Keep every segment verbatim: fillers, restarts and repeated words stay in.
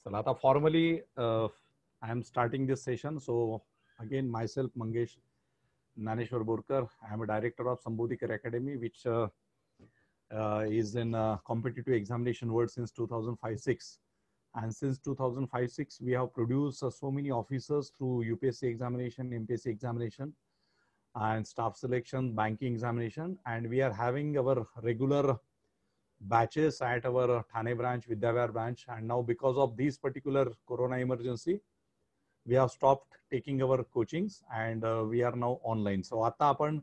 चला आता formally uh, I am starting this session. So again, myself Mangesh Naneshwar Borkar. I am a director of Sambodhikar Academy, which uh, uh, is in uh, competitive examination world since two thousand five six. And since two thousand five six, we have produced uh, so many officers through U P S C examination, M P S C examination, and staff selection, banking examination. And we are having our regular batches at our Thane branch, Vidyavihar branch. And now because of this particular corona emergency, we have stopped taking our coachings and uh, we are now online. So आता आपण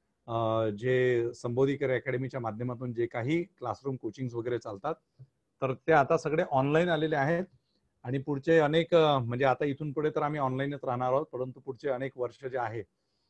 जे संबोधिकर अकॅडमीच्या माध्यमातून जे काही classroom coachings वगैरे चालतात तर ते आता सगळे ऑनलाईन आलेले आहेत आणि पुढचे अनेक म्हणजे आता इथून पुढे तर आम्ही ऑनलाईनच राहणार आहोत, परंतु पुढचे अनेक वर्ष जे आहे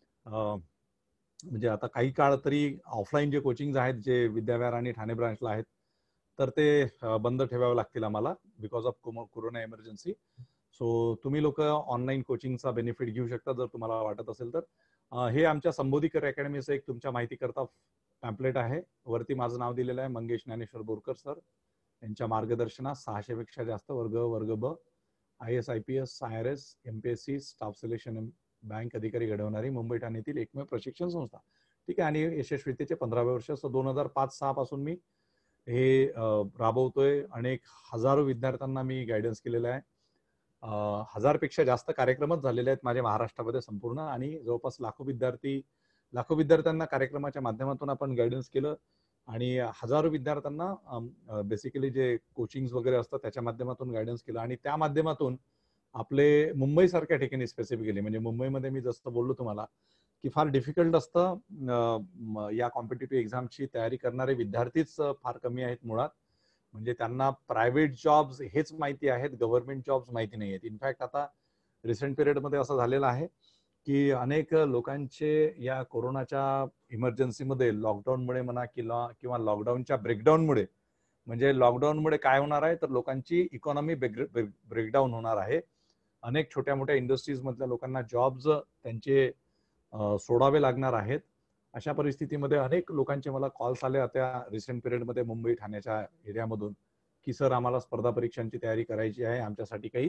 म्हणजे आता काही काळ तरी ऑफलाईन जे कोचिंग्स आहेत जे विद्याविहार आणि ठाणे ब्रांचला आहेत तर ते बंद ठेवावे लागतील आम्हाला because of corona emergency. So तुम्ही लोक ऑनलाईन कोचिंगचा बेनिफिट घेऊ शकता जर तुम्हाला वाटत असेल तर. हे आमच्या संबोधिकर अकॅडमीचं एक तुमच्या माहिती करता पॅम्पलेट आहे. वरती माझं नाव दिलेलं आहे मंगेश ज्ञानेश्वर बोरकर सर. यांच्या मार्गदर्शनात सहाशे पेक्षा जास्त वर्ग वर्ग ब I S I P S I R S M P S C staff selection bank अधिकारी घडवणारी मुंबई ठाण्यातील एकमेव प्रशिक्षण संस्था. ठीक आहे. आणि यशस्वीतेचे पंधरावे वर्ष. सो दोन हजार पाच सहा पासून मी हे राबवतोय. अनेक हजारो विद्यार्थ्यांना मी गायडन्स केलेलं आहे. हजारपेक्षा जास्त कार्यक्रमच झालेले आहेत माझ्या महाराष्ट्रामध्ये संपूर्ण आणि जवळपास लाखो विद्यार्थी लाखो विद्यार्थ्यांना कार्यक्रमाच्या माध्यमातून आपण गायडन्स केलं आणि हजारो विद्यार्थ्यांना बेसिकली जे कोचिंग्स वगैरे असतात त्याच्या माध्यमातून गायडन्स केलं. आणि त्या माध्यमातून आपले मुंबई सारख्या ठिकाणी स्पेसिफिकली म्हणजे मुंबईमध्ये मी जसं बोललो तुम्हाला की फार डिफिकल्ट असतं या कॉम्पिटिटिव्ह एक्झामची तयारी करणारे विद्यार्थीच फार कमी आहेत मुळात. म्हणजे त्यांना प्रायव्हेट जॉब्स हेच माहिती आहेत, गव्हर्नमेंट जॉब्स माहिती नाही आहेत. इनफॅक्ट आता रिसेंट पिरियडमध्ये असं झालेलं आहे की अनेक लोकांचे या कोरोनाच्या इमर्जन्सीमध्ये लॉकडाऊनमुळे म्हणा किंवा किंवा लॉकडाऊनच्या ब्रेकडाऊनमुळे म्हणजे लॉकडाऊनमुळे काय होणार आहे तर लोकांची इकॉनॉमी ब्रेकडाऊन होणार आहे. अनेक छोट्या मोठ्या इंडस्ट्रीज मधल्या लोकांना जॉब्स त्यांचे सोडावे लागणार आहेत. अशा परिस्थितीमध्ये अनेक लोकांचे मला कॉल्स आले त्या रिसेंट पिरियडमध्ये मुंबई ठाण्याच्या एरियामधून की सर आम्हाला स्पर्धा परीक्षांची तयारी करायची आहे, आमच्यासाठी काही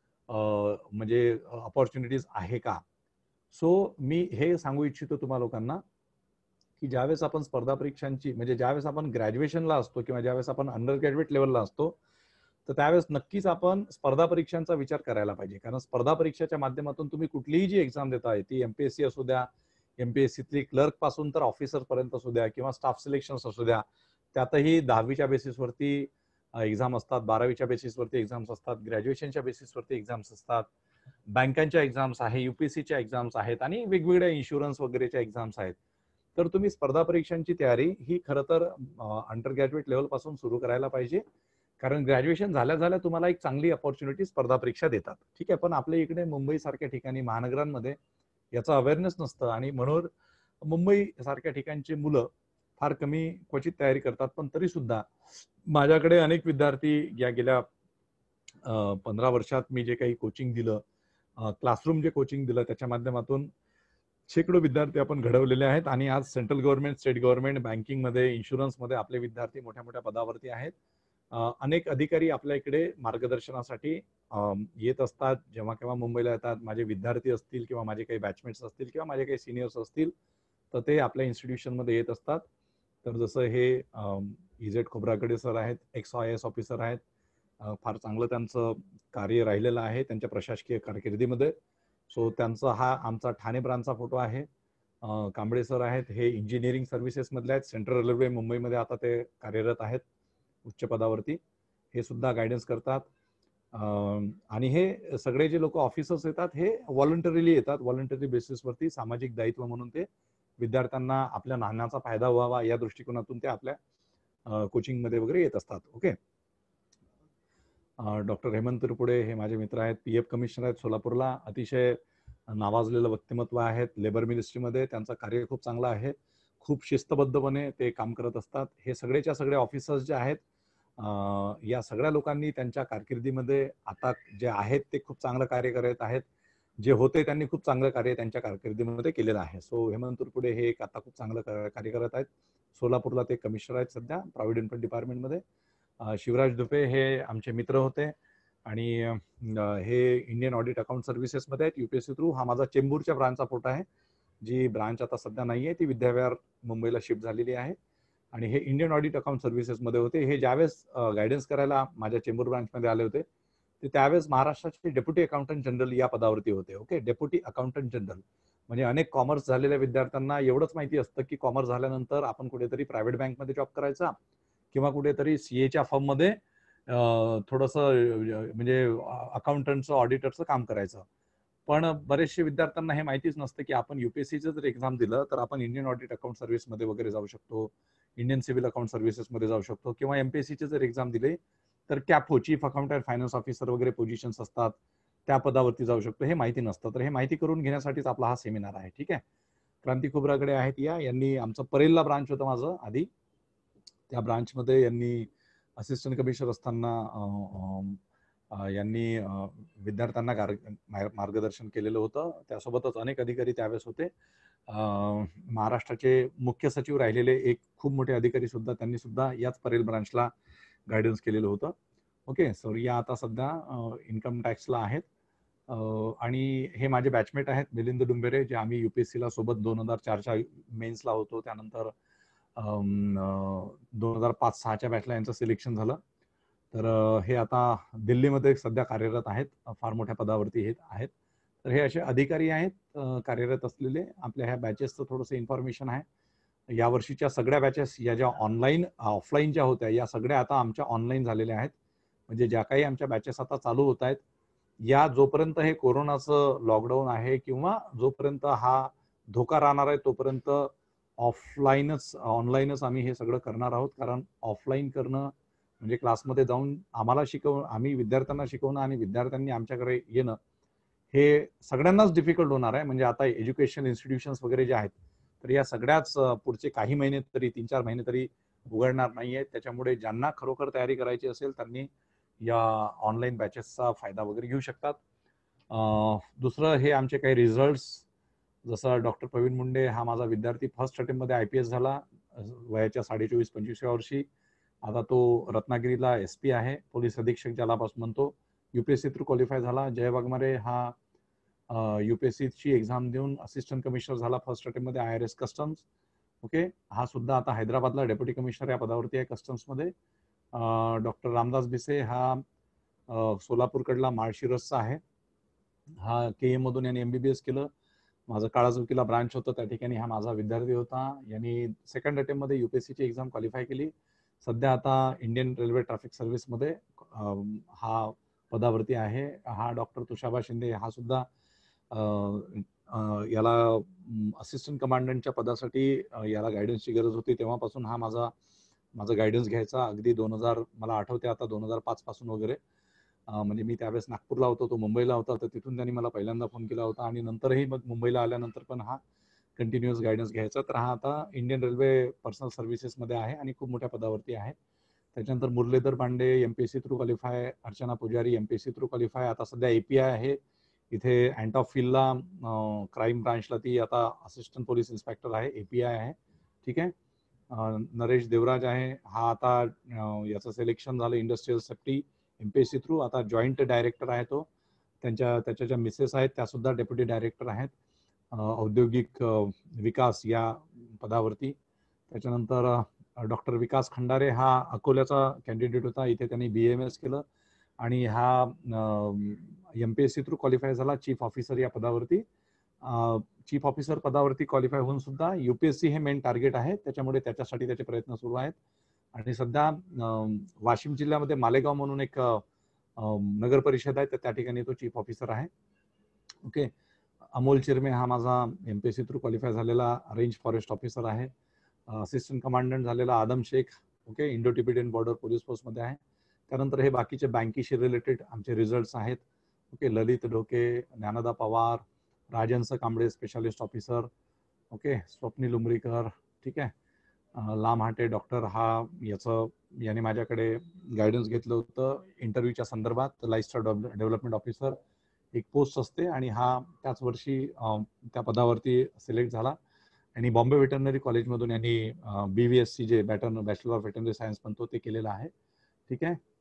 म्हणजे अपॉर्च्युनिटीज आहे का. सो मी हे सांगू इच्छितो तुम्हा लोकांना की ज्यावेळेस आपण स्पर्धा परीक्षांची म्हणजे ज्यावेळेस आपण ग्रॅज्युएशनला असतो किंवा ज्यावेळेस आपण अंडर ग्रॅज्युएट लेवलला असतो तर त्यावेळेस नक्कीच आपण स्पर्धा परीक्षांचा विचार करायला पाहिजे. कारण स्पर्धा परीक्षेच्या माध्यमातून तुम्ही कुठलीही जी एक्झाम देताय ती एमपीएससी असू द्या, एमपीएससीतली क्लर्क पासून तर ऑफिसर पर्यंत असू द्या किंवा स्टाफ सिलेक्शन असू द्या, त्यातही दहावीच्या बेसिसवरती एक्झाम असतात, बारावीच्या बेसिसवरती एक्झाम्स असतात, ग्रॅज्युएशनच्या बेसिसवरती एक्झाम्स असतात, बँकांच्या एक्झाम्स आहे, युपीएससीच्या एक्झाम्स आहेत आणि वेगवेगळ्या इन्शुरन्स वगैरेच्या एक्झाम्स आहेत. तर तुम्ही स्पर्धा परीक्षांची तयारी ही खरं तर अंडर ग्रॅज्युएट लेवल पासून सुरू करायला पाहिजे. कारण ग्रॅज्युएशन झाल्या झाल्या तुम्हाला एक चांगली अपॉर्च्युनिटी स्पर्धा परीक्षा देतात. ठीक आहे. पण आपल्या इकडे मुंबई सारख्या ठिकाणी महानगरांमध्ये याचा अवेअरनेस नसतं आणि म्हणून मुंबई सारख्या ठिकाणची मुलं फार कमी क्वचित तयारी करतात. पण तरी सुद्धा माझ्याकडे अनेक विद्यार्थी या गेल्या पंधरा वर्षात मी जे काही कोचिंग दिलं, क्लासरूम जे कोचिंग दिलं त्याच्या माध्यमातून शेकडो विद्यार्थी आपण घडवलेले आहेत आणि आज सेंट्रल गव्हर्नमेंट, स्टेट गव्हर्नमेंट, बँकिंगमध्ये, इन्शुरन्समध्ये आपले विद्यार्थी मोठ्या मोठ्या पदावरती आहेत. अनेक अधिकारी आपल्या इकडे मार्गदर्शनासाठी येत असतात. जेव्हा केव्हा मुंबईला येतात, माझे विद्यार्थी असतील किंवा माझे काही बॅचमेट्स असतील किंवा माझे काही सिनियर्स असतील तर ते आपल्या इन्स्टिट्यूशनमध्ये येत असतात. तर जसं हे इजेड खोब्रागडे सर आहेत, एक्स आय एस ऑफिसर आहेत, फार चांगलं त्यांचं कार्य राहिलेलं आहे त्यांच्या प्रशासकीय कारकिर्दीमध्ये. सो त्यांचा हा आमचा ठाणे ब्रांचचा फोटो आहे. कांबळे सर आहेत, हे इंजिनिअरिंग सर्व्हिसेसमधले आहेत, सेंट्रल रेल्वे मुंबईमध्ये आता ते कार्यरत आहेत उच्च पदावरती. हे सुद्धा गायडन्स करतात. आणि हे सगळे जे लोक ऑफिसर्स येतात हे व्हॉलंटरीली येतात, व्हॉलंटरी बेसिसवरती सामाजिक दायित्व म्हणून ते विद्यार्थ्यांना आपल्या नाण्याचा फायदा व्हावा या दृष्टिकोनातून ते आपल्या कोचिंगमध्ये वगैरे येत असतात. ओके. डॉक्टर हेमंत तिरुपुडे हे माझे मित्र आहेत, पी एफ कमिशनर आहेत सोलापूरला, अतिशय नावाजलेलं व्यक्तिमत्व आहेत लेबर मिनिस्ट्रीमध्ये. त्यांचं कार्य खूप चांगलं आहे, खूप शिस्तबद्धपणे ते काम करत असतात. हे सगळेच्या सगळे ऑफिसर्स जे आहेत या सगळ्या लोकांनी त्यांच्या कारकिर्दीमध्ये आता जे आहेत ते खूप चांगलं कार्य करत आहेत. जे होते त्यांनी खूप चांगलं कार्य त्यांच्या कारकिर्दीमध्ये केलेलं आहे. सो हेमंत तिरुपुडे हे एक आता खूप चांगलं कार्य करत आहेत. सोलापूरला ते कमिशनर आहेत सध्या प्रॉव्हिडंट फंड डिपार्टमेंटमध्ये. शिवराज दुपे हे आमचे मित्र होते, आणि हे इंडियन ऑडिट अकाउंट सर्व्हिसेसमध्ये आहेत युपीएससी थ्रू. हा माझा चेंबूरच्या ब्रांचचा फोटो आहे. जी ब्रांच आता सध्या नाही आहे, ती विद्याविहार मुंबईला शिफ्ट झालेली आहे. आणि हे इंडियन ऑडिट अकाउंट सर्व्हिसेसमध्ये होते. हे ज्यावेळेस गायडन्स करायला माझ्या चेंबूर ब्रांचमध्ये आले होते, ते त्यावेळेस महाराष्ट्राचे डेप्युटी अकाउंटंट जनरल या पदावरती होते. ओके, डेप्युटी अकाउंटंट जनरल म्हणजे अनेक कॉमर्स झालेल्या विद्यार्थ्यांना एवढंच माहिती असतं की कॉमर्स झाल्यानंतर आपण कुठेतरी प्रायव्हेट बँकमध्ये जॉब करायचा किंवा कुठेतरी सीएच्या फर्ममध्ये थोडंसं म्हणजे अकाउंटंटचं ऑडिटरचं काम करायचं. पण बरेचसे विद्यार्थ्यांना हे माहितीच नसतं की आपण युपीएससीचं जर एक्झाम दिलं तर आपण इंडियन ऑडिट अकाउंट सर्व्हिसमध्ये वगैरे जाऊ शकतो, इंडियन सिव्हिल अकाउंट सर्व्हिसेसमध्ये जाऊ शकतो, किंवा एमपीएससीचे जर एक्झाम दिले तर कॅपो चीफ अकाउंटंट फायनान्स ऑफिसर वगैरे पोझिशन्स असतात, त्या पदावरती जाऊ शकतो. हे माहिती नसतं. तर हे माहिती करून घेण्यासाठीच आपला हा सेमिनार आहे. ठीक आहे. क्रांती खोबरागडे आहेत या. यांनी आमचं परेलला ब्रांच होतं माझं आधी, त्या ब्रांचमध्ये यांनी असिस्टंट कमिशनर असताना यांनी विद्यार्थ्यांना मार्गदर्शन केलेलं होतं. त्यासोबतच अनेक अधिकारी त्यावेळेस होते. महाराष्ट्राचे मुख्य सचिव राहिलेले एक खूप मोठे अधिकारी सुद्धा त्यांनी सुद्धा याच परेल ब्रांचला गायडन्स केलेलं होतं. ओके, सो या आता सध्या इन्कम टॅक्सला आहेत. आणि हे माझे बॅचमेट आहेत मिलिंद डुंबेरे, जे आम्ही युपीएससीला सोबत दोन हजार चारच्या मेन्सला होतो. त्यानंतर दोन हजार पाच सहाच्या बॅचला यांचं सिलेक्शन झालं. तर हे आता दिल्लीमध्ये सध्या कार्यरत आहेत, फार मोठ्या पदावरती हे आहेत. तर हे असे अधिकारी आहेत कार्यरत असलेले. आपल्या ह्या बॅचेसचं थोडंसं इन्फॉर्मेशन आहे. या वर्षीच्या सगळ्या बॅचेस या ज्या ऑनलाईन ऑफलाईन ज्या होत्या, या सगळ्या आता आमच्या ऑनलाईन झालेल्या आहेत. म्हणजे ज्या काही आमच्या बॅचेस आता चालू होत आहेत, या जोपर्यंत हे कोरोनाचं लॉकडाऊन आहे किंवा जोपर्यंत हा धोका राहणार आहे तोपर्यंत ऑफलाईनच ऑनलाईनच आम्ही हे सगळं करणार आहोत. कारण ऑफलाईन करणं म्हणजे क्लासमध्ये जाऊन आम्हाला शिकवणं, आम्ही विद्यार्थ्यांना शिकवणं आणि विद्यार्थ्यांनी आमच्याकडे येणं, हे सगळ्यांनाच डिफिकल्ट होणार आहे. म्हणजे आता एज्युकेशन इन्स्टिट्यूशन्स वगैरे जे आहेत, तर या सगळ्याच पुढचे काही महिने तरी तीन चार महिने तरी उघडणार नाही आहेत. त्याच्यामुळे ज्यांना खरोखर तयारी करायची असेल त्यांनी या ऑनलाईन बॅचेसचा फायदा वगैरे घेऊ शकतात. दुसरं हे आमचे काही रिझल्ट्स, जसं डॉक्टर प्रवीण मुंडे हा माझा विद्यार्थी फर्स्ट अटेम्प्टमध्ये आय पी एस झाला वयाच्या साडे चोवीस पंचवीसव्या वर्षी. आता तो रत्नागिरीला एस पी आहे, पोलीस अधीक्षक ज्याला पासून म्हणतो. युपीएससी थ्रू क्वालिफाय झाला. जय वाघमारे हा युपीएससीची एक्झाम देऊन असिस्टंट कमिशनर झाला फर्स्ट अटेम्प्टमध्ये I R S customs. Okay, हा सुद्धा आता हैदराबादला डेप्युटी कमिशनर या पदावरती आहे कस्टम्समध्ये. डॉक्टर रामदास भिसे हा सोलापूरकडला माळशिरसचा आहे. हा के एम मधून यांनी एमबीबीएस केलं. माझं काळाचौकीला ब्रांच होतं, त्या ठिकाणी हा माझा विद्यार्थी होता. यांनी सेकंड अटेम्प्टमध्ये युपीएससीची एक्झाम क्वालिफाय केली. सध्या आता इंडियन रेल्वे ट्रॅफिक सर्व्हिसमध्ये हा पदावरती आहे. हा डॉक्टर तुषाबा शिंदे हा सुद्धा याला असिस्टंट कमांडंटच्या पदासाठी याला गायडन्सची गरज होती. तेव्हापासून हा माझा माझं गायडन्स घ्यायचा. अगदी दोन हजार मला आठवते आता दोन हजार पाच पासून वगैरे. म्हणजे मी त्यावेळेस नागपूरला होतो, तो मुंबईला होता. तर तिथून त्यांनी मला पहिल्यांदा फोन केला होता आणि नंतरही मग मुंबईला आल्यानंतर पण हा कंटिन्युअस गायडन्स घ्यायचा. तर हा आता इंडियन रेल्वे पर्सनल सर्व्हिसेसमध्ये आहे आणि खूप मोठ्या पदावरती आहे. त्याच्यानंतर Muralidhar Pande MPSC through qualify, Archana Pujari MPSC through qualify, आता सध्या एपीआय आहे इथे अँटॉफिलला क्राईम ब्रांचला, ती आता असिस्टंट पोलीस इन्स्पेक्टर आहे, एपीआय आहे. ठीक आहे. नरेश देवराज आहे, हा आता याचं सिलेक्शन झालं इंडस्ट्रियल सेफ्टी एमपीएससी थ्रू, आता जॉईंट डायरेक्टर आहे तो. त्यांच्या त्याच्या ज्या मिसेस आहेत त्या सुद्धा डेप्युटी डायरेक्टर आहेत औद्योगिक विकास या पदावरती. त्याच्यानंतर डॉक्टर विकास खंडारे हा अकोल्याचा कॅन्डिडेट होता. इथे त्यांनी बी एम एस केलं आणि हा एमपीएससी थ्रू क्वालिफाय झाला चीफ ऑफिसर या पदावरती. चीफ ऑफिसर पदावरती क्वालिफाय होऊन सुद्धा युपीएससी हे मेन टार्गेट आहे, त्याच्यामुळे त्याच्यासाठी त्याचे प्रयत्न सुरू आहेत. आणि सध्या वाशिम जिल्ह्यामध्ये मालेगाव म्हणून एक नगर परिषद आहे, तर त्या ठिकाणी तो चीफ ऑफिसर आहे. ओके. अमोल चिरमे हा माझा एमपीएससी थ्रू क्वालिफाय झालेला रेंज फॉरेस्ट ऑफिसर आहे. असिस्टंट कमांडंट झालेला Adam Shaikh, okay, Indo Tibetan border police फोर्समध्ये आहे. त्यानंतर हे बाकीचे बँकेशी रिलेटेड आमचे रिझल्ट्स आहेत. Okay, Lalit Dhoke, Dnyanada Pawar, Rajhans Kamble specialist officer, okay, Swapnil Umrikar, ठीक आहे, लामहाटे डॉक्टर हा याचं याने माझ्याकडे गायडन्स घेतलं होतं इंटरव्ह्यूच्या संदर्भात. लाईफस्टाईल डेव्हलपमेंट ऑफिसर एक पोस्ट असते आणि हा त्याच वर्षी त्या पदावरती सिलेक्ट झाला. आणि बॉम्बे वेटरनरी कॉलेजमधून यांनी बी व्ही एस सी जे बॅटर्न बॅचलर ऑफ वेटरनरी सायन्स म्हणतो ते केलेलं आहे. ठीक आहे.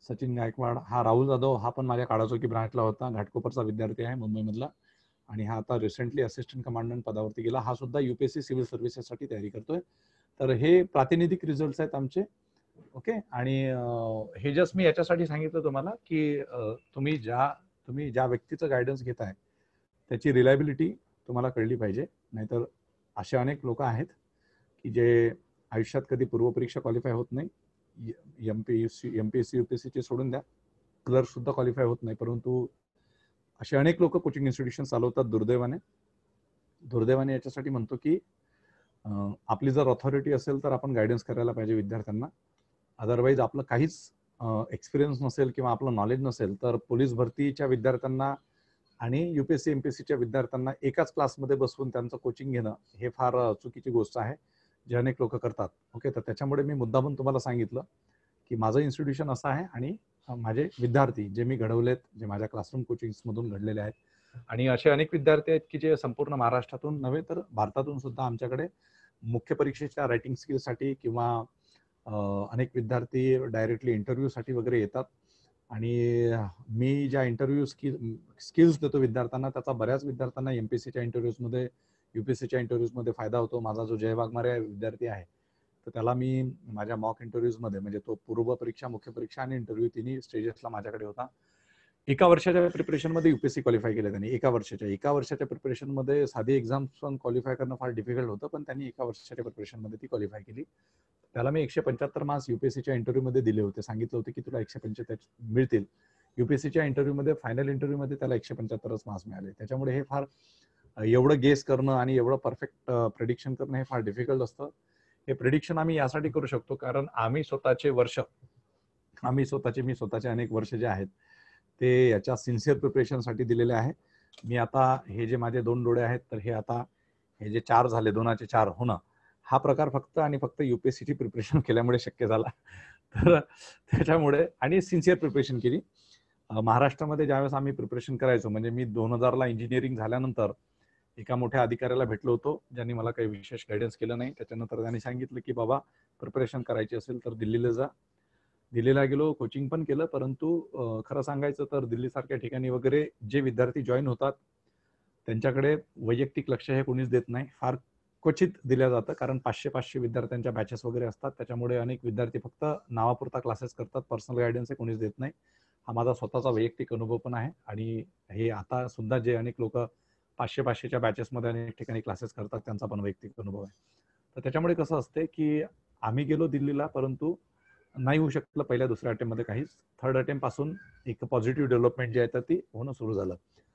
सचिन गायकवाड, हा राहुल जाधव, हा पण माझ्या काळाचौकी ब्रांचला होता, घाटकोपरचा विद्यार्थी आहे मुंबईमधला, आणि हा आता रिसेंटली असिस्टंट कमांडंट पदावरती गेला. हा सुद्धा युपीएससी सिव्हिल सर्व्हिसेससाठी तयारी करतोय. तर हे प्रातिनिधिक रिझल्ट आहेत आमचे. ओके. आणि हे जस्ट मी याच्यासाठी सांगितलं तुम्हाला की तुम्ही ज्या तुम्ही ज्या व्यक्तीचं गायडन्स घेताय त्याची रिलायबिलिटी तुम्हाला कळली पाहिजे. नाहीतर असे अनेक लोक आहेत की जे आयुष्यात कधी पूर्वपरीक्षा क्वालिफाय होत नाही. एमपीएससी एमपीएससी युपीएससीचे सोडून द्या, क्लर्क सुद्धा क्वालिफाय होत नाही. परंतु असे अनेक लोक कोचिंग इन्स्टिट्यूशन चालवतात दुर्दैवाने. दुर्दैवाने याच्यासाठी म्हणतो की आपली जर ऑथॉरिटी असेल तर आपण गायडन्स करायला पाहिजे विद्यार्थ्यांना. अदरवाईज आपलं काहीच एक्सपिरियन्स नसेल किंवा आपलं नॉलेज नसेल तर पोलीस भरतीच्या विद्यार्थ्यांना आणि युपीएससी एमपीएससीच्या विद्यार्थ्यांना एकाच क्लासमध्ये बसवून त्यांचं कोचिंग घेणं हे फार चुकीची गोष्ट आहे, जे अनेक लोक करतात. ओके. तर त्याच्यामुळे मी मुद्दामून तुम्हाला सांगितलं की माझं इन्स्टिट्यूशन असं आहे आणि माझे विद्यार्थी जे मी घडवलेत, जे माझ्या क्लासरूम कोचिंग्समधून घडलेले आहेत, आणि असे अनेक विद्यार्थी आहेत की जे संपूर्ण महाराष्ट्रातून नव्हे तर भारतातून सुद्धा आमच्याकडे मुख्य परीक्षेच्या रायटिंग स्किलसाठी किंवा अनेक विद्यार्थी डायरेक्टली इंटरव्ह्यूसाठी वगैरे येतात. आणि मी ज्या इंटरव्ह्यू स्किल स्किल्स देतो विद्यार्थ्यांना त्याचा बऱ्याच विद्यार्थ्यांना एमपीएससीच्या इंटरव्ह्यूजमध्ये युपीएससीच्या इंटरव्ह्यूजमध्ये फायदा होतो. माझा जो जय वाघमारे विद्यार्थी आहे तर त्याला मी माझ्या मॉक इंटरव्ह्यूजमध्ये, म्हणजे तो पूर्व परीक्षा, मुख्य परीक्षा आणि इंटरव्ह्यू तिन्ही स्टेजेसला माझ्याकडे होता. एका वर्षाच्या प्रिपरेशनमध्ये युपीएससी क्वालिफाय केलं त्यांनी. एका वर्षाच्या एका वर्षाच्या प्रिपरेशनमध्ये साधी एक्झाम पण क्वालिफाय करणं फार डिफिकल्ट होतं, पण त्यांनी एका वर्षाच्या प्रिपरेशनमध्ये ती क्वालिफाय केली. त्याला मी एकशे पंच्याहत्तर मार्क्स युपीएससीच्या इंटरव्ह्यूमध्ये दिले होते. सांगितलं होतं की तुला एकशे पंच्याहत्तर मिळतील. युपीएससीच्या इंटरव्ह्यूमध्ये, फायनल इंटरव्ह्यूमध्ये त्याला एकशे पंच्याहत्तरच मार्क्स मिळाले. त्याच्यामुळे हे फार एवढं गेस करणं आणि एवढं परफेक्ट प्रेडिक्शन करणं हे फार डिफिकल्ट असतं. हे प्रेडिक्शन आम्ही यासाठी करू शकतो कारण आम्ही स्वतःचे वर्ष आम्ही स्वतःचे मी स्वतःचे अनेक वर्ष जे आहेत ते याच्या सिन्सिअर प्रिपरेशनसाठी दिलेले आहे. मी आता हे जे माझे दोन डोळे आहेत तर हे आता हे जे चार झाले, दोनाचे चार होणं, हा प्रकार फक्त आणि फक्त युपीएससीची प्रिपरेशन केल्यामुळे शक्य झाला. तर त्याच्यामुळे, आणि सिन्सिअर प्रिपरेशन केली. महाराष्ट्रामध्ये ज्यावेळेस आम्ही प्रिपरेशन करायचो, म्हणजे मी दोन हजारला इंजिनिअरिंग झाल्यानंतर एका मोठ्या अधिकाऱ्याला भेटलो होतो ज्यांनी मला काही विशेष गायडन्स केलं नाही. त्याच्यानंतर त्यांनी सांगितलं की बाबा प्रिपरेशन करायची असेल तर दिल्लीला जा. दिल्लीला गेलो, कोचिंग पण केलं. परंतु खरं सांगायचं तर दिल्लीसारख्या ठिकाणी वगैरे जे विद्यार्थी जॉईन होतात त्यांच्याकडे वैयक्तिक लक्ष हे कोणीच देत नाही. फार क्वचित दिलं जातं कारण पाचशे पाचशे विद्यार्थ्यांच्या बॅचेस वगैरे असतात. त्याच्यामुळे अनेक विद्यार्थी फक्त नावापुरता क्लासेस करतात. पर्सनल गायडन्स हे कोणीच देत नाही. हा माझा स्वतःचा वैयक्तिक अनुभव पण आहे. आणि हे आता सुद्धा जे अनेक लोक पाचशे पाचशेच्या बॅचेसमध्ये अनेक ठिकाणी क्लासेस करतात त्यांचा पण वैयक्तिक अनुभव आहे. तर त्याच्यामुळे कसं असते की आम्ही गेलो दिल्लीला, परंतु नाही होऊ शकलं पहिल्या दुसऱ्या अटेम्प्टमध्ये काहीच. थर्ड अटेम्प्ट पासून एक पॉझिटिव्ह डेव्हलपमेंट जी आहे तर ती होणं सुरू झालं.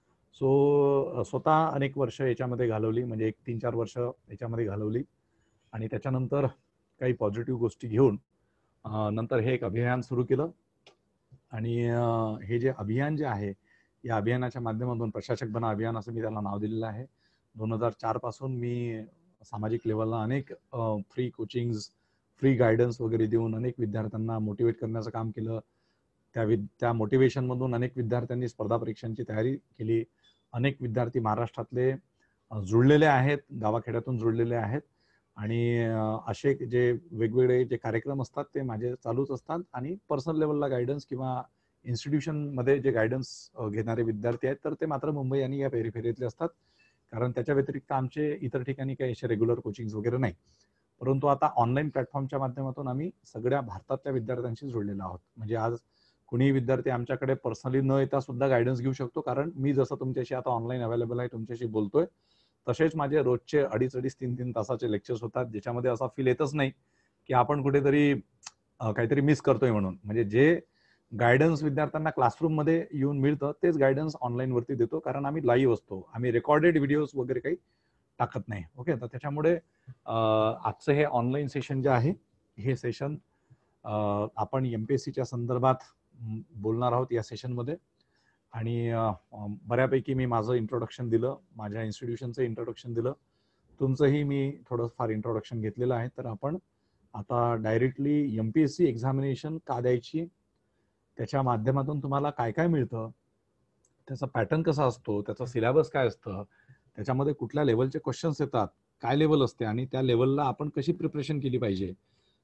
सो स्वतः अनेक वर्ष याच्यामध्ये घालवली, म्हणजे एक तीन चार वर्ष याच्यामध्ये घालवली. आणि त्याच्यानंतर काही पॉझिटिव्ह गोष्टी घेऊन नंतर हे एक अभियान सुरू केलं. आणि हे जे अभियान जे आहे या अभियानाच्या माध्यमातून प्रशासक बना अभियान असं मी त्याला नाव दिलेलं आहे. दोन हजार चार पासून मी सामाजिक लेवलला अनेक फ्री कोचिंग्स, फ्री गायडन्स वगैरे देऊन अनेक विद्यार्थ्यांना मोटिवेट करण्याचं काम केलं. त्या वि त्या मोटिवेशनमधून अनेक विद्यार्थ्यांनी स्पर्धा परीक्षांची तयारी केली. अनेक विद्यार्थी महाराष्ट्रातले जुळलेले आहेत, गावाखेड्यातून जुळलेले आहेत. आणि असे जे वेगवेगळे जे कार्यक्रम असतात ते माझे चालूच असतात. आणि पर्सनल लेवलला गायडन्स किंवा इन्स्टिट्यूशनमध्ये जे गायडन्स घेणारे विद्यार्थी आहेत तर ते मात्र मुंबई आणि या पेरिफेरीतले असतात. कारण त्याच्या व्यतिरिक्त आमचे इतर ठिकाणी काही असे रेग्युलर कोचिंग्स वगैरे नाही. परंतु आता ऑनलाईन प्लॅटफॉर्मच्या माध्यमातून आम्ही सगळ्या भारतातल्या विद्यार्थ्यांशी जोडलेलो आहोत. म्हणजे आज कुणीही विद्यार्थी आमच्याकडे पर्सनली न येता सुद्धा गायडन्स घेऊ शकतो. कारण मी जसं तुमच्याशी आता ऑनलाईन अवेलेबल आहे, तुमच्याशी बोलतोय, तसेच माझे रोजचे अडीच अडीच तीन तीन तासाचे लेक्चर्स होतात, ज्याच्यामध्ये असा फील येतच नाही की आपण कुठेतरी काहीतरी मिस करतोय म्हणून. म्हणजे जे गायडन्स विद्यार्थ्यांना क्लासरूममध्ये येऊन मिळतं तेच गायडन्स ऑनलाईनवरती देतो. कारण आम्ही लाईव्ह असतो, आम्ही रेकॉर्डेड व्हिडिओज वगैरे काही टाकत नाही. ओके. तर त्याच्यामुळे आजचं हे ऑनलाईन सेशन जे आहे हे सेशन आपण एमपीएससीच्या संदर्भात बोलणार आहोत या सेशनमध्ये. आणि बऱ्यापैकी मी माझं इंट्रोडक्शन दिलं, माझ्या इन्स्टिट्यूशनचं इंट्रोडक्शन दिलं, तुमचंही मी थोडं फार इंट्रोडक्शन घेतलेलं आहे. तर आपण आता डायरेक्टली एमपीएससी एक्झामिनेशन का द्यायची, त्याच्या माध्यमातून तुम्हाला काय काय मिळतं, त्याचा पॅटर्न कसा असतो, त्याचा सिलेबस काय असतं, त्याच्यामध्ये कुठल्या लेवलचे क्वेश्चन्स येतात, काय लेवल असते आणि त्या लेवलला आपण कशी प्रिपरेशन केली पाहिजे,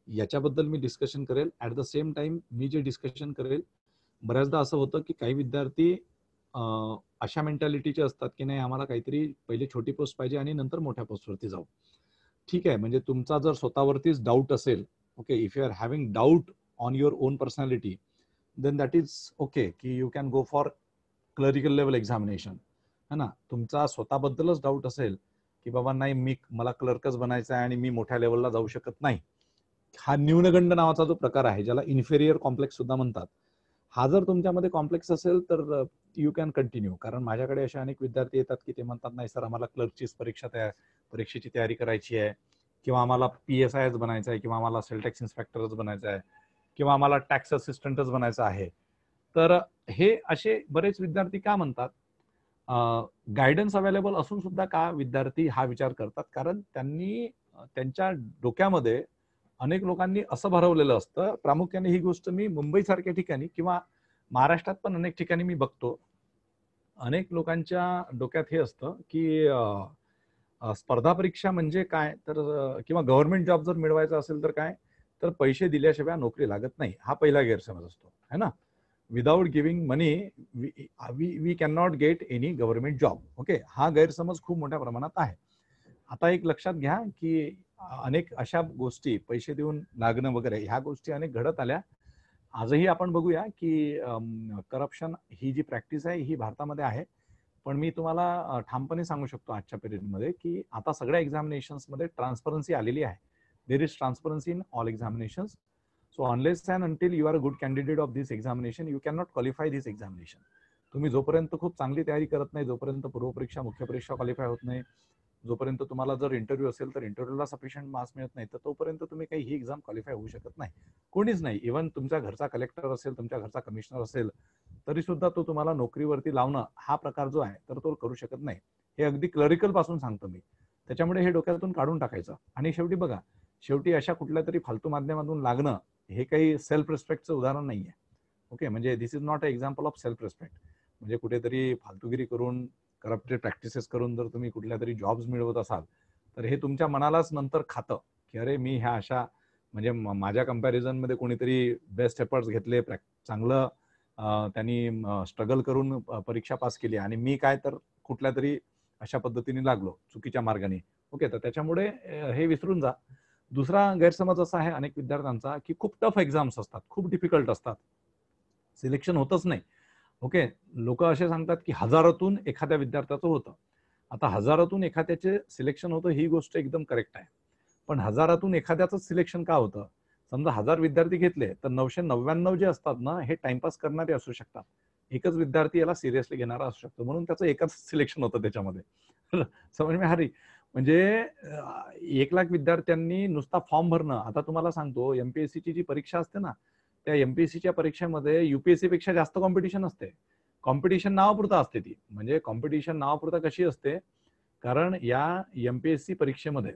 याच्याबद्दल मी डिस्कशन करेल. ॲट द सेम टाइम मी जे डिस्कशन करेल, बऱ्याचदा असं होतं की काही विद्यार्थी अशा मेंटॅलिटीचे असतात की नाही आम्हाला काहीतरी पहिले छोटी पोस्ट पाहिजे आणि नंतर मोठ्या पोस्टवरती जाऊ. ठीक आहे, म्हणजे तुमचा जर स्वतःवरतीच डाऊट असेल, okay, if you are having doubt on your own personality, then that is okay की you can go for clerical level examination, है ना. तुमचा स्वतःबद्दलच डाऊट असेल की बाबा नाही मी मला क्लर्कच बनायचं आहे आणि मी मोठ्या लेवलला जाऊ शकत नाही, हा न्यूनगंड नावाचा जो प्रकार आहे ज्याला इन्फेरियर कॉम्प्लेक्स सुद्धा म्हणतात, हा जर तुमच्यामध्ये कॉम्प्लेक्स असेल तर यू कॅन कंटिन्यू. कारण माझ्याकडे असे अनेक विद्यार्थी येतात की ते म्हणतात नाही सर आम्हाला क्लर्कचीच परीक्षा तयार परीक्षेची तयारी करायची आहे, किंवा आम्हाला पी एस आयच बनायचं आहे, किंवा आम्हाला सेल टॅक्स इन्स्पेक्टरच बनायचं आहे, किंवा आम्हाला टॅक्स असिस्टंटच बनायचं आहे. तर हे असे बरेच विद्यार्थी का म्हणतात, गायडन्स अवेलेबल असून सुद्धा का विद्यार्थी हा विचार करतात, कारण त्यांनी त्यांच्या डोक्यामध्ये अनेक लोकांनी असं भरवलेलं असतं. प्रामुख्याने ही गोष्ट मी मुंबई सारख्या ठिकाणी किंवा महाराष्ट्रात पण अनेक ठिकाणी मी बघतो, अनेक लोकांच्या डोक्यात हे असतं की स्पर्धा परीक्षा म्हणजे काय, तर किंवा गव्हर्नमेंट जॉब जर मिळवायचा असेल तर काय, तर पैसे दिल्याशिवाय नोकरी लागत नाही, हा पहिला गैरसमज असतो, है ना. Without giving money we we can not get any government job. Okay, हा गैरसमज खूप मोठ्या प्रमाणात आहे. आता एक लक्षात घ्या की अनेक अशा गोष्टी पैसे देऊन लागणं वगैरे ह्या गोष्टी अनेक घडत आल्या. आजही आपण बघूया की करप्शन ही जी प्रॅक्टिस आहे ही भारतामध्ये आहे. पण मी तुम्हाला ठामपणे सांगू शकतो आजच्या पिरियडमध्ये की आता सगळ्या एक्झामिनेशन्समध्ये ट्रान्सपरन्सी आलेली आहे. There is transparency in all examinations. So unless and until you are a good candidate of this examination you can not qualify this examination. तुम्ही जोपर्यंत खूप चांगली तयारी करत नाही, जोपर्यंत पूर्वपरीक्षा मुख्य परीक्षा क्वालिफाय होत नाही, जोपर्यंत तुम्हाला जर इंटरव्ह्यू असेल तर इंटरव्ह्यूला सफिशियंट मार्क्स मिळत नाही, तर तोपर्यंत तुम्ही काही ही एक्झाम क्वालिफाय होऊ शकत नाही. कोणीच नाही. इव्हन तुमच्या घरचा कलेक्टर असेल, तुमच्या घरचा कमिशनर असेल, तरी सुद्धा तो तुम्हाला नोकरीवरती लावणं हा प्रकार जो आहे तर तो करू शकत नाही. हे अगदी क्लरिकल पासून सांगतो मी. त्याच्यामुळे हे डोक्यातून काढून टाकायचं. आणि शेवटी बघा, शेवटी अशा कुठल्या तरी फालतू माध्यमातून लागणं हे काही सेल्फ रिस्पेक्टचं उदाहरण नाहीये. ओके, म्हणजे this is not a example of self respect. म्हणजे कुठेतरी फालतूगिरी करून, करप्टेड प्रॅक्टिसेस करून जर तुम्ही कुठल्या तरी जॉब्स मिळवत असाल तर हे तुमच्या मनालाच नंतर खातं की अरे मी ह्या अशा म्हणजे माझ्या कंपॅरिझनमध्ये कोणीतरी बेस्ट एफर्ट्स घेतले, चांगलं त्यांनी स्ट्रगल करून परीक्षा पास केली आणि मी काय तर कुठल्या तरी अशा पद्धतीने लागलो चुकीच्या मार्गाने. ओके, तर त्याच्यामुळे हे विसरून जा. दुसरा गैरसमज असा आहे अनेक विद्यार्थ्यांचा की खूप टफ एक्झाम्स असतात, खूप डिफिकल्ट असतात, सिलेक्शन होतच नाही. ओके, लोक असे सांगतात की हजारातून एखाद्या विद्यार्थ्याचं होतं. आता हजारातून एखाद्याचे सिलेक्शन होतं ही गोष्ट एकदम करेक्ट आहे, पण हजारातून एखाद्याचं सिलेक्शन का होतं? समजा हजार विद्यार्थी घेतले तर नऊशे नव्याण्णव जे असतात ना हे टाइमपास करणारे असू शकतात. एकच विद्यार्थी याला सिरियसली घेणारा असू शकतो, म्हणून त्याचं एकच सिलेक्शन होतं त्याच्यामध्ये. समज मी हरी म्हणजे एक लाख विद्यार्थ्यांनी नुसता फॉर्म भरणं. आता तुम्हाला सांगतो एमपीएससीची जी परीक्षा असते ना त्या एमपीएससीच्या परीक्षेमध्ये युपीएससी पेक्षा जास्त कॉम्पिटिशन असते. कॉम्पिटिशन नावापुरता असते ती. म्हणजे कॉम्पिटिशन नावापुरता कशी असते, कारण या एमपीएससी परीक्षेमध्ये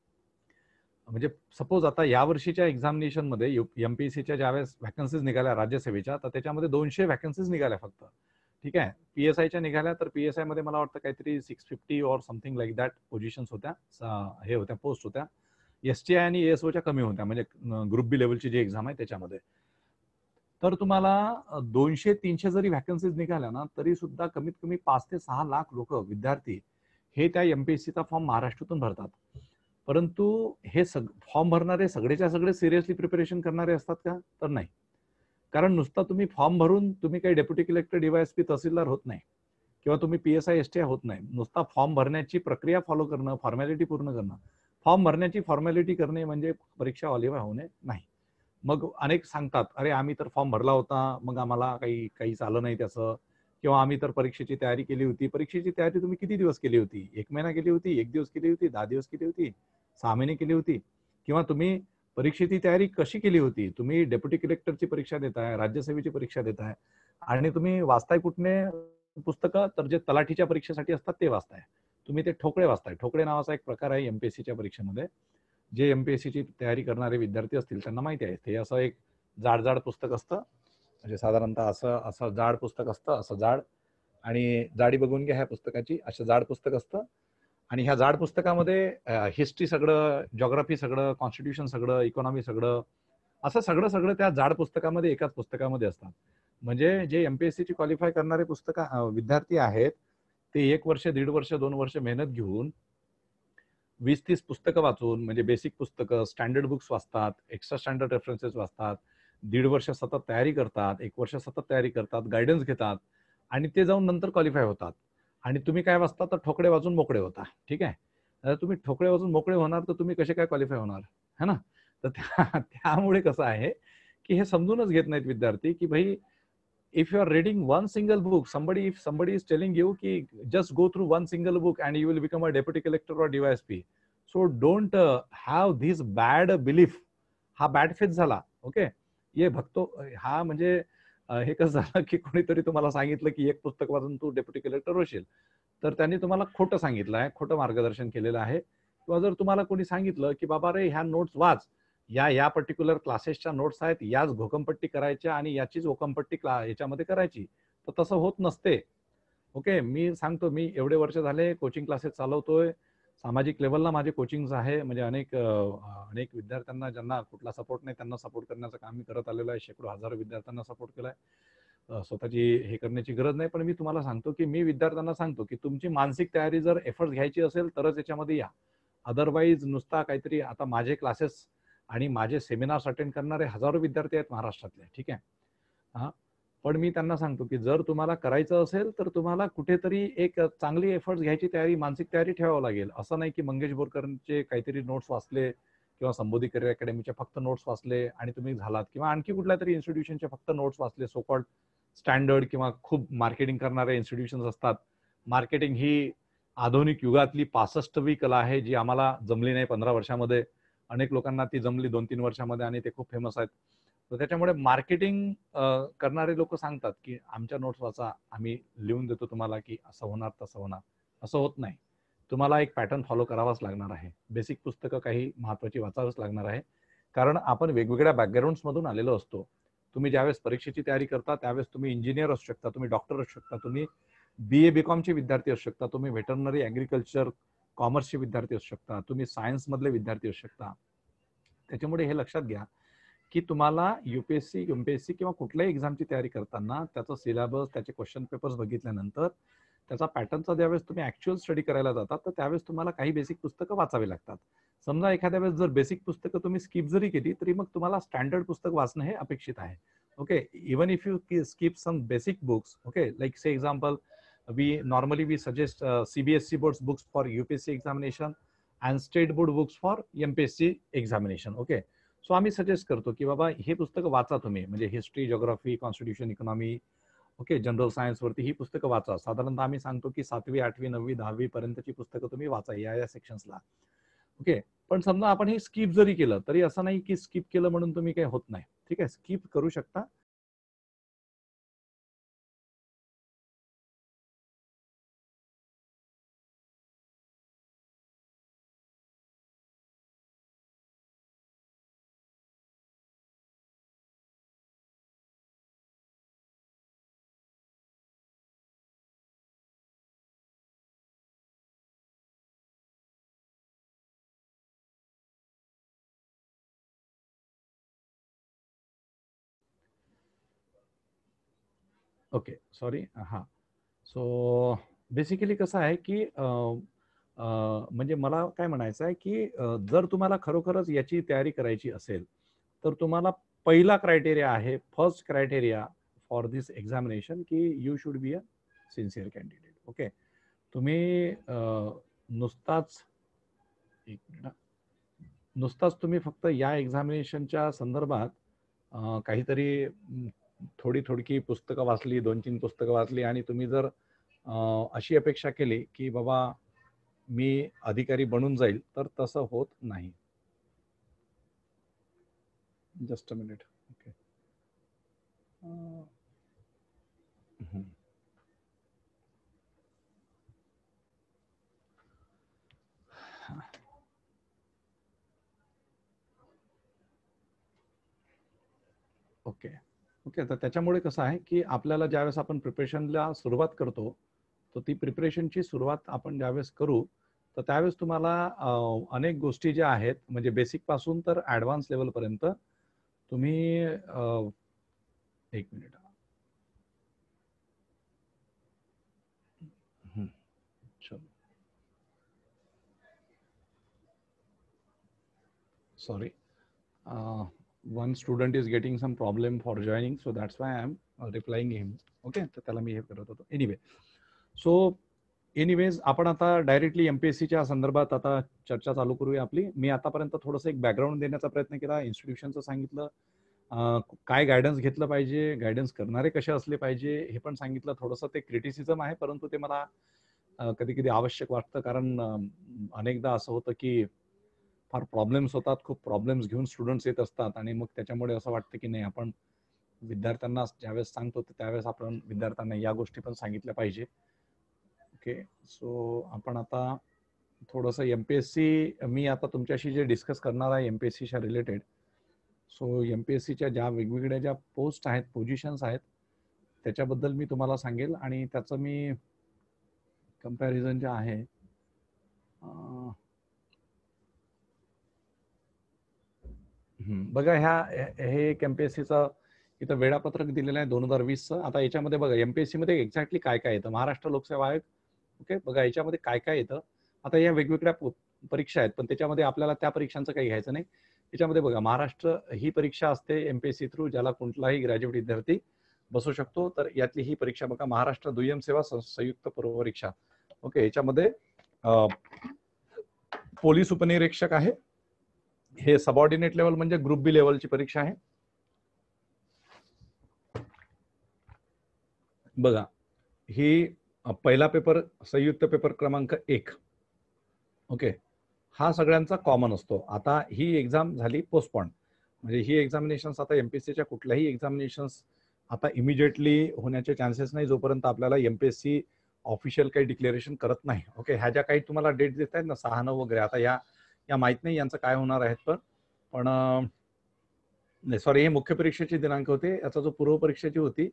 म्हणजे सपोज आता या वर्षीच्या एक्झामिनेशनमध्ये एमपीएससीच्या ज्यावेळेस व्हॅकन्सीज निघाल्या राज्यसेवेच्या, तर त्याच्यामध्ये दोनशे व्हॅकन्सीज निघाल्या फक्त. ठीक आहे, पीएसआयच्या निघाल्या तर पीएसआय मध्ये मला वाटतं काहीतरी six fifty or something like that positions होत्या, हे होत्या पोस्ट होत्या. एसटीआय आणि एएसओच्या कमी होत्या, म्हणजे ग्रुप बी लेवलची जी एक्झाम आहे त्याच्यामध्ये. तर तुम्हाला दोनशे तीनशे जरी व्हॅकन्सीज निघाल्या ना तरी सुद्धा कमीत कमी पाच ते सहा लाख लोक विद्यार्थी हे त्या एमपीएससीचा फॉर्म महाराष्ट्रातून भरतात. परंतु हे सग फॉर्म भरणारे सगळेच्या सगळे सिरियसली प्रिपरेशन करणारे असतात का? तर नाही. कारण नुसता तुम्ही फॉर्म भरून तुम्ही काही डेप्युटी कलेक्टर, डीवायएसपी, तहसीलदार होत नाही, किंवा तुम्ही पीएसआय एसटीआय होत नाही. नुसता फॉर्म भरण्याची प्रक्रिया फॉलो करणं, फॉर्मॅलिटी पूर्ण करणं. फॉर्म भरण्याची फॉर्मॅलिटी करणे म्हणजे परीक्षा क्वालिफाय होणे नाही. मग अनेक सांगतात अरे आम्ही तर फॉर्म भरला होता, मग आम्हाला काही काही आलं नाही त्याचं, किंवा आम्ही तर परीक्षेची तयारी केली होती. परीक्षेची तयारी तुम्ही किती दिवस केली होती? एक महिना केली होती, एक दिवस केली होती, दहा दिवस केली होती, सहा महिने केली होती? किंवा तुम्ही परीक्षेची तयारी कशी केली होती? तुम्ही डेप्युटी कलेक्टरची परीक्षा देताय, राज्यसेवेची परीक्षा देताय, आणि तुम्ही वाचताय कुठले पुस्तकं? तर जे तलाठीच्या परीक्षेसाठी असतात ते वाचताय. तुम्ही ते ठोकळे वाचताय. ठोकळे नावाचा एक प्रकार आहे एमपीएससीच्या परीक्षेमध्ये. जे एमपीएससीची तयारी करणारे विद्यार्थी असतील त्यांना माहिती आहे. ते असं एक जाड जाड पुस्तक असतं, म्हणजे साधारणतः असं असं जाड पुस्तक असतं, असं जाड, आणि जाडी बघून घ्या ह्या पुस्तकाची, असं जाड पुस्तक असतं, आणि ह्या जाड पुस्तकामध्ये हिस्ट्री सगळं, जॉग्राफी सगळं, कॉन्स्टिट्यूशन सगळं, इकॉनॉमी सगळं, असं सगळं सगळं त्या जाड पुस्तकामध्ये एकाच पुस्तकामध्ये असतात. म्हणजे जे एमपीएससीची क्वालिफाय करणारे पुस्तक विद्यार्थी आहेत ते एक वर्ष, दीड वर्ष, दोन वर्ष मेहनत घेऊन वीस तीस पुस्तकं वाचून, म्हणजे बेसिक पुस्तकं, स्टँडर्ड बुक्स वाचतात, एक्स्ट्रा स्टँडर्ड रेफरन्सेस वाचतात, दीड वर्ष सतत तयारी करतात, एक वर्ष सतत तयारी करतात, गायडन्स घेतात आणि ते जाऊन नंतर क्वालिफाय होतात. आणि तुम्ही काय वाचता तर ठोकळे वाचून मोकळे होता. ठीक आहे. तर तुम्ही ठोकळे वाचून मोकळे होणार तर तुम्ही कसे काय क्वालिफाय होणार, है ना? तर त्या त्यामुळे कसं आहे की हे समजूनच घेत नाहीत विद्यार्थी की भाई if you are reading one single book, somebody if somebody is telling you ki just go through one single book and you will become a deputy collector or D Y S P, so don't uh, have this bad belief. हा bad faith झाला. Okay, ये भक्तो हा म्हणजे हे कसं झालं की कोणीतरी तुम्हाला सांगितलं की एक पुस्तक वाचून तू डेप्युटी कलेक्टर होशील, तर त्यांनी तुम्हाला खोटं सांगितलं आहे, खोटं मार्गदर्शन केलेलं आहे. किंवा जर तुम्हाला कोणी सांगितलं की बाबा रे ह्या नोट्स वाच, या या पर्टिक्युलर क्लासेसच्या नोट्स आहेत, याच घोकमपट्टी करायच्या आणि याचीच ओकमपट्टी क्ला याच्यामध्ये करायची, तर तसं होत नसते. ओके, मी सांगतो, मी एवढे वर्ष झाले कोचिंग क्लासेस चालवतोय, सामाजिक लेवलला माझे कोचिंग्स आहे, म्हणजे अनेक अनेक विद्यार्थ्यांना ज्यांना कुठला सपोर्ट नाही त्यांना सपोर्ट करण्याचं काम मी करत आलेलो आहे. शेकडो हजारो विद्यार्थ्यांना सपोर्ट केलाय. स्वतःची हे करण्याची गरज नाही, पण मी तुम्हाला सांगतो की मी विद्यार्थ्यांना सांगतो की तुमची मानसिक तयारी जर एफर्ट्स घ्यायची असेल तरच याच्यामध्ये या. अदरवाईज नुसता काहीतरी, आता माझे क्लासेस आणि माझे सेमिनार्स अटेंड करणारे हजारो विद्यार्थी आहेत महाराष्ट्रातले. ठीक आहे. हा, पण मी त्यांना सांगतो की जर तुम्हाला करायचं असेल तर तुम्हाला कुठेतरी एक चांगली एफर्ट्स घ्यायची तयारी, मानसिक तयारी ठेवावं लागेल. असं नाही की मंगेश बोरकरांचे काहीतरी नोट्स वाचले किंवा संबोधी करिअर अकॅडमीचे फक्त नोट्स वाचले आणि तुम्ही झालात, किंवा आणखी कुठल्या तरी इन्स्टिट्यूशनचे फक्त नोट्स वाचले. सो कॉल्ड स्टँडर्ड किंवा खूप मार्केटिंग करणारे इन्स्टिट्यूशन्स असतात. मार्केटिंग ही आधुनिक युगातली पासष्टवी कला आहे जी आम्हाला जमली नाही पंधरा वर्षामध्ये. अनेक लोकांना ती जमली दोन तीन वर्षामध्ये आणि ते खूप फेमस आहेत. तर त्याच्यामुळे मार्केटिंग करणारे लोक सांगतात की आमच्या नोट्स वाचा, आम्ही लिहून देतो तुम्हाला की असं होणार तसं होणार. असं होत नाही. तुम्हाला एक पॅटर्न फॉलो करावाच लागणार आहे. बेसिक पुस्तकं काही महत्वाची वाचावीच लागणार आहे, कारण आपण वेगवेगळ्या बॅकग्राऊंड्स मधून आलेलो असतो. तुम्ही ज्यावेळेस परीक्षेची तयारी करता त्यावेळेस तुम्ही इंजिनियर असू शकता, तुम्ही डॉक्टर असू शकता, तुम्ही बी ए बीकॉमचे विद्यार्थी असू शकता, तुम्ही व्हेटरनरी ऍग्रिकल्चर कॉमर्सचे विद्यार्थी असू शकता, तुम्ही सायन्स मधले विद्यार्थी असू शकता. त्याच्यामुळे हे लक्षात घ्या की तुम्हाला युपीएससी एमपीएससी किंवा कुठल्याही एक्झामची तयारी करताना त्याचा सिलेबस, त्याचे क्वेश्चन पेपर्स बघितल्यानंतर त्याचा पॅटर्नचा ज्यावेळेस तुम्ही ऍक्च्युअल स्टडी करायला जातात तर त्यावेळेस तुम्हाला काही बेसिक पुस्तकं वाचावी लागतात. समजा एखाद्या वेळेस जर बेसिक पुस्तकं तुम्ही स्किप जरी केली तरी मग तुम्हाला स्टँडर्ड पुस्तक वाचणं हे अपेक्षित आहे. Okay, even if you skip some basic books, okay, like say example we normally we suggest CBSE boards books for UPSC examination and state board books for MPSC examination. Okay, so आम्ही suggest करतो की बाबा हे पुस्तकं वाचा तुम्ही, म्हणजे history, geography, constitution, economy, okay, general science वरती ही पुस्तकं वाचा. साधारणतः आम्ही सांगतो की सातवी, आठवी, नववी, दहावी पर्यंतची पुस्तकं तुम्ही वाचा या या सेक्शन्सला. ओके, पण समजा आपण हे स्किप जरी केलं तरी असं नाही की स्किप केलं म्हणून तुम्ही काही होत नाही. ठीक आहे, स्किप करू शकता. Okay, sorry. हां, सो बेसिकली कसं आहे की म्हणजे मला काय म्हणायचं आहे की जर तुम्हाला खरोखरच याची तयारी करायची असेल तर तुम्हाला पहिला क्रायटेरिया आहे, first criteria for this examination की you should be a sincere candidate. Okay, तुम्ही नुसताच एक मिनिट नुसताच तुम्ही फक्त या एक्झामिनेशनच्या संदर्भात काहीतरी थोडी थोडकी पुस्तकं वाचली, दोन तीन पुस्तकं वाचली आणि तुम्ही जर अशी अपेक्षा केली की बाबा मी अधिकारी बनून जाईल तर तसं होत नाही. Just a minute. Okay, okay okay तर त्याच्यामुळे कसं आहे की आपल्याला ज्यावेळेस आपण प्रिपरेशनला सुरुवात करतो तर ती प्रिपरेशनची सुरुवात आपण ज्यावेळेस करू तर त्यावेळेस तुम्हाला अनेक गोष्टी ज्या आहेत म्हणजे बेसिक पासून तर ऍडव्हान्स लेवल पर्यंत तुम्ही एक मिनिट चलो sorry uh, one student is getting some problem for joining, so that's why I am uh, replying him. Okay, तर त्याला मी हे करत होतो. एनिवे सो एनिवेज आपण आता डायरेक्टली एमपीएससीच्या संदर्भात आता चर्चा चालू करूया आपली. मी आतापर्यंत थोडंसं एक बॅकग्राऊंड देण्याचा प्रयत्न केला, इन्स्टिट्यूशनचं सांगितलं, काय गायडन्स घेतलं पाहिजे, गायडन्स करणारे कसे असले पाहिजे हे पण सांगितलं. थोडंसं ते क्रिटिसिझम आहे, परंतु ते मला कधी कधी आवश्यक वाटतं, कारण अनेकदा असं होतं की फार प्रॉब्लेम्स होतात, खूप प्रॉब्लेम्स घेऊन स्टुडंट्स येत असतात आणि मग त्याच्यामुळे असं वाटतं की नाही आपण विद्यार्थ्यांना ज्यावेळेस सांगतो त्यावेळेस आपण विद्यार्थ्यांना या गोष्टी पण सांगितल्या पाहिजे. ओके, सो आपण आता थोडंसं एमपीएससी मी आता तुमच्याशी जे डिस्कस करणार आहे एमपीएससीच्या रिलेटेड, सो एमपीएससीच्या ज्या वेगवेगळ्या ज्या पोस्ट आहेत, पोझिशन्स आहेत, त्याच्याबद्दल मी तुम्हाला सांगेल आणि त्याचं मी कंपॅरिझन जे आहे बघा, ह्या हे एक एमपीएससीचं इथं वेळापत्रक दिलेलं आहे दोन हजार वीसचं. आता याच्यामध्ये बघा एमपीएससी मध्ये एक्झॅक्टली काय काय येतं. महाराष्ट्र लोकसेवा आयोग, ओके, बघा याच्यामध्ये काय काय येतं. आता या वेगवेगळ्या परीक्षा आहेत, पण त्याच्यामध्ये आपल्याला त्या परीक्षांचं काही घ्यायचं नाही. याच्यामध्ये बघा महाराष्ट्र ही परीक्षा असते एमपीएससी थ्रू, ज्याला कोणताही ग्रॅज्युएट विद्यार्थी बसू शकतो. तर यातली ही परीक्षा बघा, महाराष्ट्र दुय्यम सेवा संयुक्त पूर्व परीक्षा. ओके, याच्यामध्ये पोलीस उपनिरीक्षक आहे, हे सबऑर्डिनेट लेवल म्हणजे ग्रुप बी लेवलची परीक्षा आहे. बघा, ही पहिला पेपर संयुक्त पेपर क्रमांक एक. ओके, हा सगळ्यांचा कॉमन असतो. आता ही एक्झाम झाली पोस्टपोन, म्हणजे ही एक्झामिनेशन्स आता एमपीएससीच्या कुठल्याही एक्झामिनेशन्स आता इमिजिएटली होण्याचे चान्सेस नाही, जोपर्यंत आपल्याला एमपीएससी ऑफिशियल काही डिक्लेरेशन करत नाही. ओके, ह्या ज्या काही तुम्हाला डेट देत आहेत ना, सहा नऊ वगैरे, आता या या माहित नाही यांचं काय होणार आहेत, पण पण नाही सॉरी, हे मुख्य परीक्षेचे दिनांक होते. याचा जो पूर्व परीक्षेची होती,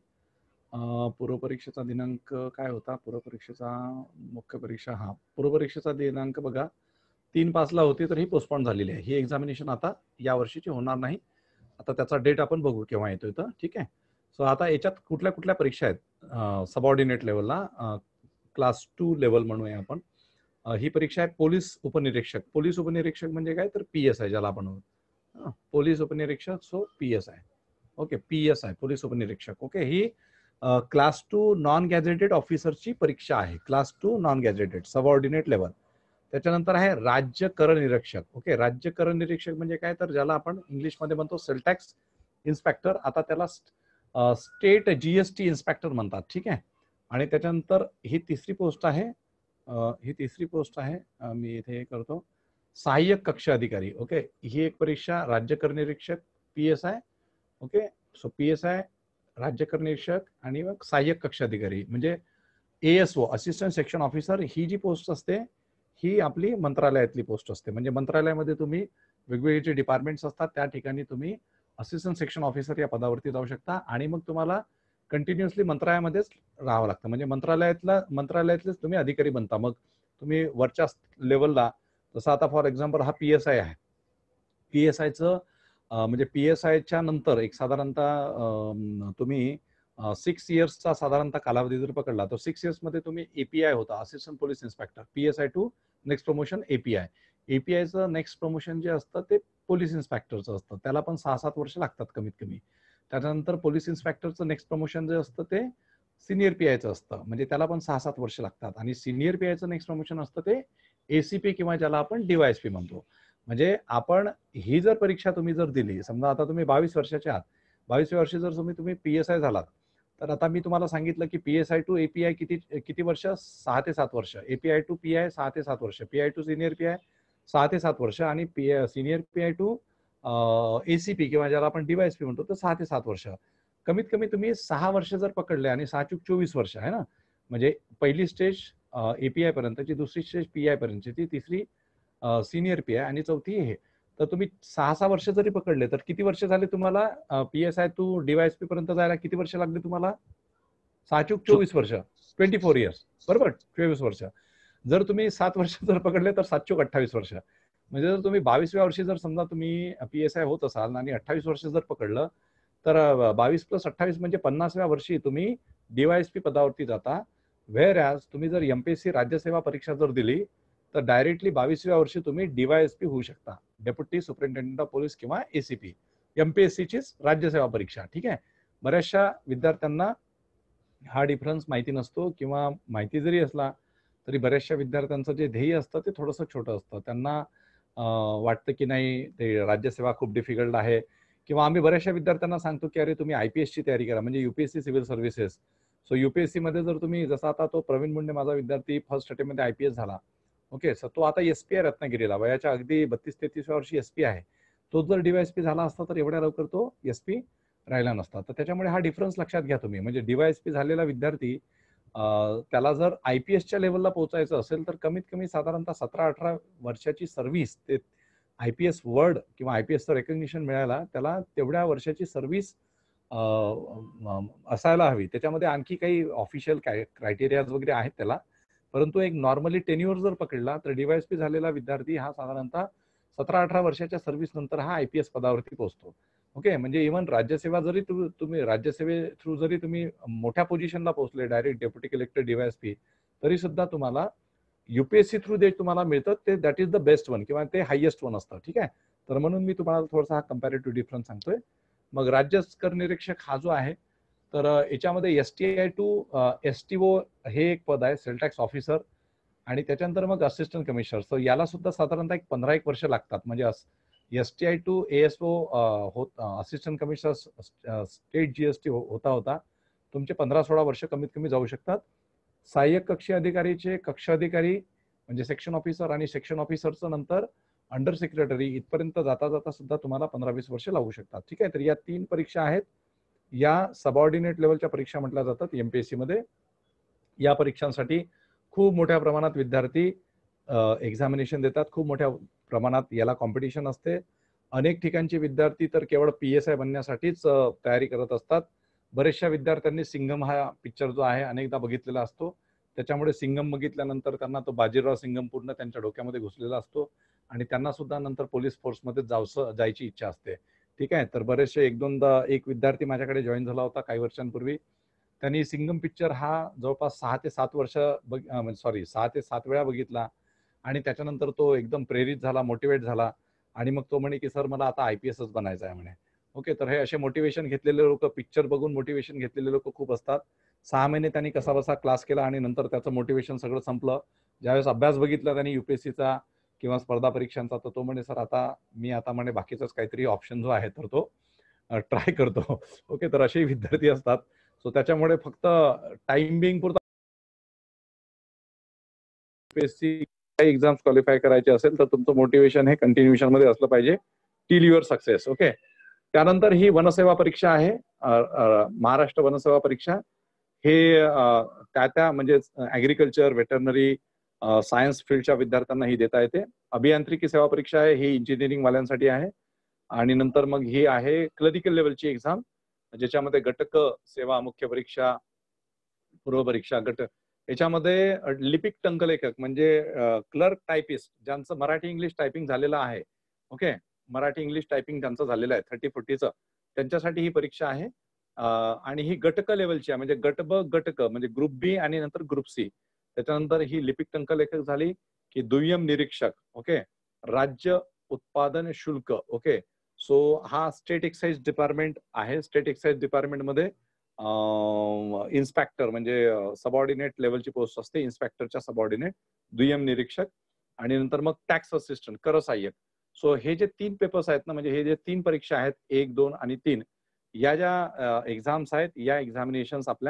पूर्व परीक्षेचा दिनांक काय होता, पूर्व परीक्षेचा मुख्य परीक्षा, हा पूर्व परीक्षेचा दिनांक बघा तीन पाचला होती, तर ही पोस्टपोन झालेली आहे. ही एक्झामिनेशन आता या वर्षीची होणार नाही. आता त्याचा डेट आपण बघू केव्हा येतोय तर, ठीक आहे. सो आता याच्यात कुठल्या कुठल्या परीक्षा आहेत सबऑर्डिनेट लेवलला, क्लास टू लेवल म्हणूया आपण. ही परीक्षा आहे पोलीस उपनिरीक्षक. पोलीस उपनिरीक्षक म्हणजे काय, तर पी एस आय ज्याला आपण पोलीस उपनिरीक्षक, so P S I. Okay, P S I police उपनिरीक्षक. ओके, ही क्लास टू नॉन गॅझेटेड ऑफिसरची परीक्षा आहे. Class two non gazetted subordinate level. त्याच्यानंतर आहे राज्य कर निरीक्षक. ओके, राज्य कर निरीक्षक म्हणजे काय, तर ज्याला आपण इंग्लिशमध्ये म्हणतो सेल टॅक्स इन्स्पेक्टर, आता त्याला स्टेट जीएसटी इन्स्पेक्टर म्हणतात, ठीक आहे. आणि त्याच्यानंतर ही तिसरी पोस्ट आहे, ही तिसरी पोस्ट आहे, मी इथे करतो सहाय्यक कक्ष अधिकारी. ओके, ही एक परीक्षा राज्य कर निरीक्षक P S I. Okay, so P S I, राज्य कर निरीक्षक आणि मग सहाय्यक कक्ष अधिकारी म्हणजे एएसओ असिस्टंट सेक्शन ऑफिसर. ही जी पोस्ट असते ही आपली मंत्रालयातली पोस्ट असते. म्हणजे मंत्रालयामध्ये तुम्ही वेगवेगळे जे डिपार्टमेंट्स असतात त्या ठिकाणी तुम्ही असिस्टंट सेक्शन ऑफिसर या पदावरती जाऊ शकता आणि मग तुम्हाला कंटिन्युअसली मंत्रालयामध्येच राहावं लागतं. म्हणजे मंत्रालयातला मंत्रालयातलेच तुम्ही अधिकारी बनता. मग तुम्ही वरच्या लेवलला, जसं आता फॉर एक्झाम्पल हा पी एस आय आहे, पी एस आयचं म्हणजे पी एस आयच्या नंतर एक साधारणतः तुम्ही सिक्स इयर्सचा साधारणतः कालावधी जर पकडला तर सिक्स इयर्स मध्ये तुम्ही एपीआय होता, assistant police inspector. PSI to next promotion API. एपीआयचं नेक्स्ट प्रमोशन जे असतं ते पोलीस इन्स्पेक्टरचं असतं, त्याला पण सहा सात वर्ष लागतात कमीत कमी. त्याच्यानंतर पोलीस इन्स्पेक्टरचं नेक्स्ट प्रमोशन जे असतं ते सिनियर पीआयचं असतं, म्हणजे त्याला पण सहा सात वर्ष लागतात. आणि सिनियर पीआयचं नेक्स्ट प्रमोशन असतं ते एसीपी किंवा ज्याला आपण डीवायएसपी म्हणतो. म्हणजे आपण ही जर परीक्षा तुम्ही जर दिली, समजा आता तुम्ही बावीस वर्षाचे आहात, बावीसव्या वर्षी जर तुम्ही तुम्ही पीएसआय झालात, तर आता मी तुम्हाला सांगितलं की पीएसआय टू एपीआय किती किती वर्ष, सहा ते सात वर्ष. एपीआय टू पीआय सहा ते सात वर्ष, पीआय टू सिनियर पीआय सहा ते सात वर्ष आणि P senior PI to ACP किंवा ज्याला आपण डीवायएसपी म्हणतो तर सहा ते सात वर्ष. कमीत कमी तुम्ही सहा वर्ष जर पकडले आणि सहा चूक चोवीस वर्ष आहे ना, म्हणजे पहिली स्टेज एपीआय पर्यंतची, दुसरी स्टेज पीआय पर्यंतची, तिसरी सिनियर पीआय आणि चौथी हे. तर तुम्ही सहा सहा वर्ष जरी पकडले तर किती वर्ष झाले तुम्हाला पीएसआय टू डीवायएसपी पर्यंत जायला किती वर्ष लागले तुम्हाला? सहा चूक चोवीस वर्ष, ट्वेंटी फोर इयर्स, बरोबर, चोवीस वर्ष. जर तुम्ही सात वर्ष जर पकडले तर सात चोक अठ्ठावीस वर्ष. म्हणजे जर तुम्ही बावीसव्या वर्षी जर समजा तुम्ही पी एस आय होत असाल आणि अठ्ठावीस वर्ष जर पकडलं तर बावीस प्लस अठ्ठावीस म्हणजे पन्नासव्या वर्षी तुम्ही डीवायएसपी पदावरती जाता. व्हेअर ॲज तुम्ही जर एमपीएससी राज्यसेवा परीक्षा जर दिली तर डायरेक्टली बावीसव्या वर्षी तुम्ही डीवायएसपी होऊ शकता, डेप्युटी सुपरिटेंडेंट ऑफ पोलीस किंवा एसीपी. एमपीएससीचीच राज्यसेवा परीक्षा. ठीक आहे. बऱ्याचशा विद्यार्थ्यांना हा डिफरन्स माहिती नसतो किंवा माहिती जरी असला तरी बऱ्याचशा विद्यार्थ्यांचं जे ध्येय असतं ते थोडंसं छोटं असतं. त्यांना वाटतं की नाही ते राज्यसेवा खूप डिफिकल्ट आहे, किंवा आम्ही बऱ्याचशा विद्यार्थ्यांना सांगतो की अरे तुम्ही आयपीएसची तयारी करा, म्हणजे UPSC civil services. So UPSC मध्ये जर तुम्ही, जसा आता तो प्रवीण मुंडे माझा विद्यार्थी फर्स्ट अटेम्प्ट मध्ये आयपीएस झाला, ओके, सर तो आता एसपी आहे रत्नागिरीला, वयाच्या अगदी बत्तीस तेहतीसव्या वर्षी एसपी आहे. तो जर डीवायएसपी झाला असता तर एवढ्या लवकर तो एसपी राहिला नसता. तर त्याच्यामुळे हा डिफरन्स लक्षात घ्या तुम्ही. म्हणजे डीवायएसपी झालेला विद्यार्थी त्याला जर आयपीएसच्या लेवलला पोहोचायचं असेल तर कमीत कमी साधारणतः सतरा अठरा वर्षाची सर्व्हिस, ते आयपीएस वर्ड किंवा आयपीएसचं रेकग्निशन मिळायला त्याला तेवढ्या वर्षाची सर्व्हिस असायला हवी. त्याच्यामध्ये आणखी काही ऑफिशियल क्रायटेरियाज वगैरे आहेत त्याला, परंतु एक नॉर्मली टेन्युअर जर पकडला तर डीवायएसपी झालेला विद्यार्थी हा साधारणतः सतरा अठरा वर्षाच्या सर्व्हिस नंतर हा आयपीएस पदावरती पोहोचतो. ओके, म्हणजे इव्हन राज्यसेवा जरी तुम्ही राज्यसेवे थ्रू जरी तुम्ही मोठ्या पोझिशनला पोहोचले, डायरेक्ट डेप्युटी कलेक्टर डीवायएसपी, तरी सुद्धा तुम्हाला युपीएससी थ्रू जे तुम्हाला मिळतं ते that is the best one किंवा ते हायएस्ट वन असतं. ठीक आहे. तर म्हणून मी तुम्हाला थोडासा हा कम्पॅरेटिव्ह डिफरन्स सांगतोय. मग राज्य कर निरीक्षक हा जो आहे तर याच्यामध्ये एसटीआय टू एसटीओ हे एक पद आहे, सेल टॅक्स ऑफिसर, आणि त्याच्यानंतर मग असिस्टंट कमिशनर. सो याला सुद्धा साधारणतः एक पंधरा एक वर्ष लागतात. म्हणजे एसटीआय टू एएसओ होत असिस्टंट कमिशनर स्टेट जीएसटी होता होता तुमचे पंधरा सोळा वर्ष कमीत कमी जाऊ शकतात. सहाय्यक कक्षी अधिकारीचे कक्ष अधिकारी म्हणजे सेक्शन ऑफिसर आणि सेक्शन ऑफिसरचं नंतर अंडर सेक्रेटरी इथपर्यंत जाता जाता सुद्धा तुम्हाला पंधरा वीस वर्ष लागू शकतात. ठीक आहे. तर या तीन परीक्षा आहेत, या सबऑर्डिनेट लेवलच्या परीक्षा म्हटल्या जातात एमपीएससी मध्ये. या परीक्षांसाठी खूप मोठ्या प्रमाणात विद्यार्थी एक्झामिनेशन देतात, खूप मोठ्या प्रमाणात याला कॉम्पिटिशन असते. अनेक ठिकाणचे विद्यार्थी तर केवळ पीएसआय बनण्यासाठीच तयारी करत असतात. बरेचशा विद्यार्थ्यांनी सिंगम हा पिक्चर जो आहे अनेकदा बघितलेला असतो, त्याच्यामुळे सिंगम बघितल्यानंतर त्यांना तो बाजीराव सिंगम पूर्ण त्यांच्या डोक्यामध्ये घुसलेला असतो आणि त्यांना सुद्धा नंतर पोलीस फोर्समध्ये जावसं जायची इच्छा असते. ठीक आहे. तर बरेचसे एक दोनदा एक विद्यार्थी माझ्याकडे जॉईन झाला होता काही वर्षांपूर्वी. त्यांनी सिंगम पिक्चर हा जवळपास सहा ते सात वर्ष सॉरी सहा ते सात वेळा बघितला आणि त्याच्यानंतर तो एकदम प्रेरित झाला, मोटिवेट झाला आणि मग तो म्हणे की सर मला आता आयपीएसच बनायचं आहे म्हणे. ओके, तर हे असे मोटिवेशन घेतलेले लोक, पिक्चर बघून मोटिवेशन घेतलेले लोक खूप असतात. सहा महिने त्यांनी कसा बसा क्लास केला आणि नंतर त्याचं मोटिवेशन सगळं संपलं. ज्यावेळेस अभ्यास बघितला त्यांनी युपीएससीचा किंवा स्पर्धा परीक्षांचा, तर तो म्हणे सर आता मी आता म्हणे बाकीचाच काहीतरी ऑप्शन जो आहे तर तो ट्राय करतो. ओके, तर असे विद्यार्थी असतात. सो त्याच्यामुळे फक्त टाइम बिंग पुरता युपीएससी एक्झाम्स क्वालिफाय करायचे असेल तर तुमचं मोटिवेशन हे कंटिन्युएशन मध्ये असलं पाहिजे टिल युअर सक्सेस. ओके, त्यानंतर ही वनसेवा परीक्षा आहे, महाराष्ट्र वनसेवा परीक्षा. हे त्या त्या म्हणजे ऍग्रिकल्चर, वेटरनरी, सायन्स फील्डच्या विद्यार्थ्यांना ही देता येते. अभियांत्रिकी सेवा परीक्षा आहे, ही इंजिनिअरिंग वाल्यांसाठी आहे. आणि नंतर मग ही आहे क्लरिकल लेवलची एक्झाम, ज्याच्यामध्ये गटक सेवा, मुख्य परीक्षा, पूर्व परीक्षा, गट, याच्यामध्ये लिपिक टंकलेखक म्हणजे क्लर्क टायपिस्ट ज्यांचं मराठी इंग्लिश टायपिंग झालेलं आहे, ओके, मराठी इंग्लिश टायपिंग ज्यांचं झालेलं आहे थर्टी फोर्टीचं, त्यांच्यासाठी ही परीक्षा आहे. आणि ही गटक लेवलची आहे, म्हणजे गट ब गटक म्हणजे ग्रुप बी आणि नंतर ग्रुप सी. त्याच्यानंतर ही लिपिक टंकलेखक झाली की दुय्यम निरीक्षक, ओके, राज्य उत्पादन शुल्क. ओके, सो हा स्टेट एक्साइज डिपार्टमेंट आहे. स्टेट एक्साइज डिपार्टमेंटमध्ये इन्स्पेक्टर म्हणजे सबऑर्डिनेट लेवलची पोस्ट असते, इन्स्पेक्टरच्या सबऑर्डिनेट, दुय्यम निरीक्षक आणि नंतर मग टॅक्स असिस्टंट, कर सहाय्यक. सो हे जे तीन पेपर्स आहेत ना, म्हणजे हे जे तीन परीक्षा आहेत, एक दोन आणि तीन, या ज्या एक्झाम्स आहेत, या एक्झामिनेशन्स आपल्या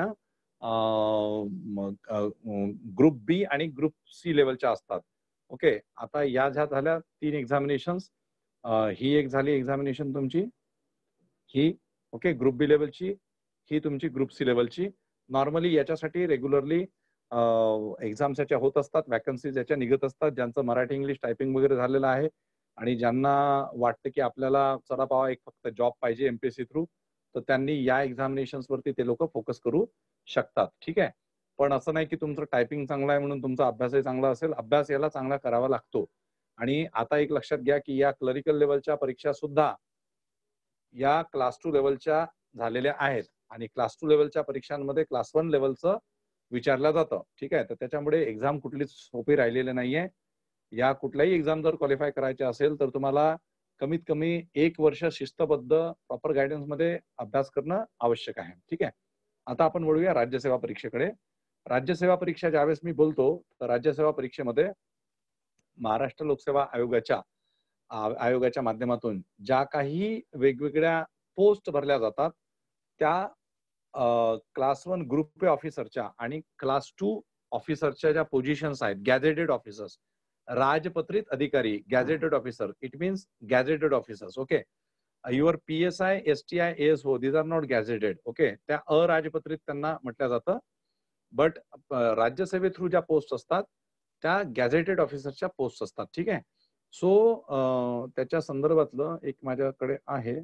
ग्रुप बी आणि ग्रुप सी लेवलच्या असतात. ओके, आता या ज्या झाल्या तीन एक्झामिनेशन्स, ही एक झाली एक्झामिनेशन तुमची, ही ओके ग्रुप बी लेवलची, ही तुमची ग्रुप सी लेवलची. नॉर्मली याच्यासाठी रेग्युलरली एक्झाम्स याच्या होत असतात, वॅकन्सीज याच्या निघत असतात. ज्यांचं मराठी इंग्लिश टायपिंग वगैरे झालेलं आहे आणि ज्यांना वाटतं की आपल्याला चला पावा एक फक्त जॉब पाहिजे एमपीएससी थ्रू, तर त्यांनी या एक्झामिनेशन्स वरती ते लोक फोकस करू शकतात. ठीक आहे. पण असं नाही की तुमचं टायपिंग चांगलं आहे म्हणून तुमचा अभ्यासही चांगला असेल. अभ्यास याला चांगला करावा लागतो. आणि आता एक लक्षात घ्या की या क्लरिकल लेवलच्या परीक्षा सुद्धा या क्लास टू लेवलच्या झालेल्या आहेत आणि क्लास टू लेवलच्या परीक्षांमध्ये क्लास वन लेवलचं विचारलं जातं. ठीक आहे, तर त्याच्यामुळे एक्झाम कुठलीच सोपी राहिलेली नाहीये. या कुठल्याही एक्झाम जर क्वालिफाय करायचे असेल तर तुम्हाला कमीत कमी एक वर्ष शिस्तबद्ध प्रॉपर गायडन्स मध्ये अभ्यास करणं आवश्यक आहे. ठीक आहे, आता आपण वळूया राज्यसेवा परीक्षेकडे. राज्यसेवा परीक्षा ज्यावेळेस मी बोलतो तर राज्यसेवा परीक्षेमध्ये महाराष्ट्र लोकसेवा आयोगाच्या आयोगाच्या माध्यमातून ज्या काही वेगवेगळ्या पोस्ट भरल्या जातात त्या क्लास वन ग्रुप पे ऑफिसरच्या आणि क्लास टू ऑफिसरच्या ज्या पोझिशन्स आहेत, गॅझेटेड ऑफिसर्स, राजपत्रित अधिकारी, gazetted officer, it means gazetted officers. Okay, your P S I, S T I, S O, these are not gazetted. Okay, त्या अराजपत्रित त्यांना म्हटलं जातं. बट राज्यसेवे थ्रू ज्या पोस्ट असतात त्या गॅझेटेड ऑफिसरच्या पोस्ट असतात. ठीक आहे, सो त्याच्या संदर्भातलं एक माझ्याकडे आहे.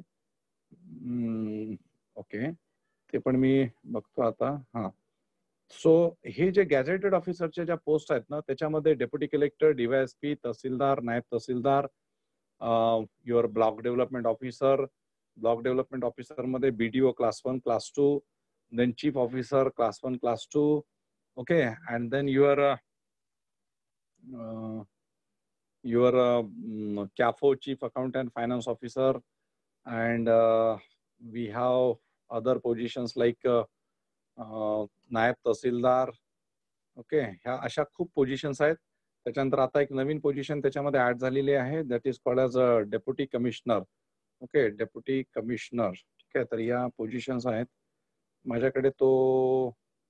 ओके, ते पण मी बघतो आता. हा, सो हे जे गॅझेटेड ऑफिसरच्या ज्या पोस्ट आहेत ना त्याच्यामध्ये deputy collector, DYSP, tehsildar, naib tehsildar, your block development officer, block development officer मध्ये BDO class one, class two, then chief officer class one, class two. Okay, and then your your CAFO, chief account and finance officer, and we have other positions like naib tehsildar. Okay, ह्या अशा खूप positions आहेत. त्याच्यानंतर आता एक नवीन position त्याच्यामध्ये add झालेली आहे, that is called as a deputy commissioner. Okay, deputy commissioner. ठीक आहे, तर या पोझिशन्स आहेत माझ्याकडे. तो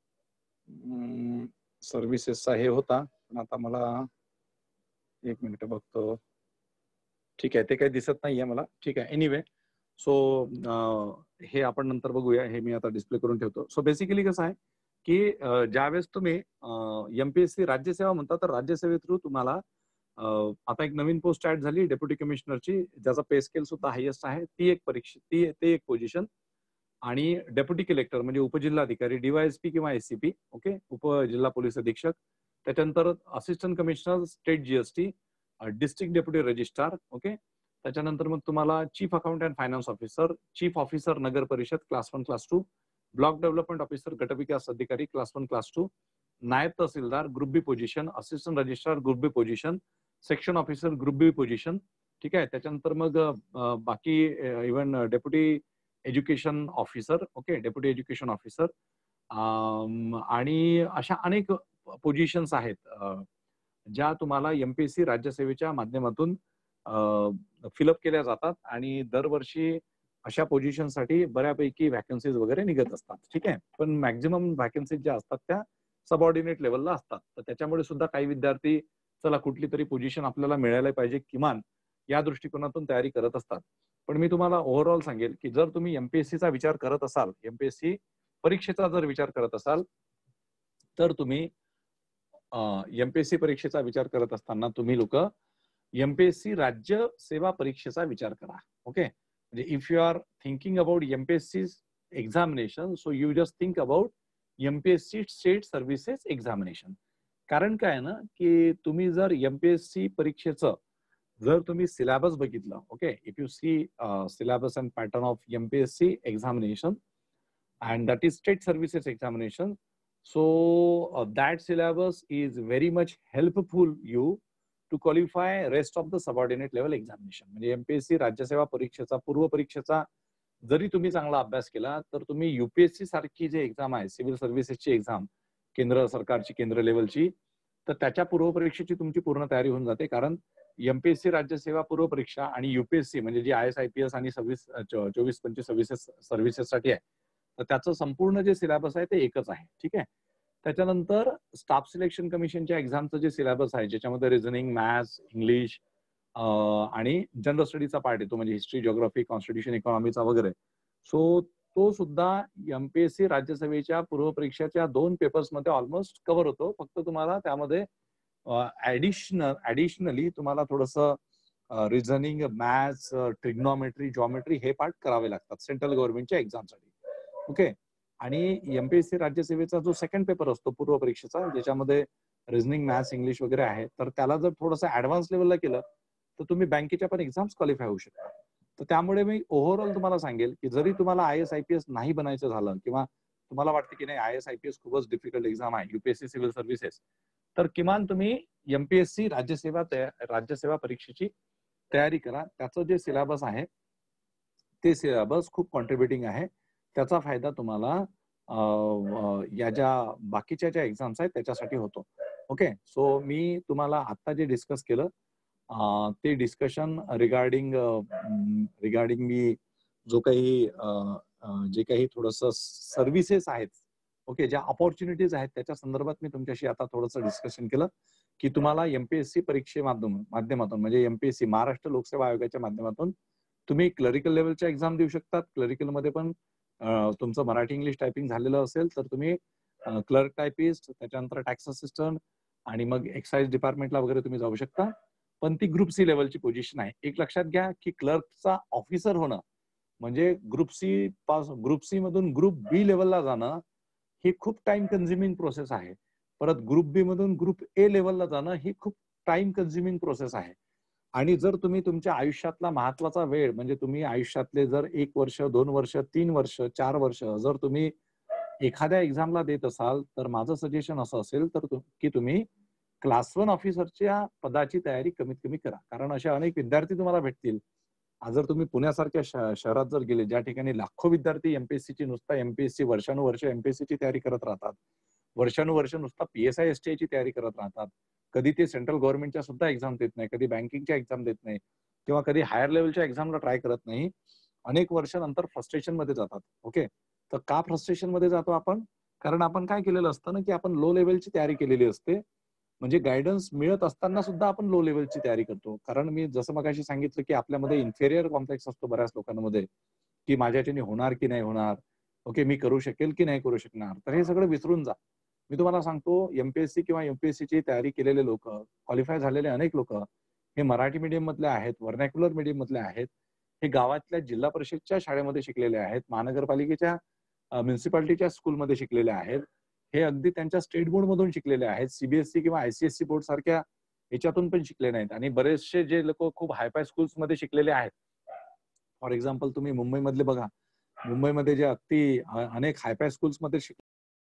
सर्व्हिसेसचा हे होता पण आता मला एक मिनिट बघतो. ठीक आहे, ते काही दिसत नाहीये मला. ठीक आहे, एनिवे, सो हे आपण नंतर बघूया. हे मी आता डिस्प्ले करून ठेवतो. सो बेसिकली कसं आहे की ज्यावेळेस तुम्ही एमपीएससी राज्यसेवा म्हणता तर राज्यसेवे थ्रू तुम्हाला आता एक नवीन पोस्ट ऍड झाली डेप्युटी कमिशनरची, ज्याचा पे स्केल सुद्धा हायेस्ट आहे. ती एक परीक्षा, ती ते एक पोझिशन. आणि डेप्युटी कलेक्टर म्हणजे उपजिल्हाधिकारी, डीवायएसपी किंवा एससीपी. ओके, उपजिल्हा पोलीस अधीक्षक. त्याच्यानंतर assistant commissioner state GST, district deputy registrar. Okay, त्याच्यानंतर मग तुम्हाला chief account and finance officer, chief officer नगर परिषद class one, class two, block development officer गटविकास अधिकारी class one, class two, naib tehsildar group B position, assistant registrar group B position, section officer group B position. ठीक आहे, त्याच्यानंतर मग बाकी even deputy education officer. Okay, deputy education officer आणि अशा अनेक पोझिशन्स आहेत ज्या तुम्हाला एमपीएससी राज्यसेवेच्या माध्यमातून फिलअप केल्या जातात आणि दरवर्षी अशा पोझिशनसाठी बऱ्यापैकी व्हॅकन्सीज वगैरे निघत असतात. ठीक आहे, पण मॅक्झिमम व्हॅकन्सीज ज्या असतात त्या सबऑर्डिनेट लेवलला असतात. तर त्याच्यामुळे सुद्धा काही विद्यार्थी चला कुठली तरी पोझिशन आपल्याला मिळायला पाहिजे किमान या दृष्टिकोनातून तयारी करत असतात. पण मी तुम्हाला ओव्हरऑल सांगेल की जर तुम्ही एमपीएससीचा विचार करत असाल, एमपीएससी परीक्षेचा जर विचार करत असाल तर तुम्ही एमपीएससी परीक्षेचा विचार करत असताना तुम्ही लोक एमपीएससी राज्य सेवा परीक्षेचा विचार करा. ओके, म्हणजे if you are thinking about MPSC examination, so you just think about MPSC state services examination. कारण काय ना की तुम्ही जर एमपीएससी परीक्षेचं जर तुम्ही सिलेबस बघितलं, okay, if you see syllabus and pattern of MPSC examination and that is state services examination, so uh, that syllabus is very much helpful you to qualify rest of the subordinate level examination. म्हणजे MPSC राज्यसेवा परीक्षेचा पूर्व परीक्षेचा जरी तुम्ही चांगला अभ्यास केला तर तुम्ही यूपीएससी सारखी जे एक्झाम आहे, सिव्हिल सर्व्हिसेसची एक्झाम, केंद्र सरकारची केंद्र लेवलची, तर त्याच्या पूर्व परीक्षेची तुमची पूर्ण तयारी होऊन जाते. कारण एमपीएससी राज्यसेवा पूर्व परीक्षा आणि युपीएससी म्हणजे जी I S I P S आणि सव्वीस चोवीस पंचवीस सर्व्हिसेस सर्व्हिसेससाठी आहे, तर त्याचं संपूर्ण जे सिलेबस आहे ते एकच आहे. ठीक आहे, त्याच्यानंतर स्टाफ सिलेक्शन कमिशनच्या एक्झामचं जे सिलेबस आहे ज्याच्यामध्ये रिझनिंग, मॅथ्स, इंग्लिश आणि जनरल स्टडीचा पार्ट येतो, म्हणजे हिस्ट्री, जिओग्राफी, कॉन्स्टिट्यूशन, इकॉनॉमीचा वगैरे. सो तो सुद्धा एमपीएससी राज्यसेवेच्या पूर्व परीक्षेच्या दोन पेपर्समध्ये ऑलमोस्ट कव्हर होतो. फक्त तुम्हाला त्यामध्ये ऍडिशनल ऍडिशनली तुम्हाला थोडंसं रिझनिंग, मॅथ्स, ट्रिग्नॉमेट्री, जॉमेट्री हे पार्ट करावे लागतात सेंट्रल गव्हर्नमेंटच्या एक्झामसाठी. ओके, आणि एमपीएससी राज्यसेवेचा जो सेकंड पेपर असतो पूर्व परीक्षेचा, ज्याच्यामध्ये रिझनिंग, मॅथ्स, इंग्लिश वगैरे आहे, तर त्याला जर थोडंसं ऍडव्हान्स लेवलला केलं तर तुम्ही बँकेच्या पण एक्झाम्स क्वालिफाय होऊ शकता. तर त्यामुळे मी ओव्हरऑल तुम्हाला सांगेल की जरी तुम्हाला I S I P S नाही बनायचं झालं किंवा तुम्हाला वाटतं की नाही I S I P S खूपच डिफिकल्ट एक्झाम आहे, युपीएससी सिव्हिल सर्व्हिसेस, तर किमान तुम्ही एमपीएससी राज्यसेवा राज्यसेवा परीक्षेची तयारी करा. त्याचं जे सिलेबस आहे ते सिलेबस खूप कॉन्ट्रीब्युटिंग आहे. त्याचा फायदा तुम्हाला या ज्या बाकीच्या ज्या एक्झाम्स आहेत त्याच्यासाठी होतो. ओके, सो मी तुम्हाला आता जे डिस्कस केलं ते डिस्कशन रिगार्डिंग रिगार्डिंग मी जो काही जे काही थोडंसं सर्व्हिसेस आहेत, ओके, ज्या ऑपॉर्च्युनिटीज आहेत त्याच्या संदर्भात मी तुमच्याशी आता थोडंसं डिस्कशन केलं की तुम्हाला एमपीएससी परीक्षे माध्यमातून म्हणजे एमपीएससी महाराष्ट्र लोकसेवा आयोगाच्या माध्यमातून तुम्ही क्लरिकल लेवलच्या एक्झाम देऊ शकतात. क्लरिकल मध्ये पण तुमचं मराठी इंग्लिश टायपिंग झालेलं असेल तर तुम्ही क्लर्क टायपिस्ट, त्याच्यानंतर टॅक्स असिस्टंट आणि मग एक्साइज डिपार्टमेंटला वगैरे तुम्ही जाऊ शकता. पण ती ग्रुप सी लेवलची पोझिशन आहे. एक लक्षात घ्या की क्लर्कचा ऑफिसर होणं म्हणजे group C pass group C मधून ग्रुप बी लेवलला जाणं ही खूप टाइम कन्झ्युमिंग प्रोसेस आहे. परत ग्रुप बी मधून ग्रुप ए लेवलला जाणं ही खूप टाइम कन्झ्युमिंग प्रोसेस आहे. आणि जर तुम्ही तुमच्या आयुष्यातला महत्वाचा वेळ म्हणजे तुम्ही आयुष्यातले जर एक वर्ष, दोन वर्ष, तीन वर्ष, चार वर्ष जर तुम्ही एखाद्या एक्झामला देत असाल तर माझं सजेशन असं असेल तर की तुम्ही क्लास वन ऑफिसरच्या पदाची तयारी कमीत कमी करा. कारण असे अनेक विद्यार्थी तुम्हाला भेटतील. जर तुम्ही पुण्यासारख्या शहरात जर गेले ज्या ठिकाणी लाखो विद्यार्थी एमपीएससीची नुसता एमपीएससी वर्षानुवर्ष एमपीएससीची तयारी करत राहतात, वर्षानुवर्ष नुसता पीएसआय एसटीआयची तयारी करत राहतात, कधी ते सेंट्रल गव्हर्नमेंटच्या सुद्धा एक्झाम देत नाही, कधी बँकिंगच्या एक्झाम देत नाही किंवा कधी हायर लेवलच्या एक्झामला ट्राय करत नाही, अनेक वर्षानंतर फ्रस्ट्रेशन मध्ये जातात. ओके, तर का फ्रस्ट्रेशन मध्ये जातो आपण? कारण आपण काय केलेलं असतं ना की आपण लो लेवलची तयारी केलेली असते, म्हणजे गायडन्स मिळत असताना सुद्धा आपण लो लेवलची तयारी करतो. कारण मी जसं मगाशी सांगितलं की आपल्यामध्ये इन्फेरियर कॉम्प्लेक्स असतो बऱ्याच लोकांमध्ये की माझ्याच्याने होणार की नाही होणार, ओके, मी करू शकेल की नाही करू शकणार. तर हे सगळं विसरून जा. मी तुम्हाला सांगतो एमपीएससी किंवा एमपीएससीची तयारी केलेले लोक, क्वालिफाय झालेले अनेक लोक हे मराठी मीडियम मधले आहेत, व्हर्नॅक्युलर मीडियम मधले आहेत, हे गावातल्या जिल्हा परिषदच्या शाळेमध्ये शिकलेले आहेत, महानगरपालिकेच्या म्युन्सिपालिटीच्या स्कूलमध्ये शिकलेले आहेत, हे अगदी त्यांच्या स्टेट बोर्ड मधून शिकलेले आहेत, सीबीएसई किंवा आयसीएससी बोर्ड सारख्या याच्यातून पण शिकले नाहीत. आणि बरेचसे जे लोक खूप हायफाय स्कूल्स मध्ये शिकलेले आहेत, फॉर एक्झाम्पल तुम्ही मुंबई मधले बघा, मुंबईमध्ये जे अगदी अनेक हायफाय स्कूल्स मध्ये शिक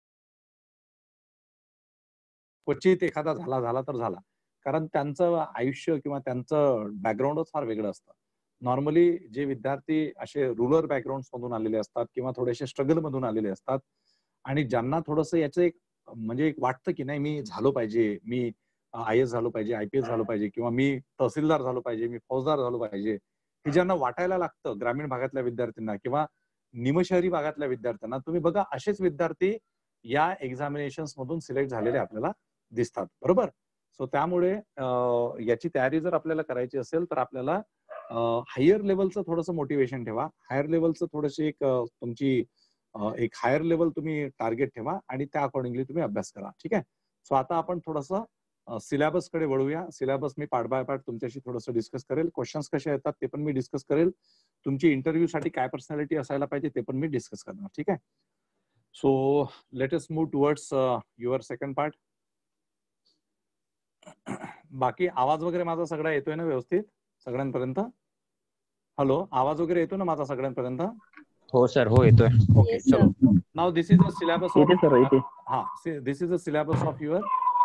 क्वचित एखादा झाला झाला तर झाला, कारण त्यांचं आयुष्य किंवा त्यांचं बॅकग्राऊंडच फार वेगळं असतं. नॉर्मली जे विद्यार्थी असे रुरल बॅकग्राऊंड मधून आलेले असतात किंवा थोडेसे स्ट्रगल मधून आलेले असतात आणि ज्यांना थोडंसं याचं एक म्हणजे एक वाटतं की नाही मी झालो पाहिजे, मी आय एस झालो पाहिजे, आयपीएस झालो पाहिजे किंवा मी तहसीलदार झालो पाहिजे, मी फौजदार झालो पाहिजे, हे ज्यांना वाटायला लागतं ग्रामीण भागातल्या विद्यार्थ्यांना किंवा निमशहरी भागातल्या विद्यार्थ्यांना, तुम्ही बघा असेच विद्यार्थी या एक्झामिनेशन्स मधून सिलेक्ट झालेले आपल्याला दिसतात. बरोबर, सो त्यामुळे याची तयारी जर आपल्याला करायची असेल तर आपल्याला हायर लेवलचं थोडंसं मोटिवेशन ठेवा, हायर लेवलचं थोडंसं एक तुमची एक हायर लेवल तुम्ही टार्गेट ठेवा आणि त्या अकॉर्डिंगली तुम्ही अभ्यास करा. ठीक आहे, सो आता आपण थोडंसं सिलेबस कडे वळूया. सिलेबस मी पार्ट बाय पार्ट तुमच्याशी थोडंसं डिस्कस करेल, क्वेश्चन्स कसे येतात ते पण मी डिस्कस करेल, तुमची इंटरव्ह्यू साठी काय पर्सनॅलिटी असायला पाहिजे ते पण मी डिस्कस करणार. ठीक आहे, so let us move towards your second part. बाकी आवाज वगैरे माझा सगळा येतोय ना व्यवस्थित सगळ्यांपर्यंत? हॅलो, आवाज वगैरे येतो ना माझा सगळ्यांपर्यंत? हो सर, हो येतोय. ओके, चलो. Now this is the syllabus of हा this is the syllabus of your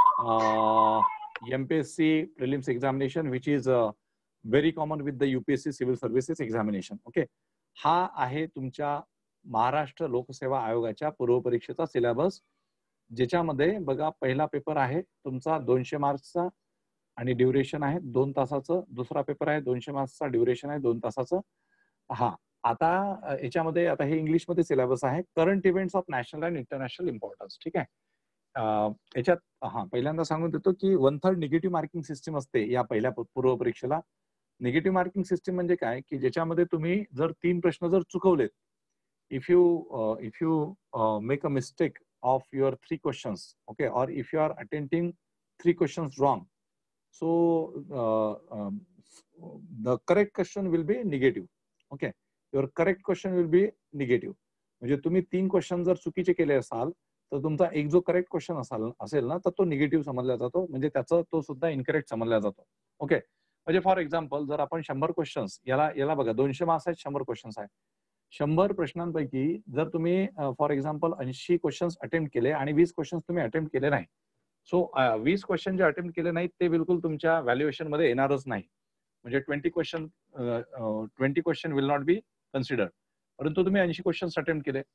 MPSC prelims examination which is very common with the UPSC civil services examination. Okay, हा आहे तुमच्या महाराष्ट्र लोकसेवा आयोगाच्या पूर्व परीक्षेचा सिलेबस, ज्याच्यामध्ये बघा पहिला पेपर आहे तुमचा दोनशे मार्क्सचा आणि ड्युरेशन आहे दोन तासाचं. दुसरा पेपर आहे दोनशे मार्क्सचा, ड्युरेशन आहे दोन तासाचं. हा आता याच्यामध्ये आता हे इंग्लिश मध्ये सिलेबस आहे, current events of national and international importance. ठीक आहे, याच्यात हा पहिल्यांदा सांगून देतो की one third negative marking system असते या पहिल्या पूर्व परीक्षेला. निगेटिव्ह मार्किंग सिस्टीम म्हणजे काय की ज्याच्यामध्ये तुम्ही जर तीन प्रश्न जर चुकवलेत, if you if you make a mistake of your three questions, okay, or if you are attempting three questions wrong, so uh, um, the correct question will be negative. Okay, your correct question will be negative. म्हणजे तुम्ही तीन question जर चुकीचे केले असाल तर तुमचा एक जो करेक्ट क्वेश्चन असाल असेल ना तर तो निगेटिव्ह समजला जातो, म्हणजे त्याचा तो सुद्धा इनकरेक्ट समजला जातो. ओके, म्हणजे फॉर एक्झाम्पल जर आपण शंभर क्वेश्चन्स याला याला बघा दोनशे मार्क्स आहेत, शंभर क्वेश्चन्स आहेत. शंभर प्रश्नांपैकी जर तुम्ही फॉर एक्झाम्पल ऐंशी क्वेश्चन्स अटेम्प्ट केले आणि वीस क्वेश्चन्स तुम्ही अटेम्प्ट केले नाही, सो वीस क्वेश्चन जे अटेम्प्ट केले नाहीत ते बिलकुल तुमच्या व्हॅल्युएशन मध्ये येणारच नाही. म्हणजे twenty question twenty question will not be consider. परंतु तुम्ही ऐंशी क्वेश्चन्स अटेम्प्ट केले,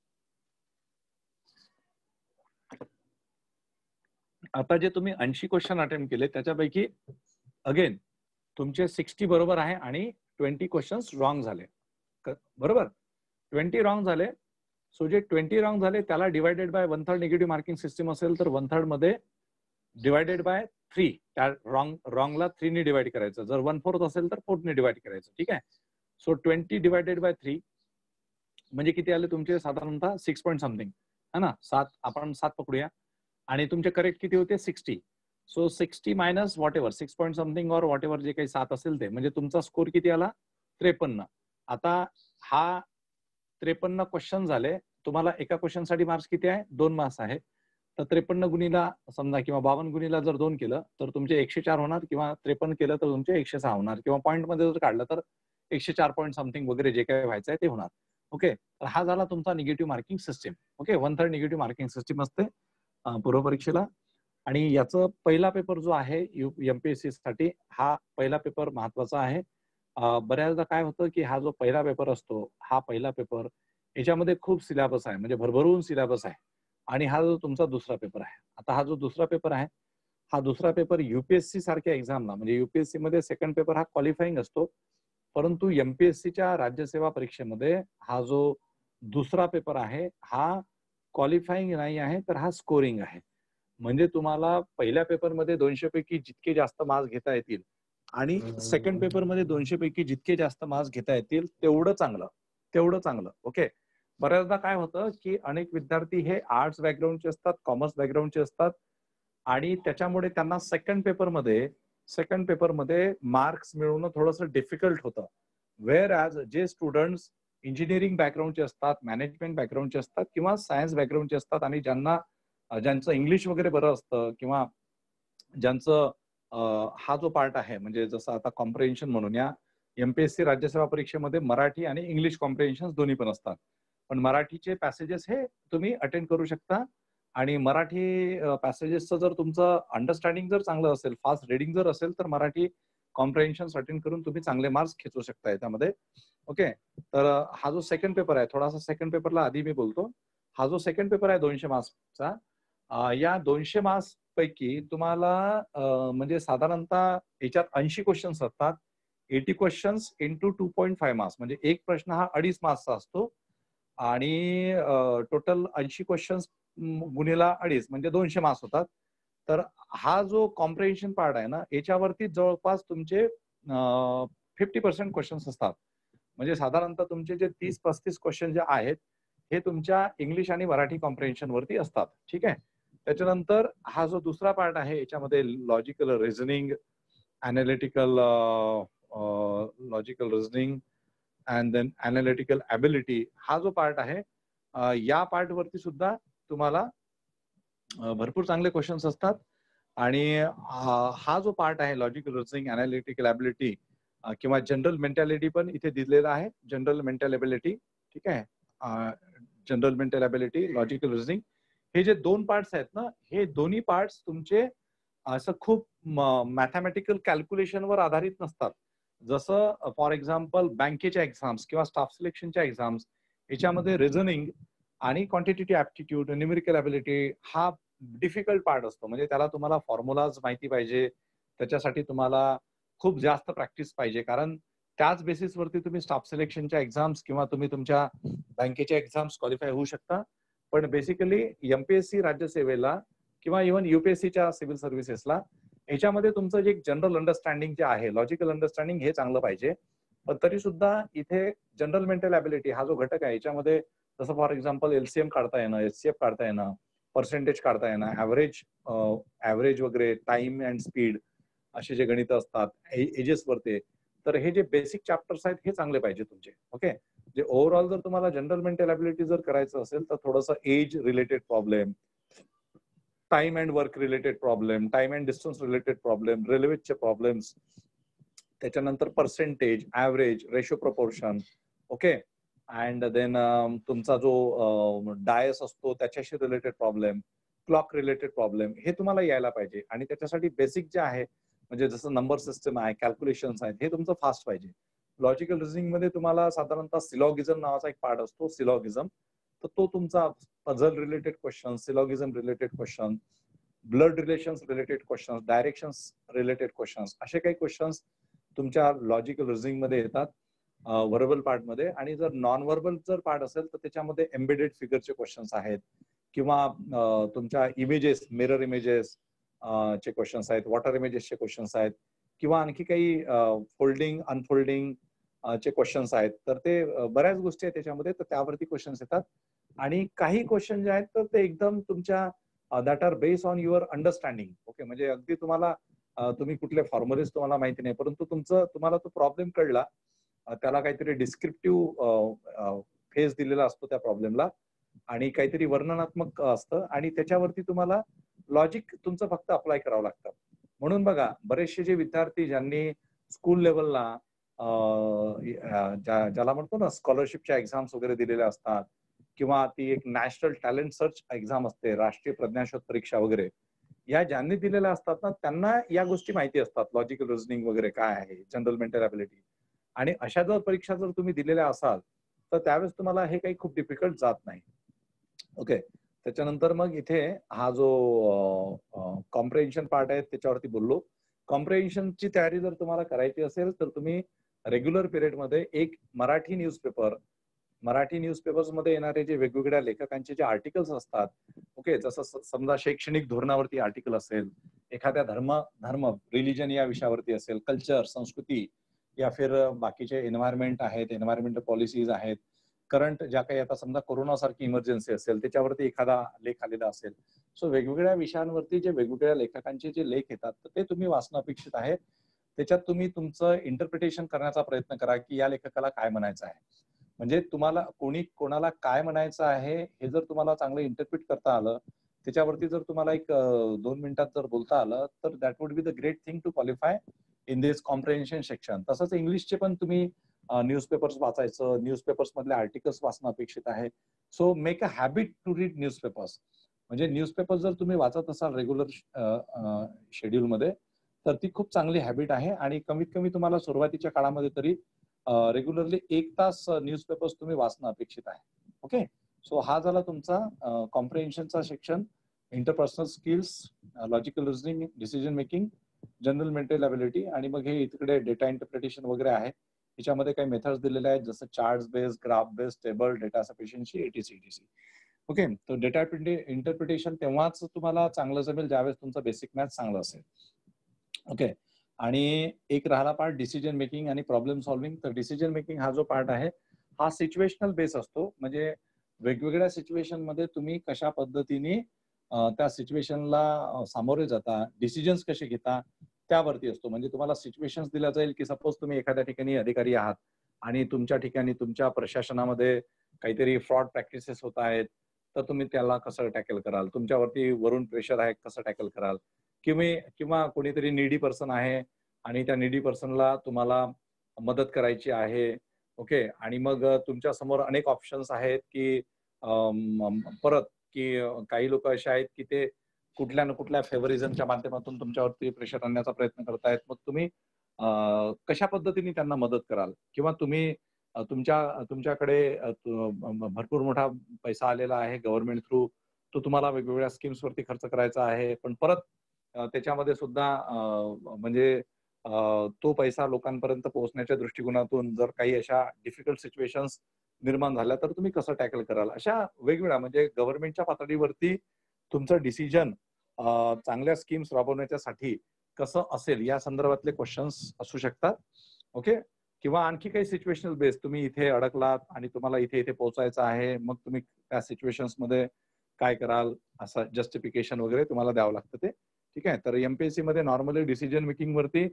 आता जे तुम्ही ऐंशी क्वेश्चन अटेम्प्ट केले त्याच्यापैकी अगेन तुमचे सिक्स्टी बरोबर आहे आणि ट्वेंटी क्वेश्चन्स रॉंग झाले. बरोबर, ट्वेंटी रॉंग झाले. सो जे ट्वेंटी रॉंग झाले त्याला divided by one third negative marking system असेल तर वन थर्ड मध्ये डिवायडेड बाय थ्री, त्या रॉंग रॉंगला थ्री ने डिवाइड करायचं. जर वन फोर्थ असेल तर फोर्थ ने डिवाइड करायचं. ठीक आहे. So twenty divided by three म्हणजे किती आले तुमचे साधारणतः सिक्स पॉईंट समथिंग है ना, सात, आपण सात पकडूया. आणि तुमचे करेक्ट किती होते sixty. So sixty minus whatever six point something और व्हॉट एव्हर जे काही सात असेल ते, म्हणजे तुमचा स्कोर किती आला त्रेपन्न. आता हा त्रेपन्न क्वेश्चन झाले, तुम्हाला एका क्वेश्चन साठी मार्क्स किती आहे दोन मार्क्स आहे. तर त्रेपन्न गुणीला समजा किंवा बावन्न गुणीला जर दोन केलं तर तुमचे एकशे चार होणार, किंवा त्रेपन्न केलं तर तुमचे एकशे सहा होणार, किंवा पॉईंट मध्ये जर काढलं तर एकशे चार पॉईंट समथिंग वगैरे जे काही व्हायचं आहे ते होणार. ओके, तर हा झाला तुमचा negative marking system. Okay, one third negative marking system असते पूर्व परीक्षेला. आणि याचं पहिला पेपर जो आहे एमपीएससी साठी, हा पहिला पेपर महत्वाचा आहे. बऱ्याचदा काय होतं की हा जो पहिला पेपर असतो, हा पहिला पेपर याच्यामध्ये खूप सिलेबस आहे, म्हणजे भरभरून सिलेबस आहे. आणि हा जो तुमचा दुसरा पेपर आहे, आता हा जो दुसरा पेपर आहे, हा दुसरा पेपर युपीएससी सारख्या एक्झामला, म्हणजे युपीएससी मध्ये सेकंड पेपर हा क्वालिफाईंग असतो, परंतु एमपीएससीच्या राज्यसेवा परीक्षेमध्ये हा जो दुसरा पेपर आहे हा क्वालिफाईंग नाही आहे, तर हा स्कोरिंग आहे. म्हणजे तुम्हाला पहिल्या पेपरमध्ये दोनशे पैकी जितके जास्त मार्क्स घेता येतील आणि सेकंड पेपरमध्ये दोनशे पैकी जितके जास्त मार्क्स घेता येतील तेवढं चांगलं, तेवढं चांगलं. ओके, बऱ्याचदा काय होतं की अनेक विद्यार्थी हे आर्ट्स बॅकग्राऊंडचे असतात, कॉमर्स बॅकग्राऊंडचे असतात, आणि त्याच्यामुळे त्यांना सेकंड पेपरमध्ये सेकंड पेपरमध्ये मार्क्स मिळवणं थोडंसं डिफिकल्ट होतं. वेअर ॲज जे स्टुडंट्स इंजिनिअरिंग बॅकग्राऊंडचे असतात, मॅनेजमेंट बॅकग्राऊंडचे असतात, किंवा सायन्स बॅकग्राऊंडचे असतात, आणि ज्यांना ज्यांचं इंग्लिश वगैरे बरं असतं, किंवा ज्यांचं हा जो पार्ट आहे, म्हणजे जसं आता कॉम्प्रिहेन्शन म्हणून, या एमपीएससी राज्यसेवा परीक्षेमध्ये मराठी आणि इंग्लिश कॉम्प्रिहेन्शन दोन्ही पण असतात. पण मराठीचे पॅसेजेस हे तुम्ही अटेंड करू शकता, आणि मराठी पॅसेजेसचं जर तुमचं अंडरस्टँडिंग जर चांगलं असेल, फास्ट रिडिंग जर असेल, तर मराठी कॉम्प्रिहेन्शन अटेंड करून तुम्ही चांगले मार्क्स खेचू शकता त्यामध्ये. ओके, तर हा जो सेकंड पेपर आहे, थोडासा सेकंड पेपरला आधी मी बोलतो. हा जो सेकंड पेपर आहे दोनशे मार्क्सचा, या दोनशे मार्क्स पैकी तुम्हाला म्हणजे साधारणतः याच्यात ऐंशी क्वेश्चन्स असतात. Eighty questions into two point five marks, म्हणजे एक प्रश्न हा अडीच मार्क्सचा असतो, आणि टोटल ऐंशी क्वेश्चन्स गुणिला अडीच म्हणजे दोनशे मार्क्स होतात. तर हा जो कॉम्प्रिहेन्शन पार्ट आहे ना, याच्यावरती जवळपास तुमचे फिफ्टी पर्सेंट क्वेश्चन्स असतात. म्हणजे साधारणतः तुमचे जे तीस पस्तीस क्वेश्चन जे आहेत हे तुमच्या इंग्लिश आणि मराठी कॉम्प्रिहेन्शन वरती असतात. ठीक आहे. त्याच्यानंतर हा जो दुसरा पार्ट आहे याच्यामध्ये logical reasoning, analytical logical reasoning and then analytical ability, हा जो पार्ट आहे, या पार्ट वरती सुद्धा तुम्हाला भरपूर चांगले क्वेश्चन्स असतात. आणि हा जो पार्ट आहे लॉजिकल रिझनिंग, अनालिटिकल ॲबिलिटी किंवा जनरल मेंटॅलिटी पण इथे दिलेला आहे. जनरल मेंटल ॲबिलिटी, ठीक आहे, general mental ability, logical reasoning, हे जे दोन पार्ट्स आहेत ना, हे दोन्ही पार्ट्स तुमचे असं खूप मॅथमॅटिकल कॅल्क्युलेशनवर आधारित नसतात. जसं फॉर एक्झाम्पल बँकेच्या एक्झाम्स किंवा स्टाफ सिलेक्शनच्या एक्झाम्स, याच्यामध्ये रिझनिंग आणि क्वांटिटेटिव्ह ॲप्टिट्यूड, न्यूमेरिकल ॲबिलिटी हा डिफिकल्ट पार्ट असतो. म्हणजे त्याला तुम्हाला फॉर्म्युलाज माहिती पाहिजे, त्याच्यासाठी तुम्हाला खूप जास्त प्रॅक्टिस पाहिजे, कारण त्याच बेसिसवरती तुम्ही स्टाफ सिलेक्शनच्या एक्झाम्स किंवा तुम्ही तुमच्या बँकेच्या एक्झाम्स क्वालिफाय होऊ शकता. पण बेसिकली एमपीएससी राज्यसेवेला किंवा इव्हन युपीएससीच्या सिव्हिल सर्व्हिसेसला याच्यामध्ये तुमचं जे जनरल अंडरस्टँडिंग जे आहे, लॉजिकल अंडरस्टँडिंग, हे चांगलं पाहिजे. पण तरी सुद्धा इथे जनरल मेंटल ॲबिलिटी हा जो घटक आहे, याच्यामध्ये जसं फॉर एक्झाम्पल एलसीएम काढता येणं, एचसीएफ काढता येणं, पर्सेंटेज काढता येणं, ॲव्हरेज ॲव्हरेज वगैरे, टाइम अँड स्पीड असे जे गणित असतात एजेस वरती, तर हे जे बेसिक चॅप्टर्स आहेत हे चांगले पाहिजे तुमचे. ओके, जे ओव्हरऑल जर तुम्हाला जनरल मेंटल ॲबिलिटी जर करायचं असेल तर थोडंसं age related problem, time and work related problem, time and distance related problem, रेल्वेचे प्रॉब्लेम्स, त्याच्यानंतर percentage, average, ratio proportion, okay, and then तुमचा जो डायस असतो त्याच्याशी related problem, clock related problem, हे तुम्हाला यायला पाहिजे. आणि त्याच्यासाठी बेसिक जे आहे म्हणजे जसं नंबर सिस्टम आहे, कॅल्क्युलेशन्स आहेत, हे तुमचं फास्ट पाहिजे. लॉजिकल रिझनिंग मध्ये तुम्हाला साधारणतः सिलॉगिझम नावाचा एक पार्ट असतो, सिलॉगिझम. तर तो तुमचा puzzle related question, syllogism related question, blood relations related questions, directions related questions, असे काही क्वेश्चन्स तुमच्या लॉजिकल रिझनिंग मध्ये येतात व्हर्बल पार्ट मध्ये. आणि जर नॉन व्हर्बल जर पार्ट असेल तर त्याच्यामध्ये एम्बेडेड फिगरचे क्वेश्चन्स आहेत, किंवा तुमच्या इमेजेस, मिरर इमेजेस चे क्वेश्चन्स आहेत, वॉटर इमेजेसचे क्वेश्चन्स आहेत, किंवा आणखी काही फोल्डिंग अनफोल्डिंग चे क्वेश्चन्स आहेत. तर ते बऱ्याच गोष्टी आहेत त्याच्यामध्ये, तर त्यावरती क्वेश्चन्स येतात. आणि काही क्वेश्चन जे आहेत तर ते एकदम तुमच्या that are based on your understanding. Okay, म्हणजे अगदी तुम्हाला तुम्ही कुठले फॉर्म्युलेज तुम्हाला माहिती नाही, परंतु तुमचं तुम्हाला तो प्रॉब्लेम कळला, त्याला काहीतरी डिस्क्रिप्टिव्ह फेस दिलेला असतो त्या प्रॉब्लेमला, आणि काहीतरी वर्णनात्मक असतं, आणि त्याच्यावरती तुम्हाला लॉजिक तुमचं फक्त अप्लाय करावं लागतं. म्हणून बघा, बरेचसे जे विद्यार्थी ज्यांनी स्कूल लेवलला ज्याला म्हणतो ना स्कॉलरशिपच्या एक्झाम्स वगैरे दिलेल्या असतात, किंवा ती एक नॅशनल टॅलेंट सर्च एक्झाम असते, राष्ट्रीय प्रज्ञाशोध परीक्षा वगैरे, या ज्यांनी दिलेल्या असतात ना, त्यांना या गोष्टी माहिती असतात, लॉजिकल रिझनिंग वगैरे काय आहे, जनरल मेंटल ॲबिलिटी. आणि अशा जर परीक्षा जर तुम्ही दिलेल्या असाल तर त्यावेळेस तुम्हाला हे काही खूप डिफिकल्ट जात नाही. ओके, त्याच्यानंतर मग इथे हा जो कॉम्प्रेन्शन पार्ट आहे त्याच्यावरती बोललो. कॉम्प्रेन्शनची तयारी जर तुम्हाला करायची असेल तर तुम्ही रेग्युलर पिरियडमध्ये एक मराठी न्यूजपेपर, मराठी न्यूजपेपर्स मध्ये येणारे जे वेगवेगळ्या लेखकांचे जे आर्टिकल्स असतात, ओके, जसं समजा शैक्षणिक धोरणावरती आर्टिकल असेल, एखाद्या धर्म धर्म रिलिजन या विषयावरती असेल, कल्चर, संस्कृती, या फिर बाकीचे एन्व्हायरमेंट आहेत, एन्व्हायरमेंटल पॉलिसीज आहेत, करंट ज्या काही आता समजा कोरोना सारखी इमर्जन्सी असेल त्याच्यावरती एखादा लेख आलेला असेल. सो वेगवेगळ्या विषयांवरती जे वेगवेगळ्या लेखकांचे जे लेख येतात तर ते तुम्ही वाचणं अपेक्षित आहे. त्याच्यात तुम्ही तुमचं इंटरप्रिटेशन करण्याचा प्रयत्न करा की या लेखकाला काय म्हणायचं आहे. म्हणजे तुम्हाला कोणी कोणाला काय म्हणायचं आहे हे जर तुम्हाला चांगलं इंटरप्रिट करता आलं, त्याच्यावरती जर तुम्हाला एक दोन मिनिटात जर बोलता आलं तर that would be the great thing to qualify in this comprehension section. तसंच इंग्लिशचे पण तुम्ही न्यूजपेपर्स वाचायचं, न्यूजपेपर्स मधले आर्टिकल्स वाचणं अपेक्षित आहे. So make a habit to read newspapers. म्हणजे न्यूजपेपर जर तुम्ही वाचत असाल रेग्युलर शेड्यूलमध्ये तर ती खूप चांगली हॅबिट आहे. आणि कमीत कमी तुम्हाला सुरुवातीच्या काळामध्ये तरी रेग्युलरली एक तास न्यूजपेपर्स तुम्ही वाचणं अपेक्षित आहे. ओके, सो हा झाला तुमचा कॉम्प्रेन्शनचा section, interpersonal skills, logical reasoning, decision making, general mental ability. आणि मग हे इकडे डेटा इंटरप्रिटेशन वगैरे आहे. त्याच्यामध्ये काही मेथड्स दिलेले आहेत जसं chart based, graph based, table, data sufficiency, etc etc. Okay, तर डेटा इंटरप्रिटेशन तेव्हाच तुम्हाला चांगलं जमेल ज्यावेळेस तुमचं बेसिक मॅथ चांगलं असेल. ओके, आणि एक राहिला पार्ट डिसिजन मेकिंग आणि प्रॉब्लेम सॉल्व्हिंग. तर डिसिजन मेकिंग हा जो पार्ट आहे हा सिच्युएशनल बेस असतो. म्हणजे वेगवेगळ्या सिच्युएशन मध्ये तुम्ही कशा पद्धतीने त्या सिच्युएशनला सामोरे जाता, डिसिजन्स कसे घेता त्यावरती असतो. म्हणजे तुम्हाला सिच्युएशन्स दिल्या जाईल की सपोज तुम्ही एखाद्या ठिकाणी अधिकारी आहात आणि तुमच्या ठिकाणी तुमच्या प्रशासनामध्ये काहीतरी फ्रॉड प्रॅक्टिसेस होत आहेत, तर तुम्ही त्याला कसं टॅकल कराल, तुमच्यावरती वरून प्रेशर आहे कसं टॅकल कराल, किंवा किंवा कोणीतरी निडी पर्सन आहे आणि त्या निडी पर्सनला तुम्हाला मदत करायची आहे. ओके, आणि मग तुमच्या समोर अनेक ऑप्शन्स आहेत की परत की काही लोक असे आहेत की ते कुठल्या ना कुठल्या फेवरिझमच्या माध्यमातून तुमच्यावरती प्रेशर आणण्याचा प्रयत्न करतायत. मग तुम्ही कशा पद्धतीने त्यांना मदत कराल, किंवा तुम्ही तुमच्या तुमच्याकडे भरपूर मोठा पैसा आलेला आहे गव्हर्नमेंट थ्रू, तो तुम्हाला वेगवेगळ्या स्कीम्स वरती खर्च करायचा आहे, पण परत त्याच्यामध्ये सुद्धा म्हणजे तो पैसा लोकांपर्यंत पोहोचण्याच्या दृष्टिकोनातून जर काही अशा डिफिकल्ट सिच्युएशन्स निर्माण झाल्या तर तुम्ही कसं टॅकल कराल. अशा वेगवेगळ्या म्हणजे गव्हर्नमेंटच्या पातळीवरती तुमचं डिसिजन चांगल्या स्कीम्स राबवण्याच्यासाठी कसं असेल या संदर्भातले क्वेश्चन्स असू शकतात. ओके, किंवा आणखी काही सिच्युएशनल बेस, तुम्ही इथे अडकलात आणि तुम्हाला इथे इथे पोहोचायचं आहे, मग तुम्ही त्या सिच्युएशन्स मध्ये काय कराल असं जस्टिफिकेशन वगैरे तुम्हाला द्यावं लागतं ते. ठीक आहे, तर एमपीएससी मध्ये नॉर्मली डिसिजन मेकिंग वरती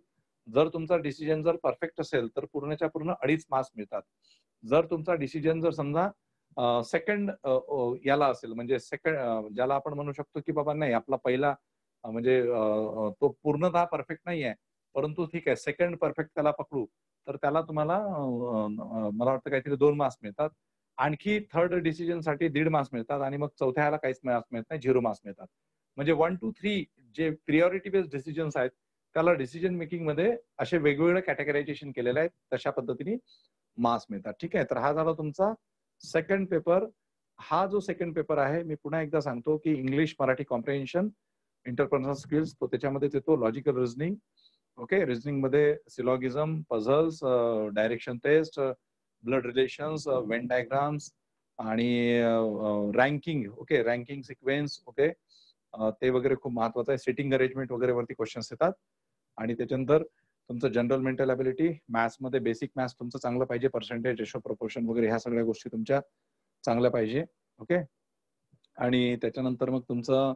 जर तुमचा डिसिजन जर परफेक्ट असेल तर पूर्णच्या पूर्ण अडीच मार्क्स मिळतात. जर तुमचा डिसिजन जर समजा सेकंड याला असेल म्हणजे सेकंड ज्याला आपण म्हणू शकतो की बाबा नाही आपला पहिला म्हणजे तो पूर्णतः परफेक्ट नाही आहे, परंतु ठीक आहे सेकंड परफेक्ट त्याला पकडू तर त्याला तुम्हाला मला वाटतं काहीतरी दोन मार्क्स मिळतात. आणखी थर्ड डिसिजन साठी दीड मार्क्स मिळतात आणि मग चौथ्या ह्याला काहीच मार्क्स मिळत नाही, झिरो मार्क्स मिळतात. म्हणजे वन टू थ्री जे प्रिऑरिटी बेस्ड डिसिजन्स आहेत त्याला डिसिजन मेकिंग मध्ये असे वेगवेगळे कॅटेगरायझेशन केलेले आहेत, तशा पद्धतीने मार्क्स मिळतात. ठीक आहे, तर हा झाला तुमचा सेकंड पेपर. हा जो सेकंड पेपर आहे मी पुन्हा एकदा सांगतो की English Marathi comprehension, interpersonal skills, तो त्याच्यामध्ये येतो लॉजिकल रिझनिंग. ओके, रिझनिंग मध्ये syllogism, puzzles, direction test, blood relations, Venn diagrams आणि ranking. Okay, ranking sequence. Okay, ते वगैरे खूप महत्वाचं आहे. सिटिंग अरेंजमेंट वगैरे वरती क्वेश्चन्स येतात. आणि त्याच्यानंतर तुमचं जनरल मेंटल ॲबिलिटी, मॅथ्स मध्ये बेसिक मॅथ्स तुमचं चांगलं पाहिजे, पर्सेंटेज, रेशो, प्रपोर्शन वगैरे ह्या सगळ्या गोष्टी तुमच्या चांगल्या पाहिजे. ओके, आणि त्याच्यानंतर मग तुमचं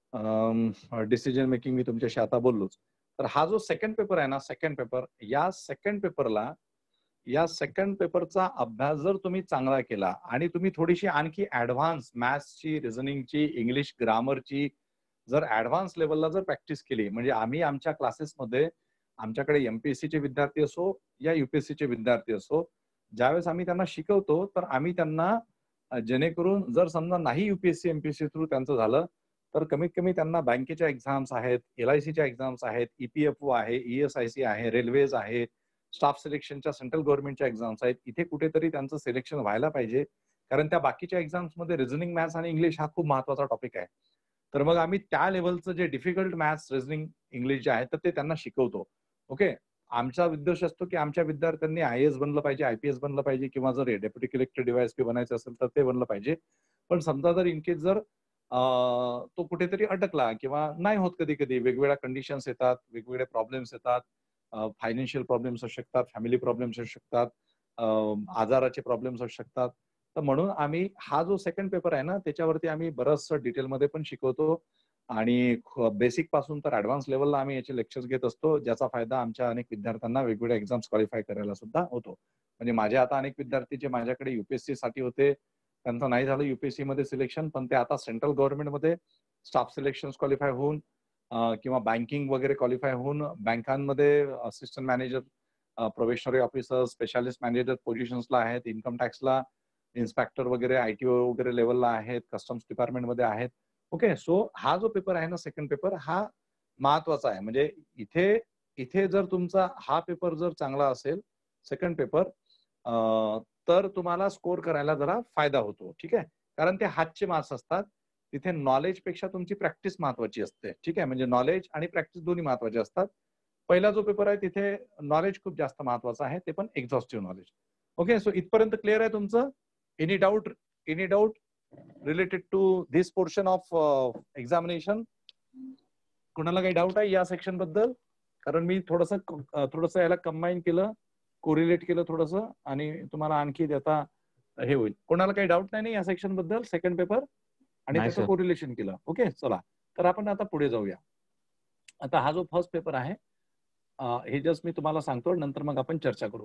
डिसिजन मेकिंग मी तुमच्याशी आता बोललोच. तर हा जो सेकंड पेपर आहे ना, सेकंड पेपर, या सेकंड पेपरला या सेकंड पेपरचा अभ्यास जर तुम्ही चांगला केला आणि तुम्ही थोडीशी आणखी ऍडव्हान्स मॅथ्सची, रिझनिंगची, इंग्लिश ग्रामरची जर ऍडव्हान्स लेवलला जर प्रॅक्टिस केली, म्हणजे आम्ही आमच्या क्लासेसमध्ये आमच्याकडे एमपीएससीचे विद्यार्थी असो या युपीएससीचे विद्यार्थी असो, ज्यावेळेस आम्ही त्यांना शिकवतो तर आम्ही त्यांना जेणेकरून जर समजा नाही युपीएससी एमपीएससी थ्रू त्यांचं झालं तर कमीत कमी त्यांना बँकेच्या एक्झाम्स आहेत, एलआयसीच्या एक्झाम्स आहेत, ईपीएफओ आहे, ईएसआयसी आहे, रेल्वेज आहे, स्टाफ सिलेक्शनच्या सेंट्रल गव्हर्नमेंटच्या एक्झाम्स आहेत. इथे कुठेतरी त्यांचं सिलेक्शन व्हायला पाहिजे, कारण त्या बाकीच्या एक्झाम्समध्ये रिझनिंग, मॅथ्स आणि इंग्लिश हा खूप महत्वाचा टॉपिक आहे. तर मग आम्ही त्या लेवलचं जे डिफिकल्ट मॅथ्स, रिझनिंग, इंग्लिश जे आहे तर ते त्यांना शिकवतो. ओके, आमचा उद्देश असतो की आमच्या विद्यार्थ्यांनी आय ए एस बनलं पाहिजे, आयपीएस बनलं पाहिजे, किंवा जर डेप्युटी कलेक्टर डीवायएसपी बनायचं असेल तर ते बनलं पाहिजे. पण समजा जर इनकेस जर तो कुठेतरी अटकला किंवा नाही होत, कधी कधी वेगवेगळ्या कंडिशन्स येतात, वेगवेगळे प्रॉब्लेम्स येतात, फायनान्शियल प्रॉब्लेम्स असू शकतात, फॅमिली प्रॉब्लेम्स असू शकतात, आजाराचे प्रॉब्लेम्स असू शकतात. तर म्हणून आम्ही हा जो सेकंड पेपर आहे ना त्याच्यावरती आम्ही बरंचसं डिटेलमध्ये पण शिकवतो आणि बेसिक पासून तर ऍडव्हान्स लेवलला आम्ही याचे लेक्चर्स घेत असतो, ज्याचा फायदा आमच्या अनेक विद्यार्थ्यांना वेगवेगळ्या एक्झाम्स क्वालिफाय करायला सुद्धा होतो. म्हणजे माझे आता अनेक विद्यार्थी जे माझ्याकडे युपीएससी साठी होते त्यांचं नाही झालं युपीएससी मध्ये सिलेक्शन, पण ते आता सेंट्रल गव्हर्नमेंटमध्ये स्टाफ सिलेक्शन क्वालिफाय होऊन किंवा बँकिंग वगैरे क्वालिफाय होऊन बँकांमध्ये assistant manager, probationary officer, specialist manager पोझिशन्सला आहेत, इन्कम टॅक्सला इन्स्पेक्टर वगैरे, आयटीओ वगैरे लेवलला आहेत, कस्टम्स डिपार्टमेंटमध्ये आहेत. ओके, सो हा जो पेपर आहे ना सेकंड पेपर हा महत्वाचा आहे. म्हणजे इथे इथे जर तुमचा हा पेपर जर चांगला असेल सेकंड पेपर तर तुम्हाला स्कोर करायला जरा फायदा होतो. ठीक आहे, कारण ते हातचे मार्क्स असतात. तिथे नॉलेज पेक्षा तुमची प्रॅक्टिस महत्वाची असते. ठीक आहे, म्हणजे नॉलेज आणि प्रॅक्टिस दोन्ही महत्वाचे असतात. पहिला जो पेपर आहे तिथे नॉलेज खूप जास्त महत्वाचं आहे, ते पण एक्झॉस्टिव्ह नॉलेज. ओके, सो इथपर्यंत क्लिअर आहे तुमचं? Any doubt any doubt related to this portion of examination? कुणाला काही डाऊट आहे या सेक्शन बद्दल? कारण मी थोडस थोडस याला कंबाईन केलं, कोरिलेट केलं थोडस, आणि तुम्हाला आणखी आता हे होईल. कोणाला काही डाऊट नाही या सेक्शन बद्दल, सेकंड पेपर आणि त्याचं कोरिलेशन केलं? ओके, चला तर आपण आता पुढे जाऊया. आता हा जो फर्स्ट पेपर आहे हे जस्ट मी तुम्हाला सांगतो, नंतर मग आपण चर्चा करू.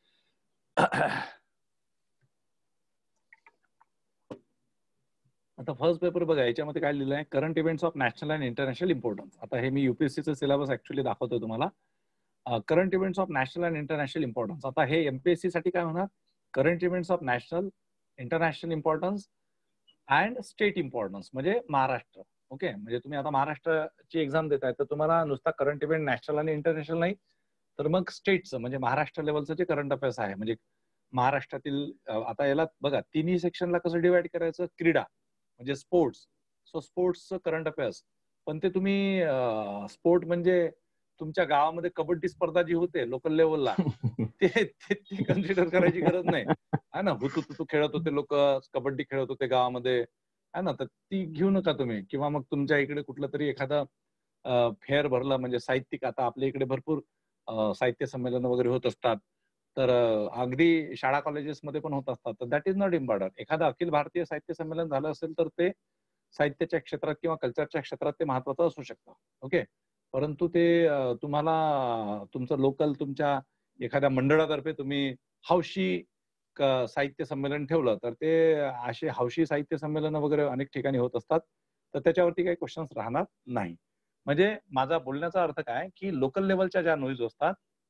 आता फर्स्ट पेपर बघा, याच्यामध्ये काय लिहिलं आहे, current events of national and international importance. आता हे मी युपीएससीचं सिलेबस ऍक्च्युअली दाखवतोय तुम्हाला. Current events of national and international importance. आता हे एमपीएससी साठी काय होणार, current events of national, international importance and state importance, म्हणजे महाराष्ट्र. ओके, म्हणजे तुम्ही आता महाराष्ट्राची एक्झाम देताय तर तुम्हाला नुसता करंट इव्हेंट नॅशनल आणि इंटरनॅशनल नाही, तर मग स्टेटचं म्हणजे महाराष्ट्र लेवलचं जे करंट अफेअर्स आहे, म्हणजे महाराष्ट्रातील. आता याला बघा तिन्ही सेक्शनला कसं डिवाइड करायचं, क्रीडा म्हणजे स्पोर्ट्स, सो स्पोर्ट्सचं करंट अफेअर्स. पण ते तुम्ही स्पोर्ट म्हणजे तुमच्या गावामध्ये कबड्डी स्पर्धा जी होते लोकल लेवलला ते ते कन्सिडर करायची गरज नाही आहे ना. हुतू तुतू खेळत होते लोक, कबड्डी खेळत होते गावामध्ये आहे ना, तर ती घेऊ नका तुम्ही. किंवा मग तुमच्या इकडे कुठलं तरी एखादा फेअर भरलं, म्हणजे साहित्यिक, आता आपल्या इकडे भरपूर साहित्य संमेलन वगैरे होत असतात, तर अगदी शाळा कॉलेजेसमध्ये पण होत असतात, तर दॅट इज नॉट इम्पॉर्टंट. एखादं अखिल भारतीय साहित्य संमेलन झालं असेल तर ते साहित्याच्या क्षेत्रात किंवा कल्चरच्या क्षेत्रात ते महत्वाचं असू शकतं. ओके, परंतु ते तुम्हाला तुमचं लोकल तुमच्या एखाद्या मंडळातर्फे तुम्ही हौशी साहित्य संमेलन ठेवलं तर ते असे हौशी साहित्य संमेलन वगैरे अनेक ठिकाणी होत असतात, तर त्याच्यावरती काही क्वेश्चन्स राहणार नाही. म्हणजे माझा बोलण्याचा अर्थ काय की लोकल लेवलच्या ज्या न्यूज असतात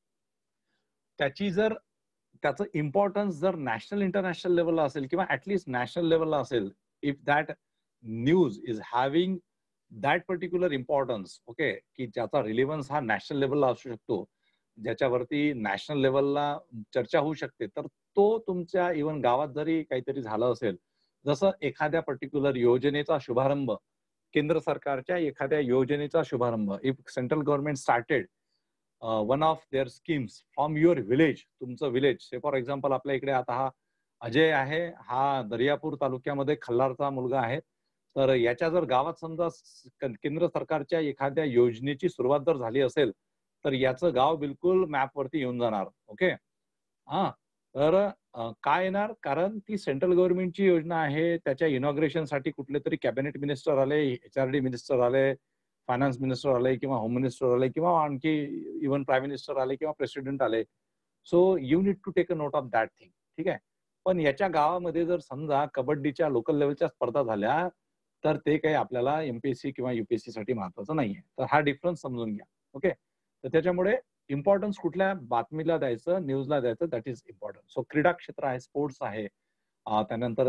त्याची जर त्याचं इम्पॉर्टन्स जर नॅशनल इंटरनॅशनल लेवलला असेल किंवा ऍटलीस्ट नॅशनल लेवलला असेल, if that news is having that particular importance, okay, की ज्याचा रिलेव्हन्स हा नॅशनल लेवलला असू शकतो, ज्याच्यावरती नॅशनल लेवलला चर्चा होऊ शकते, तर तो तुमच्या इव्हन गावात जरी काहीतरी झालं असेल, जसं एखाद्या पर्टिक्युलर योजनेचा शुभारंभ, केंद्र सरकारच्या एखाद्या योजनेचा शुभारंभ, if central government started one of their schemes from your village, तुमचं विलेज, से फॉर एक्झाम्पल आपल्या इकडे आता हा अजय आहे, हा दर्यापूर तालुक्यामध्ये खल्लारचा मुलगा आहे, तर याच्या जर गावात समजा केंद्र सरकारच्या एखाद्या योजनेची सुरुवात जर झाली असेल तर याचं गाव बिलकुल मॅपवरती येऊन जाणार. ओके, हा, तर काय येणार, कारण ती सेंट्रल गव्हर्नमेंटची योजना आहे, त्याच्या इनॉग्रेशनसाठी कुठले तरी कॅबिनेट मिनिस्टर आले, एचआरडी मिनिस्टर आले, फायनान्स मिनिस्टर आले किंवा होम मिनिस्टर आले किंवा आणखी इव्हन प्राईम मिनिस्टर आले किंवा प्रेसिडेंट आले. So you need to take a note of that thing. ठीक आहे, पण याच्या गावामध्ये जर समजा कबड्डीच्या लोकल लेवलच्या स्पर्धा झाल्या तर ते काही आपल्याला एमपीएससी किंवा युपीएससी साठी महत्वाचं नाहीये. तर हा डिफरन्स समजून घ्या. ओके, तर त्याच्यामुळे इम्पॉर्टन्स कुठल्या बातमीला द्यायचं, न्यूजला द्यायचं, दॅट इज इम्पॉर्टंट. सो क्रीडा क्षेत्र आहे, स्पोर्ट्स आहे, त्यानंतर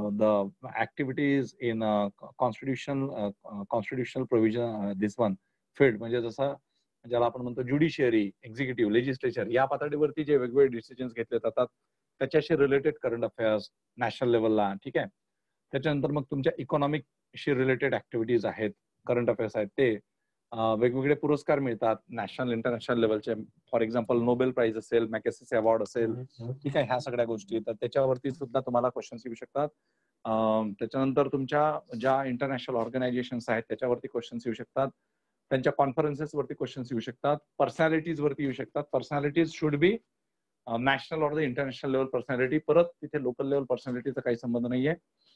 the activities in constitution constitutional provision this one field, म्हणजे जसं ज्याला आपण म्हणतो ज्युडिशियरी, एक्झिक्युटिव्ह, लेजिस्लेचर, या पातळीवरती जे वेगवेगळे डिसिजन्स घेतले जातात त्याच्याशी रिलेटेड करंट अफेअर्स नॅशनल लेवलला. ठीक आहे, त्याच्यानंतर मग तुमच्या इकॉनॉमिकशी रिलेटेड ऍक्टिव्हिटीज आहेत, करंट अफेअर्स आहेत, ते वेगवेगळे पुरस्कार मिळतात नॅशनल इंटरनॅशनल लेवलचे. फॉर एक्झाम्पल नोबेल प्राइज असेल, मॅकेसेसे अवॉर्ड असेल, ठीक आहे, ह्या सगळ्या गोष्टी, तर त्याच्यावरती सुद्धा तुम्हाला क्वेश्चन्स येऊ शकतात. त्याच्यानंतर तुमच्या ज्या इंटरनॅशनल ऑर्गनायझेशन्स आहेत त्याच्यावरती क्वेश्चन्स येऊ शकतात, त्यांच्या कॉन्फरन्सेस वरती क्वेश्चन्स येऊ शकतात, पर्सनॅलिटीज वरती येऊ शकतात. Personalities should be national or the international level personality, परत तिथे लोकल लेवल पर्सनॅलिटीचा काही संबंध नाहीये.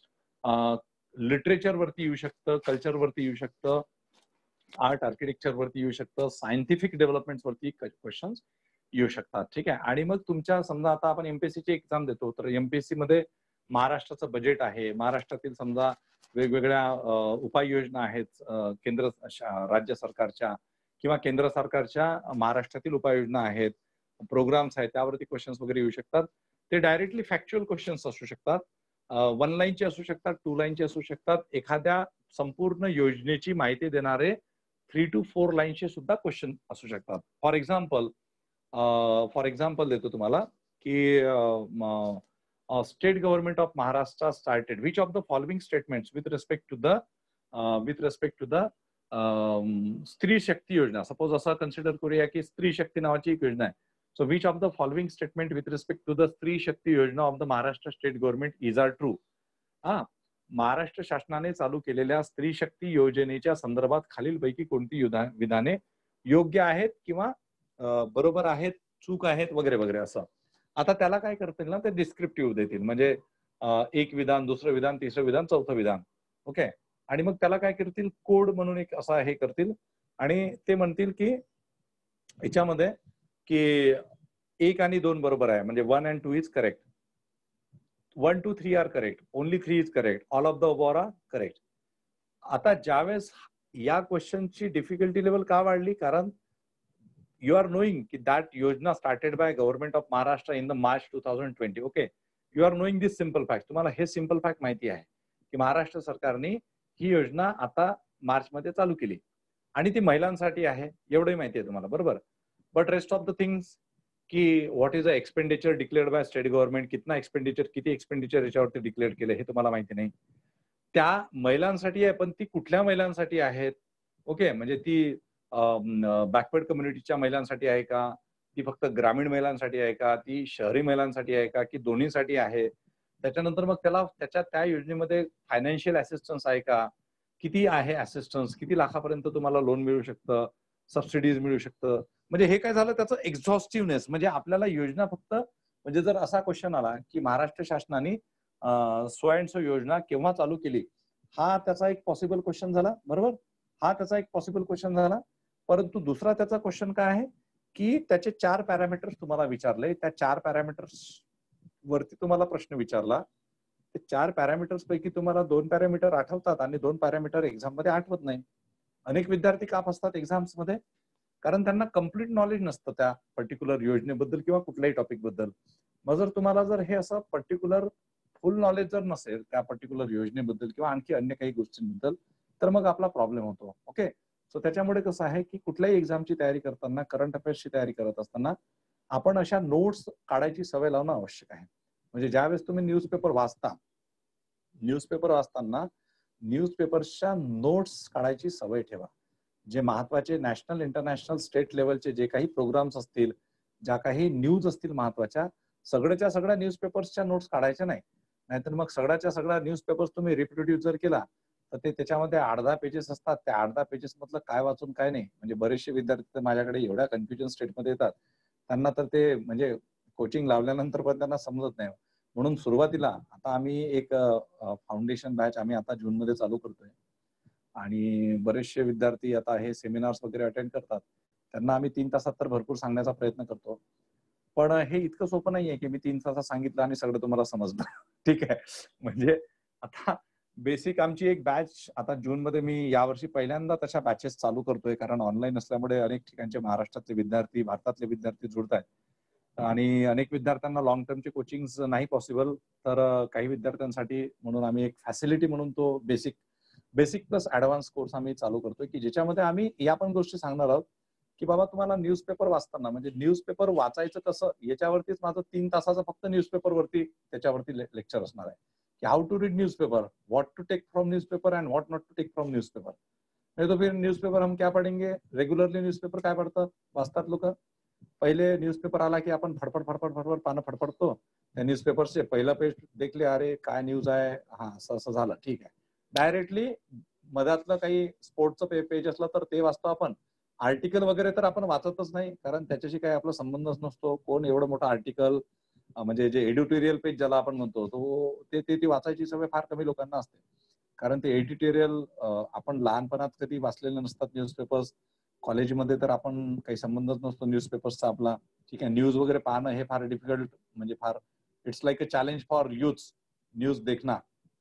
लिटरेचर वरती येऊ शकतं, कल्चर वरती येऊ शकतं, आर्ट आर्किटेक्चर वरती येऊ शकतं, सायंटिफिक डेव्हलपमेंट वरती क्वेश्चन्स येऊ शकतात. ठीक आहे, आणि मग तुमच्या समजा आता आपण एमपीएससी ची एक्झाम देतो, तर एमपीएससी मध्ये महाराष्ट्राचं बजेट आहे, महाराष्ट्रातील समजा वेगवेगळ्या उपाययोजना आहेत केंद्र राज्य सरकारच्या किंवा केंद्र सरकारच्या महाराष्ट्रातील उपाययोजना आहेत, प्रोग्राम्स आहेत, त्यावरती क्वेश्चन्स वगैरे येऊ शकतात. ते डायरेक्टली फॅक्च्युअल क्वेश्चन्स असू शकतात, वन लाईनचे असू शकतात, टू लाईनचे असू शकतात, एखाद्या संपूर्ण योजनेची माहिती देणारे थ्री टू फोर लाईनचे सुद्धा क्वेश्चन असू शकतात. फॉर एक्झाम्पल फॉर एक्झाम्पल देतो तुम्हाला की state government of Maharashtra started which of the following statements with respect to the with respect to the Stree Shakti योजना. सपोज असं कन्सिडर करूया की स्त्री शक्ती नावाची एक योजना आहे. So which of the following statement with respect to the स्त्री Shakti Yojana of the Maharashtra state government is are true? हा, महाराष्ट्र शासनाने चालू केलेल्या स्त्री शक्ती योजनेच्या संदर्भात खालीलपैकी कोणती विधाने योग्य आहेत किंवा बरोबर आहेत, चूक आहेत, वगैरे वगैरे असं. आता त्याला काय करतील ना, ते डिस्क्रिप्टिव्ह देतील, म्हणजे एक विधान, दुसरं विधान, तिसरं विधान, चौथं विधान. ओके, आणि मग त्याला काय करतील, कोड म्हणून एक असा हे करतील आणि ते म्हणतील की याच्यामध्ये की एक आणि दोन बरोबर आहे, म्हणजे one and two is correct, one two three are correct, only three is correct, all of the above are correct. आता ज्यावेळेस या क्वेश्चनची डिफिकल्टी लेवल का वाढली, कारण यू आर नोईंग की that yojana started by government of Maharashtra in the March two thousand twenty. Okay, you are knowing this simple fact. तुम्हाला हे सिम्पल फॅक्ट माहिती आहे की महाराष्ट्र सरकारने ही योजना आता मार्च मध्ये चालू केली आणि ती महिलांसाठी आहे, एवढंही माहिती आहे तुम्हाला, बरोबर. But rest of the things की what is the expenditure declared by state government, कितना एक्सपेंडिचर, किती एक्सपेंडिचर याच्यावरती डिक्लेअर केलं हे तुम्हाला माहिती नाही. त्या महिलांसाठी आहे, पण ती कुठल्या महिलांसाठी आहेत? ओके, म्हणजे ती बॅकवर्ड कम्युनिटीच्या महिलांसाठी आहे का, ती फक्त ग्रामीण महिलांसाठी आहे का, ती शहरी महिलांसाठी आहे का, की दोन्हीसाठी आहे? त्याच्यानंतर मग त्याला त्याच्या त्या योजनेमध्ये फायनान्शियल असिस्टन्स आहे का, किती आहे असिस्टन्स, किती लाखापर्यंत तुम्हाला लोन मिळू शकतं, सबसिडीज मिळू शकतं. म्हणजे हे काय झालं, त्याचं एक्झॉस्टिव्हनेस, म्हणजे आपल्याला योजना फक्त, म्हणजे जर असा क्वेश्चन आला की महाराष्ट्र शासनाने सो अँड सो योजना केव्हा चालू केली, हा त्याचा एक पॉसिबल क्वेश्चन झाला, बरोबर. हा त्याचा एक पॉसिबल क्वेश्चन झाला. परंतु दुसरा त्याचा क्वेश्चन काय आहे की त्याचे चार पॅरामीटर्स तुम्हाला विचारले, त्या चार पॅरामीटर्स वरती तुम्हाला प्रश्न विचारला, ते चार पॅरामीटर्स पैकी तुम्हाला दोन पॅरामीटर आठवतात आणि दोन पॅरामीटर एक्झाम मध्ये आठवत नाही. अनेक विद्यार्थी का फसतात एक्झाम्स मध्ये? कारण त्यांना कम्प्लीट नॉलेज नसतं त्या पर्टिक्युलर योजनेबद्दल किंवा कुठल्याही टॉपिक बद्दल. मग जर तुम्हाला जर हे असं पर्टिक्युलर फुल नॉलेज जर नसेल त्या पर्टिक्युलर योजनेबद्दल किंवा आणखी अन्य काही गोष्टींबद्दल, तर मग आपला प्रॉब्लेम होतो. ओके, सो त्याच्यामुळे कसं आहे की कुठल्याही एक्झामची तयारी करताना, करंट अफेअर्सची तयारी करत असताना आपण अशा नोट्स काढायची सवय लावणं आवश्यक आहे. म्हणजे ज्यावेळेस तुम्ही न्यूजपेपर वाचता, न्यूजपेपर वाचताना न्यूजपेपरच्या नोट्स काढायची सवय ठेवा. जे महत्वाचे नॅशनल, इंटरनॅशनल, स्टेट लेवलचे जे काही प्रोग्राम्स असतील, ज्या काही न्यूज असतील महत्वाच्या, सगळ्याच्या सगळ्या न्यूजपेपर्सच्या नोट्स काढायच्या नाही. नाहीतर मग सगळ्याच्या सगळ्या न्यूजपेपर्स तुम्ही रिपिटेटिव्ह जर केला तर ते त्याच्यामध्ये आठ दहा पेजेस असतात. त्या आठ दहा पेजेस मधलं काय वाचून काय नाही. म्हणजे बरेचसे विद्यार्थी तर माझ्याकडे एवढ्या कन्फ्युजन स्टेटमध्ये येतात, त्यांना तर ते म्हणजे कोचिंग लावल्यानंतर पण त्यांना समजत नाही. म्हणून सुरुवातीला आता आम्ही एक फाउंडेशन बॅच आम्ही आता जून मध्ये चालू करतोय आणि बरेचसे विद्यार्थी आता हे सेमिनार्स वगैरे अटेंड करतात. त्यांना आम्ही तीन तासात तर भरपूर सांगण्याचा प्रयत्न करतो. पण हे इतकं सोपं नाहीये की मी तीन तासात सांगितलं आणि सगळं तुम्हाला समजलं. ठीक आहे, म्हणजे आता बेसिक आमची एक बॅच आता जून मध्ये मी यावर्षी पहिल्यांदा तशा बॅचेस चालू करतोय, कारण ऑनलाईन असल्यामुळे अनेक ठिकाणचे महाराष्ट्रातले विद्यार्थी, भारतातले विद्यार्थी जुळतायत आणि अनेक विद्यार्थ्यांना लॉंग टर्मचे कोचिंग नाही पॉसिबल. तर काही विद्यार्थ्यांसाठी म्हणून आम्ही एक फॅसिलिटी म्हणून तो basic basic plus advance course आम्ही चालू करतोय, की ज्याच्यामध्ये आम्ही या पण गोष्टी सांगणार आहोत की बाबा तुम्हाला न्यूजपेपर वाचताना म्हणजे न्यूजपेपर वाचायचं कसं याच्यावरतीच माझं तीन तासाचं फक्त न्यूजपेपर वरती त्याच्यावरती लेक्चर असणार आहे की how to read newspaper, what to take from newspaper and what not to take from newspaper. नहीं तो फिर न्यूजपेपर हम क्या पढ़ेंगे? रेग्युलरली न्यूजपेपर काय पडतं वाचतात लोक. पहिले न्यूजपेपर आला की आपण फडफड फडफड फडफड पानं फडफडतो. त्या न्यूजपेपरचे पहिला पेज देखले, अरे काय न्यूज आहे, हा असं असं झालं, ठीक आहे. डायरेक्टली मधातलं काही स्पोर्टचं पेज असलं तर ते वाचतो आपण. आर्टिकल वगैरे तर आपण वाचतच नाही, कारण त्याच्याशी काही आपला संबंधच नसतो. कोण एवढं मोठं आर्टिकल म्हणजे जे एडिटोरियल पेज ज्याला आपण म्हणतो तो ते ती वाचायची सवय फार कमी लोकांना असते. कारण ते एडिटोरियल आपण लहानपणात कधी वाचलेले नसतात न्यूजपेपर्स. कॉलेजमध्ये तर आपण काही संबंधच नसतो न्यूजपेपर्सचा आपला. ठीक आहे, न्यूज वगैरे पाहणं हे फार डिफिकल्ट म्हणजे फार it's like a challenge for youth news देखना.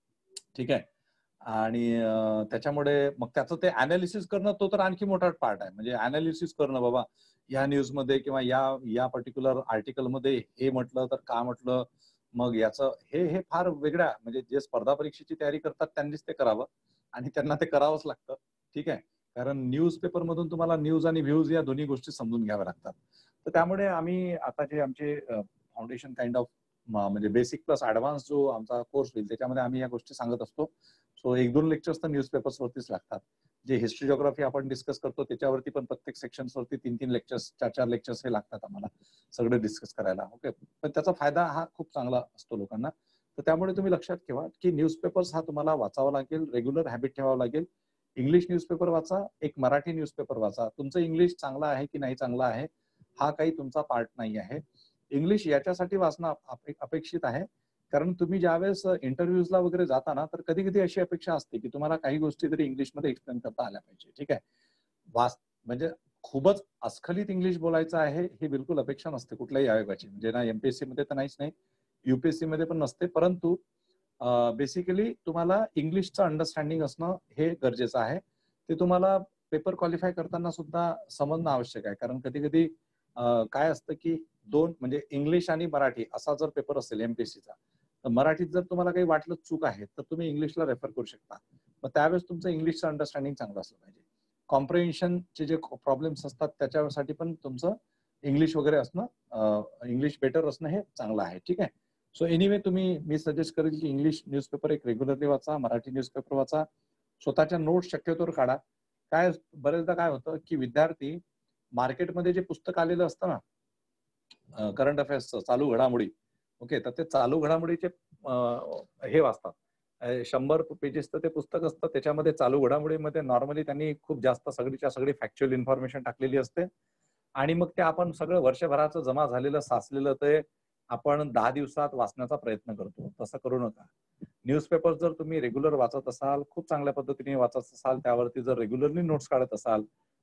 ठीक आहे, आणि त्याच्यामुळे मग त्याचं ते अनालिसिस करणं तो तर आणखी मोठा पार्ट आहे. म्हणजे अनालिसिस करणं, बाबा या न्यूज मध्ये किंवा या या पर्टिक्युलर आर्टिकल मध्ये हे म्हटलं तर का म्हटलं, मग याचं हे हे फार वेगळ्या म्हणजे जे स्पर्धा परीक्षेची तयारी करतात त्यांनीच ते करावं आणि त्यांना ते करावंच लागतं. ठीक आहे, कारण न्यूजपेपर मधून तुम्हाला न्यूज आणि व्ह्यूज या दोन्ही गोष्टी समजून घ्याव्या लागतात. तर त्यामुळे आम्ही आता जे आमचे फाउंडेशन काइंड ऑफ म्हणजे बेसिक प्लस ऍडव्हान्स जो आमचा कोर्स होईल त्याच्यामध्ये आम्ही या गोष्टी सांगत असतो. सो एक दोन लेक्चर्स तर न्यूजपेपर्स वरतीच लागतात. जे हिस्ट्री जिओग्राफी आपण डिस्कस करतो त्याच्यावरती पण प्रत्येक सेक्शन्स वरती तीन तीन लेक्चर्स, चार चार लेक्चर्स हे लागतात आम्हाला सगळे डिस्कस करायला. ओके, पण त्याचा फायदा हा खूप चांगला असतो लोकांना. तर त्यामुळे तुम्ही लक्षात ठेवा की न्यूजपेपर्स हा तुम्हाला वाचावा लागेल, रेग्युलर हॅबिट ठेवावं लागेल. इंग्लिश न्यूजपेपर वाचा, एक मराठी न्यूजपेपर वाचा. तुमचं इंग्लिश चांगलं आहे की नाही चांगलं आहे हा काही तुमचा पार्ट नाही आहे. इंग्लिश याच्यासाठी वाचणं अपेक्षित आहे कारण तुम्ही ज्यावेळेस इंटरव्ह्यूजला वगैरे जाता ना तर कधी कधी अशी अपेक्षा असते की तुम्हाला काही गोष्टी तरी इंग्लिशमध्ये एक्सप्लेन करता आल्या पाहिजे. ठीक आहे, वाच म्हणजे खूपच अस्खलित इंग्लिश बोलायचं आहे हे बिलकुल अपेक्षा नसते कुठल्याही आयोगाची. म्हणजे ना एमपीएससी मध्ये तर नाहीच नाही, युपीएससी मध्ये पण नसते. परंतु बेसिकली तुम्हाला इंग्लिशचं अंडरस्टँडिंग असणं हे गरजेचं आहे. ते तुम्हाला पेपर क्वालिफाय करताना सुद्धा समजणं आवश्यक आहे. कारण कधी कधी काय असतं की दोन म्हणजे इंग्लिश आणि मराठी असा जर पेपर असेल एमपीएससीचा तर मराठीत जर तुम्हाला काही वाटलं चूक आहे तर तुम्ही इंग्लिशला रेफर करू शकता. मग त्यावेळेस तुमचं इंग्लिशचं अंडरस्टँडिंग चांगलं असलं पाहिजे. कॉम्प्रिहेन्शनचे जे प्रॉब्लेम्स असतात त्याच्यासाठी पण तुमचं इंग्लिश वगैरे असणं, इंग्लिश बेटर असणं हे चांगलं आहे. ठीक आहे, सो एनिवे तुम्ही मी सजेस्ट करेल की इंग्लिश न्यूजपेपर एक रेग्युलरली वाचा, मराठी न्यूजपेपर वाचा, स्वतःच्या नोट्स शक्यतोवर काढा. काय बरेचदा काय होतं की विद्यार्थी मार्केटमध्ये जे पुस्तक आलेलं असतं ना करंट अफेअर्सचं, चालू घडामोडी, ओके, तर ते चालू घडामोडीचे हे वाचतात. शंभर पेजेसचं ते पुस्तक असतं, त्याच्यामध्ये चालू घडामोडीमध्ये नॉर्मली त्यांनी खूप जास्त सगळीच्या सगळी फॅक्च्युअल इन्फॉर्मेशन टाकलेली असते आणि मग ते आपण सगळं वर्षभराचं जमा झालेलं साचलेलं ते आपण दहा दिवसात वाचण्याचा प्रयत्न करतो. तसं करू नका. न्यूजपेपर जर तुम्ही रेग्युलर वाचत असाल, खूप चांगल्या पद्धतीने वाचत असाल, त्यावरती जर रेग्युलरली नोट्स काढत असाल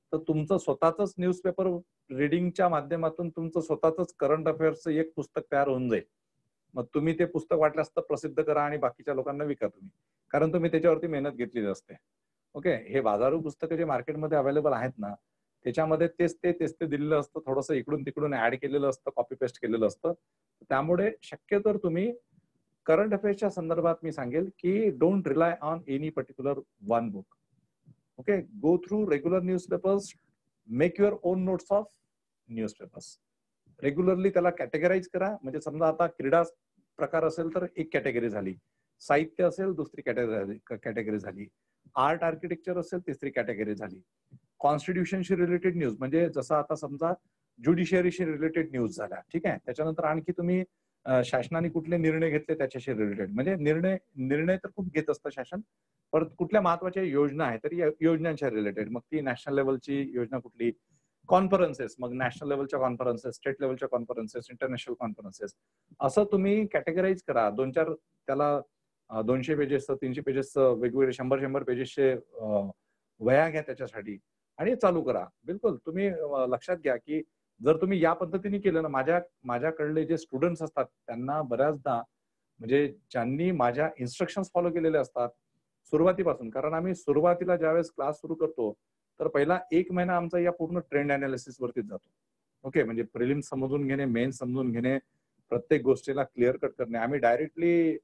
तर तुमचं स्वतःच न्यूजपेपर रिडिंगच्या माध्यमातून तुमचं स्वतःच करंट अफेअर्सचं एक पुस्तक तयार होऊन जाईल. मग तुम्ही ते पुस्तक वाटल्यास तर प्रसिद्ध करा आणि बाकीच्या लोकांना विका तुम्ही, कारण तुम्ही त्याच्यावरती मेहनत घेतलेली असते. ओके, हे बाजारू पुस्तकं जे मार्केटमध्ये अवेलेबल आहेत ना, त्याच्यामध्ये तेच ते तेच ते दिलेलं असतं, थोडंसं इकडून तिकडून ऍड केलेलं असतं, कॉपी पेस्ट केलेलं असतं. त्यामुळे शक्यतो तुम्ही करंट अफेअर्सच्या संदर्भात मी सांगेल की don't rely on any particular one book. Okay, go through regular newspapers, make your own notes of newspapers. Regularly त्याला कॅटेगराईज करा. म्हणजे समजा आता क्रीडा प्रकार असेल तर एक कॅटेगरी झाली, साहित्य असेल दुसरी कॅटेगरी कॅटेगरी झाली, आर्ट आर्किटेक्चर असेल तिसरी कॅटेगरी झाली, कॉन्स्टिट्यूशनशी रिलेटेड न्यूज म्हणजे जसं आता समजा ज्युडिशियरीशी रिलेटेड न्यूज झाल्या. ठीक आहे, त्याच्यानंतर आणखी तुम्ही शासनाने कुठले निर्णय घेतले त्याच्याशी रिलेटेड, म्हणजे निर्णय निर्णय तर खूप घेत असतं शासन, परत कुठल्या महत्वाच्या योजना आहेत तर या योजनांच्या रिलेटेड, मग ती नॅशनल लेवलची योजना कुठली, कॉन्फरन्सेस, मग नॅशनल लेवलच्या कॉन्फरन्सेस, स्टेट लेवलच्या कॉन्फरन्सेस, इंटरनॅशनल कॉन्फरन्सेस, असं तुम्ही कॅटेगराईज करा. दोन चार त्याला दोनशे पेजेस तीनशे पेजेस वेगवेगळे शंभर शंभर पेजेसचे वया घ्या त्याच्यासाठी आणि चालू करा. बिलकुल तुम्ही लक्षात घ्या की जर तुम्ही या पद्धतीने केलं ना, माझ्या माझ्याकडले जे स्टुडंट्स असतात त्यांना बऱ्याचदा म्हणजे ज्यांनी माझ्या इन्स्ट्रक्शन्स फॉलो केलेले असतात सुरुवातीपासून, कारण आम्ही सुरुवातीला ज्यावेळेस क्लास सुरू करतो तर पहिला एक महिना आमचा या पूर्ण ट्रेंड अनालिसिस वरतीच जातो. ओके, म्हणजे प्रिलिम्स समजून घेणे, मेन समजून घेणे, प्रत्येक गोष्टीला क्लिअर कट करणे. आम्ही डायरेक्टली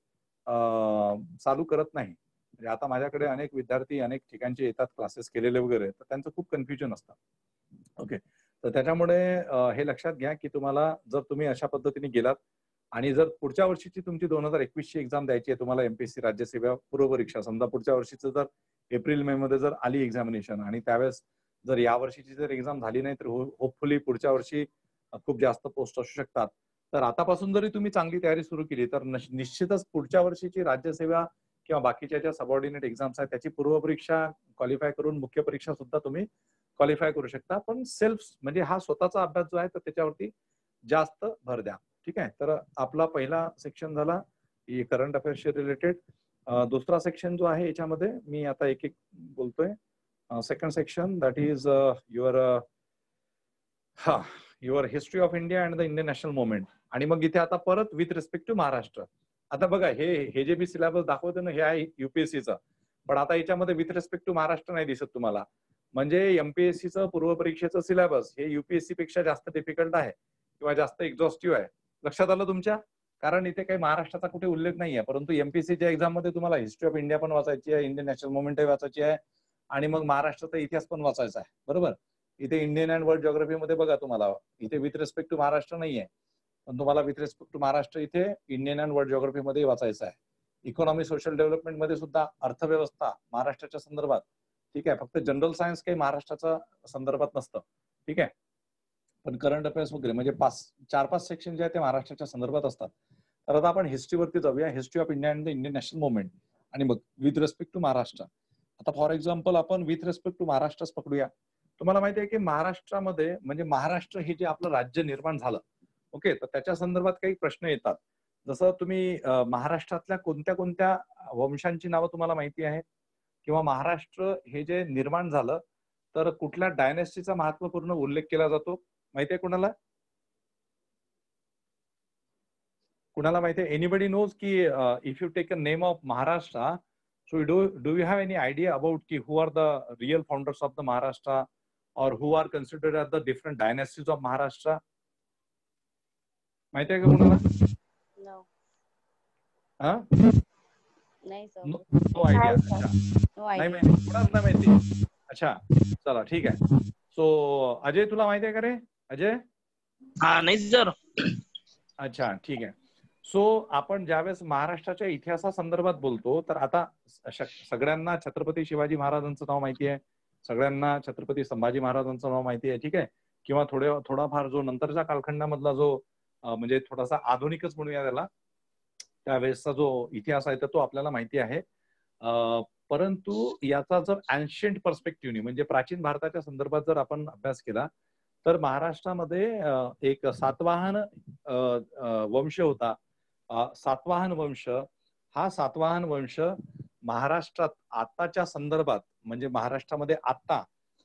चालू करत नाही. म्हणजे आता माझ्याकडे अनेक विद्यार्थी अनेक ठिकाणचे येतात क्लासेस केलेले वगैरे, तर त्यांचं खूप कन्फ्युजन असतं. ओके, तर त्याच्यामुळे हे लक्षात घ्या की तुम्हाला जर तुम्ही अशा पद्धतीने गेलात आणि जर पुढच्या वर्षीची तुमची दोन हजार एकवीस ची एक्झाम द्यायची आहे तुम्हाला, एमपीएससी राज्यसेवा पूर्व परीक्षा, समजा पुढच्या वर्षीचं जर एप्रिल मे मध्ये जर आली एक्झामिनेशन आणि त्यावेळेस जर या वर्षीची जर एक्झाम झाली नाही तर होपफुली पुढच्या वर्षी खूप जास्त पोस्ट असू शकतात. तर आतापासून जरी तुम्ही चांगली तयारी सुरू केली तर निश्चितच पुढच्या वर्षीची राज्यसेवा किंवा बाकीच्या ज्या सबऑर्डिनेट एक्झाम्स आहेत त्याची पूर्वपरीक्षा क्वालिफाय करून मुख्य परीक्षा सुद्धा तुम्ही क्वालिफाय करू शकता. पण सेल्फ म्हणजे हा स्वतःचा अभ्यास जो आहे तर त्याच्यावरती जास्त भर द्या. ठीक आहे, तर आपला पहिला सेक्शन झाला करंट अफेअर्सशी रिलेटेड. दुसरा सेक्शन जो आहे याच्यामध्ये मी आता एक एक बोलतोय. Second section that is your हा your history of India and the Indian national movement. आणि मग इथे आता परत विथ रिस्पेक्ट टू महाराष्ट्र. आता बघा हे हे जे मी सिलेबस दाखवतो ना हे आहे युपीएससीचं, पण आता याच्यामध्ये विथ रिस्पेक्ट टू महाराष्ट्र नाही दिसत तुम्हाला. म्हणजे एमपीएससीचं पूर्व परीक्षेचं सिलेबस हे युपीएससी पेक्षा जास्त डिफिकल्ट आहे किंवा जास्त एक्झॉस्टिव्ह आहे. लक्षात आलं तुमच्या? कारण इथे काही महाराष्ट्राचा कुठे उल्लेख नाहीये, परंतु एमपीएससीच्या एक्झाम मध्ये तुम्हाला हिस्ट्री ऑफ इंडिया पण वाचायची आहे, इंडियन नॅशनल मुवमेंट वाचायची आहे आणि मग महाराष्ट्राचा इतिहास पण वाचायचा आहे. बरोबर, इथे इंडियन अँड वर्ल्ड जिओग्राफी मध्ये बघा तुम्हाला इथे विथ रिस्पेक्ट टू महाराष्ट्र नाहीये, पण तुम्हाला विथ रिस्पेक्ट टू महाराष्ट्र इथे इंडियन अँड वर्ल्ड जिओग्राफी मध्ये वाचायचं आहे. इकॉनॉमी सोशल डेव्हलपमेंट मध्ये सुद्धा अर्थव्यवस्था महाराष्ट्राच्या संदर्भात. ठीक आहे, फक्त जनरल सायन्स काही महाराष्ट्राच्या संदर्भात नसतं. ठीक आहे, पण करंट अफेअर्स वगैरे म्हणजे पाच चार पाच सेक्शन जे आहे ते महाराष्ट्राच्या संदर्भात असतात. तर आता आपण हिस्ट्रीवरती जाऊया, history of India and the Indian national movement आणि मग विथ रिस्पेक्ट टू महाराष्ट्र. आता फॉर एक्झाम्पल आपण विथ रिस्पेक्ट टू महाराष्ट्रच पकडूया. तुम्हाला माहिती आहे की महाराष्ट्रामध्ये म्हणजे महाराष्ट्र हे जे आपलं राज्य निर्माण झालं, ओके, तर त्याच्या संदर्भात काही प्रश्न येतात. जसं तुम्ही महाराष्ट्रातल्या कोणत्या कोणत्या वंशांची नावं तुम्हाला माहिती आहे, किंवा महाराष्ट्र हे जे निर्माण झालं तर कुठल्या डायनेस्टीचा महत्वपूर्ण उल्लेख केला जातो माहिती आहे कुणाला? कुणाला माहिती आहे? एनीबडी नोज की if you take a name of Maharashtra, so do do you have any idea about की who are the real founders of the Maharashtra और who are considered as the different dynasties of Maharashtra? माहिती आहे का कुणाला? हा नाही sir, no idea. अच्छा, नाही माहिती, कुणाच नाही माहिती. अच्छा, चला ठीक आहे. सो अजय तुला माहिती आहे का रे अजय? हा नाही सर. अच्छा ठीक आहे. सो आपण ज्यावेळेस महाराष्ट्राच्या इतिहासासंदर्भात बोलतो तर आता सगळ्यांना छत्रपती शिवाजी महाराजांचं नाव माहिती आहे, सगळ्यांना छत्रपती संभाजी महाराजांचं नाव माहिती आहे. ठीक आहे, किंवा थोडे थोडाफार जो नंतरच्या कालखंडामधला जो म्हणजे थोडासा आधुनिकच म्हणूया त्याला, त्यावेळेसचा जो इतिहास आहे तर तो आपल्याला माहिती आहे. परंतु याचा जर एन्शियंट पर्स्पेक्टिव्हनी म्हणजे प्राचीन भारताच्या संदर्भात जर आपण अभ्यास केला तर महाराष्ट्रामध्ये एक सातवाहन वंश होता. सातवाहन वंश हा सातवाहन वंश महाराष्ट्रात आताच्या संदर्भात म्हणजे महाराष्ट्रामध्ये आता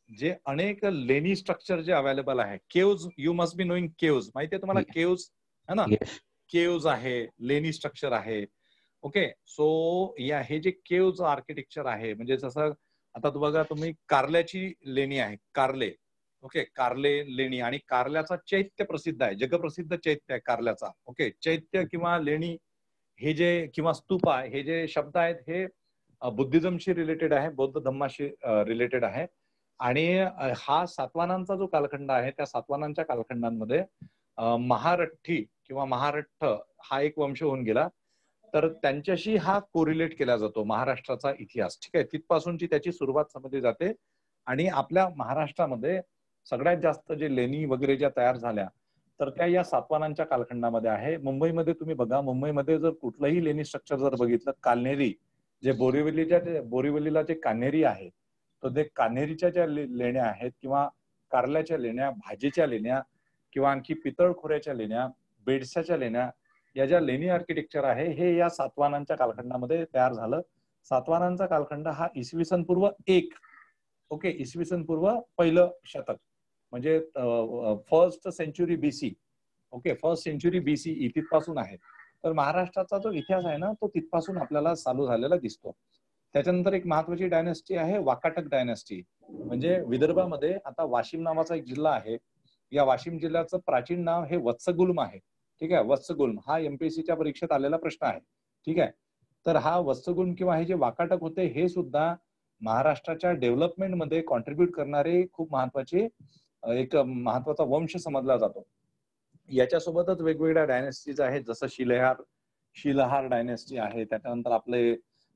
जे अनेक लेणी स्ट्रक्चर जे अवेलेबल आहे, caves, you must be knowing caves, माहिती आहे तुम्हाला केव्ज है ना, केव्ज आहे, लेणी स्ट्रक्चर आहे. ओके, सो या हे जे केव्ज आर्किटेक्चर आहे, म्हणजे जसं आता तू बघा, तुम्ही कारल्याची लेणी आहे, कारले. ओके, कारले लेणी, आणि कारल्याचा चैत्य प्रसिद्ध आहे, जगप्रसिद्ध चैत्य आहे कारल्याचा. ओके, चैत्य किंवा लेणी हे जे किंवा स्तूप आहे, हे जे शब्द आहेत हे बुद्धिझमशी रिलेटेड आहे, बौद्ध धम्माशी रिलेटेड आहे. आणि हा सातवाहनांचा जो कालखंड आहे, त्या सातवाहनांच्या कालखंडांमध्ये महारठ्ठी किंवा महारठ्ठ हा एक वंश होऊन गेला, तर त्यांच्याशी हा कोरिलेट केला जातो महाराष्ट्राचा इतिहास. ठीक आहे, तिथपासूनची त्याची सुरुवात समजली जाते. आणि आपल्या महाराष्ट्रामध्ये सगळ्यात जास्त जे लेणी वगैरे ज्या तयार झाल्या, तर त्या या सातवाहनांच्या कालखंडामध्ये आहे. मुंबईमध्ये तुम्ही बघा, मुंबईमध्ये जर कुठलंही लेणी स्ट्रक्चर जर बघितलं, कान्हेरी, जे बोरिवलीच्या बोरिवलीला जे कान्हेरी आहे, तर ते कान्हेरीच्या ज्या लेण्या आहेत, किंवा कारल्याच्या लेण्या, भाजीच्या लेण्या, किंवा आणखी पितळखोऱ्याच्या लेण्या, बेडसाच्या लेण्या, या ज्या लेणी आर्किटेक्चर आहे, हे या सातवाहनांच्या कालखंडामध्ये तयार झालं. सातवाहनांचा कालखंड हा इसवी सन पूर्व एक, ओके, इसवी सन पूर्व पहिलं शतक, म्हणजे first century BC. Okay, first century BC तिथपासून आहे. तर महाराष्ट्राचा जो इतिहास आहे ना, तो तिथपासून आपल्याला चालू झालेला दिसतो. त्याच्यानंतर एक महत्वाची डायनेस्टी आहे वाकाटक डायनेस्टी. म्हणजे विदर्भामध्ये आता वाशिम नावाचा एक जिल्हा आहे, या वाशिम जिल्ह्याचं प्राचीन नाव हे वत्सगुल्म आहे. ठीक आहे, वत्सगुल्म हा एमपीएससीच्या परीक्षेत आलेला प्रश्न आहे. ठीक आहे, तर हा वत्सगुल्म किंवा हे जे वाकाटक होते, हे सुद्धा महाराष्ट्राच्या डेव्हलपमेंटमध्ये कॉन्ट्रीब्युट करणारे खूप महत्वाचे एक महत्वाचा वंश समजला जातो. याच्यासोबतच वेगवेगळ्या डायनेस्टीज आहेत, जसं शिलेहार शिलहार डायनेस्टी आहे. त्याच्यानंतर आपले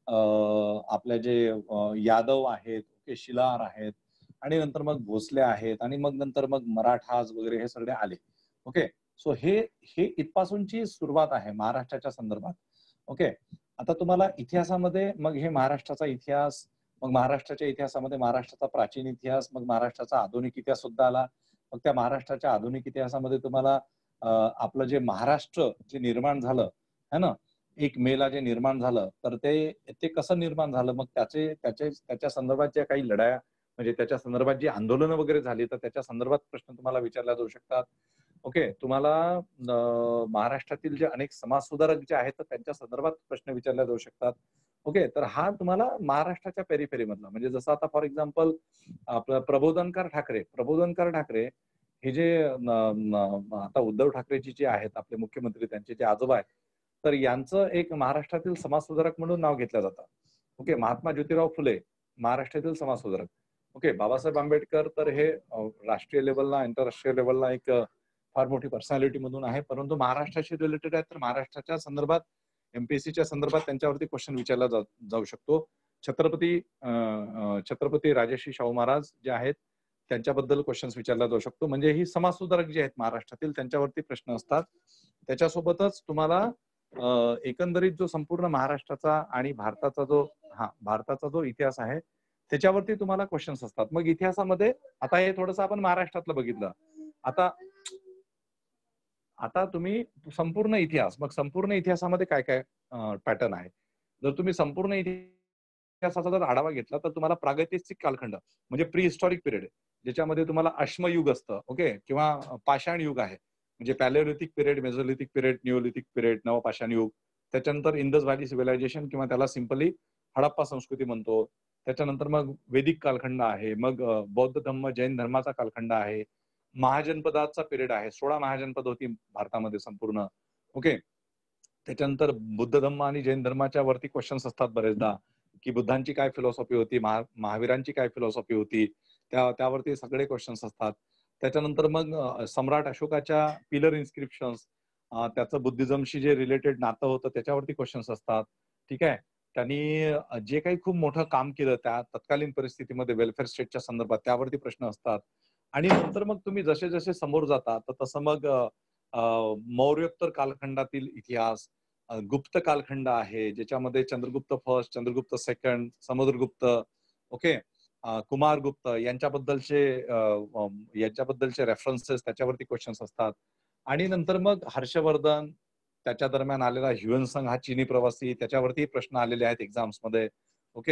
आपले जे यादव आहेत, ओके, शिलाहार आहेत, आणि नंतर मग भोसले आहेत, आणि मग नंतर मग मराठाज वगैरे हे सगळे आले. ओके, सो हे हे इथपासूनची सुरुवात आहे महाराष्ट्राच्या संदर्भात. ओके, आता तुम्हाला इतिहासामध्ये मग हे महाराष्ट्राचा इतिहास, मग महाराष्ट्राच्या इतिहासामध्ये महाराष्ट्राचा प्राचीन इतिहास, मग महाराष्ट्राचा आधुनिक इतिहास सुद्धा आला. मग त्या महाराष्ट्राच्या आधुनिक इतिहासामध्ये तुम्हाला आपलं जे महाराष्ट्र जे निर्माण झालं है ना, एक मेला जे निर्माण झालं, तर ते ते कसं निर्माण झालं, मग त्याचे त्याचे त्याच्या संदर्भात ज्या काही लढाया, म्हणजे त्याच्या संदर्भात जी आंदोलनं वगैरे झाली, तर त्याच्या संदर्भात प्रश्न तुम्हाला विचारले जाऊ शकतात. ओके, तुम्हाला महाराष्ट्रातील जे अनेक समाजसुधारक जे आहेत, तर त्यांच्या संदर्भात प्रश्न विचारले जाऊ शकतात. ओके, तर हा तुम्हाला महाराष्ट्राच्या पेरिफेरी मधला, म्हणजे जसं आता फॉर एक्झाम्पल आपलं प्रबोधनकार ठाकरे प्रबोधनकार ठाकरे हे जे आता उद्धव ठाकरेजी जे आहेत आपले मुख्यमंत्री, त्यांचे जे आजोबा आहेत, तर यांचं एक महाराष्ट्रातील समाजसुधारक म्हणून नाव घेतलं जातं. ओके, महात्मा ज्योतिराव फुले महाराष्ट्रातील समाजसुधारक. ओके, बाबासाहेब आंबेडकर तर हे राष्ट्रीय लेवलला, आंतरराष्ट्रीय लेवलला एक फार मोठी पर्सनॅलिटी म्हणून आहे, परंतु महाराष्ट्राशी रिलेटेड आहे, तर महाराष्ट्राच्या संदर्भात एमपीएससीच्या संदर्भात त्यांच्यावरती क्वेश्चन विचारला जाऊ शकतो. छत्रपती छत्रपती राजर्षी शाहू महाराज जे आहेत, त्यांच्याबद्दल क्वेश्चन्स विचारला जाऊ शकतो. म्हणजे ही समाजसुधारक जे आहेत महाराष्ट्रातील, त्यांच्यावरती प्रश्न असतात. त्याच्यासोबतच तुम्हाला एकंदरीत जो संपूर्ण महाराष्ट्राचा आणि भारताचा जो हा भारताचा जो इतिहास आहे, त्याच्यावरती तुम्हाला क्वेश्चन्स असतात. मग इतिहासामध्ये आता हे थोडंसं आपण महाराष्ट्रातलं बघितलं. आता आता तुम्ही संपूर्ण इतिहास, मग संपूर्ण इतिहासामध्ये काय काय पॅटर्न आहे, जर तुम्ही संपूर्ण इतिहासाचा जर आढावा घेतला, तर तुम्हाला प्रागैतिहासिक कालखंड म्हणजे प्री हिस्टॉरिक पिरियड, ज्याच्यामध्ये तुम्हाला अश्मयुग असतं, ओके, किंवा पाषाण युग आहे, म्हणजे Paleolithic period, Mesolithic period, Neolithic period, नवपाषाण युग. त्याच्यानंतर इंडस व्हॅली सिव्हिलायझेशन, किंवा त्याला सिंपली हडप्पा संस्कृती म्हणतो. त्याच्यानंतर मग वैदिक कालखंड आहे, मग बौद्ध धर्म जैन धर्माचा कालखंड आहे, महाजनपदाचा पिरियड आहे, सोळा महाजनपद होती भारतामध्ये संपूर्ण. ओके, त्याच्यानंतर बुद्ध धर्म आणि जैन धर्माच्या वरती क्वेश्चन्स असतात बरेचदा, की बुद्धांची काय फिलॉसॉफी होती, महा महावीरांची काय फिलॉसॉफी होती, त्या त्यावरती सगळे क्वेश्चन्स असतात. त्याच्यानंतर मग सम्राट अशोकाच्या पिलर इन्स्क्रिप्शन्स, त्याचं बुद्धिझमशी जे रिलेटेड नातं होतं, त्याच्यावरती क्वेश्चन्स असतात. ठीक आहे, त्यांनी जे काही खूप मोठं काम केलं त्या तत्कालीन परिस्थितीमध्ये वेलफेअर स्टेटच्या संदर्भात, त्यावरती प्रश्न असतात. आणि नंतर मग तुम्ही जसे जसे समोर जाता, तर तसं मग मौर्योत्तर कालखंडातील इतिहास, गुप्त कालखंड आहे, ज्याच्यामध्ये Chandragupta first, Chandragupta second, Samudragupta, okay, Kumaragupta यांच्याबद्दलचे यांच्याबद्दलचे रेफरन्सेस, त्याच्यावरती क्वेश्चन्स असतात. आणि नंतर मग हर्षवर्धन, त्याच्या दरम्यान आलेला ह्युएन संघ हा चीनी प्रवासी, त्याच्यावरती प्रश्न आलेले आहेत एक्झाम्स मध्ये. ओके,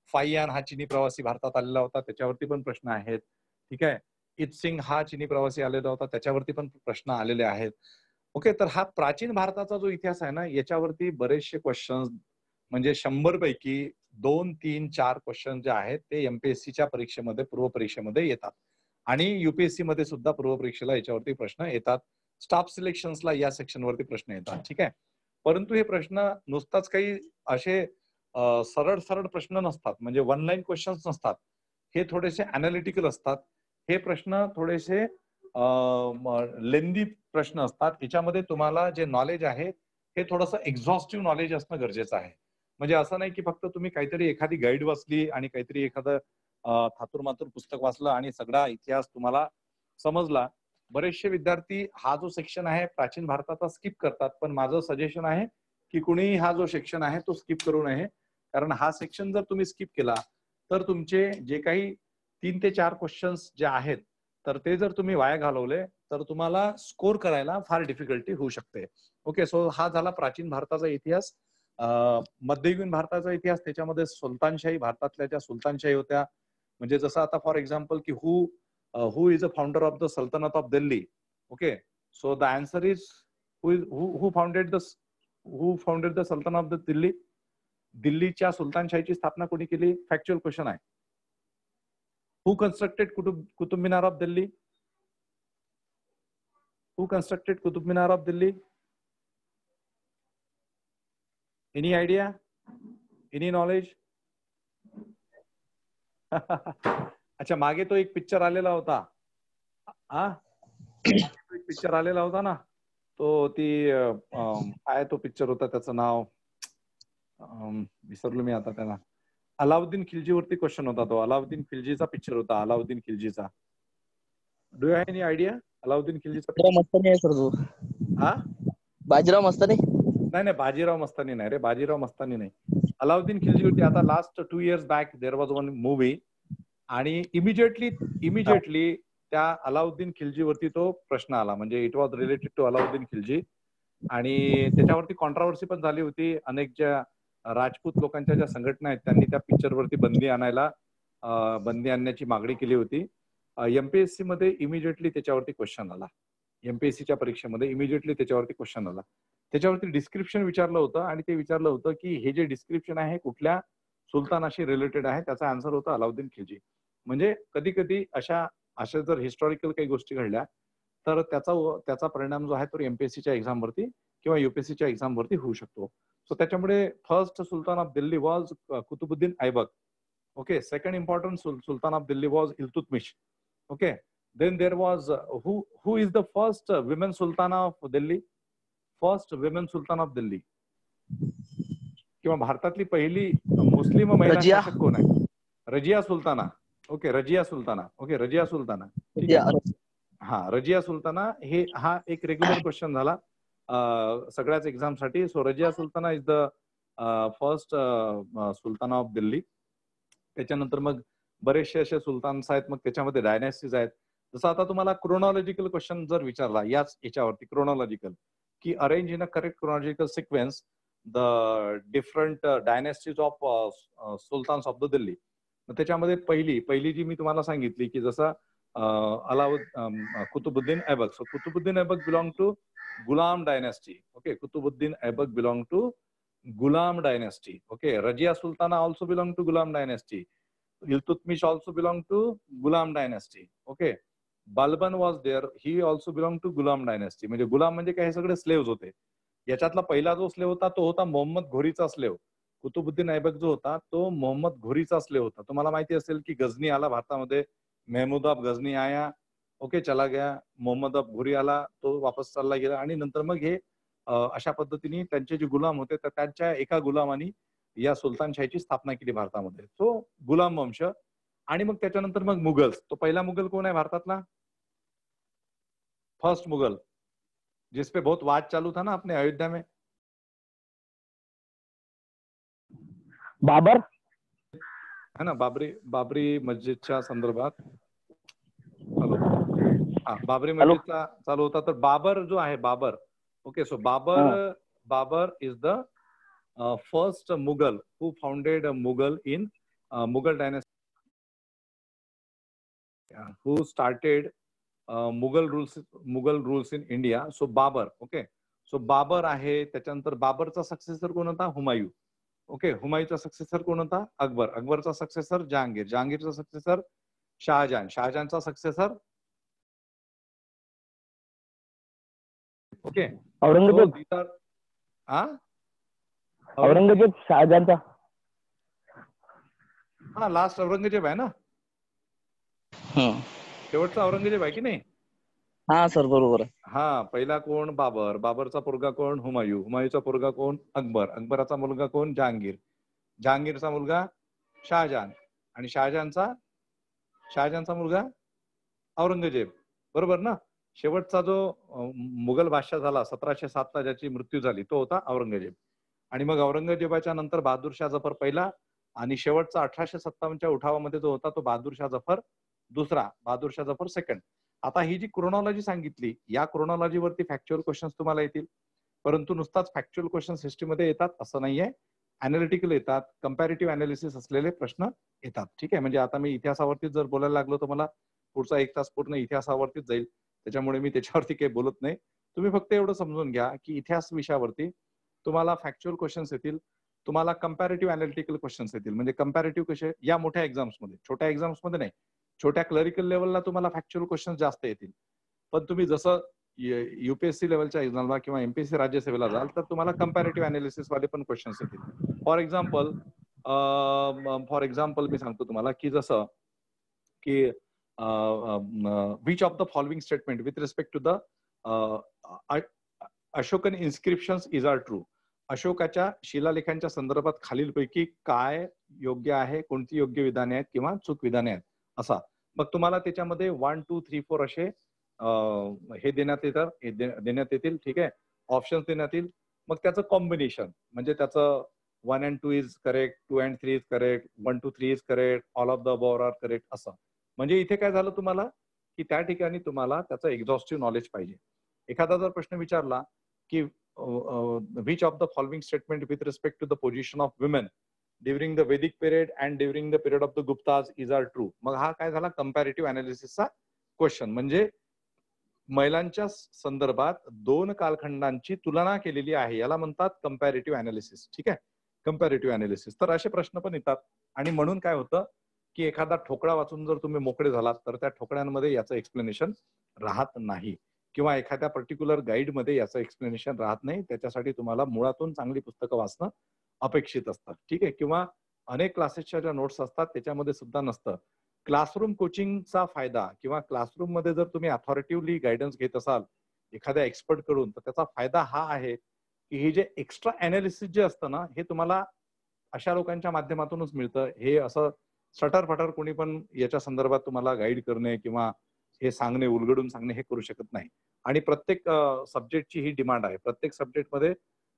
फाइयान हा चिनी प्रवासी भारतात आलेला होता, त्याच्यावरती पण प्रश्न आहेत. ठीक आहे. इत्सिंग हा चिनी प्रवासी आलेला होता, त्याच्यावरती पण प्रश्न आलेले आहेत. ओके, तर हा प्राचीन भारताचा जो इतिहास आहे ना, याच्यावरती बरेचसे क्वेश्चन म्हणजे शंभर पैकी दोन तीन चार क्वेश्चन जे आहेत ते एमपीएससीच्या परीक्षेमध्ये पूर्व परीक्षेमध्ये येतात आणि युपीएससी मध्ये सुद्धा पूर्व परीक्षेला याच्यावरती प्रश्न येतात. स्टाफ सिलेक्शन्सला या सेक्शनवरती प्रश्न येतात. ठीक आहे. परंतु हे प्रश्न नुसताच काही असे सरळ सरळ प्रश्न नसतात, म्हणजे वन लाईन क्वेश्चन्स नसतात. हे थोडेसे अनालिटिकल असतात. हे प्रश्न थोडेसे लेंदी प्रश्न असतात. याच्यामध्ये तुम्हाला जे नॉलेज आहे हे थोडंसं एक्झॉस्टिव्ह नॉलेज असणं गरजेचं आहे. म्हणजे असं नाही की फक्त तुम्ही काहीतरी एखादी गाईड वाचली आणि काहीतरी एखादं थातूर मातूर पुस्तक वाचलं आणि सगळा इतिहास तुम्हाला समजला. बरेचसे विद्यार्थी हा जो सेक्शन आहे प्राचीन भारताचा स्किप करतात, पण माझं सजेशन आहे की कुणीही हा जो सेक्शन आहे तो स्किप करू नये, कारण हा सेक्शन जर तुम्ही स्किप केला तर तुमचे जे काही तीन ते चार क्वेश्चन्स जे आहेत तर ते जर तुम्ही वाया घालवले तर तुम्हाला स्कोर करायला फार डिफिकल्टी होऊ शकते. ओके, सो हा झाला प्राचीन भारताचा इतिहास. मध्ययुगीन भारताचा इतिहास, त्याच्यामध्ये सुलतानशाही, भारतातल्या ज्या सुलतानशाही होत्या, म्हणजे जसं आता फॉर एक्झाम्पल की who who is a founder of the saltanat of Delhi. Okay, so the answer is who is who founded the who founded the saltanat of the Delhi. दिल्लीच्या सुलतानशाहीची स्थापना कोणी केली? फॅक्च्युअल क्वेश्चन आहे. Who constructed Qutub Qutub Minar of Delhi? Who constructed Qutub Minar of Delhi? Any idea? Any knowledge? अच्छा, मागे तो एक पिक्चर आलेला होता. हा, एक पिक्चर आलेला होता ना, तो ती काय तो पिक्चर होता, त्याचं नाव विसरलो मी आता त्याला. अलाउद्दीन खिलजीवरती क्वेश्चन होता तो. अलाउद्दीन खिलजीचा पिक्चर होता, अलाउद्दीन खिलजीचा. Do you have any idea? Alauddin खिलजीचा पिक्चर मस्तानी आहे सर तो. हा, बाजीराव मस्तानी? नाही नाही, बाजीराव मस्तानी नाही रे, बाजीराव मस्तानी नाही. अलाउद्दीन खिलजी होती. आता last two years back there was one movie आणि इमिजिएटली इमिजिएटली त्या अलाउद्दीन खिलजीवरती तो प्रश्न आला, म्हणजे it was related to Alauddin Khilji आणि त्याच्यावरती कॉन्ट्रोवर्सी पण झाली होती. अनेक ज्या राजपूत लोकांच्या ज्या संघटना आहेत त्यांनी त्या पिक्चरवरती बंदी आणायला बंदी आणण्याची मागणी केली होती. एमपीएससी मध्ये इमिजिएटली त्याच्यावरती क्वेश्चन आला. एमपीएससीच्या परीक्षेमध्ये इमिजिएटली त्याच्यावरती क्वेश्चन आला. त्याच्यावरती डिस्क्रिप्शन विचारलं होतं आणि ते विचारलं होतं की हे जे डिस्क्रिप्शन आहे कुठल्या सुलतानाशी रिलेटेड आहे. त्याचा आन्सर होता अलाउद्दीन खिलजी. म्हणजे कधी कधी अशा अशा जर हिस्टॉरिकल काही गोष्टी घडल्या तर त्याचा त्याचा परिणाम जो आहे तो एमपीएससीच्या एक्झामवरती किंवा युपीएससीच्या एक्झामवरती होऊ शकतो. सो त्याच्यामुळे first sultan of Delhi was Qutubuddin Aibak. Okay, second important sultan of Delhi was Iltutmish. Okay, then there was who who is the first women sultana of Delhi? First women sultan of Delhi किंवा भारतातली पहिली मुस्लिम महिला शासक कोण आहे? रजिया सुलताना. ओके, रजिया सुलताना. ओके, रजिया सुलताना. ठीक आहे. हा, रजिया सुलताना हे हा एक रेग्युलर क्वेश्चन झाला सगळ्याच एक्झाम साठी. So Razia Sultana is the first sultana of Delhi. त्याच्यानंतर मग बरेचसे असे सुलतान्स आहेत, मग त्याच्यामध्ये डायनॅस्टीज आहेत. जसं आता तुम्हाला क्रोनॉलॉजिकल क्वेश्चन जर विचारला याच याच्यावरती, क्रोनॉलॉजिकल की arrange in a correct chronological sequence the different dynasties of sultans of the Delhi. त्याच्यामध्ये पहिली पहिली जी मी तुम्हाला सांगितली की जसं अलाउद Qutubuddin Aibak. So Qutubuddin Aibak belong to Ghulam dynasty. Okay, Qutubuddin Aibak belong to Ghulam dynasty. Okay, Razia Sultana also belong to Ghulam dynasty. Iltutmish also belong to Ghulam dynasty. Okay, Balban was there, he also belong to Ghulam dynasty. म्हणजे गुलाम म्हणजे काय, हे सगळे स्लेव्स होते. याच्यातला पहिला जो स्लेव होता तो होता मोहम्मद घोरीचा स्लेव. कुतुबुद्दीन ऐबक जो होता तो मोहम्मद घोरीचा स्लेव होता. तुम्हाला माहिती असेल की गझनी आला भारतामध्ये, महमूद ऑफ गझनी आया, ओके, चला गया. मोहम्मद ऑफ घोरी आला, तो वापस चालला गेला आणि नंतर मग हे अशा पद्धतीने त्यांचे जे गुलाम होते तर त्यांच्या एका गुलामानी या सुलतानशाहीची स्थापना केली भारतामध्ये. तो गुलाम वंश. आणि मग त्याच्यानंतर मग मुघल्स. तो पहिला मुघल कोण आहे भारतातला? फर्स्ट मुगल जिसपे बहुत वाद चालू था ना अपने अयोध्या में, बाबर है ना, बाबरी बाबरी मस्जिदच्या संदर्भात. हॅलो, हा, बाबरी मस्जिदचा चालू होता. तर बाबर जो आहे, Babur. Okay, so Babur Babur is the first Mughal who founded Mughal in Mughal dynasty, who started Mughal rules Mughal rules in India. So Babur. Okay, so Babur आहे. त्याच्यानंतर बाबरचा सक्सेसर कोण होता? हुमायूं. ओके, हुमायूंचा सक्सेसर कोण होता? अकबर. अकबरचा सक्सेसर जहांगीर. जहांगीरचा सक्सेसर शहाजहान. शहाजहानचा सक्सेसर ओके औरंगजेब. हा औरंगजेब शहाजहानचा. हा लास्ट औरंगजेब आहे ना, शेवटचा औरंगजेब आहे की नाही? हा सर बरोबर आहे. हा, पहिला कोण? बाबर. बाबरचा पोरगा कोण? हुमायूं. हुमायूंचा पोरगा कोण? अकबर. अकबराचा मुलगा कोण? जहांगीर. जहांगीरचा मुलगा शहाजहान. आणि शहाजहानचा शहाजहानचा मुलगा औरंगजेब. बरोबर ना? शेवटचा जो मुघल बादशाह झाला सतराशे सात ला ज्याची मृत्यू झाली तो होता औरंगजेब. आणि मग औरंगजेबाच्या नंतर बहादूर शाह जफर पहिला आणि शेवटचा अठराशे सत्तावन्नच्या उठावामध्ये जो होता तो बहादूर शाह जफर दुसरा, बहादूर शाह जफर सेकंड. आता ही जी क्रोनॉलॉजी सांगितली, या क्रोनॉलॉजीवरती फॅक्च्युअल क्वेश्चन्स तुम्हाला येतील, परंतु नुसताच फॅक्च्युअल क्वेश्चन्स हिस्ट्रीमध्ये येतात असं नाहीये. अनालिटिकल येतात, कंपॅरेटिव्ह अनालिसिस असलेले प्रश्न येतात. ठीक आहे, म्हणजे आता मी इतिहासावरतीच जर बोलायला लागलो तर मला पुढचा एक तास पूर्ण इतिहासावरतीच जाईल, त्याच्यामुळे मी त्याच्यावरती काही बोलत नाही. तुम्ही फक्त एवढं समजून घ्या की इतिहास विषयावरती तुम्हाला फॅक्च्युअल क्वेश्चन्स येतील, तुम्हाला कंपॅरेटिव्ह अनालिटिकल क्वेश्चन्स येतील. म्हणजे कंपॅरेटिव्ह कसे? या मोठ्या एक्झाम्समध्ये, छोट्या एक्झाम्समध्ये नाही, छोट्या क्लरिकल लेवलला तुम्हाला फॅक्च्युअल क्वेश्चन्स जास्त येतील. पण तुम्ही जसं युपीएससी लेवलच्या एक्झामला किंवा एमपीएससी राज्यसेवेला जाल तर तुम्हाला कंपॅरेटिव्ह अनालिसिस वाले पण क्वेश्चन्स येतील. फॉर एक्झाम्पल फॉर एक्झाम्पल मी सांगतो तुम्हाला की जसं की which of the following statement with respect to the Ashokan inscriptions is are true. अशोकाच्या शिलालेखांच्या संदर्भात खालीलपैकी काय योग्य आहे, कोणती योग्य विधाने आहेत किंवा चूक विधाने आहेत असा. मग तुम्हाला त्याच्यामध्ये वन टू थ्री फोर असे हे देण्यात येतात, देण्यात येतील. ठीक आहे, ऑप्शन्स देण्यात येईल. मग त्याचं कॉम्बिनेशन म्हणजे त्याचं one and two is correct, two and three is correct, one two three is correct, all of the above are correct असं. म्हणजे इथे काय झालं तुम्हाला की त्या ठिकाणी तुम्हाला त्याचं एक्झॉस्टिव्ह नॉलेज पाहिजे. एखादा जर प्रश्न विचारला की which of the following statement with respect to the position of women during the Vedic period and during the period of the Guptas is are true. मग हा काय झाला? कंपॅरेटिव्ह अनालिसिसचा क्वेश्चन. म्हणजे महिलांच्या संदर्भात दोन कालखंडांची तुलना केलेली आहे, याला म्हणतात कंपॅरेटिव्ह अनालिसिस. ठीक आहे, कंपॅरेटिव्ह अनालिसिस. तर असे प्रश्न पण येतात. आणि म्हणून काय होतं की एखादा ठोकळा वाचून जर तुम्ही मोकळे झालात तर त्या ठोकळ्यांमध्ये याचं एक्सप्लेनेशन राहत नाही, किंवा एखाद्या पर्टिक्युलर गाईडमध्ये याचं एक्सप्लेनेशन राहत नाही. त्याच्यासाठी तुम्हाला मुळातून चांगली पुस्तकं वाचणं अपेक्षित असतं. ठीक आहे, किंवा अनेक क्लासेसच्या ज्या नोट्स असतात त्याच्यामध्ये सुद्धा नसतं. क्लासरूम कोचिंगचा फायदा किंवा क्लासरूम मध्ये जर तुम्ही अथॉरिटिव्हली गायडन्स घेत असाल एखाद्या एक्सपर्ट कडून तर त्याचा फायदा हा आहे की हे जे एक्स्ट्रा अनालिसिस जे असतं ना हे तुम्हाला अशा लोकांच्या माध्यमातूनच मिळतं. हे असं सटर फटर कोणी पण याच्या संदर्भात तुम्हाला गाईड करणे किंवा हे सांगणे, उलगडून सांगणे हे करू शकत नाही. आणि प्रत्येक सब्जेक्टची ही डिमांड आहे. प्रत्येक सब्जेक्टमध्ये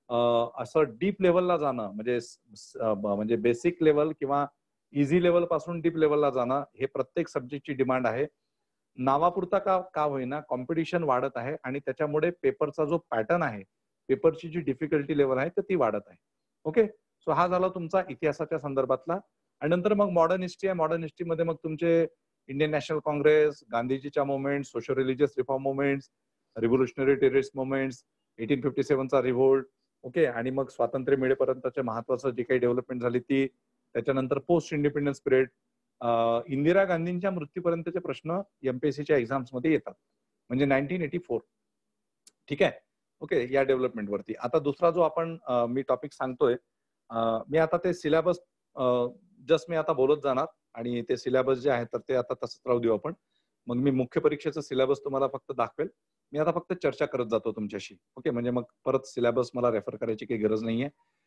असं डीप लेवलला जाणं म्हणजे म्हणजे बेसिक लेवल किंवा इझी लेवल पासून डीप लेवलला जाणं हे प्रत्येक सब्जेक्टची डिमांड आहे. नावापुरता का का होईना कॉम्पिटिशन वाढत आहे आणि त्याच्यामुळे पेपरचा जो पॅटर्न आहे, पेपरची जी डिफिकल्टी लेवल आहे तर ती वाढत आहे. ओके, सो हा झाला तुमचा इतिहासाच्या संदर्भातला. आणि नंतर मग मॉडर्न हिस्ट्री आहे. मॉडर्न हिस्ट्रीमध्ये मग तुमचे इंडियन नॅशनल काँग्रेस, गांधीजीच्या movement, social religious reform movements, revolutionary terrorist movements, eighteen fifty सेव्हनचा रिव्होल्ट. ओके, आणि मग स्वातंत्र्य मिळेपर्यंतचे महत्वाचं जी काही डेव्हलपमेंट झाली ती, त्याच्यानंतर पोस्ट इंडिपेंडन्स पिरियड, इंदिरा गांधींच्या मृत्यूपर्यंतचे प्रश्न एमपीएससीच्या एक्झाम्स मध्ये येतात म्हणजे नाईन्टीन एटी फोर. ठीक आहे, ओके, या डेव्हलपमेंट वरती. आता दुसरा जो आपण मी टॉपिक सांगतोय, मी आता ते सिलेबस जस्ट मी आता बोलत जाणार आणि ते सिलेबस जे आहे तर ते आता तसंच राहू देऊ आपण. मग मी मुख्य परीक्षेचं सिलेबस तुम्हाला फक्त दाखवेल. मी आता फक्त चर्चा करत जातो तुमच्याशी. ओके, म्हणजे मग परत सिलेबस मला रेफर करायची काही गरज नाहीये.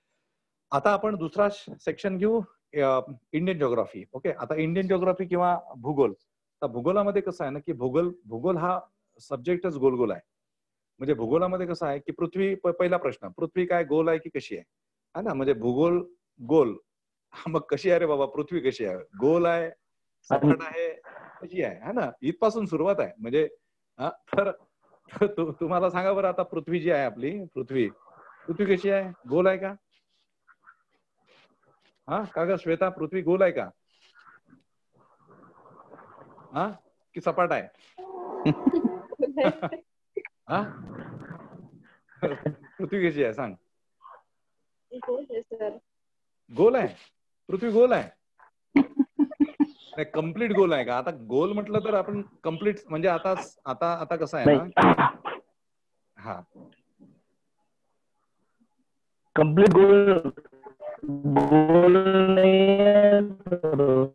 आता आपण दुसरा सेक्शन घेऊ, इंडियन ज्योग्राफी. ओके, आता इंडियन ज्योग्राफी किंवा भूगोल. तर भूगोलामध्ये कसं आहे ना की भूगोल भूगोल हा सब्जेक्टच गोल गोल आहे. म्हणजे भूगोलामध्ये कसं आहे की पृथ्वी, पहिला प्रश्न, पृथ्वी काय गोल आहे की कशी आहे, है ना. म्हणजे भूगोल गोल, मग कशी आहे रे बाबा पृथ्वी, कशी आहे, गोल आहे, सपाट आहे, कशी आहे, है ना. इथपासून सुरुवात आहे. म्हणजे तर तुम्हाला सांगा बरं आता पृथ्वी जी आहे आपली, पृथ्वी पृथ्वी कशी आहे, गोल आहे का? हा का ग श्वेता, पृथ्वी गोल आहे का? हा की सपाट आहे? हा पृथ्वी कशी आहे सांग? सर गोल आहे? पृथ्वी गोल आहे? नाही कम्प्लीट गोल आहे का? आता गोल म्हटलं तर आपण कम्प्लीट म्हणजे आता आता आता कसं आहे ना, नाही हा कम्प्लीट गोल गोल नाही sir.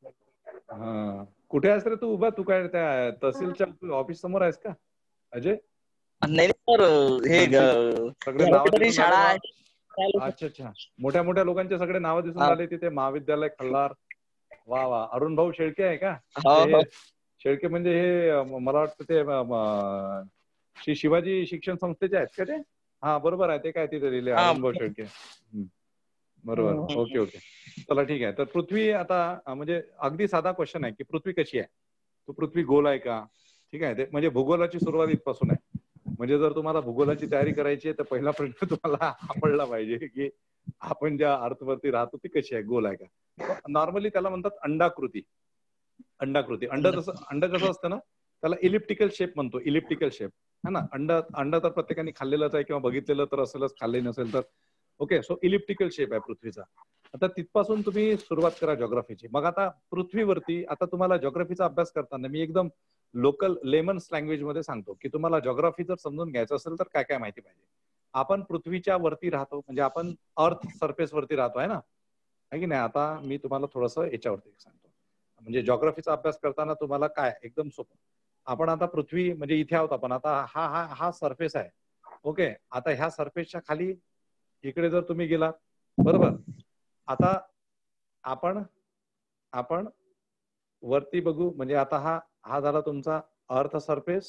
हा कुठे आहेस रे तू उभा? तू काय त्या तहसीलच्या ऑफिस समोर आहेस का अजय? नाही सर, हे ग- सगळे नाव कुठेतरी दिसून शाळा राहिले. आहे. अच्छा अच्छा, मोठ्या मोठ्या लोकांचे सगळे नाव दिसून हा. राहिले तिथे. महाविद्यालय खल्लार, वा वा. अरुण भाऊ शेळके आहे का? हो, ते हो. हे शेळके म्हणजे हे अं, मला वाटतं ते अं, अं, श्री शिवाजी शिक्षण संस्थेचे आहेत का ते? हा बरोबर आहे, ते काय तिथे लिहिले हा. अरुण भाऊ शेळके. हम्म. बरोबर, हम्म. Okay okay. चला ठीक आहे. तर पृथ्वी आता अं, म्हणजे अगदी साधा क्वेश्चन आहे की पृथ्वी कशी आहे? तो पृथ्वी गोल आहे का? ठीक आहे, ते म्हणजे भूगोलाची सुरुवात इथपासून आहे. म्हणजे जर तुम्हाला भूगोलाची तयारी करायची आहे तर पहिला प्रश्न तुम्हाला सापडला पाहिजे की आपण ज्या अर्थवरती राहतो ती कशी आहे, गोल आहे का? नॉर्मली त्याला म्हणतात अंडाकृती. अंडाकृती अंड जसं अंड कसं असतं ना, त्याला इलिप्टिकल शेप म्हणतो. इलिप्टिकल शेप है ना. अंड अंड तर प्रत्येकाने खाल्लेलंच आहे किंवा बघितलेलं तर असेलच, खाल्ले नसेल तर. ओके, सो इलिप्टिकल शेप आहे पृथ्वीचा. आता तिथपासून तुम्ही सुरुवात करा जॉग्राफीची. मग आता पृथ्वीवरती आता तुम्हाला जॉग्राफीचा अभ्यास करताना मी एकदम लोकल लेमन्स लँग्वेज मध्ये सांगतो की तुम्हाला जॉग्राफी जर समजून घ्यायचं असेल तर काय काय माहिती पाहिजे. आपण पृथ्वीच्या वरती राहतो, म्हणजे आपण अर्थ सरफेस वरती राहतो आहे ना, आहे की नाही. आता मी तुम्हाला थोडंसं याच्यावरती सांगतो. म्हणजे जॉग्राफीचा अभ्यास करताना तुम्हाला काय एकदम सोपं. आपण आता पृथ्वी म्हणजे इथे आहोत आपण. आता हा हा हा सरफेस आहे. ओके, आता ह्या सरफेसच्या खाली इकडे जर तुम्ही गेलात, बरोबर, आता आपण आपण वरती बघू. म्हणजे आता हा हा झाला तुमचा अर्थ सरफेस.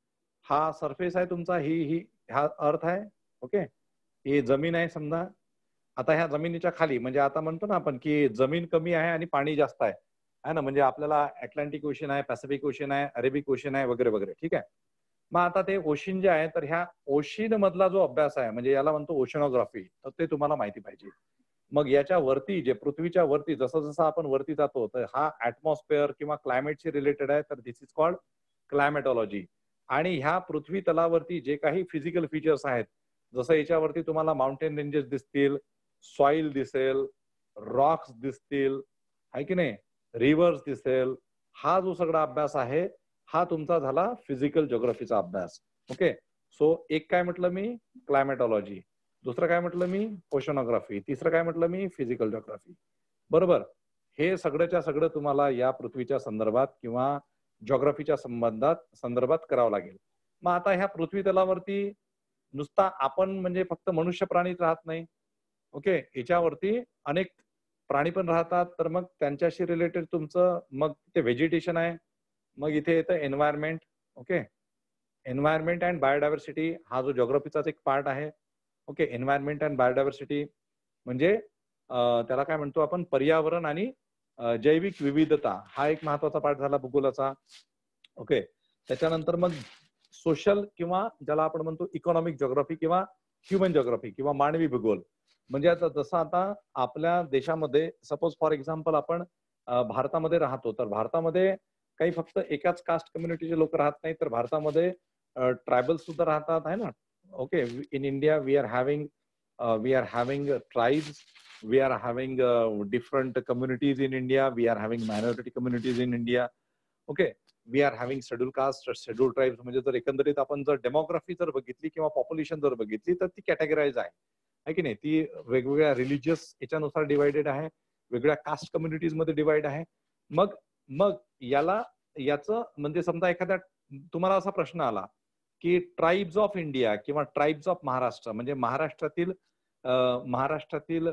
हा सरफेस आहे तुमचा, ही ही हा अर्थ आहे. ओके, ही जमीन आहे समजा. आता ह्या जमिनीच्या खाली म्हणजे आता म्हणतो ना आपण की जमीन कमी आहे आणि पाणी जास्त आहे, है ना. म्हणजे आपल्याला अटलांटिक ओशन आहे, पॅसिफिक ओशन आहे, अरेबिक ओशन आहे वगैरे वगैरे. ठीक आहे. मग आता ते ओशन जे आहे, तर ह्या ओशन मधला जो अभ्यास आहे म्हणजे याला म्हणतो ओशनोग्राफी, तर ते तुम्हाला माहिती पाहिजे. मग याच्या वरती जे पृथ्वीच्या वरती जसं जसं आपण वरती जातो तर हा ऍटमॉस्फिअर किंवा क्लायमेटशी रिलेटेड आहे, तर दिस इज कॉल्ड क्लायमेटॉलॉजी. आणि ह्या पृथ्वी तलावरती जे काही फिजिकल फीचर्स आहेत, जसं याच्यावरती तुम्हाला माउंटेन रेंजेस दिसतील, सॉइल दिसेल, रॉक्स दिसतील, आहे की नाही, रिव्हर्स दिसेल. हा जो सगळा अभ्यास आहे हा तुमचा झाला फिजिकल ज्योग्राफीचा अभ्यास. ओके, सो एक काय म्हटलं मी, क्लायमेटॉलॉजी. दुसरं काय म्हटलं मी, ओशनोग्राफी. तिसरं काय म्हटलं मी, फिजिकल ज्योग्राफी. बरोबर. हे सगळ्याच्या सगळं तुम्हाला या पृथ्वीच्या संदर्भात किंवा ज्योग्राफीच्या संबंधात संदर्भात करावं लागेल. मग आता ह्या पृथ्वी तलावरती नुसता आपण म्हणजे फक्त मनुष्य प्राणीच राहत नाही. ओके, याच्यावरती अनेक प्राणी पण राहतात. तर मग त्यांच्याशी रिलेटेड तुमचं मग ते व्हेजिटेशन आहे. मग इथे येतं environment. Okay, environment and biodiversity हा जो ज्योग्राफीचाच एक पार्ट आहे. ओके, एन्व्हायरमेंट अँड बायोडायव्हर्सिटी म्हणजे त्याला काय म्हणतो आपण, पर्यावरण आणि जैविक विविधता हा एक महत्वाचा पार्ट झाला भूगोलाचा. ओके, त्याच्यानंतर मग सोशल किंवा ज्याला आपण म्हणतो इकॉनॉमिक ज्योग्राफी किंवा ह्युमन ज्योग्राफी किंवा मानवी भूगोल. म्हणजे आता जसं आता आपल्या देशामध्ये सपोज फॉर एक्झाम्पल आपण भारतामध्ये राहतो, तर भारतामध्ये काही फक्त एकाच कास्ट कम्युनिटीचे लोक राहत नाही, तर भारतामध्ये ट्रायबल सुद्धा राहतात, आहे ना. Okay, in India we are having we are having tribes, we are having different communities in India, we are having minority communities in India. Okay, we are having schedule caste, schedule tribes. म्हणजे जर एकंदरीत आपण जर demography जर बघितली किंवा population जर बघितली तर ती कॅटेगराईज आहे, है की नाही. ती वेगवेगळ्या रिलिजियस याच्यानुसार डिवायडेड आहे, वेगळ्या कास्ट कम्युनिटीज मध्ये डिवाइड आहे. मग मग याला याचं म्हणजे समजा एखाद्या तुम्हाला असा प्रश्न आला की ट्राइब्स ऑफ इंडिया किंवा ट्राइब्स ऑफ महाराष्ट्र, म्हणजे महाराष्ट्रातील महाराष्ट्रातील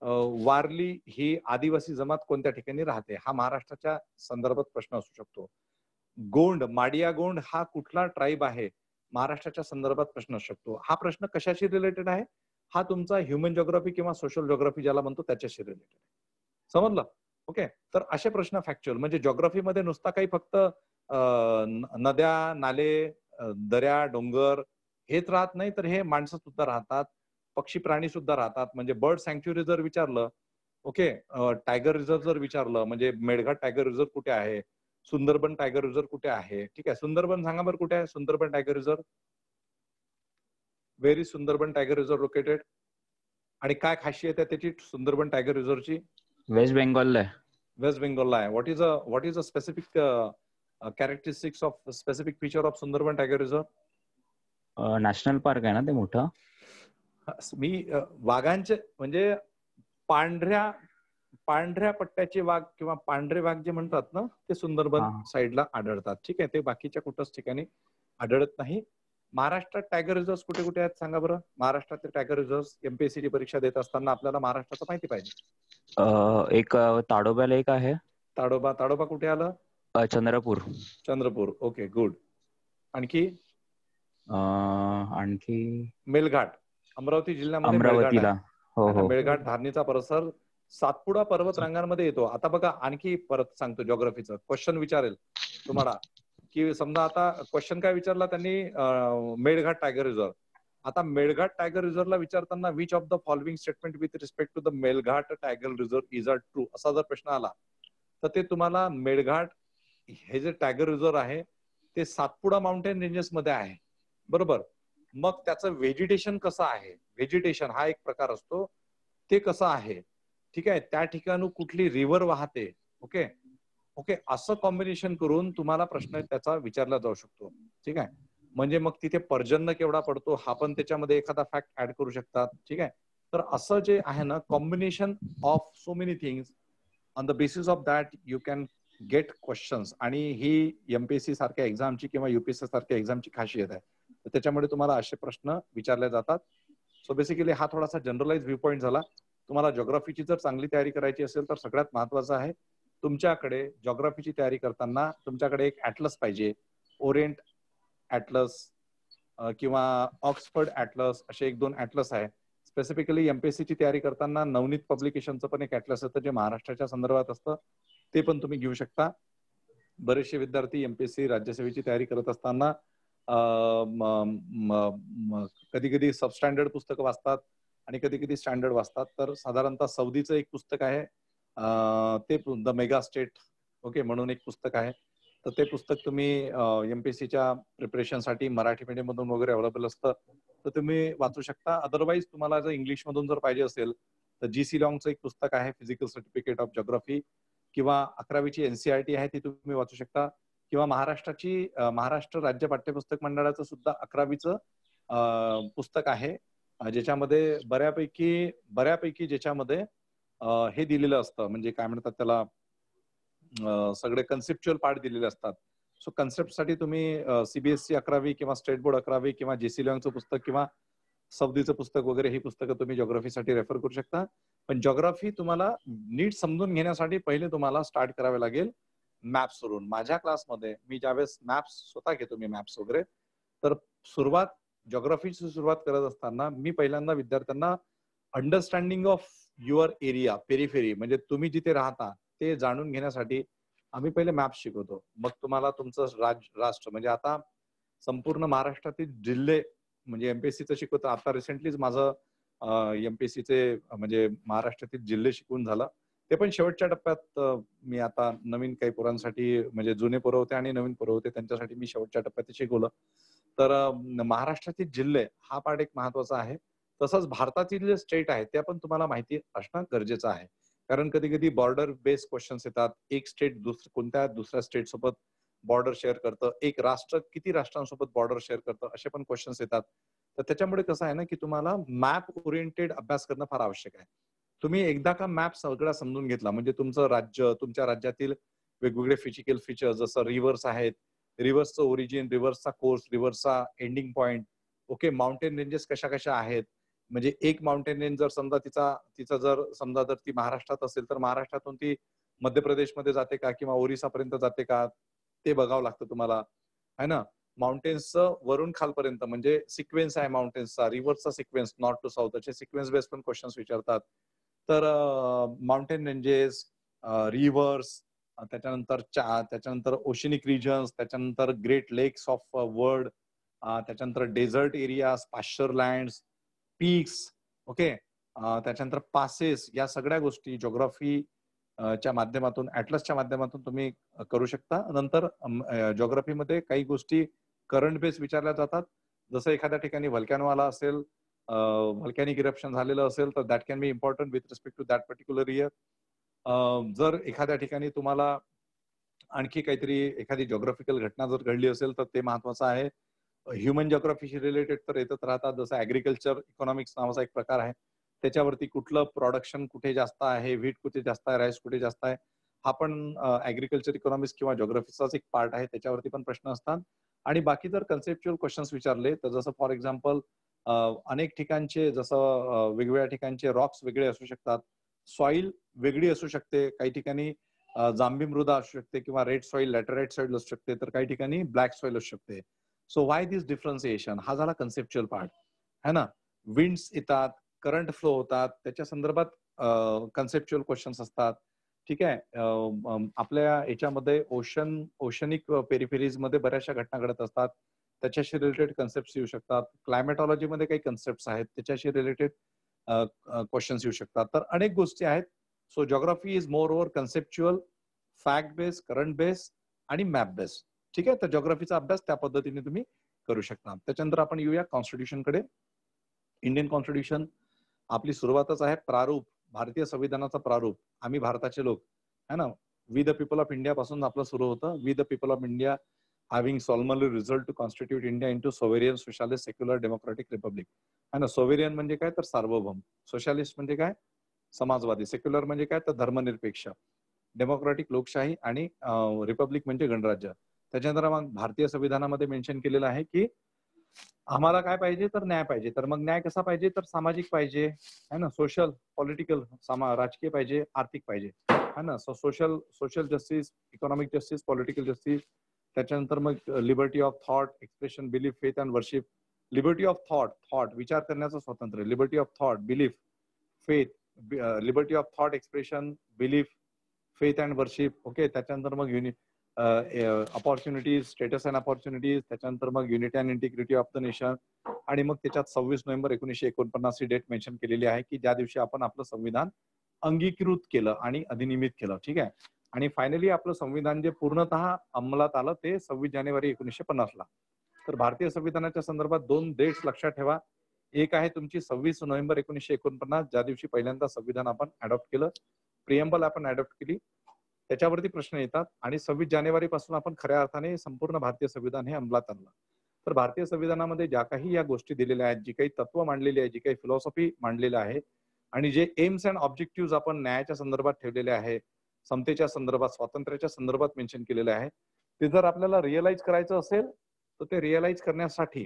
वारली ही आदिवासी जमात कोणत्या ठिकाणी राहते, हा महाराष्ट्राच्या संदर्भात प्रश्न असू शकतो. गोंड, माडिया गोंड हा कुठला ट्राइब आहे, महाराष्ट्राच्या संदर्भात प्रश्न असू शकतो. हा प्रश्न कशाशी रिलेटेड आहे, हा तुमचा ह्युमन ज्योग्राफी किंवा सोशल ज्योग्राफी ज्याला म्हणतो त्याच्याशी रिलेटेड आहे. समजलं. ओके, तर असे प्रश्न फॅक्च्युअल म्हणजे ज्योग्राफीमध्ये नुसता काही फक्त नद्या, नाले, दऱ्या, डोंगर हेच राहत नाही, तर हे माणसं सुद्धा राहतात, पक्षी प्राणी सुद्धा राहतात. म्हणजे बर्ड सँक्च्युरी जर विचारलं ओके, टायगर रिझर्व जर विचारलं म्हणजे मेळघाट टायगर रिझर्व कुठे आहे, सुंदरबन टायगर रिझर्व कुठे आहे, ठीक आहे. सुंदरबन सांगा बरं कुठे आहे Sundarban tiger reserve. Very Sundarban tiger reserve located, आणि काय खासियत आहे त्याची सुंदरबन टायगर रिझर्वची? वेस्ट बेंगॉलला आहे. वेस्ट बेंगॉलला आहे. What is a what is a specific characteristics of specific feature of Sundarban tiger reserve? National park आहे ना ते मोठं. मी अ, वाघांचे म्हणजे पांढऱ्या पांढऱ्या पट्ट्याचे वाघ किंवा पांढरे वाघ जे म्हणतात ना ते सुंदरबन हा. साईडला आढळतात. ठीक आहे, ते बाकीच्या कुठल्याच ठिकाणी आढळत नाही. महाराष्ट्रात टायगर रिझर्व कुठे कुठे आहेत सांगा बरं. महाराष्ट्रातले टायगर रिझर्व एमपीएससी ची परीक्षा देत असताना आपल्याला महाराष्ट्राचं माहिती पाहिजे. अ, एक अ, ताडोब्याला एक आहे. ताडोबा ताडोबा कुठे आलं? अ, चंद्रपूर. चंद्रपूर. Okay, good. आणखी अ, आणखी मेळघाट अमरावती जिल्ह्यामध्ये मेळघाट अमरावतीला. आहे. हो आणि हो. मेळघाट धारणीचा परिसर सातपुडा पर्वत रांगांमध्ये येतो. आता बघा आणखी परत सांगतो जॉग्राफीचं क्वेश्चन विचारेल तुम्हाला की समजा आता क्वेश्चन काय विचारला त्यांनी अं, मेळघाट टायगर रिझर्व. आता मेळघाट टायगर रिझर्वला विचारताना which of the following statement with respect to the Melghat tiger reserve is a true असा जर प्रश्न आला तर ते तुम्हाला मेळघाट हे जे टायगर रिझर्व आहे ते सातपुडा माउंटेन रेंजेस मध्ये आहे, बरोबर. मग त्याचं व्हेजिटेशन कसं आहे, व्हेजिटेशन हा एक प्रकार असतो, ते कसं आहे, ठीक आहे. त्या ठिकाणी कुठली रिव्हर वाहते, ओके ओके असं कॉम्बिनेशन करून तुम्हाला प्रश्न त्याचा विचारला जाऊ शकतो. ठीक आहे, म्हणजे मग तिथे पर्जन्य केवढा पडतो हा पण त्याच्यामध्ये एखादा फॅक्ट ऍड करू शकतात. ठीक आहे, तर असं जे आहे ना combination of so many things on the basis of that you can get questions. आणि ही एमपीएससी सारख्या एक्झामची किंवा युपीएससी सारख्या एक्झामची खासियत आहे. तर त्याच्यामुळे तुम्हाला असे प्रश्न विचारले जातात. सो बेसिकली हा थोडासा जनरलाइज व्ह्यू पॉईंट झाला. तुम्हाला जॉग्राफीची जर चांगली तयारी करायची असेल तर सगळ्यात महत्वाचं आहे तुमच्याकडे जॉग्राफीची तयारी करताना तुमच्याकडे एक ऍटलस पाहिजे. ओरिएंट ऍटलस किंवा ऑक्सफर्ड ऍटलस असे एक दोन ऍटलस आहे. स्पेसिफिकली एमपीएससी ची तयारी करताना नवनीत पब्लिकेशनचं पण एक ऍटलस असतं जे महाराष्ट्राच्या संदर्भात असतं, ते पण तुम्ही घेऊ शकता. बरेचसे विद्यार्थी एमपीएससी राज्यसेवेची तयारी करत असताना कधी कधी सबस्टँडर्ड पुस्तकं वाचतात आणि कधी कधी स्टँडर्ड वाचतात. तर साधारणतः सौदीचं एक पुस्तक आहे ते द मेगा स्टेट ओके म्हणून एक पुस्तक आहे. तर ते पुस्तक तुम्ही एमपीएससीच्या प्रिपरेशनसाठी मराठी मीडियम मधून वगैरे अवेलेबल असतं, तर तुम्ही वाचू शकता. अदरवाईज तुम्हाला जर इंग्लिश मधून जर पाहिजे असेल तर जी सी लॉंगचं एक पुस्तक आहे फिजिकल सर्टिफिकेट ऑफ जॉग्राफी, किंवा अकरावीची एनसीआरटी आहे ती तुम्ही वाचू शकता, किंवा महाराष्ट्राची महाराष्ट्र राज्य पाठ्यपुस्तक मंडळाचं सुद्धा अकरावीचं पुस्तक आहे ज्याच्यामध्ये बऱ्यापैकी बऱ्यापैकी ज्याच्यामध्ये हे दिलेलं असतं म्हणजे काय म्हणतात त्याला सगळे कन्सेप्च्युअल पार्ट दिलेले असतात. सो कन्सेप्ट साठी तुम्ही सीबीएसई अकरावी किंवा स्टेट बोर्ड अकरावी किंवा जेसी लॉंगचं पुस्तक किंवा सौदीचं पुस्तक वगैरे ही पुस्तकं तुम्ही जॉग्राफीसाठी रेफर करू शकता. पण जॉग्राफी तुम्हाला नीट समजून घेण्यासाठी पहिले तुम्हाला स्टार्ट करावे लागेल मॅप्स वरून. माझ्या क्लासमध्ये मी ज्यावेळेस मॅप्स स्वतः घेतो मी मॅप्स वगैरे, तर सुरुवात जॉग्राफीची सुरुवात करत असताना मी पहिल्यांदा विद्यार्थ्यांना understanding of your area periphery म्हणजे तुम्ही जिथे राहता ते जाणून घेण्यासाठी आम्ही पहिले मॅप्स शिकवतो. मग तुम्हाला तुमचं राज राष्ट्र म्हणजे आता संपूर्ण महाराष्ट्रातील जिल्हे म्हणजे एमपीएससीचं शिकवतो. आता रिसेंटलीच माझं एमपीएससीचे म्हणजे महाराष्ट्रातील जिल्हे शिकवून झालं, ते पण शेवटच्या टप्प्यात. मी आता नवीन काही पोरांसाठी म्हणजे जुने पोरं होते आणि नवीन पोरं होते त्यांच्यासाठी मी शेवटच्या टप्प्यात शिकवलं. तर महाराष्ट्रातील जिल्हे हा पार्ट एक महत्वाचा आहे. तसंच भारतातील जे स्टेट आहे ते पण तुम्हाला माहिती असणं गरजेचं आहे, कारण कधी कधी बॉर्डर बेस्ड क्वेश्चन्स येतात. एक स्टेट दुसऱ्या कोणत्या दुसऱ्या स्टेट सोबत बॉर्डर शेअर करतं, एक राष्ट्र किती राष्ट्रांसोबत बॉर्डर शेअर करतं, असे पण क्वेश्चन्स येतात. तर त्याच्यामुळे कसं आहे ना की तुम्हाला मॅप ओरिएंटेड अभ्यास करणं फार आवश्यक आहे. तुम्ही एकदा का मॅप सगळा समजून घेतला म्हणजे तुमचं राज्य तुमच्या राज्यातील वेगवेगळे फिजिकल फीचर्स जसं रिव्हर्स आहेत, रिव्हर्सचं ओरिजिन, रिव्हर्सचा कोर्स, रिव्हर्सचा ending point, okay mountain ranges कशा कशा आहेत. म्हणजे एक माउंटेन रेंज जर समजा तिचा तिचा जर समजा जर ती महाराष्ट्रात असेल तर महाराष्ट्रातून ती मध्य प्रदेशमध्ये जाते का किंवा ओरिसापर्यंत जाते का ते बघावं लागतं तुम्हाला, है ना. माउंटेन्सचं वरून खालपर्यंत म्हणजे सिक्वेन्स आहे माउंटेन्सचा, रिव्हर्सचा सिक्वेन्स नॉर्थ टू साऊथ असे सिक्वेन्स बेस्ड पण क्वेश्चन्स विचारतात. तर माउंटेन रेंजेस, रिव्हर्स, त्याच्यानंतर त्याच्यानंतर ओशनिक रिजन्स, त्याच्यानंतर ग्रेट लेक्स ऑफ वर्ल्ड, त्याच्यानंतर desert areas, pasture lands, peaks, okay त्याच्यानंतर पासेस, या सगळ्या गोष्टी ज्योग्राफी च्या माध्यमातून, ऍटलसच्या माध्यमातून तुम्ही करू शकता. नंतर ज्योग्राफीमध्ये काही गोष्टी करंट बेस विचारल्या जातात. जसं एखाद्या ठिकाणी व्हल्कॅनो आला असेल, व्हल्कॅनिक इरप्शन झालेलं असेल, तर that can be important with respect to that particular year. जर एखाद्या ठिकाणी तुम्हाला आणखी काहीतरी एखादी ज्योग्राफिकल घटना जर घडली असेल तर ते महत्वाचं आहे. ह्युमन ज्योग्राफीशी रिलेटेड तर येतच राहतात. जसं ऍग्रिकल्चर इकॉनॉमिक्स नावाचा एक प्रकार आहे, त्याच्यावरती कुठलं प्रोडक्शन कुठे जास्त आहे, व्हीट कुठे जास्त आहे, राईस कुठे जास्त आहे, हा पण ऍग्रिकल्चर इकॉनॉमिक्स किंवा ज्योग्राफीचाच एक पार्ट आहे, त्याच्यावरती पण प्रश्न असतात. आणि बाकी जर कन्सेप्च्युअल क्वेश्चन्स विचारले तर जसं फॉर एक्झाम्पल अनेक ठिकाणचे, जसं वेगवेगळ्या ठिकाणचे रॉक्स वेगळे असू शकतात, सॉइल वेगळी असू शकते, काही ठिकाणी जांभी मृदा असू शकते किंवा रेड सॉइल, लॅटराइट सॉइल असू शकते, तर काही ठिकाणी ब्लॅक सॉइल असू शकते. सो वाय दिस डिफरन्सिएशन, हा झाला कन्सेप्च्युअल पार्ट है ना. विंड्स येतात, करंट फ्लो होतात, त्याच्या संदर्भात कन्सेप्च्युअल क्वेश्चन्स असतात. ठीक आहे. आपल्या याच्यामध्ये ओशन ओशनिक पेरिफेरीज मध्ये बऱ्याचशा घटना घडत असतात, त्याच्याशी रिलेटेड कन्सेप्ट येऊ शकतात. क्लायमेटॉलॉजी मध्ये काही कन्सेप्ट आहेत, त्याच्याशी रिलेटेड क्वेश्चन्स येऊ शकतात. तर अनेक गोष्टी आहेत. So geography is more over conceptual, fact base, current base आणि मॅप बेस. ठीक आहे. तर ज्योग्राफीचा अभ्यास त्या पद्धतीने तुम्ही करू शकता. त्याच्यानंतर आपण येऊया कॉन्स्टिट्यूशन कडे. इंडियन कॉन्स्टिट्यूशन आपली सुरुवातच आहे. प्रारूप, भारतीय संविधानाचा प्रारूप. आम्ही भारताचे लोक है ना, we the people of India पासून आपलं सुरू होतं. We the people of India having solemnly result to constitute India into sovereign, socialist, secular, democratic republic. है ना. सोव्हेरियन म्हणजे काय तर सार्वभौम, सोशलिस्ट म्हणजे काय समाजवादी, सेक्युलर म्हणजे काय तर धर्मनिरपेक्ष, डेमोक्रेटिक लोकशाही, आणि रिपब्लिक म्हणजे गणराज्य. त्याच्यानंतर मग भारतीय संविधानामध्ये मेन्शन केलेलं आहे की आम्हाला काय पाहिजे तर न्याय पाहिजे. तर मग न्याय कसा पाहिजे तर सामाजिक पाहिजे है ना, सोशल, पॉलिटिकल, राजकीय पाहिजे, आर्थिक पाहिजे है ना. So social social justice, economic justice, political justice. त्याच्यानंतर मग liberty of thought, expression, belief, faith and worship. Liberty of thought, thought विचार करण्याचं स्वातंत्र्य, liberty of thought, belief, faith, liberty of thought, expression, belief, faith and worship. Okay. त्याच्यानंतर मग युनि opportunities, status and opportunities. त्याच्यानंतर मग unity and integrity of the nation. आणि मग त्याच्यात सव्वीस नोव्हेंबर एकोणीसशे एकोणपन्नास ही डेट मेन्शन केलेली आहे की ज्या दिवशी आपण आपलं संविधान अंगीकृत केलं आणि अधिनियमित केलं. ठीक आहे. आणि फायनली आपलं संविधान जे पूर्णतः अंमलात आलं ते सव्वीस जानेवारी एकोणीसशे पन्नास ला. तर भारतीय संविधानाच्या संदर्भात दोन डेट्स लक्षात ठेवा. एक आहे तुमची सव्वीस नोव्हेंबर एकोणीसशे एकोणपन्नास, ज्या दिवशी पहिल्यांदा संविधान आपण अडॉप्ट केलं, प्रिएम्बल आपण अडॉप्ट केली, त्याच्यावरती प्रश्न येतात. आणि सव्वीस जानेवारी पासून आपण खऱ्या अर्थाने संपूर्ण भारतीय संविधान हे अंमलात आणलं. तर भारतीय संविधानामध्ये ज्या काही या गोष्टी दिलेल्या आहेत, जी काही तत्व मांडलेली आहे, जी काही फिलॉसॉफी मांडलेली आहे, आणि जे एम्स अँड ऑब्जेक्टिव्ह आपण न्यायाच्या संदर्भात ठेवलेले आहे, समतेच्या संदर्भात, स्वातंत्र्याच्या संदर्भात मेन्शन केलेले आहे, ते जर आपल्याला रिअलाइज करायचं असेल तर ते रिअलाइज करण्यासाठी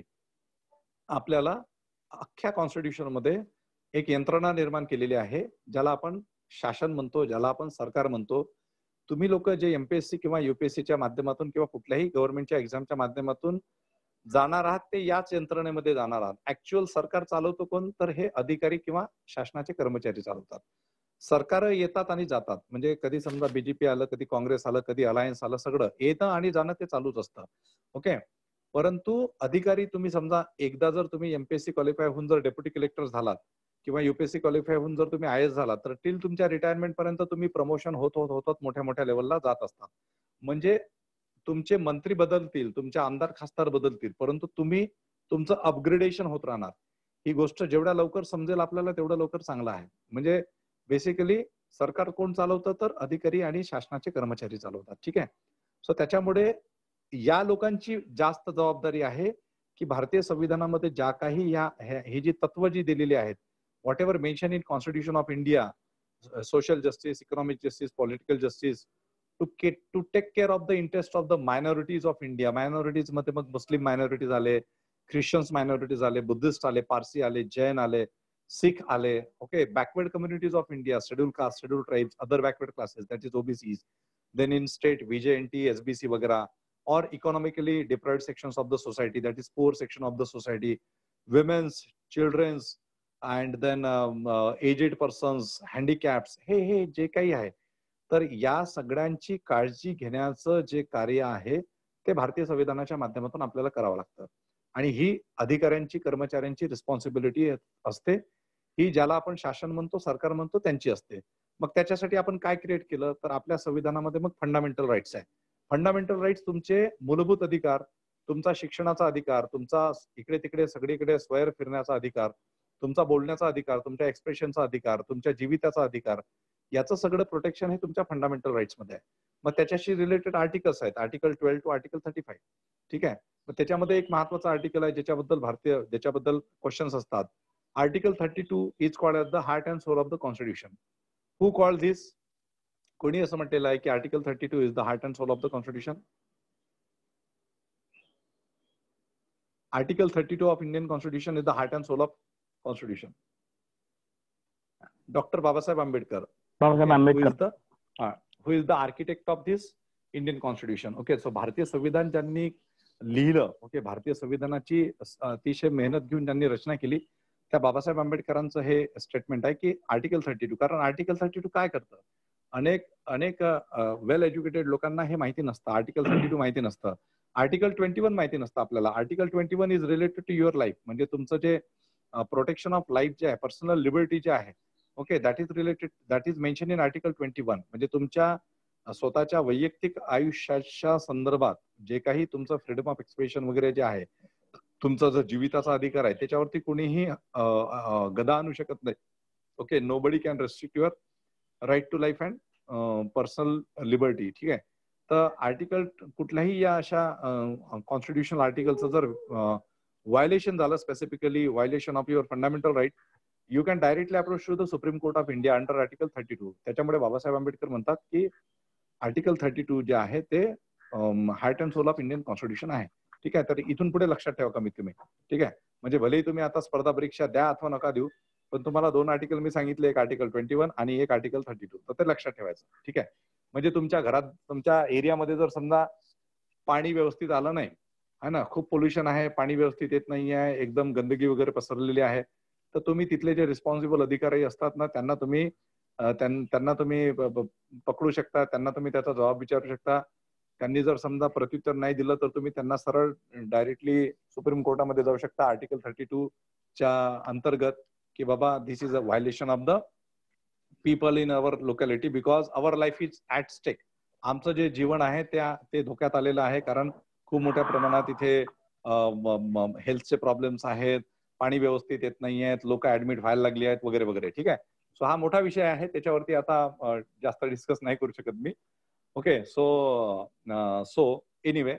आपल्याला अख्ख्या कॉन्स्टिट्यूशन मध्ये एक यंत्रणा निर्माण केलेली आहे, ज्याला आपण शासन म्हणतो, ज्याला आपण सरकार म्हणतो. तुम्ही लोक जे एमपीएससी किंवा युपीएससीच्या माध्यमातून किंवा कुठल्याही गव्हर्नमेंटच्या एक्झामच्या माध्यमातून जाणार आहात, ते याच यंत्रणेमध्ये जाणार आहात. ऍक्च्युअल सरकार चालवतो कोण तर हे अधिकारी किंवा शासनाचे कर्मचारी चालवतात. सरकार येतात आणि जातात, म्हणजे कधी समजा बीजेपी आलं, कधी काँग्रेस आलं, कधी अलायन्स आलं, सगळं येतं आणि जाणं ते चालूच असतं. ओके. परंतु अधिकारी तुम्ही समजा एकदा जर तुम्ही एमपीएससी क्वालिफाय होऊन जर डेप्युटी कलेक्टर झालात किंवा युपीएससी क्वालिफाय होऊन जर तुम्ही आय एस झालात, तर टिल तुमच्या रिटायरमेंट पर्यंत तुम्ही प्रमोशन होत होत होत मोठ्या मोठ्या लेवलला जात असतात. म्हणजे तुमचे मंत्री बदलतील, तुमचे आमदार खासदार बदलतील, परंतु तुम्ही तुमचं अपग्रेडेशन होत राहणार. ही गोष्ट जेवढ्या लवकर समजेल आपल्याला तेवढं लवकर चांगलं आहे. म्हणजे बेसिकली सरकार कोण चालवतं तर अधिकारी आणि शासनाचे कर्मचारी चालवतात. ठीक आहे. सो त्याच्यामुळे या लोकांची जास्त जबाबदारी आहे की भारतीय संविधानामध्ये ज्या काही या ही जी तत्व जी दिलेली आहेत, whatever mention in constitution of India, social justice, economic justice, political justice, to to take care of the interest of the minorities of India. Minorities मध्ये मग मुस्लिम मायनॉरिटीज आले, ख्रिश्चन्स मायनॉरिटीज आले, बुद्धिस्ट आले, पारसी आले, जैन आले, सिख आले. ओके. Backward communities of India, schedule caste, schedule tribes, other backward classes, that is OBCs. Then in state VJNT, SBC वगैरह, or economically deprived sections of the society, that is poor section of the society, women's, children's, and then um, uh, aged persons, handicaps, हे हे जे काही आहे, तर या सगळ्यांची काळजी घेण्याचं जे कार्य आहे ते भारतीय संविधानाच्या माध्यमातून आपल्याला करावं लागतं. आणि ही अधिकाऱ्यांची, कर्मचाऱ्यांची रिस्पॉन्सिबिलिटी असते ही ज्याला आपण शासन म्हणतो, सरकार म्हणतो, त्यांची असते. मग त्याच्यासाठी आपण काय क्रिएट केलं तर आपल्या संविधानामध्ये मग फंडामेंटल राईट्स आहे. फंडामेंटल राईट्स तुमचे मूलभूत अधिकार, तुमचा शिक्षणाचा अधिकार, तुमचा इकडे तिकडे सगळीकडे स्वैर फिरण्याचा अधिकार, तुमचा बोलण्याचा अधिकार, तुमच्या एक्सप्रेशनचा अधिकार, तुमच्या जीविताचा अधिकार, याचं सगळं प्रोटेक्शन हे तुमच्या फंडामेंटल राईट्स मध्ये आहे. मग त्याच्याशी रिलेटेड आर्टिकल्स आहेत, article twelve to article thirty five. ठीक आहे. मग त्याच्यामध्ये एक महत्वाचा आर्टिकल आहे ज्याच्याबद्दल भारतीय ज्याच्याबद्दल क्वेश्चन्स असतात. Article thirty two is called as the heart and soul of the constitution. Who called this? कोणी असं म्हटलेलं आहे की article thirty two is the heart and soul of the constitution? Article thirty two of Indian constitution is the heart and soul of constitution. Doctor Babasaheb Ambedkar. Babasaheb Ambedkar. Who is the architect of this Indian constitution. Okay. So भारतीय संविधान ज्यांनी लिहिलं, okay, भारतीय संविधानाची अतिशय मेहनत घेऊन ज्यांनी रचना केली त्या बाबासाहेब आंबेडकरांचं हे स्टेटमेंट आहे की आर्टिकल थर्टी टू. कारण आर्टिकल थर्टी टू काय करतं? अनेक अनेक वेल एज्युकेटेड लोकांना हे माहिती नसतं. आर्टिकल थर्टी टू माहिती नसतं. आर्टिकल ट्वेंटी वन माहिती नसतं आपल्याला. Article twenty one is related to your life. म्हणजे तुमचं जे प्रोटेक्शन ऑफ लाईफ जे आहे, पर्सनल लिबर्टी जे आहे, okay, that is related that is mention in article twenty one. म्हणजे तुमच्या स्वतःच्या वैयक्तिक आयुष्याच्या संदर्भात जे काही तुमचं फ्रीडम ऑफ एक्सप्रेशन वगैरे जे आहे, तुमचा जो जीविताचा अधिकार आहे, त्याच्यावरती कोणीही गदा आणू शकत नाही. Okay. Nobody can restrict your right to life and personal liberty. ठीक आहे. तर आर्टिकल कुठल्याही या अशा कॉन्स्टिट्युशनल आर्टिकलचं जर व्हायलेशन झालं, specifically violation of your fundamental right, you can directly approach to the supreme court of India under article thirty two. त्याच्यामुळे बाबासाहेब आंबेडकर म्हणतात की आर्टिकल थर्टी टू जे आहे ते heart and soul of Indian constitution आहे. ठीक आहे. तर इथून पुढे लक्षात ठेवा कमीत कमी. ठीक आहे. म्हणजे भलेही तुम्ही आता स्पर्धा परीक्षा द्या अथवा नका देऊ, पण तुम्हाला दोन आर्टिकल मी सांगितले, एक आर्टिकल ट्वेंटी वन आणि एक आर्टिकल थर्टी टू. तर ते लक्षात ठेवायचं. ठीक आहे. म्हणजे तुमच्या घरात, तुमच्या एरियामध्ये जर समजा पाणी व्यवस्थित आलं नाही, है ना, खूप पोल्युशन आहे, पाणी व्यवस्थित येत नाही आहे, एकदम गंदगी वगैरे पसरलेली आहे, तर तुम्ही तिथले जे रिस्पॉन्सिबल अधिकारी असतात ना, त्यांना तुम्ही त्यांना तुम्ही पकडू शकता, त्यांना तुम्ही त्याचा जबाब विचारू शकता. त्यांनी जर समजा प्रत्युत्तर नाही दिलं तर तुम्ही त्यांना सरळ डायरेक्टली सुप्रीम कोर्टामध्ये जाऊ शकता आर्टिकल थर्टी टू च्या अंतर्गत, की बाबा this is a violation of the people in our locality because our life is at stake. आमचं जे जीवन आहे त्या ते धोक्यात आलेलं आहे, कारण खूप मोठ्या प्रमाणात इथे हेल्थचे प्रॉब्लेम्स आहेत, पाणी व्यवस्थित येत नाही आहेत, लोक ऍडमिट व्हायला लागली आहेत वगैरे वगैरे. ठीक आहे. सो हा मोठा विषय आहे, त्याच्यावरती आता जास्त डिस्कस नाही करू शकत मी. Okay. So so anyway,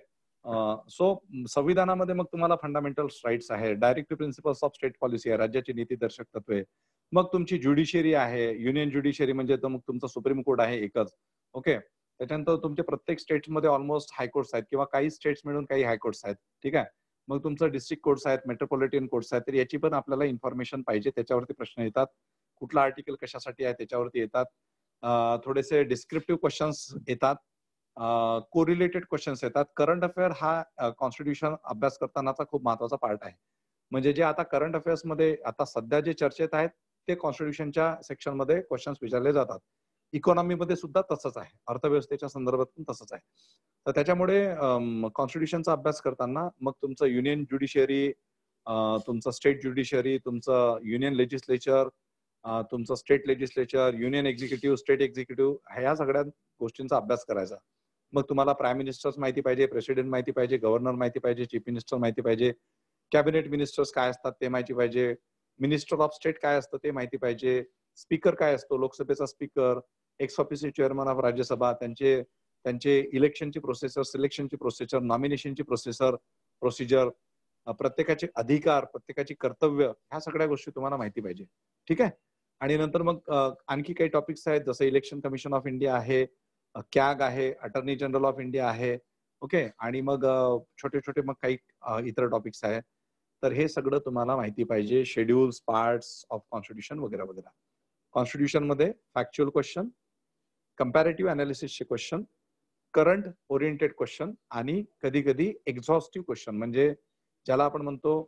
so संविधानामध्ये मग तुम्हाला फंडामेंटल राईट्स आहे, directive principles of state policy आहे, राज्याची नीतीदर्शक तत्वे, मग तुमची ज्युडिशियरी आहे, युनियन ज्युडिशियरी म्हणजे मग तुमचं सुप्रीम कोर्ट आहे एकच. ओके. त्याच्यानंतर तुमचे प्रत्येक स्टेट्समध्ये ऑलमोस्ट हायकोर्ट्स आहेत किंवा काही स्टेट्स मिळून काही हायकोर्ट्स आहेत. ठीक आहे. मग तुमचं डिस्ट्रिक्ट कोर्ट्स आहेत, मेट्रोपॉलिटन कोर्ट्स आहेत. तर याची पण आपल्याला इन्फॉर्मेशन पाहिजे, त्याच्यावरती प्रश्न येतात. कुठला आर्टिकल कशासाठी आहे त्याच्यावरती येतात. थोडेसे डिस्क्रिप्टिव्ह क्वेश्चन्स येतात, कोरिलेटेड क्वेश्चन्स येतात. करंट अफेअर हा कॉन्स्टिट्यूशन अभ्यास करतानाचा खूप महत्वाचा पार्ट आहे. म्हणजे जे आता करंट अफेअर्स मध्ये आता सध्या जे चर्चेत आहेत ते कॉन्स्टिट्यूशनच्या सेक्शन मध्ये क्वेश्चन्स विचारले जातात. इकॉनॉमीमध्ये सुद्धा तसंच आहे, अर्थव्यवस्थेच्या संदर्भात पण तसंच आहे. तर त्याच्यामुळे कॉन्स्टिट्यूशनचा अभ्यास करताना मग तुमचं युनियन ज्युडिशियरी, तुमचं स्टेट ज्युडिशियरी, तुमचं युनियन लेजिस्लेचर, तुमचं state legislature, union executive, state executive, ह्या सगळ्या गोष्टींचा अभ्यास करायचा. मग तुम्हाला प्राईम मिनिस्टर्स माहिती पाहिजे, प्रेसिडेंट माहिती पाहिजे, गव्हर्नर माहिती पाहिजे, चीफ मिनिस्टर माहिती पाहिजे, कॅबिनेट मिनिस्टर्स काय असतात ते माहिती पाहिजे, मिनिस्टर ऑफ स्टेट काय असतं ते माहिती पाहिजे, स्पीकर काय असतो, लोकसभेचा speaker, ex officio chairman of Rajya Sabha, त्यांचे त्यांचे इलेक्शनची प्रोसेसर, सिलेक्शनची प्रोसेसर, नॉमिनेशनची प्रोसेसर प्रोसिजर, प्रत्येकाचे अधिकार, प्रत्येकाची कर्तव्य, ह्या सगळ्या गोष्टी तुम्हाला माहिती पाहिजे. ठीक आहे. आणि नंतर मग आणखी काही टॉपिक्स आहेत, जसं इलेक्शन कमिशन ऑफ इंडिया आहे, कॅग आहे, अटर्नी जनरल ऑफ इंडिया आहे. ओके. आणि मग छोटे छोटे मग काही इतर टॉपिक्स आहेत. तर हे सगळं तुम्हाला माहिती पाहिजे, शेड्यूल्स, पार्ट्स ऑफ कॉन्स्टिट्यूशन वगैरे वगैरे. कॉन्स्टिट्यूशन मध्ये फॅक्च्युअल क्वेश्चन, कंपॅरेटिव्ह अनालिसिसचे क्वेश्चन, करंट ओरिएंटेड क्वेश्चन आणि कधी कधी एक्झॉस्टिव्ह क्वेश्चन, म्हणजे ज्याला आपण म्हणतो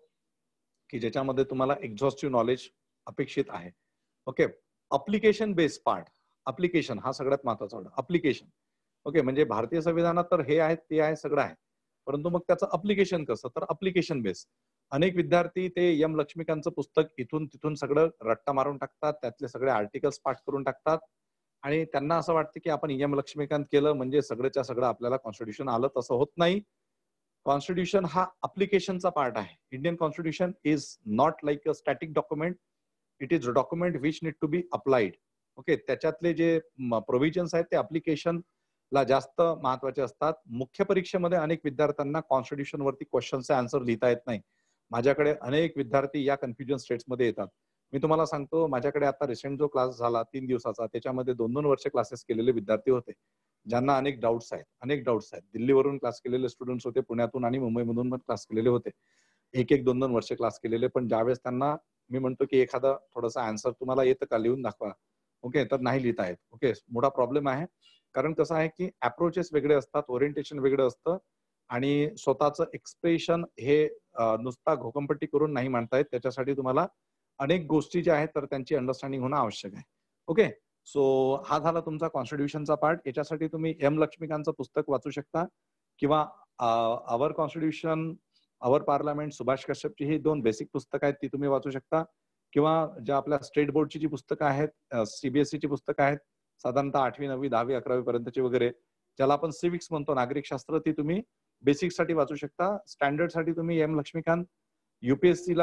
की ज्याच्यामध्ये तुम्हाला एक्झॉस्टिव्ह नॉलेज अपेक्षित आहे. Okay. Application based part, application हा सगळ्यात महत्वाचा. अप्लिकेशन, ओके, म्हणजे भारतीय संविधानात तर हे आहे ते आहे सगळं आहे, परंतु मग त्याचं अप्लिकेशन कसं, तर अप्लिकेशन बेस्ड. अनेक विद्यार्थी ते एम लक्ष्मीकांतचं पुस्तक इथून तिथून सगळं रट्टा मारून टाकतात, त्यातले सगळे आर्टिकल्स पाठ करून टाकतात आणि त्यांना असं वाटतं की आपण एम लक्ष्मीकांत केलं म्हणजे सगळंच्या सगळं आपल्याला कॉन्स्टिट्यूशन आलं. तसं होत नाही. कॉन्स्टिट्यूशन हा अप्लिकेशनचा पार्ट आहे. Indian constitution is not like a static document, it is a document which need to be applied. Okay, त्याच्यातले जे प्रोव्हिजन्स आहेत ते अप्लिकेशन ला जास्त महत्वाचे असतात. मुख्य परीक्षेमध्ये अनेक विद्यार्थ्यांना कॉन्स्टिट्यूशन वरती क्वेश्चनचे आन्सर लिहिता येत नाही. माझ्याकडे अनेक विद्यार्थी या कन्फ्युजन स्टेट्स मध्ये येतात. मी तुम्हाला सांगतो, माझ्याकडे आता रिसेंट जो क्लास झाला तीन दिवसाचा, त्याच्यामध्ये दोन दोन वर्ष क्लासेस केलेले विद्यार्थी होते, ज्यांना अनेक डाऊट्स आहेत अनेक डाऊट्स आहेत. दिल्लीवरून क्लास केलेले स्टुडंट्स होते, पुण्यातून आणि मुंबईमधून पण क्लास केलेले होते, एक एक दोन दोन वर्ष क्लास केलेले. पण ज्यावेळेस त्यांना मी म्हणतो की एखादा थोडासा आन्सर तुम्हाला येतं का, लिहून दाखवा, ओके, तर नाही लिहिता येत. ओके, मोठा प्रॉब्लेम आहे. कारण कसं आहे की अप्रोचेस वेगळे असतात, ओरिएंटेशन वेगळं असतं आणि स्वतःचं एक्सप्रेशन हे नुसता घोकंपट्टी करून नाही मांडता येत. त्याच्यासाठी तुम्हाला अनेक गोष्टी ज्या आहेत तर त्यांची अंडरस्टँडिंग होणं आवश्यक आहे. ओके, सो हा झाला तुमचा कॉन्स्टिट्यूशनचा पार्ट. याच्यासाठी तुम्ही एम लक्ष्मीकांतचं पुस्तक वाचू शकता किंवा our constitution our parliament Subhash कश्यपची ही दोन बेसिक पुस्तकं आहेत, ती तुम्ही वाचू शकता. किंवा ज्या आपल्या स्टेट बोर्डची जी पुस्तकं आहेत, सीबीएसईची पुस्तकं आहेत, साधारणतः आठवी नववी दहावी अकरावी पर्यंतची वगैरे, ज्याला आपण सिविक्स म्हणतो, नागरिक शास्त्र, ती तुम्ही बेसिक साठी वाचू शकता. स्टँडर्ड साठी तुम्ही एम लक्ष्मीकांत, युपीएससीला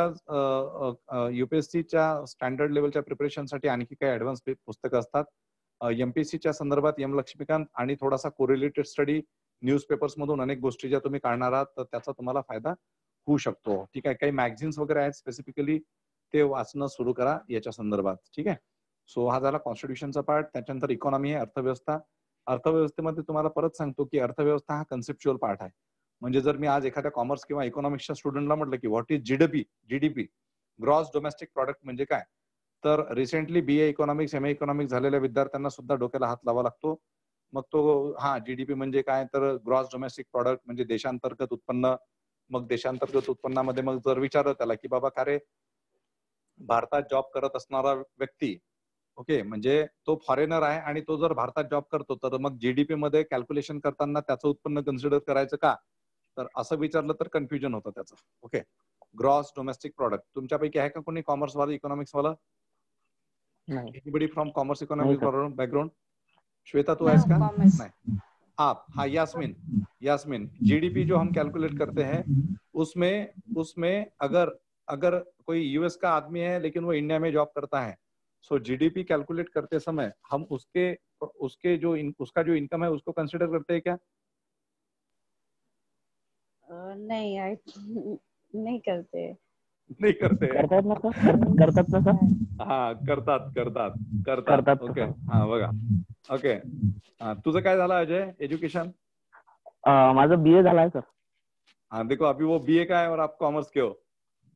युपीएससीच्या स्टँडर्ड लेवलच्या प्रिपरेशनसाठी आणखी काही ऍडव्हान्स पुस्तकं असतात. एमपीएससीच्या संदर्भात एम लक्ष्मीकांत आणि थोडासा कोरिलेटेड स्टडी न्यूजपेपर्स मधून अनेक गोष्टी ज्या तुम्ही काढणार आहात तर त्याचा तुम्हाला फायदा होऊ शकतो. ठीक आहे, काही मॅगझिन्स वगैरे आहेत स्पेसिफिकली, ते वाचणं सुरू करा याच्या संदर्भात. ठीक आहे, सो हा झाला कॉन्स्टिट्यूशनचा पार्ट. त्याच्यानंतर इकॉनॉमी आहे, अर्थव्यवस्था. अर्थव्यवस्थेमध्ये तुम्हाला परत सांगतो की अर्थव्यवस्था हा कन्सेप्च्युअल पार्ट आहे. म्हणजे जर मी आज एखाद्या कॉमर्स किंवा इकॉनॉमिक्सच्या स्टुडंटला म्हटलं की what is GDP, GDP gross domestic product म्हणजे काय, तर recently BA economics M A economics झालेल्या विद्यार्थ्यांना सुद्धा डोक्याला हात लावा लागतो. मग तो हा जीडीपी म्हणजे काय, तर ग्रॉस डोमेस्टिक प्रॉडक्ट म्हणजे देशांतर्गत उत्पन्न. मग देशांतर्गत उत्पन्नामध्ये मग जर विचारलं त्याला की बाबा का रे, भारतात जॉब करत असणारा व्यक्ती, ओके, म्हणजे तो फॉरेनर आहे आणि तो जर भारतात जॉब करतो तर मग जीडीपी मध्ये कॅल्क्युलेशन करताना त्याचं उत्पन्न कन्सिडर करायचं का, तर असं विचारलं तर कन्फ्युजन होतं त्याचं. Okay, gross domestic product. तुमच्यापैकी आहे का कोणी कॉमर्स वाला, इकॉनॉमिक्स वाला? Anybody from commerce economics background? Shweta तू आहेस का? नहीं, आप, हाँ, यास्मीन, यास्मीन, जीडीपी जो हम कैलकुलेट करते हैं उसमें उसमें अगर अगर कोई यूएस का आदमी है लेकिन वो इंडिया में जॉब करता है, सो जीडीपी कैलकुलेट करते समय हम उसके उसके जो इन, उसका जो इनकम है उसको कंसिडर करते हैं क्या? नहीं, आई नहीं करते. नहीं करते हैं. करतात ना सर, करतात ना सर. हा, करतात करतात करतात. ओके, हा बघा. ओके, तुझं काय झालं अजय, एज्युकेशन? माझं बीए झालाय सर. हाँ देखो, अभी वो बीए का है और आप कॉमर्स के हो.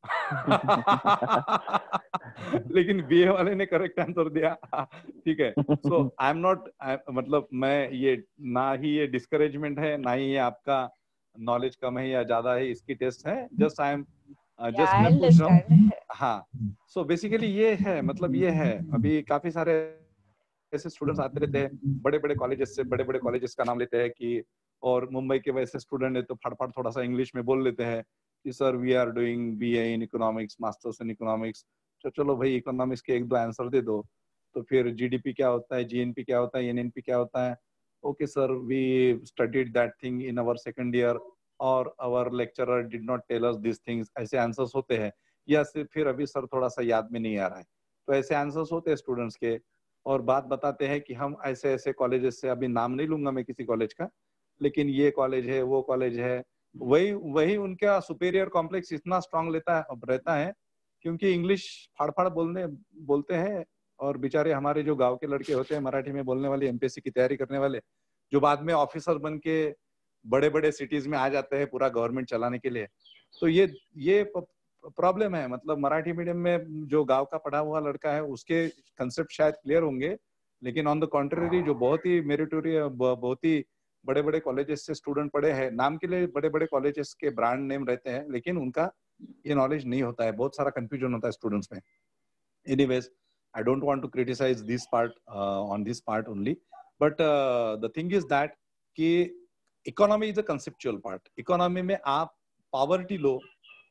लेकिन बीए वाले ने करेक्ट आंसर दिया. ठीक है, सो आई एम नॉट, मतलब मैं ये ना ही ये डिस्करेजमेंट है ना ही ये आपका नॉलेज कम है या ज्यादा है, इसकी टेस्ट है. जस्ट आई एम जस्ट मैं पूछ रहा हूँ. हाँ, सो बेसिकली ये है, मतलब ये है, अभी काफी सारे ऐसे स्टूडेंट्स आते रहते हैं बड़े बड़े कॉलेजेस से, बड़े बड़े कॉलेजेस का नाम लेते हैं कि, और मुंबई के वैसे स्टूडेंट है तो फटफट थोड़ा सा इंग्लिश में बोल लेते हैं कि sir we are doing BA in economics, masters in economics. तो चलो भाई इकोनॉमिक्स के एक दो आंसर दे दो. तो फिर जीडीपी क्या होता है, जीएनपी क्या होता है, एनएनपी क्या होता है? Okay sir, we studied that thing in our second year और our lecturer did not tell us this things. ऐसे आंसर्स होते हैं. या फिर अभी सर थोड़ा सा याद में नहीं आ रहा है. तो ऐसे आंसर्स होते हैं स्टूडेंट्स के, और बात बताते हैं कि हम ऐसे ऐसे कॉलेजेस से, अभी नाम नहीं लूंगा मैं किसी कॉलेज का, लेकिन ये कॉलेज है, वो कॉलेज है. वही वही उनका सुपीरियर कॉम्प्लेक्स इतना स्ट्रांग लेता है रहता है क्योंकि इंग्लिश फाड़ फाड़ बोलने बोलते हैं, और बेचारे हमारे जो गांव के लड़के होते हैं मराठी में बोलने वाले, एमपीएससी की तैयारी करने वाले, जो बाद में ऑफिसर बन के बड़े बड़े सिटीज में आ जाते हैं पूरा गवर्नमेंट चलाने के लिए. तो ये ये प्रॉब्लम है. मतलब मराठी मीडियम में जो गांव का पढ़ा हुआ लड़का है उसके कंसेप्ट शायद क्लियर होंगे, लेकिन ऑन द कॉन्ट्ररी जो बहुत ही मेरिटोरियस, बहुत ही बड़े बड़े कॉलेजेस से स्टूडेंट पढ़े हैं, नाम के लिए बड़े बड़े कॉलेजेस के ब्रांड नेम रहते हैं, लेकिन उनका ये नॉलेज नहीं होता है. बहुत सारा कंफ्यूजन होता है स्टूडेंट्स में. Anyways, I don't want to criticize this part on this part only, but the thing is that कि economy is a conceptual part. Economy में आप पॉवर्टी लो,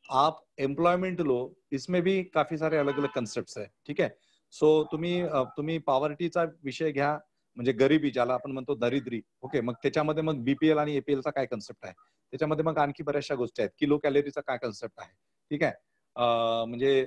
आप एम्प्लॉयमेंट लो, इसमें भी काफी सारे अलग अलग कन्सेप्ट आहे. ठीक आहे. सो तुम्ही तुम्ही पॉवर्टीचा विषय घ्या, म्हणजे गरिबी ज्याला आपण म्हणतो दारिद्र्य. ओके, मग त्याच्यामध्ये मग बीपीएल आणि एपीएलचा काय कन्सेप्ट आहे, त्याच्यामध्ये मग आणखी बऱ्याचशा गोष्टी आहेत. किलो कॅलरीचा काय कन्सेप्ट आहे. ठीक आहे. म्हणजे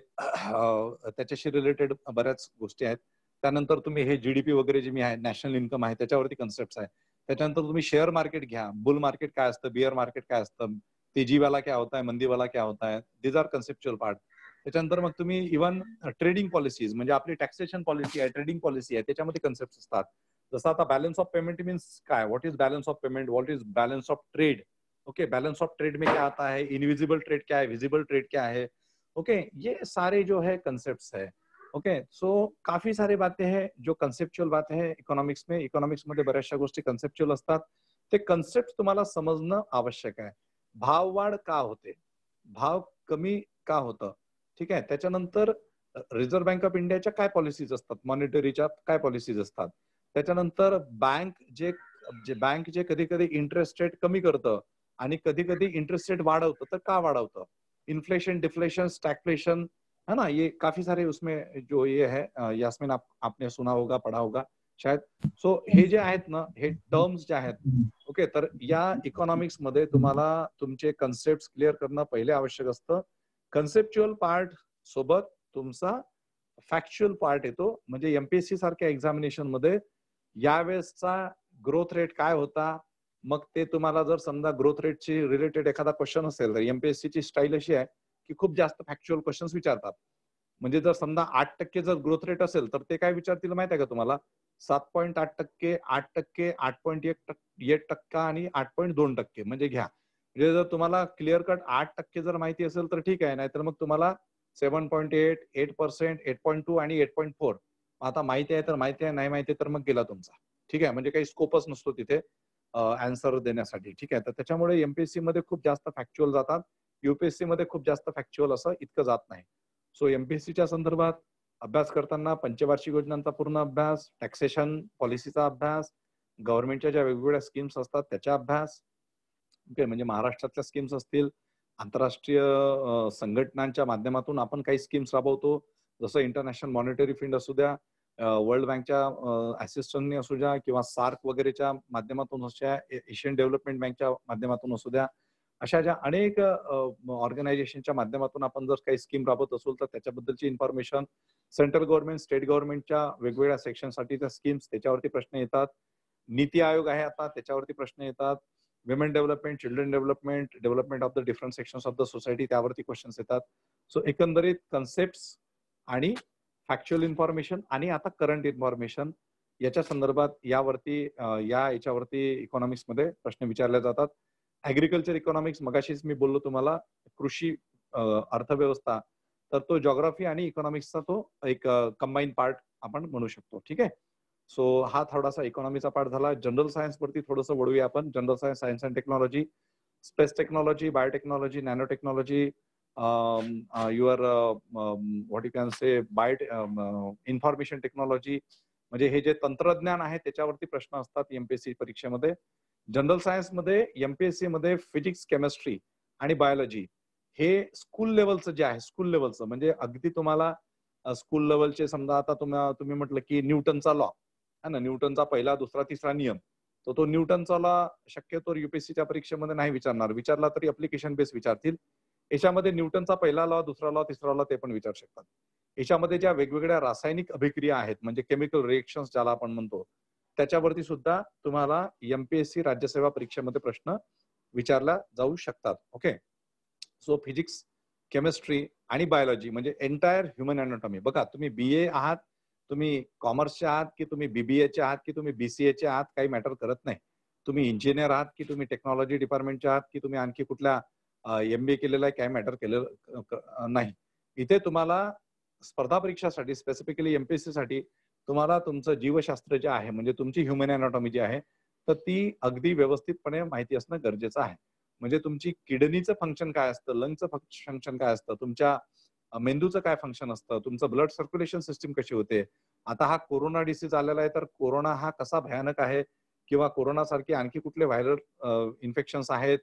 त्याच्याशी रिलेटेड बऱ्याच गोष्टी आहेत. त्यानंतर तुम्ही हे जीडीपी वगैरे जे मी आहे, नॅशनल इन्कम आहे, त्याच्यावरती कन्सेप्ट आहे. त्याच्यानंतर तुम्ही शेअर मार्केट घ्या, बुल मार्केट काय असतं, बिअर मार्केट काय असतं, तेजी वाला क्या होता है, मंदी वाला क्या होता है, दीज आर कन्सेप्च्युअल पार्ट. त्याच्यानंतर मग तुम्ही इव्हन ट्रेडिंग पॉलिसीज, म्हणजे आपली टॅक्सेशन पॉलिसी आहे, ट्रेडिंग पॉलिसी आहे, त्याच्यामध्ये कन्सेप्ट असतात. जसं आता बॅलन्स ऑफ पेमेंट मीन्स काय, what is balance of payment, what is balance of trade. Okay, balance of trade में क्या आता है, इनविजिबल ट्रेड क्या है, विजिबल ट्रेड क्या है. ओके, ये सारे जो है कन्सेप्ट है. ओके, सो काफी सारी बातें हैं जो कन्सेप्च्युअल बातें हैं इकॉनॉमिक्स में. इकॉनॉमिक्स मध्ये बऱ्याचशा गोष्टी कन्सेप्च्युअल असतात. ते कन्सेप्ट तुम्हाला समजणं आवश्यक आहे. भाववाढ का होते, भाव कमी का होतं. ठीक आहे. त्याच्यानंतर रिझर्व्ह बँक ऑफ इंडियाच्या काय पॉलिसीज असतात, मॉनिटरीच्या काय पॉलिसीज असतात. त्याच्यानंतर बँक जे जे बँक जे कधी कधी इंटरेस्ट रेट कमी करतं आणि कधी कधी इंटरेस्ट रेट वाढवतं, तर का वाढवतं. इन्फ्लेशन, डिफ्लेशन, स्टॅगफ्लेशन है ना, ये काफी सारे उसमें जो ये है, यास्मीन आप, आपने सुना होगा, पढ़ा होगा शायद. सो हे जे आहेत ना, हे टर्म्स जे आहेत. ओके, तर या इकॉनॉमिक्स मध्ये तुम्हाला तुमचे कन्सेप्ट क्लिअर करणं पहिले आवश्यक असतं. कन्सेप्च्युअल पार्ट सोबत तुमचा फॅक्च्युअल पार्ट येतो. म्हणजे एमपीएससी सारख्या एक्झामिनेशन मध्ये यावेळेसचा ग्रोथ रेट काय होता, मग ते तुम्हाला जर समजा ग्रोथ रेटची रिलेटेड एखादा क्वेश्चन असेल, तर एमपीएससी ची स्टाईल अशी आहे की खूप जास्त फॅक्च्युअल क्वेश्चन्स विचारतात. म्हणजे जर समजा आठ टक्के जर ग्रोथ रेट असेल, तर ते काय विचारतील माहिती आहे का तुम्हाला, सात पॉईंट आठ टक्के, आठ टक्के, आठ पॉईंट एक एक टक्का आणि आठ पॉईंट दोन टक्के म्हणजे घ्या. म्हणजे जर तुम्हाला क्लिअर कट आठ टक्के जर माहिती असेल तर ठीक आहे, नाहीतर मग तुम्हाला seven point eight, eight percent, eight point two आणि एट पॉईंट फोर. आता माहिती आहे तर माहिती आहे, नाही माहिती तर मग गेला तुमचा. ठीक आहे, म्हणजे काही स्कोपच नसतो तिथे आन्सर देण्यासाठी. ठीक आहे. तर त्याच्यामुळे एमपीएससी मध्ये खूप जास्त फॅक्च्युअल जातात, युपीएससी मध्ये खूप जास्त फॅक्च्युअल असं इतकं जात नाही. सो एमपीएससीच्या संदर्भात अभ्यास करताना पंचवार्षिक योजनांचा पूर्ण अभ्यास, टॅक्सेशन पॉलिसीचा अभ्यास, गव्हर्नमेंटच्या ज्या वेगवेगळ्या स्कीम्स असतात त्याचा अभ्यास. ओके, म्हणजे महाराष्ट्रातल्या स्कीम्स असतील, आंतरराष्ट्रीय संघटनांच्या माध्यमातून आपण काही स्कीम्स राबवतो, जसं इंटरनॅशनल मॉनिटरी फंड असू द्या, वर्ल्ड बँकच्या असिस्टंटने असू द्या, किंवा सार्क वगैरेच्या माध्यमातून असू द्या, एशियन डेव्हलपमेंट बँकच्या माध्यमातून असू द्या, अशा ज्या अनेक ऑर्गनायझेशनच्या माध्यमातून आपण जर काही स्कीम राबवत असू तर त्याच्याबद्दलची इन्फॉर्मेशन, सेंट्रल गव्हर्नमेंट, स्टेट गव्हर्नमेंटच्या वेगवेगळ्या सेक्शनसाठीच्या स्कीम्स त्याच्यावरती प्रश्न येतात. नीती आयोग आहे आता, त्याच्यावरती प्रश्न येतात. Women development, children development, development of the different sections of the society, त्यावरती क्वेश्चन्स येतात. सो एकंदरीत कन्सेप्ट आणि फॅक्च्युअल इन्फॉर्मेशन आणि आता करंट इन्फॉर्मेशन याच्या संदर्भात यावरती या याच्यावरती इकॉनॉमिक्स मध्ये प्रश्न विचारले जातात. ऍग्रिकल्चर इकॉनॉमिक्स मगाशीच मी बोललो तुम्हाला, कृषी अर्थव्यवस्था, तर तो जॉग्राफी आणि इकॉनॉमिक्सचा तो एक कंबाईन पार्ट आपण म्हणू शकतो. ठीक आहे. सो हा थोडासा इकॉनॉमीचा पार्ट झाला. जनरल सायन्स वरती थोडंसं वळूया आपण. General science, science and technology, space technology, biotechnology, nano technology, your what you can say bio information technology, म्हणजे हे जे तंत्रज्ञान आहे त्याच्यावरती प्रश्न असतात एमपीएससी परीक्षेमध्ये. जनरल सायन्स मध्ये एमपीएससी मध्ये फिजिक्स, केमिस्ट्री आणि बायोलॉजी हे स्कूल लेवलचं जे आहे, स्कूल लेवलचं म्हणजे अगदी तुम्हाला स्कूल लेवलचे समजा आता तुम्हाला तुम्ही म्हटलं की न्यूटनचा लॉ है ना, न्यूटनचा पहिला, दुसरा, तिसरा नियम, तर तो न्यूटनचा लॉ शक्यतो युपीएससीच्या परीक्षेमध्ये नाही विचारणार. विचारला तरी अप्लिकेशन बेस विचारतील. याच्यामध्ये न्यूटनचा पहिला लॉ, दुसरा लॉ, तिसरा लॉ ते पण विचारू शकतात. याच्यामध्ये ज्या वेगवेगळ्या रासायनिक अभिक्रिया आहेत, म्हणजे केमिकल रिएक्शन्स ज्याला आपण म्हणतो, त्याच्यावरती सुद्धा तुम्हाला एमपीएससी राज्यसेवा परीक्षेमध्ये प्रश्न विचारला जाऊ शकतात. ओके, सो फिजिक्स, केमिस्ट्री आणि बायोलॉजी म्हणजे एंटायर ह्युमन अॅनाटॉमी. बघा, तुम्ही बीए आहात, तुम्ही कॉमर्सचे आहात की तुम्ही बीबीएचे आहात की तुम्ही बीसीएचे आहात, काही मॅटर करत नाही. तुम्ही इंजिनियर आहात की तुम्ही टेक्नॉलॉजी डिपार्टमेंटचे आहात की तुम्ही आणखी कुठल्या एमबीए केलेला आहे, काही मॅटर केलेलं नाही. इथे तुम्हाला स्पर्धा परीक्षासाठी, स्पेसिफिकली एमपीएससी साठी तुम्हाला तुमचं जीवशास्त्र जे आहे, म्हणजे तुमची ह्युमन अॅनाटॉमी जी आहे, तर ती अगदी व्यवस्थितपणे माहिती असणं गरजेचं आहे. म्हणजे तुमची किडनीचं फंक्शन काय असतं, लंगचं फंक्शन काय असतं, तुमच्या मेंदूचं काय फंक्शन असतं, तुमचं ब्लड सर्क्युलेशन सिस्टीम कशी होते. आता हा कोरोना डिसीज आलेला आहे, तर कोरोना हा कसा भयानक आहे, किंवा कोरोना सारखी आणखी कुठले व्हायरल इन्फेक्शन्स आहेत,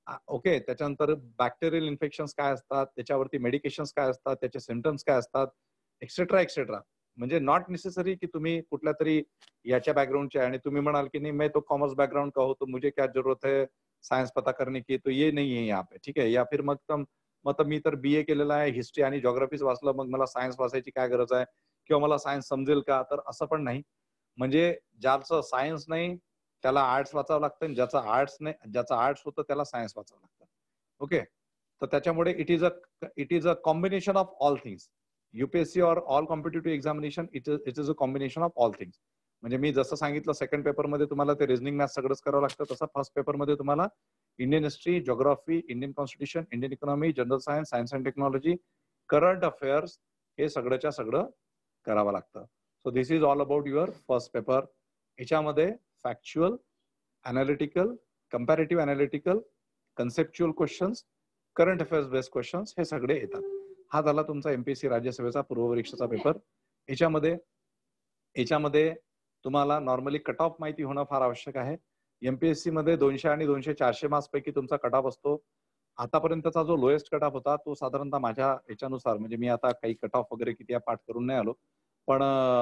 ओके. त्याच्यानंतर बॅक्टेरियल इन्फेक्शन्स काय असतात, त्याच्यावरती मेडिकेशन्स काय असतात, त्याचे सिम्पटम्स काय असतात, एक्सेट्रा एक्सेट्रा. म्हणजे नॉट नेसेसरी की तुम्ही कुठल्या तरी याच्या बॅकग्राऊंडचे आणि तुम्ही म्हणाल की नाही मैं तो कॉमर्स बैकग्राउंड का हो तो मुझे क्या जरूरत है सायन्स पता करने की, तो ये नहीं है यहाँ पे. ठीक आहे. या फिर मग तर मग तर मी तर बीए केलेला आहे, हिस्ट्री आणि जॉग्राफीच वाचलं, मग मला सायन्स वाचायची काय गरज आहे किंवा मला सायन्स समजेल का, तर असं पण नाही. म्हणजे ज्याचं सायन्स नाही त्याला आर्ट्स वाचावं लागतं आणि ज्याचा आर्ट्स नाही ज्याचा आर्ट्स होतं त्याला सायन्स वाचावं लागतं. ओके. तर त्याच्यामुळे it is a it is a combination of all things. UPSC or all competitive examination it is it is a combination of all things. म्हणजे मी जसं सांगितलं सेकंड पेपरमध्ये तुम्हाला ते रिझनिंग मॅथ सगळंच करावं लागतं, तसं फर्स्ट पेपरमध्ये तुम्हाला Indian history, geography, Indian constitution, Indian economy, general science, science and technology, current affairs हे सगळंच्या सगळं करावं लागतं. So this is all about your first paper. याच्यामध्ये factual, analytical, comparative analytical, conceptual questions, current affairs based questions हे सगळे येतात. हा झाला तुमचा एमपीएससी राज्यसेवेचा पूर्वपरीक्षेचा पेपर. याच्यामध्ये याच्यामध्ये तुम्हाला नॉर्मली कट ऑफ माहिती होणं फार आवश्यक आहे. एमपीएससी मध्ये दोनशे आणि दोनशे चारशे मार्क्स पैकी तुमचा कट ऑफ असतो. आतापर्यंतचा जो लोएस्ट कट ऑफ होता तो साधारणतः माझ्या याच्यानुसार, म्हणजे मी आता काही कट ऑफ वगैरे किती पाठ करून नाही आलो, पण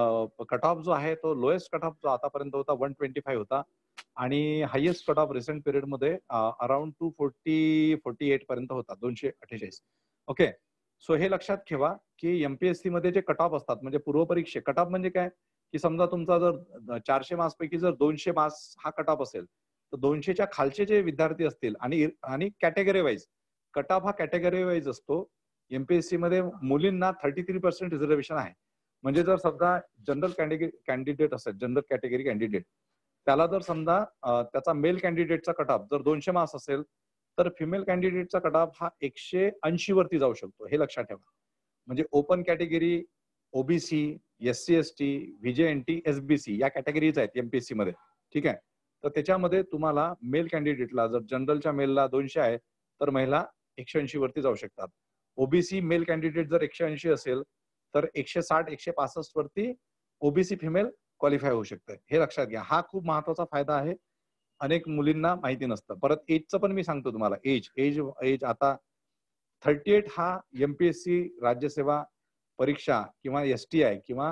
कट ऑफ जो आहे तो लोएस्ट कट ऑफ जो आतापर्यंत होता वन ट्वेंटी फाईव्ह होता आणि highest cut off recent period मध्ये around two forty forty eight पर्यंत होता, दोनशे अठ्ठेचाळीस. ओके. सो हे लक्षात ठेवा की एमपीएससी मध्ये जे कट ऑफ असतात म्हणजे पूर्वपरीक्षे कट ऑफ म्हणजे काय की समजा तुमचा जर चारशे मार्क्स पैकी जर दोनशे मार्क्स हा कट ऑफ असेल तर दोनशेच्या खालचे जे विद्यार्थी असतील आणि आणि कॅटेगरी वाईज कट ऑफ हा कॅटेगरी वाईज असतो. एमपीएससी मध्ये मुलींना थर्टी थ्री पर्सेंट रिझर्वेशन आहे. म्हणजे जर समजा जनरल कॅन्डिडेट असेल, जनरल कॅटेगरी कॅन्डिडेट, त्याला जर समजा त्याचा मेल कॅन्डिडेटचा कट ऑफ जर दोनशे मार्क्स असेल तर फिमेल कॅन्डिडेटचा कट ऑफ हा एकशे ऐंशी वरती जाऊ शकतो. हे लक्षात ठेवा. म्हणजे open category, OBC, S C S T, VJNT, SBC या कॅटेगरीज आहेत एमपीएससी मध्ये. ठीक आहे. तर त्याच्यामध्ये तुम्हाला मेल कॅन्डिडेटला जर जनरलच्या मेलला दोनशे आहे तर महिला एकशे ऐंशी वरती जाऊ शकतात. ओबीसी मेल कॅन्डिडेट जर एकशे ऐंशी असेल तर एकशे साठ एकशे पासष्ट वरती ओबीसी फिमेल क्वालिफाय होऊ शकते. हे लक्षात घ्या. हा खूप महत्वाचा फायदा आहे, अनेक मुलींना माहिती नसतं. परत एजचं पण मी सांगतो तुम्हाला. एज एज एज आता थर्टी एट हा एमपीएससी राज्यसेवा परीक्षा किंवा एसटीआय किंवा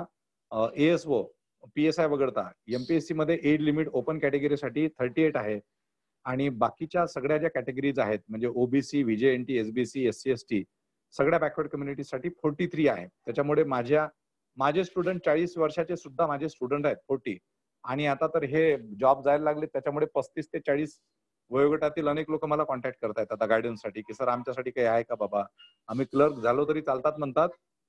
एएसओ पीएसआय वगळता एमपीएससी मध्ये एज लिमिट ओपन कॅटेगरीसाठी थर्टी एट आहे आणि बाकीच्या सगळ्या ज्या कॅटेगरीज आहेत म्हणजे OBC, VJNT, SBC, SC ST सगळ्या बॅकवर्ड कम्युनिटीसाठी फोर्टी थ्री आहे. त्याच्यामुळे माझ्या माझे स्टुडंट चाळीस वर्षाचे सुद्धा माझे स्टुडंट आहेत फोर्टी, आणि आता तर हे जॉब जायला लागले त्याच्यामुळे पस्तीस ते चाळीस वयोगटातील अनेक लोक मला कॉन्टॅक्ट करतायत आता गायडन्ससाठी की सर आमच्यासाठी काही आहे का बाबा, आम्ही क्लर्क झालो तरी चालतात म्हणतात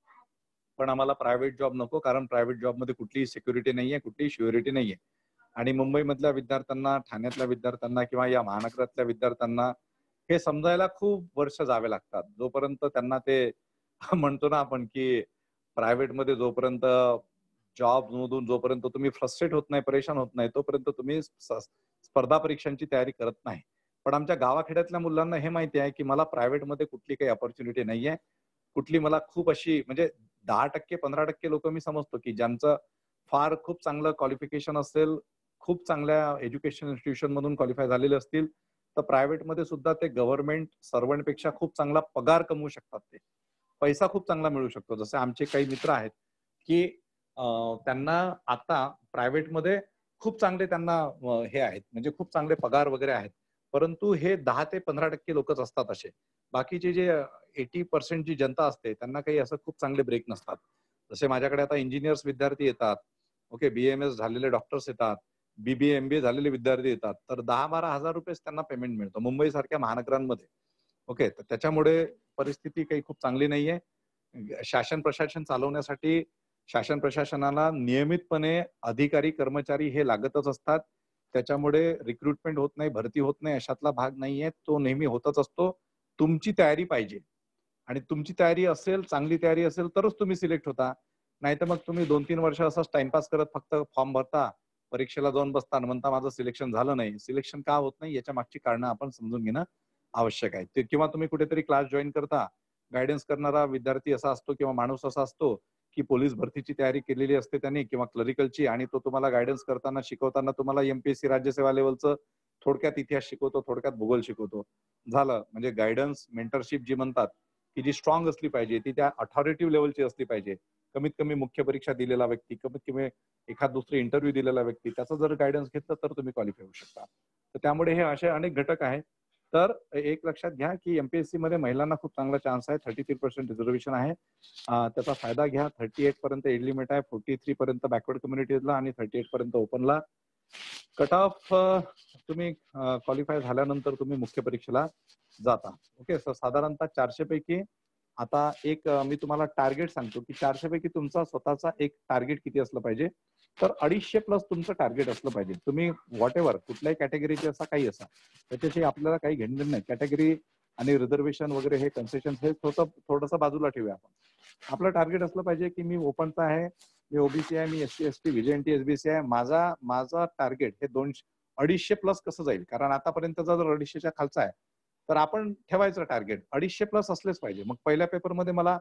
पण आम्हाला प्रायव्हेट जॉब नको, कारण प्रायव्हेट जॉब मध्ये कुठलीही सिक्युरिटी नाहीये, कुठलीही श्युरिटी नाहीये. आणि मुंबईमधल्या विद्यार्थ्यांना, ठाण्यातल्या विद्यार्थ्यांना किंवा या महानगरातल्या विद्यार्थ्यांना हे समजायला खूप वर्ष जावे लागतात. जोपर्यंत त्यांना ते म्हणतो ना आपण की प्रायव्हेट मध्ये जोपर्यंत जॉब मधून जोपर्यंत तुम्ही फ्रस्ट्रेट होत नाही, परेशान होत नाही, तोपर्यंत तुम्ही स्पर्धा परीक्षांची तयारी करत नाही. पण आमच्या गावाखेड्यातल्या मुलांना हे माहिती आहे की मला प्रायव्हेट मध्ये कुठली काही ऑपॉर्च्युनिटी नाहीये, कुठली मला खूप अशी म्हणजे दहा टक्के पंधरा टक्के लोक मी समजतो की ज्यांचं फार खूप चांगलं क्वालिफिकेशन असेल, खूप चांगल्या एज्युकेशन इन्स्टिट्यूशन मधून क्वालिफाय झालेले असतील तर प्रायव्हेटमध्ये सुद्धा ते गव्हर्नमेंट सर्वंटपेक्षा खूप चांगला पगार कमवू शकतात, ते पैसा खूप चांगला मिळू शकतो. जसे आमचे काही मित्र आहेत की त्यांना आता प्रायव्हेटमध्ये खूप चांगले त्यांना हे आहेत, म्हणजे खूप चांगले पगार वगैरे आहेत, परंतु हे दहा ते पंधरा टक्के लोकच असतात असे. बाकीचे जे एटी पर्सेंट जी जनता असते त्यांना काही असं खूप चांगले ब्रेक नसतात. जसे माझ्याकडे आता इंजिनियर्स विद्यार्थी येतात, ओके, बीएमएस झालेले डॉक्टर्स येतात, बीबीए एमबीए झालेले विद्यार्थी येतात, तर दहा बारा हजार रुपयेच त्यांना पेमेंट मिळतं मुंबई सारख्या महानगरांमध्ये. ओके, तर त्याच्यामुळे परिस्थिती काही खूप चांगली नाहीये. शासन प्रशासन चालवण्यासाठी शासन प्रशासनाला नियमितपणे अधिकारी कर्मचारी हे लागतच असतात. त्याच्यामुळे रिक्रुटमेंट होत नाही, भरती होत नाही अशातला भाग नाहीये, तो नेहमी होतच असतो. तुमची तयारी पाहिजे आणि तुमची तयारी असेल, चांगली तयारी असेल तरच तुम्ही सिलेक्ट होता. नाही तर मग तुम्ही दोन तीन वर्ष असंच टाइमपास करत फक्त फॉर्म भरता, परीक्षेला जाऊन बसता आणि म्हणता माझं सिलेक्शन झालं नाही. सिलेक्शन का होत नाही याच्या मागची कारणं आपण समजून घेणं आवश्यक आहे. ते किंवा तुम्ही कुठेतरी क्लास जॉईन करता, गायडन्स करणारा विद्यार्थी असा असतो किंवा माणूस असा असतो की पोलीस भरतीची तयारी केलेली असते त्यांनी किंवा क्लरिकलची, आणि तो तुम्हाला गायडन्स करताना शिकवताना तुम्हाला एमपीएससी राज्यसेवा लेवलचं थोडक्यात इतिहास शिकवतो, थोडक्यात भूगोल शिकवतो, झालं. म्हणजे गायडन्स मेंटरशिप जी म्हणतात की जी स्ट्रॉंग असली पाहिजे, ती त्या अथॉरिटिव्ह लेवलची असली पाहिजे. कमीत कमी मुख्य परीक्षा दिलेला व्यक्ती, कमीत कमी एखाद दुसरी इंटरव्ह्यू दिलेला व्यक्ती, त्याचा जर गायडन्स घेतलं तर तुम्ही क्वालिफाय होऊ शकता. तर त्यामुळे हे असे अनेक घटक आहेत. तर एक लक्षात घ्या की एमपीएससी मध्ये महिलांना खूप चांगला चान्स आहे. थर्टी थ्री पर्सेंट रिझर्वेशन आहे. त्याचा फायदा घ्या. थर्टी एट पर्यंत एज लिमिट आहे, फोर्टी थ्री पर्यंत बॅकवर्ड कम्युनिटीजला आणि थर्टी एट पर्यंत ओपनला. कट ऑफ तुम्ही क्वालिफाय झाल्यानंतर तुम्ही मुख्य परीक्षेला जाता. ओके, सर साधारणतः चारशे पैकी आता एक मी तुम्हाला टार्गेट सांगतो की चारशे पैकी तुमचा स्वतःचा एक टार्गेट किती असलं पाहिजे, तर अडीचशे प्लस तुमचं टार्गेट असलं पाहिजे. तुम्ही व्हॉट एव्हर कुठल्याही कॅटेगरीचे असा काही असा, त्याच्याशी आपल्याला काही घेणं नाही. कॅटेगरी आणि रिझर्वेशन वगैरे हे कन्सेशन हे थोडं थोडंसं बाजूला ठेवूया आपण. आपलं टार्गेट असलं पाहिजे की मी ओपनचा आहे, मी ओबीसी आहे, मी एससी एसटी व्हीजेएनटी एसबीसी आहे, माझा माझा टार्गेट हे दोनशे अडीचशे प्लस कसं जाईल, कारण आतापर्यंतचा जर अडीचशेच्या खालचा आहे तर आपण ठेवायचं टार्गेट अडीचशे प्लस असलेच पाहिजे. मग पहिल्या पेपरमध्ये मला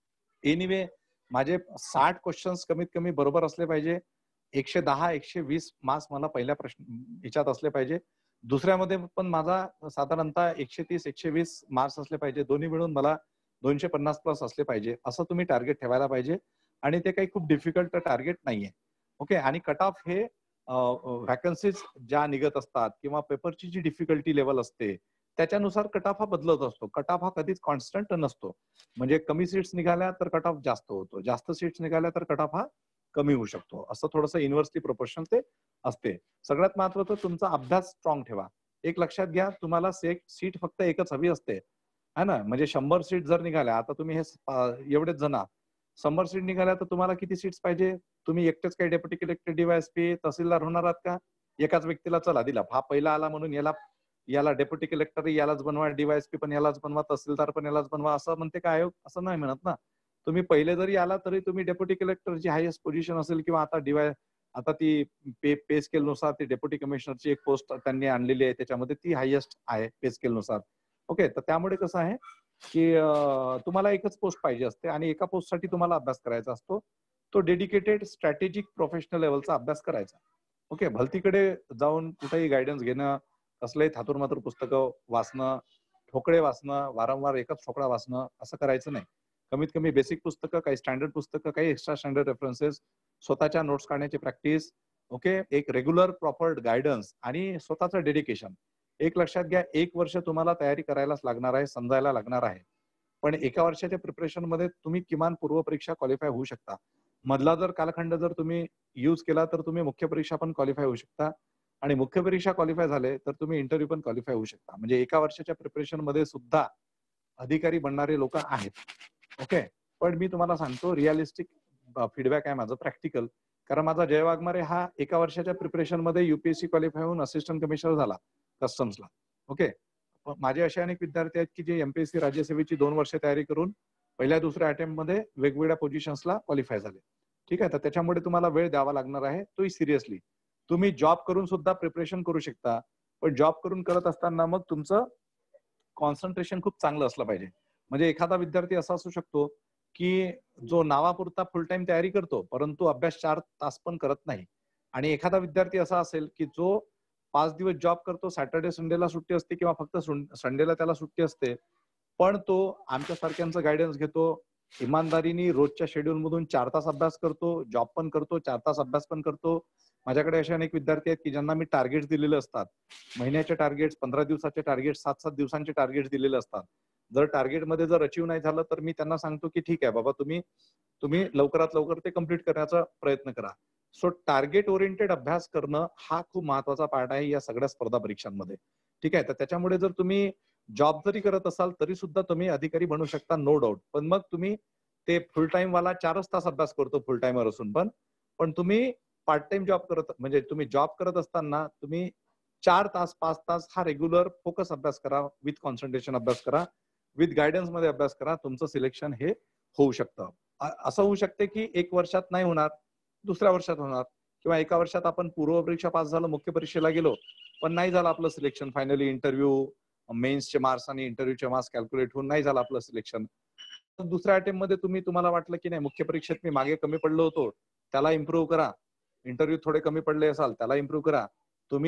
एनिवे माझे साठ क्वेश्चन्स कमीत कमी बरोबर असले पाहिजे. एकशे दहा एकशे वीस मार्क्स मला पहिल्या प्रश्न याच्यात असले पाहिजे. दुसऱ्यामध्ये पण माझा साधारणतः एकशे तीस एकशे वीस मार्क्स असले पाहिजे. दोन्ही मिळून मला दोनशे पन्नास प्लस असले पाहिजे. असं तुम्ही टार्गेट ठेवायला पाहिजे आणि ते काही खूप डिफिकल्ट टार्गेट नाहीये. ओके, आणि कट ऑफ हे व्हॅकन्सीज ज्या निघत असतात किंवा पेपरची जी डिफिकल्टी लेवल असते त्याच्यानुसार कट ऑफ हा बदलत असतो. कट ऑफ हा कधीच कॉन्स्टंट नसतो. म्हणजे कमी सीट्स निघाल्या तर कट ऑफ जास्त होतो, जास्त सीट्स निघाल्या तर कट ऑफ हा कमी होऊ शकतो. असं थोडंसं इन्व्हर्सली प्रोपोर्शनल ते असते. सगळ्यात महत्वाचं तुमचा अभ्यास स्ट्रॉंग ठेवा. एक लक्षात घ्या, तुम्हाला सीट फक्त एकच हवी असते है ना. म्हणजे शंभर सीट जर निघाल्या, आता तुम्ही हे एवढेच जण शंभर सीट निघाल्या तर तुम्हाला किती सीट्स पाहिजे. तुम्ही एकटेच काही डेप्युटी कलेक्टर डीवायएसपी तहसीलदार होणार आहात का. एकाच व्यक्तीला चला दिला, हा पहिला आला म्हणून याला याला डेप्युटी कलेक्टर यालाच बनवा, डीवायएसपी पण यालाच बनवा, तहसीलदार पण यालाच बनवा, असं म्हणते का आयोग. असं नाही म्हणत ना. तुम्ही पहिले जरी आला तरी तुम्ही डेप्युटी कलेक्टरची हायएस्ट पोझिशन असेल किंवा आता डीवाय आता ती पे पे स्केल नुसार ती डेप्युटी कमिशनरची एक पोस्ट त्यांनी आणलेली आहे, त्याच्यामध्ये ती हायएस्ट आहे पे स्केल नुसार. ओके, तर त्यामुळे कसं आहे की तुम्हाला एकच पोस्ट पाहिजे असते आणि एका पोस्टसाठी तुम्हाला अभ्यास करायचा असतो. तो डेडिकेटेड स्ट्रॅटेजिक प्रोफेशनल लेवलचा अभ्यास करायचा. ओके, भलतीकडे जाऊन कुठेही गायडन्स घेणं, कसलंही थातुरमातुर पुस्तकं वाचणं, ठोकळे वाचणं, वारंवार एकच ठोकळा वाचणं, असं करायचं नाही. कमीत कमी बेसिक पुस्तकं, काही स्टँडर्ड पुस्तकं, काही एक्स्ट्रा स्टँडर्ड रेफरन्सेस, स्वतःच्या नोट्स काढण्याची प्रॅक्टिस. ओके, एक रेग्युलर प्रॉपर गायडन्स आणि स्वतःचं डेडिकेशन. एक लक्षात घ्या, एक वर्ष तुम्हाला तयारी करायलाच लागणार आहे, समजायला लागणार आहे. पण एका वर्षाच्या प्रिपरेशन मध्ये तुम्ही किमान पूर्व परीक्षा क्वालिफाय होऊ शकता. मधला जर कालखंड जर तुम्ही यूज केला तर तुम्ही मुख्य परीक्षा पण क्वालिफाय होऊ शकता आणि मुख्य परीक्षा क्वालिफाय झाले तर तुम्ही इंटरव्ह्यू पण क्वालिफाय होऊ शकता. म्हणजे एका वर्षाच्या प्रिपरेशन मध्ये सुद्धा अधिकारी बनणारे लोक आहेत. ओके, पण मी तुम्हाला सांगतो रिअलिस्टिक फीडबॅक आहे माझं, प्रॅक्टिकल. कारण माझा जय वाघमारे हा एका वर्षाच्या प्रिपरेशन मध्ये युपीएससी क्वालिफाय होऊन असिस्टंट कमिशनर झाला कस्टम्सला. ओके, माझे असे अनेक विद्यार्थी आहेत की जे एमपीएससी राज्यसेवेची दोन वर्ष तयारी करून पहिल्या दुसऱ्या अटेम्प्ट मध्ये वेगवेगळ्या पोझिशन्सला क्वालिफाय झाले. ठीक आहे, तर त्याच्यामुळे तुम्हाला वेळ द्यावा लागणार आहे, तोही सिरियसली. तुम्ही जॉब करून सुद्धा प्रिपरेशन करू शकता, पण जॉब करून करत असताना मग तुमचं कॉन्सन्ट्रेशन खूप चांगलं असलं पाहिजे. म्हणजे एखादा विद्यार्थी असा असू शकतो की जो नावापुरता फुल टाइम तयारी करतो परंतु अभ्यास चार तास पण करत नाही. आणि एखादा विद्यार्थी असा असेल की जो पाच दिवस जॉब करतो, सॅटर्डे संडेला सुट्टी असते किंवा फक्त संडेला त्याला सुट्टी असते, पण तो आमच्या सारख्यांचं गायडन्स घेतो, इमानदारीने रोजच्या शेड्यूल मधून चार तास अभ्यास करतो, जॉब पण करतो, चार तास अभ्यास पण करतो. माझ्याकडे असे अनेक विद्यार्थी आहेत की ज्यांना मी टार्गेट्स दिलेले असतात, महिन्याचे टार्गेट्स, पंधरा दिवसाचे टार्गेट्स, सात सात दिवसांचे टार्गेट्स दिलेले असतात. जर टार्गेटमध्ये जर अचीव नाही झालं तर मी त्यांना सांगतो की ठीक आहे बाबा, तुम्ही तुम्ही लवकरात लवकर ते कम्प्लीट करण्याचा प्रयत्न करा. सो टार्गेट ओरिएंटेड अभ्यास करणं हा खूप महत्वाचा पार्ट आहे या सगळ्या स्पर्धा परीक्षांमध्ये. ठीक आहे, तर त्याच्यामुळे जर तुम्ही जॉब जरी करत असाल तरी सुद्धा तुम्ही अधिकारी बनू शकता, नो डाऊट. पण मग तुम्ही ते फुल टाइम वाला चारच तास अभ्यास करतो फुल टाइमवर असून पण पण तुम्ही पार्ट टाइम जॉब करत, म्हणजे तुम्ही जॉब करत असताना तुम्ही चार तास पाच तास हा रेग्युलर फोकस अभ्यास करा, विथ कॉन्सन्ट्रेशन अभ्यास करा, विथ गायडन्स मध्ये अभ्यास करा. तुमचं सिलेक्शन हे होऊ शकतं. असं होऊ शकते की एक वर्षात नाही होणार, दुसऱ्या वर्षात होणार, किंवा एका वर्षात आपण पूर्व परीक्षा पास झालं, मुख्य परीक्षेला गेलो पण नाही झालं आपलं सिलेक्शन, फायनली इंटरव्ह्यू मेन्सचे मार्क्स आणि इंटरव्ह्यूचे मार्क्स कॅल्क्युलेट होऊन नाही झालं आपलं सिलेक्शन. दुसऱ्या अटेम्प्ट मध्ये तुम्ही तुम्हाला वाटलं की नाही मुख्य परीक्षेत मी मागे कमी पडलो होतो, त्याला इम्प्रूव्ह करा, इंटरव्ह्यू थोडे कमी पडले असाल त्याला इम्प्रूव्ह करा, तुम्ही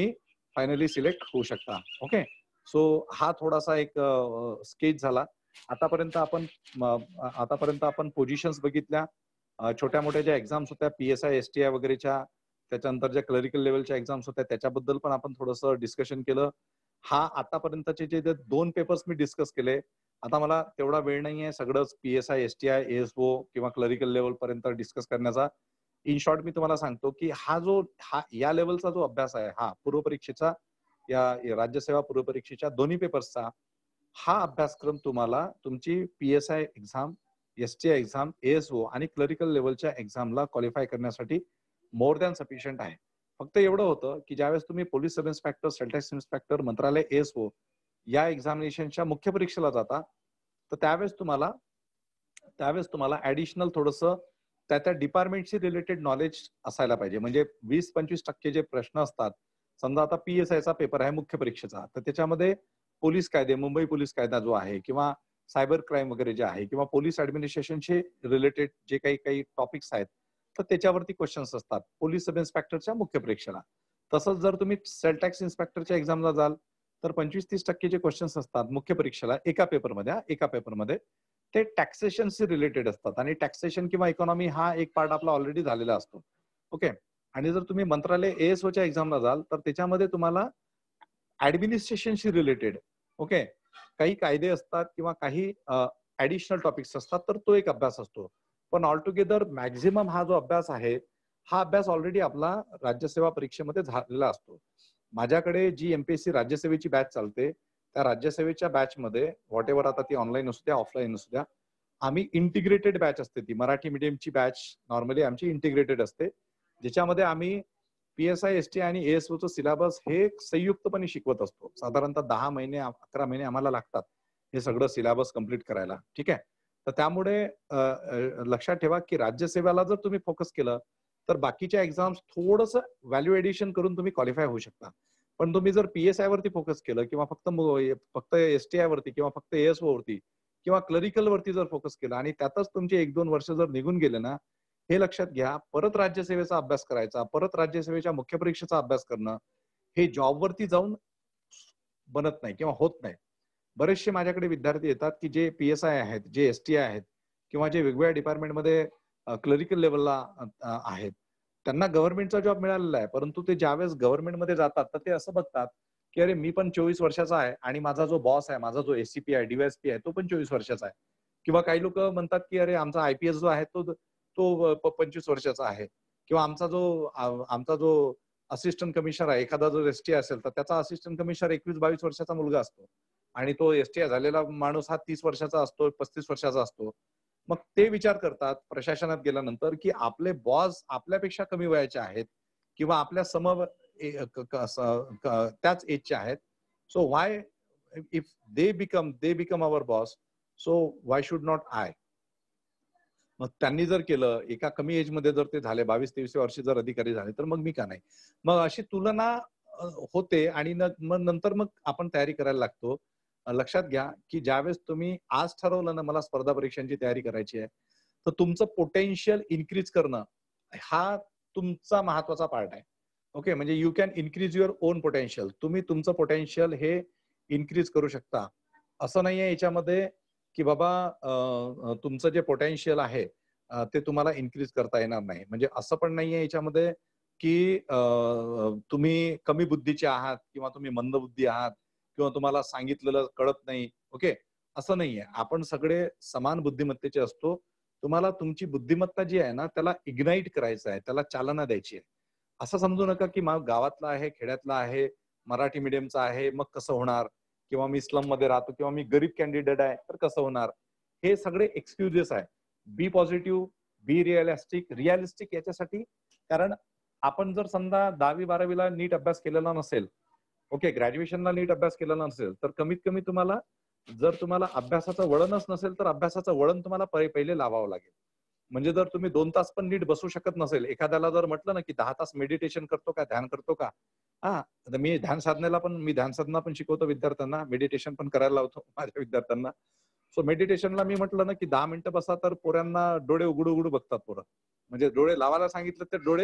फायनली सिलेक्ट होऊ शकता. ओके, सो हा थोडासा एक स्केच झाला. आतापर्यंत आपण आतापर्यंत आपण पोझिशन्स बघितल्या, छोट्या मोठ्या ज्या एक्झाम्स होत्या P S I S T I वगैरेच्या, त्याच्यानंतर ज्या क्लरिकल लेवलच्या एक्झाम्स होत्या त्याच्याबद्दल पण आपण थोडंसं डिस्कशन केलं. हा आतापर्यंतचे जे दोन पेपर्स मी डिस्कस केले, आता मला तेवढा वेळ नाहीये सगळंच P S I S T I ASO किंवा क्लरिकल लेवल पर्यंत डिस्कस करण्याचा. इन शॉर्ट मी तुम्हाला सांगतो की हा जो हा या लेवलचा जो अभ्यास आहे, हा पूर्वपरीक्षेचा, या राज्यसेवा पूर्वपरीक्षेच्या दोन्ही पेपर्सचा हा अभ्यासक्रम तुम्हाला तुमची P S I exam, S T I exam, ASO आणि क्लरिकल लेवलच्या एक्झामला क्वालिफाय करण्यासाठी मोर दॅन सफिशियंट आहे. फक्त एवढं होतं की ज्यावेळेस तुम्ही police sub inspector, sale tax inspector, मंत्रालय, एएसओ या एक्झामिनेशनच्या मुख्य परीक्षेला जाता, तर त्यावेळेस तुम्हाला त्यावेळेस तुम्हाला ऍडिशनल थोडंसं त्या त्या डिपार्टमेंटशी रिलेटेड नॉलेज असायला पाहिजे. म्हणजे वीस पंचवीस टक्के जे प्रश्न असतात, समजा आता पी एस आयचा पेपर आहे मुख्य परीक्षेचा, तर त्याच्यामध्ये पोलीस कायदे, मुंबई पोलीस कायदा जो आहे किंवा सायबर क्राईम वगैरे जे आहे किंवा पोलीस ऍडमिनिस्ट्रेशनशी रिलेटेड जे काही काही टॉपिक्स आहेत, तर त्याच्यावरती क्वेश्चन्स असतात पोलीस सब इन्स्पेक्टरच्या मुख्य परीक्षेला. तसंच जर तुम्ही सेल टॅक्स इन्स्पेक्टरच्या एक्झामला जाल तर पंचवीस तीस टक्के जे क्वेश्चन्स असतात मुख्य परीक्षेला एका पेपरमध्ये एका पेपरमध्ये ते टॅक्सेशनशी रिलेटेड असतात. आणि टॅक्सेशन किंवा इकॉनॉमी हा एक पार्ट आपला ऑलरेडी झालेला असतो. ओके, आणि जर तुम्ही मंत्रालय एएसओच्या एक्झामला जाल तर त्याच्यामध्ये तुम्हाला ऍडमिनिस्ट्रेशनशी रिलेटेड ओके काही कायदे असतात किंवा काही ऍडिशनल टॉपिक्स असतात, तर तो एक अभ्यास असतो. पण ऑल टुगेदर मॅक्झिमम हा जो अभ्यास आहे, हा अभ्यास ऑलरेडी आपला राज्यसेवा परीक्षेमध्ये झालेला असतो. माझ्याकडे जी एमपीएससी राज्यसेवेची बॅच चालते, त्या राज्यसेवेच्या बॅच मध्ये व्हॉट एव्हर आता ती ऑनलाईन असू द्या ऑफलाईन असू द्या, आम्ही इंटिग्रेटेड बॅच असते. ती मराठी मीडियमची बॅच नॉर्मली आमची इंटिग्रेटेड असते, ज्याच्यामध्ये आम्ही P S I S T आणि एएसओचं सिलेबस हे संयुक्तपणे शिकवत असतो. साधारणतः दहा महिने अकरा महिने आम्हाला लागतात हे सगळं सिलेबस कम्प्लीट करायला. ठीक आहे, तर त्यामुळे लक्षात ठेवा की राज्यसेवेला जर तुम्ही फोकस केलं तर बाकीच्या एक्झाम्स थोडंसं व्हॅल्यू एडिशन करून तुम्ही क्वालिफाय होऊ शकता. पण तुम्ही जर पीएसआय वरती फोकस केलं किंवा फक्त फक्त एसटीआय वरती किंवा फक्त एएसओ वरती किंवा क्लरिकल वरती जर फोकस केला आणि त्यातच तुमचे एक दोन वर्ष जर निघून गेले ना, हे लक्षात घ्या, परत राज्यसेवेचा अभ्यास करायचा, परत राज्यसेवेच्या मुख्य परीक्षेचा अभ्यास करणं, हे जॉबवरती जाऊन बनत नाही किंवा होत नाही. बरेचसे माझ्याकडे विद्यार्थी येतात की जे पीएसआय आहेत, जे एसटीआय आहेत किंवा जे वेगवेगळ्या डिपार्टमेंटमध्ये क्लरिकल लेवलला आहेत, त्यांना गव्हर्नमेंटचा जॉब मिळालेला आहे, परंतु ते ज्यावेळेस गव्हर्नमेंटमध्ये जातात तर ते असं बघतात की अरे मी पण चोवीस वर्षाचा आहे आणि माझा जो बॉस आहे, माझा जो एसीपी आहे, डीवायएसपी आहे, तो पण चोवीस वर्षाचा आहे. किंवा काही लोक म्हणतात की अरे आमचा आयपीएस जो आहे तो तो पंचवीस वर्षाचा आहे, किंवा आमचा जो आमचा जो असिस्टंट कमिशनर आहे, एखादा जर एसटीआय असेल तर त्याचा असिस्टंट कमिशनर एकवीस बावीस वर्षाचा मुलगा असतो आणि तो एसटीआय झालेला माणूस हा तीस वर्षाचा असतो, पस्तीस वर्षाचा असतो. मग ते विचार करतात प्रशासनात गेल्यानंतर की आपले बॉस आपल्यापेक्षा कमी वयाचे आहेत किंवा आपल्या सम त्याच एजचे आहेत, so why if they become they become our boss, so why should not I. मग त्यांनी जर केलं, एका कमी एज मध्ये जर ते झाले, बावीस तेवीस वर्षी जर अधिकारी झाले, तर मग मी का नाही. मग अशी तुलना होते आणि मग नंतर मग आपण तयारी करायला लागतो. लक्षात घ्या की ज्यावेळेस तुम्ही आज ठरवलं ना मला स्पर्धा परीक्षांची तयारी करायची आहे, तर तुमचं पोटेन्शियल इन्क्रीज करणं हा तुमचा महत्वाचा पार्ट आहे. ओके, म्हणजे you can increase your own potential. तुम्ही तुमचं पोटेन्शियल हे इन्क्रीज करू शकता. असं नाहीये याच्यामध्ये की बाबा तुमचं जे पोटेन्शियल आहे ते तुम्हाला इन्क्रीज करता येणार नाही. म्हणजे असं पण नाहीये याच्यामध्ये की तुम्ही कमी बुद्धीचे आहात किंवा तुम्ही मंदबुद्धी आहात किंवा तुम्हाला सांगितलेलं कळत नाही. ओके, असं नाहीये. आपण सगळे समान बुद्धिमत्तेचे असतो. तुम्हाला तुमची बुद्धिमत्ता जी आहे ना त्याला इग्नाइट करायचं आहे, त्याला चालना द्यायची आहे. असं समजू नका की मग गावातला आहे, खेड्यातला आहे, मराठी मीडियमचा आहे, मग कसं होणार, किंवा मी स्लम मध्ये राहतो किंवा मी गरीब कॅन्डिडेट आहे तर कसं होणार. हे सगळे एक्सक्युजेस आहे. Be positive, be realistic. Realistic याच्यासाठी कारण आपण जर समजा दहावी बारावीला नीट अभ्यास केलेला नसेल, ओके, ग्रॅज्युएशनला नीट अभ्यास केलेला नसेल, तर कमीत कमी तुम्हाला जर तुम्हाला अभ्यासाचं वळणच नसेल तर अभ्यासाचं वळण तुम्हाला पहिले लावावं लागेल. म्हणजे जर तुम्ही दोन तास पण नीट बसू शकत नसेल, एखाद्याला जर म्हटलं ना की दहा तास मेडिटेशन करतो का, ध्यान करतो का, हा मी ध्यान साधनेला पण मी ध्यान साधना पण शिकवतो विद्यार्थ्यांना, मेडिटेशन पण करायला लावतो माझ्या विद्यार्थ्यांना. सो मेडिटेशनला मी म्हटलं ना की दहा मिनिटं बसा तर पोरांना डोळे उघडू उघडू बघतात पोरं. म्हणजे डोळे लावायला सांगितलं तर डोळे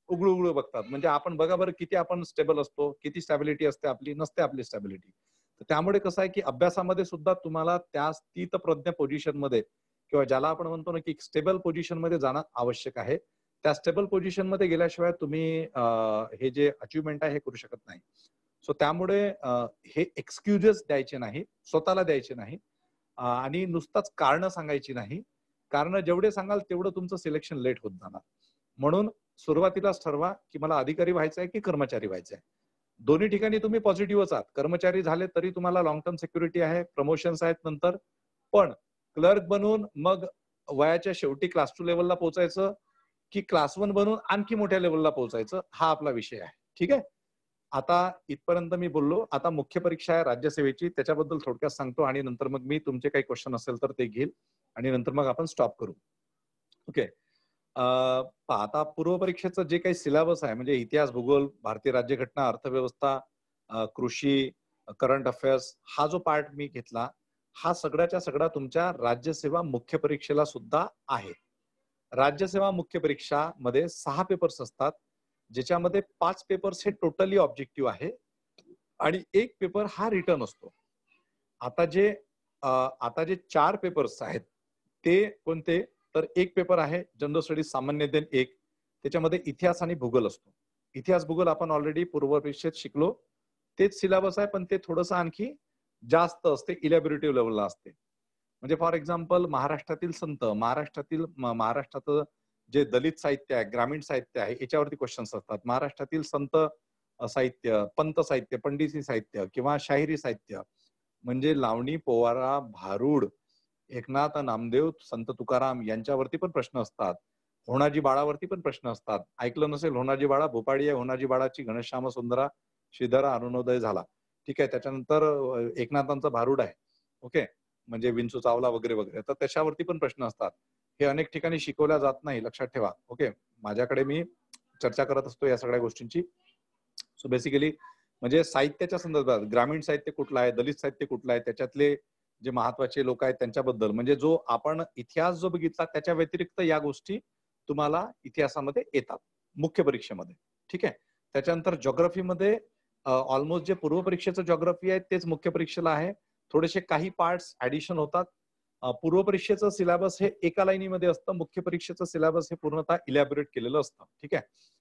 उघडू उघडू बघतात. म्हणजे आपण बघा बरं किती आपण स्टेबल असतो, किती स्टॅबिलिटी असते आपली, नसते आपली स्टॅबिलिटी. तर त्यामुळे कसं आहे की अभ्यासामध्ये सुद्धा तुम्हाला त्या स्थितप्रज्ञ पोझिशन मध्ये किंवा ज्याला आपण म्हणतो ना की स्टेबल पोझिशन मध्ये जाणं आवश्यक आहे. त्या स्टेबल पोझिशन मध्ये गेल्याशिवाय तुम्ही हे जे अचिव्हमेंट आहे हे करू शकत नाही. सो त्यामुळे हे एक्सक्युजेस द्यायचे नाही, स्वतःला द्यायचे नाही आणि नुसताच कारण सांगायची नाही. कारण जेवढे सांगाल तेवढं तुमचं सिलेक्शन लेट होत जाणार. म्हणून सुरुवातीलाच ठरवा की मला अधिकारी व्हायचं आहे की कर्मचारी व्हायचं आहे. दोन्ही ठिकाणी तुम्ही पॉझिटिव्हच आहात. कर्मचारी झाले तरी तुम्हाला लॉंग टर्म सिक्युरिटी आहे, प्रमोशन्स आहेत नंतर. पण क्लर्क बनून मग वयाच्या शेवटी क्लास टू लेवलला पोहोचायचं की क्लास वन बनून आणखी मोठ्या लेवलला पोहोचायचं, हा आपला विषय आहे. ठीक आहे. आता इथपर्यंत मी बोललो. आता मुख्य परीक्षा आहे राज्यसेवेची, त्याच्याबद्दल थोडक्यात सांगतो आणि नंतर मग मी तुमचे काही क्वेश्चन असेल तर ते घेईल आणि नंतर मग आपण स्टॉप करू. ओके. आता पूर्व परीक्षेचं जे काही सिलेबस आहे म्हणजे इतिहास, भूगोल, भारतीय राज्यघटना, अर्थव्यवस्था, कृषी, करंट अफेअर्स, हा जो पार्ट मी घेतला हा सगळ्याच्या सगळा तुमच्या राज्यसेवा मुख्य परीक्षेला सुद्धा आहे. राज्यसेवा मुख्य परीक्षा मध्ये सहा पेपर्स असतात, ज्याच्यामध्ये पाच पेपर्स हे टोटली ऑब्जेक्टिव्ह आहे आणि एक पेपर हा रिटर्न असतो. आता जे आता जे चार पेपर्स आहेत ते कोणते, तर एक पेपर आहे जनरल स्टडीज सामान्य ज्ञान एक, त्याच्यामध्ये इतिहास आणि भूगोल असतो. इतिहास भूगोल आपण ऑलरेडी पूर्व परीक्षेत शिकलो, तेच सिलेबस आहे पण ते थोडंसं आणखी जास्त असते, इलॅबोरेटिव्ह लेवलला असते. म्हणजे फॉर एक्झाम्पल महाराष्ट्रातील संत, महाराष्ट्रातील महाराष्ट्राचं जे दलित साहित्य आहे, ग्रामीण साहित्य आहे, याच्यावरती क्वेश्चन्स असतात. महाराष्ट्रातील संत साहित्य, पंत साहित्य, पंडिती साहित्य किंवा शाहिरी साहित्य म्हणजे लावणी, पोवारा, भारुड, एकनाथ, नामदेव, संत तुकाराम यांच्यावरती पण प्रश्न असतात. होणाजी बाळावरती पण प्रश्न असतात. ऐकलं नसेल होणाजी बाळा, भोपाळी आहे होणाजी बाळाची, घनश्याम सुंदरा श्रीधरा अरुणोदय झाला. ठीक आहे. त्याच्यानंतर एकनाथांचा भारुड आहे. ओके. म्हणजे विंचू चावला वगैरे वगैरे, तर त्याच्यावरती पण प्रश्न असतात. हे अनेक ठिकाणी शिकवल्या जात नाही, लक्षात ठेवा. ओके. माझ्याकडे मी चर्चा करत असतो या सगळ्या गोष्टींची. सो बेसिकली म्हणजे साहित्याच्या संदर्भात ग्रामीण साहित्य कुठलं आहे, दलित साहित्य कुठलं आहे, त्याच्यातले जे महत्वाचे लोक आहेत त्यांच्याबद्दल, म्हणजे जो आपण इतिहास जो बघितला त्याच्या व्यतिरिक्त या गोष्टी तुम्हाला इतिहासामध्ये येतात मुख्य परीक्षेमध्ये. ठीक आहे. त्याच्यानंतर ज्योग्राफीमध्ये ऑलमोस्ट जे पूर्व परीक्षेचं ज्योग्राफी आहे तेच मुख्य परीक्षेला आहे. थोडेसे काही पार्ट्स ऍडिशन होतात. पूर्व परीक्षेचं सिलेबस हे एका लाईनीमध्ये असतं, मुख्य परीक्षेचं सिलेबस हे पूर्णतः इलॅबोरेट केलेलं असतं. ठीक आहे.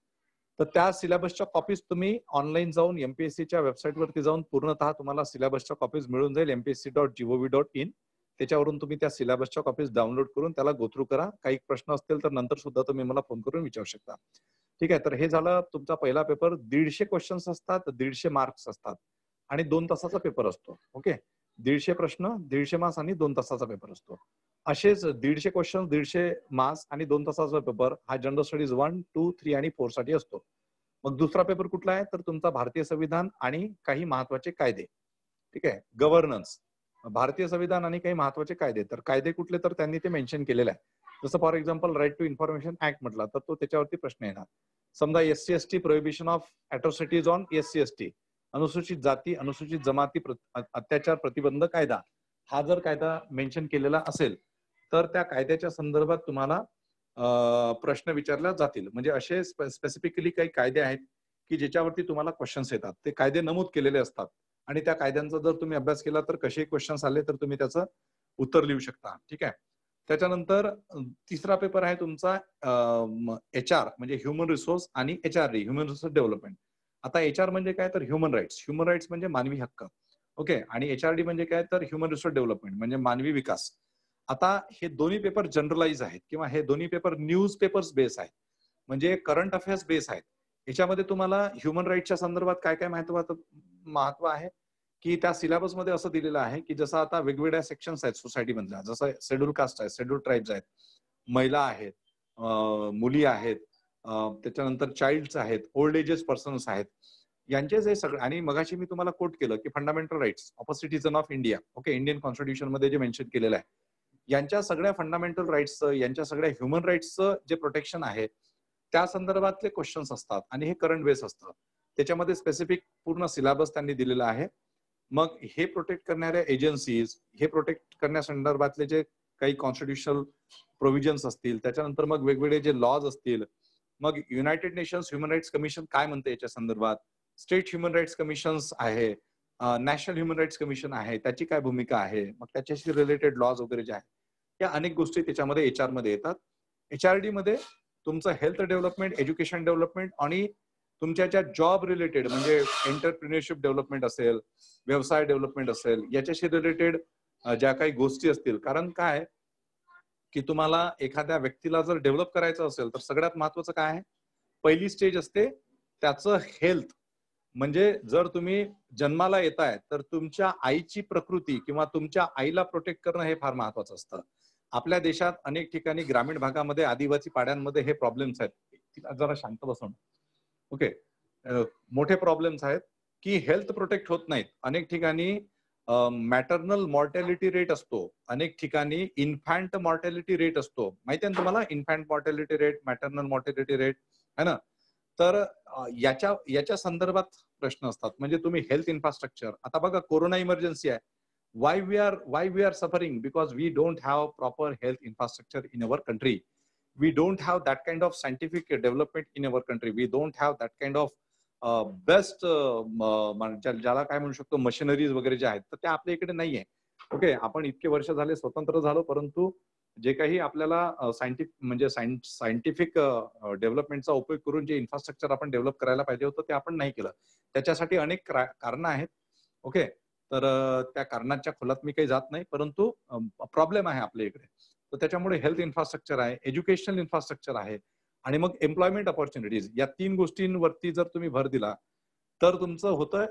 तर त्या सिलेबसच्या कॉपीज तुम्ही ऑनलाईन जाऊन एमपीएससीच्या वेबसाईटवरती जाऊन पूर्णतः तुम्हाला सिलेबसच्या कॉपीज मिळून जाईल, MPSC dot gov dot in. त्याच्यावरून तुम्ही त्या सिलेबसच्या कॉपीज डाउनलोड करून त्याला गोथ्रू करा. काही प्रश्न असतील तर नंतर सुद्धा तुम्ही मला फोन करून विचारू शकता. ठीक आहे. तर हे झालं तुमचा पहिला पेपर. दीडशे क्वेश्चन्स असतात, दीडशे मार्क्स असतात आणि दोन तासाचा पेपर असतो. ओके. दीडशे प्रश्न, दीडशे मार्क्स आणि दोन तासाचा पेपर असतो. असेच दीडशे क्वेश्चन, दीडशे मार्क्स आणि दोन तासाचा पेपर हा general studies one, two, three आणि फोर साठी असतो. मग दुसरा पेपर कुठला आहे, तर तुमचा भारतीय संविधान आणि काही महत्वाचे कायदे. ठीक आहे. गव्हर्नन्स, भारतीय संविधान आणि काही महत्वाचे कायदे. तर कायदे कुठले, तर त्यांनी ते मेन्शन केलेलं आहे. जसं for example right to information act म्हटला तर तो त्याच्यावरती प्रश्न येणार. समजा SC ST prohibition of atrocities on SC ST, अनुसूचित जाती अनुसूचित जमाती अत्याचार प्रतिबंध कायदा, हा जर कायदा मेन्शन केलेला असेल तर त्या कायद्याच्या संदर्भात तुम्हाला प्रश्न विचारले जातील. म्हणजे असे स्पेसिफिकली काही कायदे आहेत की ज्याच्यावरती तुम्हाला क्वेश्चन्स येतात. ते कायदे नमूद केलेले असतात आणि त्या कायद्यांचा जर तुम्ही अभ्यास केला तर कसे क्वेश्चन्स आले तर तुम्ही त्याचं उत्तर लिहू शकता. ठीक आहे. त्याच्यानंतर तिसरा पेपर आहे तुमचा एच आर म्हणजे ह्युमन रिसोर्स आणि H R D human resource development. आता एच आर म्हणजे काय, तर ह्युमन राईट्स. ह्युमन राईट्स म्हणजे मानवी हक्क. ओके. आणि एच आर डी म्हणजे काय, तर ह्युमन रिसोर्स डेव्हलपमेंट म्हणजे मानवी विकास. आता हे दोन्ही पेपर जनरलाइज आहेत किंवा हे दोन्ही पेपर न्यूज पेपर्स बेस आहेत, म्हणजे करंट अफेअर्स बेस आहेत. याच्यामध्ये तुम्हाला ह्युमन राईट्सच्या संदर्भात काय काय महत्वाचं महत्व आहे की त्या सिलेबस मध्ये असं दिलेलं आहे की जसं आता वेगवेगळ्या सेक्शन्स आहेत सोसायटी मधल्या, जसं शेड्यूल कास्ट आहे, शेड्यूल ट्राईब्स आहेत, महिला आहेत, मुली आहेत, त्याच्यानंतर चाइल्ड्स आहेत, ओल्ड एजेस पर्सन्स आहेत, यांचे जे सगळे. आणि मगाशी मी तुम्हाला कोट केलं की fundamental rights of a citizen of India. Okay. Indian constitution मध्ये जे मेन्शन केलेलं आहे, यांच्या सगळ्या फंडामेंटल राईट्सचं, यांच्या सगळ्या ह्युमन राईट्सचं जे प्रोटेक्शन आहे त्या संदर्भातले क्वेश्चन्स असतात आणि हे करंट बेस असतं. त्याच्यामध्ये स्पेसिफिक पूर्ण सिलेबस त्यांनी दिलेला आहे. मग हे प्रोटेक्ट करणाऱ्या एजन्सीज, हे प्रोटेक्ट करण्यासंदर्भातले जे काही कॉन्स्टिट्युशनल प्रोव्हिजन्स असतील, त्याच्यानंतर मग वेगवेगळे जे लॉज असतील, मग United Nations human rights commission काय म्हणते याच्या संदर्भात, स्टेट ह्युमन राईट्स कमिशन्स आहे, नॅशनल ह्युमन राईट्स कमिशन आहे, त्याची काय भूमिका आहे, मग त्याच्याशी रिलेटेड लॉज वगैरे जे आहेत, या अनेक गोष्टी त्याच्यामध्ये एचआर मध्ये येतात. एचआरडी मध्ये तुमचं हेल्थ डेव्हलपमेंट, एज्युकेशन डेव्हलपमेंट आणि तुमच्या ज्या जॉब रिलेटेड म्हणजे एंटरप्रिन्युअरशिप डेव्हलपमेंट असेल, व्यवसाय डेव्हलपमेंट असेल, याच्याशी रिलेटेड ज्या काही गोष्टी असतील. कारण काय की तुम्हाला एखाद्या व्यक्तीला जर डेव्हलप करायचं असेल तर सगळ्यात महत्वाचं काय आहे, पहिली स्टेज असते त्याचं हेल्थ. म्हणजे जर तुम्ही जन्माला येताय तर तुमच्या आईची प्रकृती किंवा तुमच्या आईला प्रोटेक्ट करणं हे फार महत्वाचं असतं. आपल्या देशात अनेक ठिकाणी ग्रामीण भागामध्ये, आदिवासी पाड्यांमध्ये हे प्रॉब्लेम्स आहेत. तिला जरा शांत बसवणं. ओके, मोठे प्रॉब्लेम्स आहेत की हेल्थ प्रोटेक्ट होत नाहीत. अनेक ठिकाणी मॅटर्नल मॉर्टॅलिटी रेट असतो, अनेक ठिकाणी इन्फॅन्ट मॉर्टॅलिटी रेट असतो. माहिती आहे ना तुम्हाला, infant mortality rate, maternal mortality rate है ना. तर याच्या याच्या संदर्भात प्रश्न असतात. म्हणजे तुम्ही हेल्थ इन्फ्रास्ट्रक्चर, आता बघा कोरोना इमर्जन्सी आहे. Why we are why we are suffering because we don't have proper health infrastructure in our country. We don't have that kind of scientific development in our country. We don't have that kind of best ज्याला काय म्हणू शकतो machineries वगैरे जे आहेत तर त्या आपल्या इकडे नाहीये. ओके, आपण इतके वर्ष झाले स्वतंत्र झालो, परंतु जे काही आपल्याला सायंटिफिक म्हणजे सायंटिफिक डेव्हलपमेंटचा उपयोग करून जे इन्फ्रास्ट्रक्चर आपण डेव्हलप करायला पाहिजे होतं ते आपण नाही केलं. त्याच्यासाठी अनेक कारणं आहेत. ओके, तर त्या कारणांच्या खोलात मी काही जात नाही, परंतु प्रॉब्लेम आहे आपल्या इकडे. तर त्याच्यामुळे हेल्थ इन्फ्रास्ट्रक्चर आहे, एज्युकेशनल इन्फ्रास्ट्रक्चर आहे आणि मग एम्प्लॉयमेंट ऑपॉर्च्युनिटीज, या तीन गोष्टींवरती जर तुम्ही भर दिला तर तुमचं होतं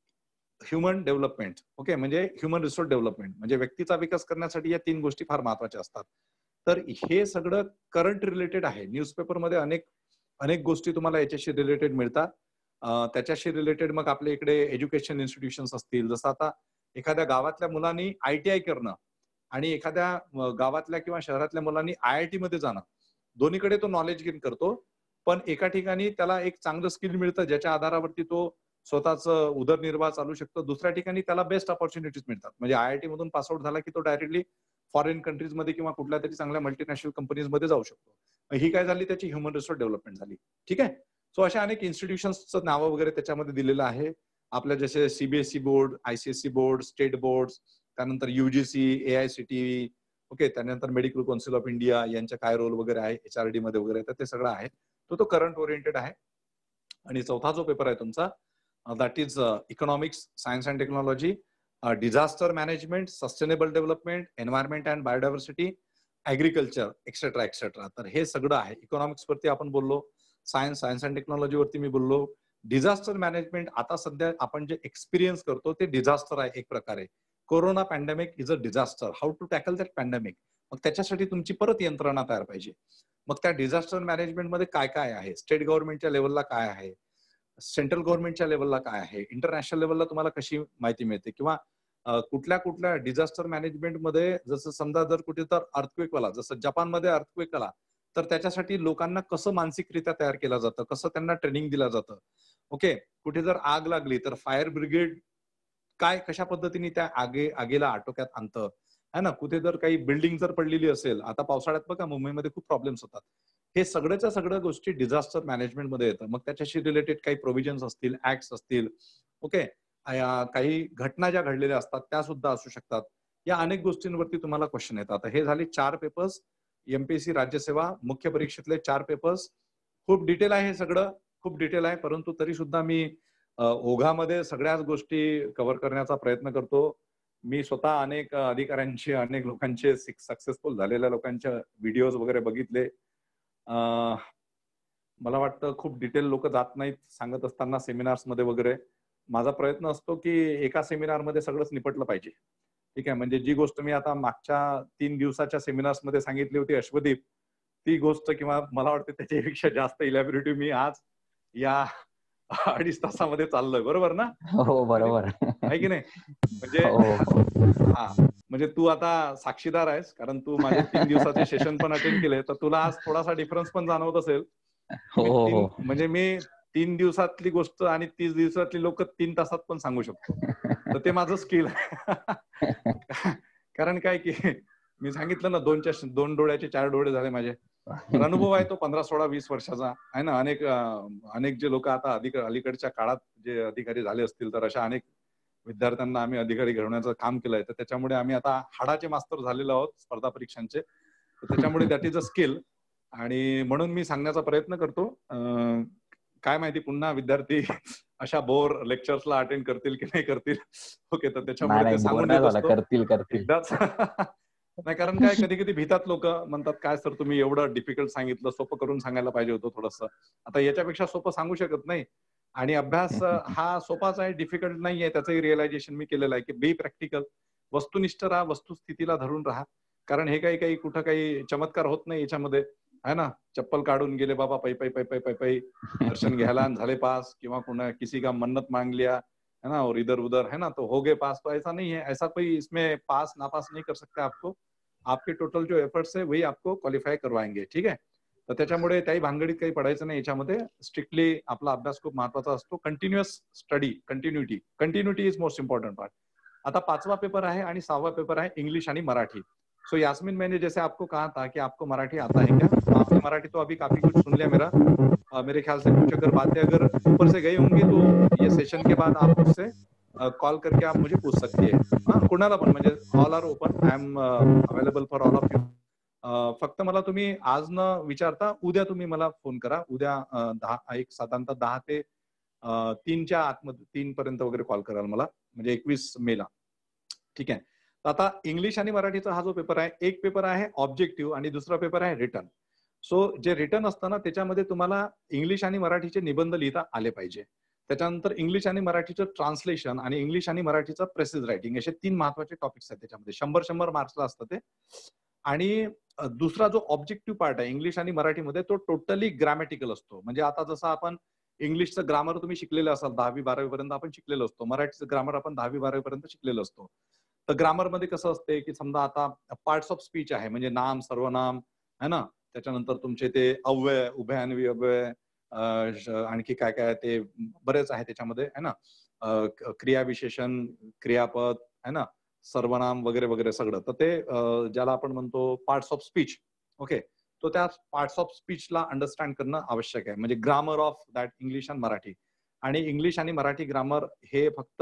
ह्युमन डेव्हलपमेंट. ओके, म्हणजे ह्युमन रिसोर्स डेव्हलपमेंट, म्हणजे व्यक्तीचा विकास करण्यासाठी या तीन गोष्टी फार महत्वाच्या असतात. तर हे सगळं करंट रिलेटेड आहे. न्यूजपेपरमध्ये अनेक अनेक गोष्टी तुम्हाला याच्याशी रिलेटेड मिळतात. त्याच्याशी रिलेटेड मग आपल्या इकडे एज्युकेशन इन्स्टिट्यूशन्स असतील, जसं आता एखाद्या गावातल्या मुलांनी आयटीआय करणं आणि एखाद्या गावातल्या किंवा शहरातल्या मुलांनी आय आय टी मध्ये जाणं, दोन्हीकडे तो नॉलेज गेन करतो. पण एका ठिकाणी त्याला एक चांगलं स्किल मिळतं ज्याच्या आधारावरती तो स्वतःच उदरनिर्वाह चालू शकतो. दुसऱ्या ठिकाणी त्याला बेस्ट ऑपॉर्च्युनिटीज मिळतात. म्हणजे आयआयटी मधून पासआउट झाला की तो डायरेक्टली फॉरेन कंट्रीज मध्ये किंवा कुठल्या तरी चांगल्या मल्टीनॅशनल कंपनीज मध्ये जाऊ शकतो. ही काय झाली, त्याची ह्युमन रिसोर्स डेव्हलपमेंट झाली. ठीक आहे. सो अशा अनेक इन्स्टिट्यूशन्सचं नावं वगैरे त्याच्यामध्ये दिलेलं आहे. आपल्या जसे CBSE board, ICSE board, state board, त्यानंतर युजीसी, एआयसीटी, ओके, त्यानंतर मेडिकल काउन्सिल ऑफ इंडिया यांचा काय रोल वगैरे आहे एचआरडी मध्ये वगैरे, तर ते सगळं आहे. तो तो करंट ओरिएंटेड आहे. आणि चौथा जो पेपर आहे तुमचा that is economics, science and technology, disaster management, sustainable development, environment and biodiversity, agriculture, etcetera etcetera. तर हे सगळं आहे. इकॉनॉमिक्स वरती आपण बोललो, सायन्स सायन्स अँड टेक्नॉलॉजी वरती मी बोललो. डिझास्टर मॅनेजमेंट आता सध्या आपण जे एक्सपिरियन्स करतो ते डिझास्टर आहे एक प्रकारे. Corona pandemic is a disaster. How to tackle that pandemic. मग त्याच्यासाठी तुमची परत यंत्रणा तयार पाहिजे. मग त्या डिझास्टर मॅनेजमेंटमध्ये काय काय आहे, स्टेट गव्हर्नमेंटच्या लेवलला काय आहे, सेंट्रल गव्हर्नमेंटच्या लेवलला काय आहे, इंटरनॅशनल लेवलला तुम्हाला कशी माहिती मिळते, किंवा कुठल्या कुठल्या डिझास्टर मॅनेजमेंटमध्ये जसं समजा जर कुठे तर अर्थक्वेक आला, जसं जपानमध्ये अर्थक्वेक आला तर त्याच्यासाठी लोकांना कसं मानसिकरित्या तयार केलं जातं, कसं त्यांना ट्रेनिंग दिलं जातं. ओके, कुठे जर आग लागली तर फायर ब्रिगेड काय कशा पद्धतीने त्या आगे आगीला आटोक्यात आणतं है ना. कुठे जर काही बिल्डिंग जर पडलेली असेल, आता पावसाळ्यात बघा मुंबईमध्ये खूप प्रॉब्लेम्स होतात. हे सगळ्याच्या सगळ्या गोष्टी डिझास्टर मॅनेजमेंट मध्ये येतं. मग त्याच्याशी रिलेटेड काही प्रोव्हिजन्स असतील, ऍक्ट्स असतील, ओके, काही घटना ज्या घडलेल्या असतात त्या सुद्धा असू शकतात. या अनेक गोष्टींवरती तुम्हाला क्वेश्चन येतात. हे झाले चार पेपर्स, एमपीएससी राज्यसेवा मुख्य परीक्षेतले चार पेपर्स. खूप डिटेल आहे हे सगळं, खूप डिटेल आहे, परंतु तरी सुद्धा मी ओघामध्ये सगळ्याच गोष्टी कव्हर करण्याचा प्रयत्न करतो. मी स्वतः अनेक अधिकाऱ्यांचे, अनेक लोकांचे, सक्सेसफुल झालेल्या लोकांच्या व्हिडिओज वगैरे बघितले. मला वाटतं खूप डिटेल लोक जात नाहीत सांगत असताना सेमिनार्स मध्ये वगैरे. माझा प्रयत्न असतो की एका सेमिनार मध्ये सगळंच निपटलं पाहिजे. ठीक आहे, म्हणजे जी गोष्ट मी आता मागच्या तीन दिवसाच्या सेमिनार्स मध्ये सांगितली होती अश्वदीप, ती गोष्ट किंवा मला वाटतं त्याच्यापेक्षा जास्त इलॅबोरेटिव्ह मी आज या अडीच तासामध्ये चाललोय. बरोबर ना? हो बरोबर आहे की नाही? म्हणजे हा, म्हणजे तू आता साक्षीदार आहेस, कारण तू माझे तीन दिवसाचे सेशन पण अटेंड केले, तर तुला आज थोडासा डिफरन्स पण जाणवत असेल. हो, म्हणजे मी तीन दिवसातली गोष्ट आणि तीस दिवसातली लोक तीन तासात पण सांगू शकतो. तर ते माझं स्किल आहे. कारण काय की मी सांगितलं ना, दोनच्या दोन डोळ्याचे चार डोळे झाले माझे. तर अनुभव आहे तो पंधरा सोळा वीस वर्षाचा आहे ना. अनेक अनेक जे लोक आता अधिक अलीकडच्या काळात जे अधिकारी झाले असतील, तर अशा अनेक विद्यार्थ्यांना आम्ही अधिकारी घडवण्याचं काम केलंय. तर त्याच्यामुळे आम्ही आता हाडाचे मास्तर झालेलो आहोत स्पर्धा परीक्षांचे. तर त्याच्यामुळे दॅट इज अ स्किल. आणि म्हणून मी सांगण्याचा प्रयत्न करतो. काय माहिती पुन्हा विद्यार्थी अशा बोर लेक्चर्सला अटेंड करतील की नाही करतील. ओके, तर त्याच्यामुळे ते सांगून देत असतो करतील करतील एकदाच. नाही, कारण काय कधी कधी भीतात लोक, म्हणतात काय सर तुम्ही एवढं डिफिकल्ट सांगितलं, सोपं करून सांगायला पाहिजे होतं थोडंसं. आता याच्यापेक्षा सोपं सांगू शकत नाही. आणि अभ्यास हा सोपाच आहे, डिफिकल्ट नाहीये. त्याचंही रिअलायझेशन मी केलेलं आहे की बी प्रॅक्टिकल, वस्तुनिष्ठ राहा, वस्तुस्थितीला धरून राहा. कारण हे काही काही कुठं काही चमत्कार होत नाही याच्यामध्ये, है ना. चप्पल काढून गेले बाबा पै पै पै पै पै पै दर्शन घ्यायला झाले पास, किंवा कुणा किसी का मन्नत मांग लिया है ना, और इधर उधर है ना, तो हो गए पास. तो ऐसा नहीं है, ऐसा कोई इसमें पास नापास नहीं कर सकता आपको. आपके टोटल जो एफर्ट्स है वही आपको क्वालिफाय करवाएंगे. ठीक आहे. तर त्याच्यामुळे त्याही भानगडीत काही पडायचं नाही याच्यामध्ये. स्ट्रिक्टली आपला अभ्यास खूप महत्वाचा असतो. Continuous study, continuity continuity is most important part. आता पाचवा पेपर आहे आणि सहावा पेपर आहे इंग्लिश आणि मराठी. सो यास्मीन, मैंने जैसे आपको कहा था कि आपको मराठी आता है क्या, तो आपने मराठी तो अभी काफी कुछ सुन लिया मेरा. आ, मेरे ख्याल से कुछ अगर बातें अगर ऊपर से गई होंगी तो ये सेशन के बाद आप मुझसे कॉल करके आप मुझे पूछ सकती है. हाँ, कुणाला पण, म्हणजे all are open. I am available for all of you. फक्त मला तुम्ही आज न विचारता उद्या तुम्ही मला फोन करा. उद्या दहा एक साधारणतः दहा ते तीनच्या आतमध्ये, तीन पर्यंत वगैरे कॉल कराल मला, म्हणजे एकवीस मेला. ठीक आहे. आता इंग्लिश आणि मराठीचा हा जो पेपर आहे, एक पेपर आहे ऑब्जेक्टिव्ह आणि दुसरा पेपर आहे रिटर्न. सो जे रिटर्न असतं ना, त्याच्यामध्ये तुम्हाला इंग्लिश आणि मराठीचे निबंध लिहिता आले पाहिजे. त्याच्यानंतर इंग्लिश आणि मराठीचं ट्रान्सलेशन आणि इंग्लिश आणि मराठीचं प्रेसिज रायटिंग, असे तीन महत्वाचे टॉपिक्स आहेत त्याच्यामध्ये. शंभर शंभर मार्क्सला असतं ते. आणि दुसरा जो ऑब्जेक्टिव्ह पार्ट आहे इंग्लिश आणि मराठीमध्ये, तो टोटली ग्रॅमॅटिकल असतो. म्हणजे आता जसं आपण इंग्लिशचं ग्रामर तुम्ही शिकलेलं असाल, दहावी बारावी पर्यंत आपण शिकलेलो असतो. मराठीचं ग्रामर आपण दहावी बारावी पर्यंत शिकलेलो असतो. तर ग्रामर मध्ये कसं असते की समजा आता पार्ट्स ऑफ स्पीच आहे, म्हणजे नाम, सर्वनाम है ना, त्याच्यानंतर तुमचे ते अव्यय, उभयान्वी अव्यय, आणखी काय काय ते बरेच आहे त्याच्यामध्ये, है ना. क्रियाविशेषण, क्रियापद, है ना, सर्वनाम वगैरे वगैरे सगळं. तर ते ज्याला आपण म्हणतो पार्ट्स ऑफ स्पीच. ओके, तो त्या पार्ट्स ऑफ स्पीचला अंडरस्टँड करणं आवश्यक आहे. म्हणजे grammar of that English and Marathi. आणि इंग्लिश आणि मराठी ग्रामर हे फक्त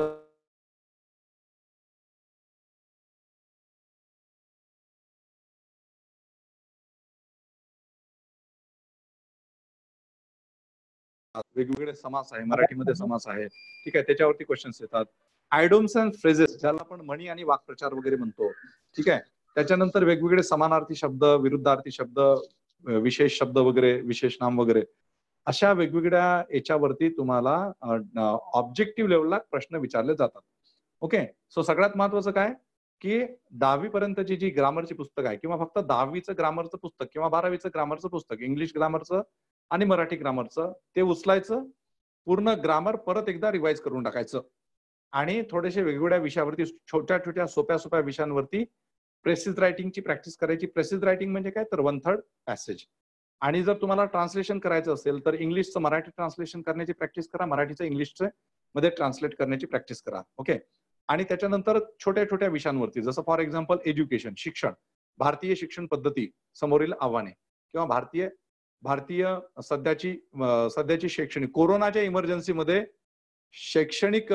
वेगवेगळे समास आहे, मराठीमध्ये समास आहे. ठीक आहे, त्याच्यावरती क्वेश्चन्स येतात. आयडोम्स अँड फ्रेजेस, ज्याला आपण म्हणी आणि वाक्प्रचार वगैरे म्हणतो. ठीक आहे. त्याच्यानंतर वेगवेगळे समानार्थी शब्द, विरुद्धार्थी शब्द, विशेष शब्द वगैरे, विशेष नाम वगैरे, अशा वेगवेगळ्या याच्यावरती तुम्हाला ऑब्जेक्टिव्ह लेवलला प्रश्न विचारले जातात. ओके. सो सगळ्यात महत्वाचं काय की दहावी पर्यंतची जी ग्रामरची पुस्तक आहे, किंवा फक्त दहावीचं ग्रामरचं पुस्तक किंवा बारावीचं ग्रामरचं पुस्तक, इंग्लिश ग्रामरचं आणि मराठी ग्रामरचं, ते उचलायचं, पूर्ण ग्रामर परत एकदा रिवाइज करून टाकायचं. आणि थोडेसे वेगवेगळ्या विषयावरती, छोट्या छोट्या सोप्या सोप्या विषयांवरती प्रेसिज रायटिंगची प्रॅक्टिस करायची. प्रेसिज रायटिंग म्हणजे काय, तर वन थर्ड पॅसेज. आणि जर तुम्हाला ट्रान्सलेशन करायचं असेल तर इंग्लिशचं मराठी ट्रान्सलेशन करण्याची प्रॅक्टिस करा, मराठीचं इंग्लिशचं मध्ये ट्रान्सलेट करण्याची प्रॅक्टिस करा. ओके. आणि त्याच्यानंतर छोट्या छोट्या विषयांवरती, जसं फॉर एक्झाम्पल एज्युकेशन, शिक्षण, भारतीय शिक्षण पद्धती, समोरील आव्हाने, किंवा भारतीय भारतीय सध्याची सध्याची शैक्षणिक, कोरोनाच्या इमर्जन्सीमध्ये शैक्षणिक,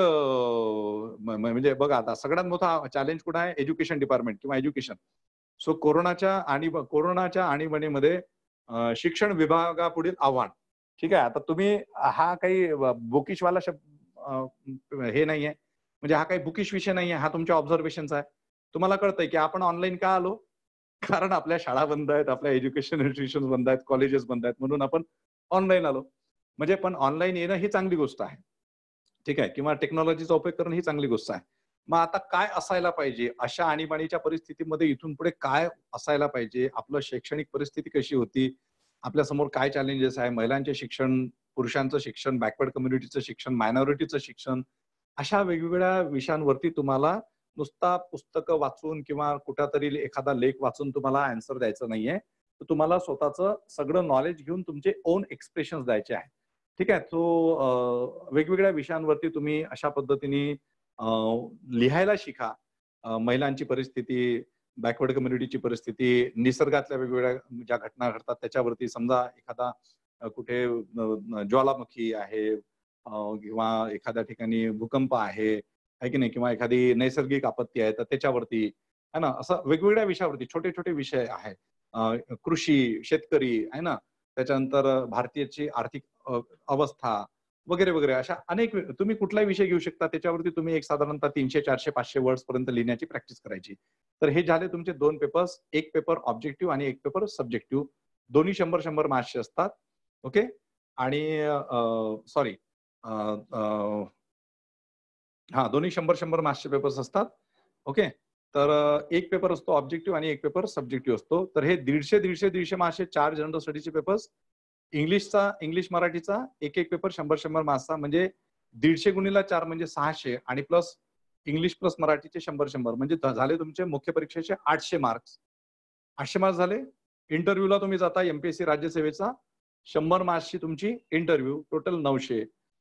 म्हणजे बघा आता सगळ्यात मोठा चॅलेंज कुठं आहे, एज्युकेशन डिपार्टमेंट किंवा एज्युकेशन. सो कोरोनाच्या आणि कोरोनाच्या आणीबाणीमध्ये शिक्षण विभागापुढील आव्हान. ठीक आहे. आता तुम्ही हा काही बुकिशवाला शब्द हे नाहीये, म्हणजे हा काही बुकिश विषय नाहीये, हा तुमच्या ऑब्झर्वेशनचा आहे. तुम्हाला कळतंय की आपण ऑनलाईन का आलो, कारण आपल्या शाळा बंद आहेत, आपल्या एज्युकेशन इन्स्टिट्यूशन बंद आहेत, कॉलेजेस बंद आहेत, म्हणून आपण ऑनलाईन आलो. म्हणजे पण ऑनलाईन येणं ही चांगली गोष्ट आहे. ठीक आहे. किंवा टेक्नॉलॉजीचा उपयोग करणं ही चांगली गोष्ट आहे. मग आता काय असायला पाहिजे अशा आणीबाणीच्या परिस्थितीमध्ये, इथून पुढे काय असायला पाहिजे, आपलं शैक्षणिक परिस्थिती कशी होती, आपल्या समोर काय चॅलेंजेस आहे, महिलांचे शिक्षण, पुरुषांचं शिक्षण, बॅकवर्ड कम्युनिटीचं शिक्षण, मायनॉरिटीचं शिक्षण, अशा वेगवेगळ्या विषयांवरती तुम्हाला नुसता पुस्तकं वाचून किंवा कुठेतरी एखादा लेख वाचून तुम्हाला आन्सर द्यायचं नाहीये. तर तुम्हाला स्वतःचं सगळं नॉलेज घेऊन तुमचे ओन एक्सप्रेशन्स द्यायचे आहेत. ठीक आहे. सो वेगवेगळ्या विषयांवरती तुम्ही अशा पद्धतीने लिहायला शिका. महिलांची परिस्थिती, बॅकवर्ड कम्युनिटीची परिस्थिती, निसर्गातल्या वेगवेगळ्या ज्या घटना घडतात त्याच्यावरती, समजा एखादा कुठे ज्वालामुखी आहे किंवा एखाद्या ठिकाणी भूकंप आहे है की नाही, किंवा एखादी नैसर्गिक आपत्ती आहे तर त्याच्यावरती है ना, असं वेगवेगळ्या विषयावरती छोटे छोटे विषय आहे. कृषी, शेतकरी आहे ना, त्याच्यानंतर भारतीयची आर्थिक अवस्था वगैरे वगैरे, अशा अनेक तुम्ही कुठलाही विषय घेऊ शकता. त्याच्यावरती तुम्ही एक साधारणतः तीनशे चारशे पाचशे वर्ड्स पर्यंत लिहिण्याची प्रॅक्टिस करायची. तर हे झाले तुमचे दोन पेपर्स, एक पेपर ऑब्जेक्टिव्ह आणि एक पेपर सब्जेक्टिव्ह. दोन्ही शंभर शंभर मार्क्सचे असतात. ओके. आणि सॉरी हा दोन्ही शंभर शंभर मार्क्सचे पेपर्स असतात. ओके. तर एक पेपर असतो ऑब्जेक्टिव्ह आणि एक पेपर सब्जेक्टिव्ह असतो. तर हे दीडशे दीडशे दीडशे मार्क्सचे चार जनरल स्टडीचे पेपर्स, इंग्लिशचा इंग्लिश मराठीचा एक एक पेपर शंभर शंभर मार्क्सचा, म्हणजे दीडशे गुणिला चार म्हणजे सहाशे, आणि प्लस इंग्लिश प्लस मराठीचे शंभर शंभर, म्हणजे झाले तुमचे मुख्य परीक्षेचे आठशे मार्क्स. आठशे मार्क्स झाले. इंटरव्ह्यूला तुम्ही जाता एमपीएससी राज्यसेवेचा, शंभर मार्क्सची तुमची इंटरव्ह्यू, टोटल नऊशे.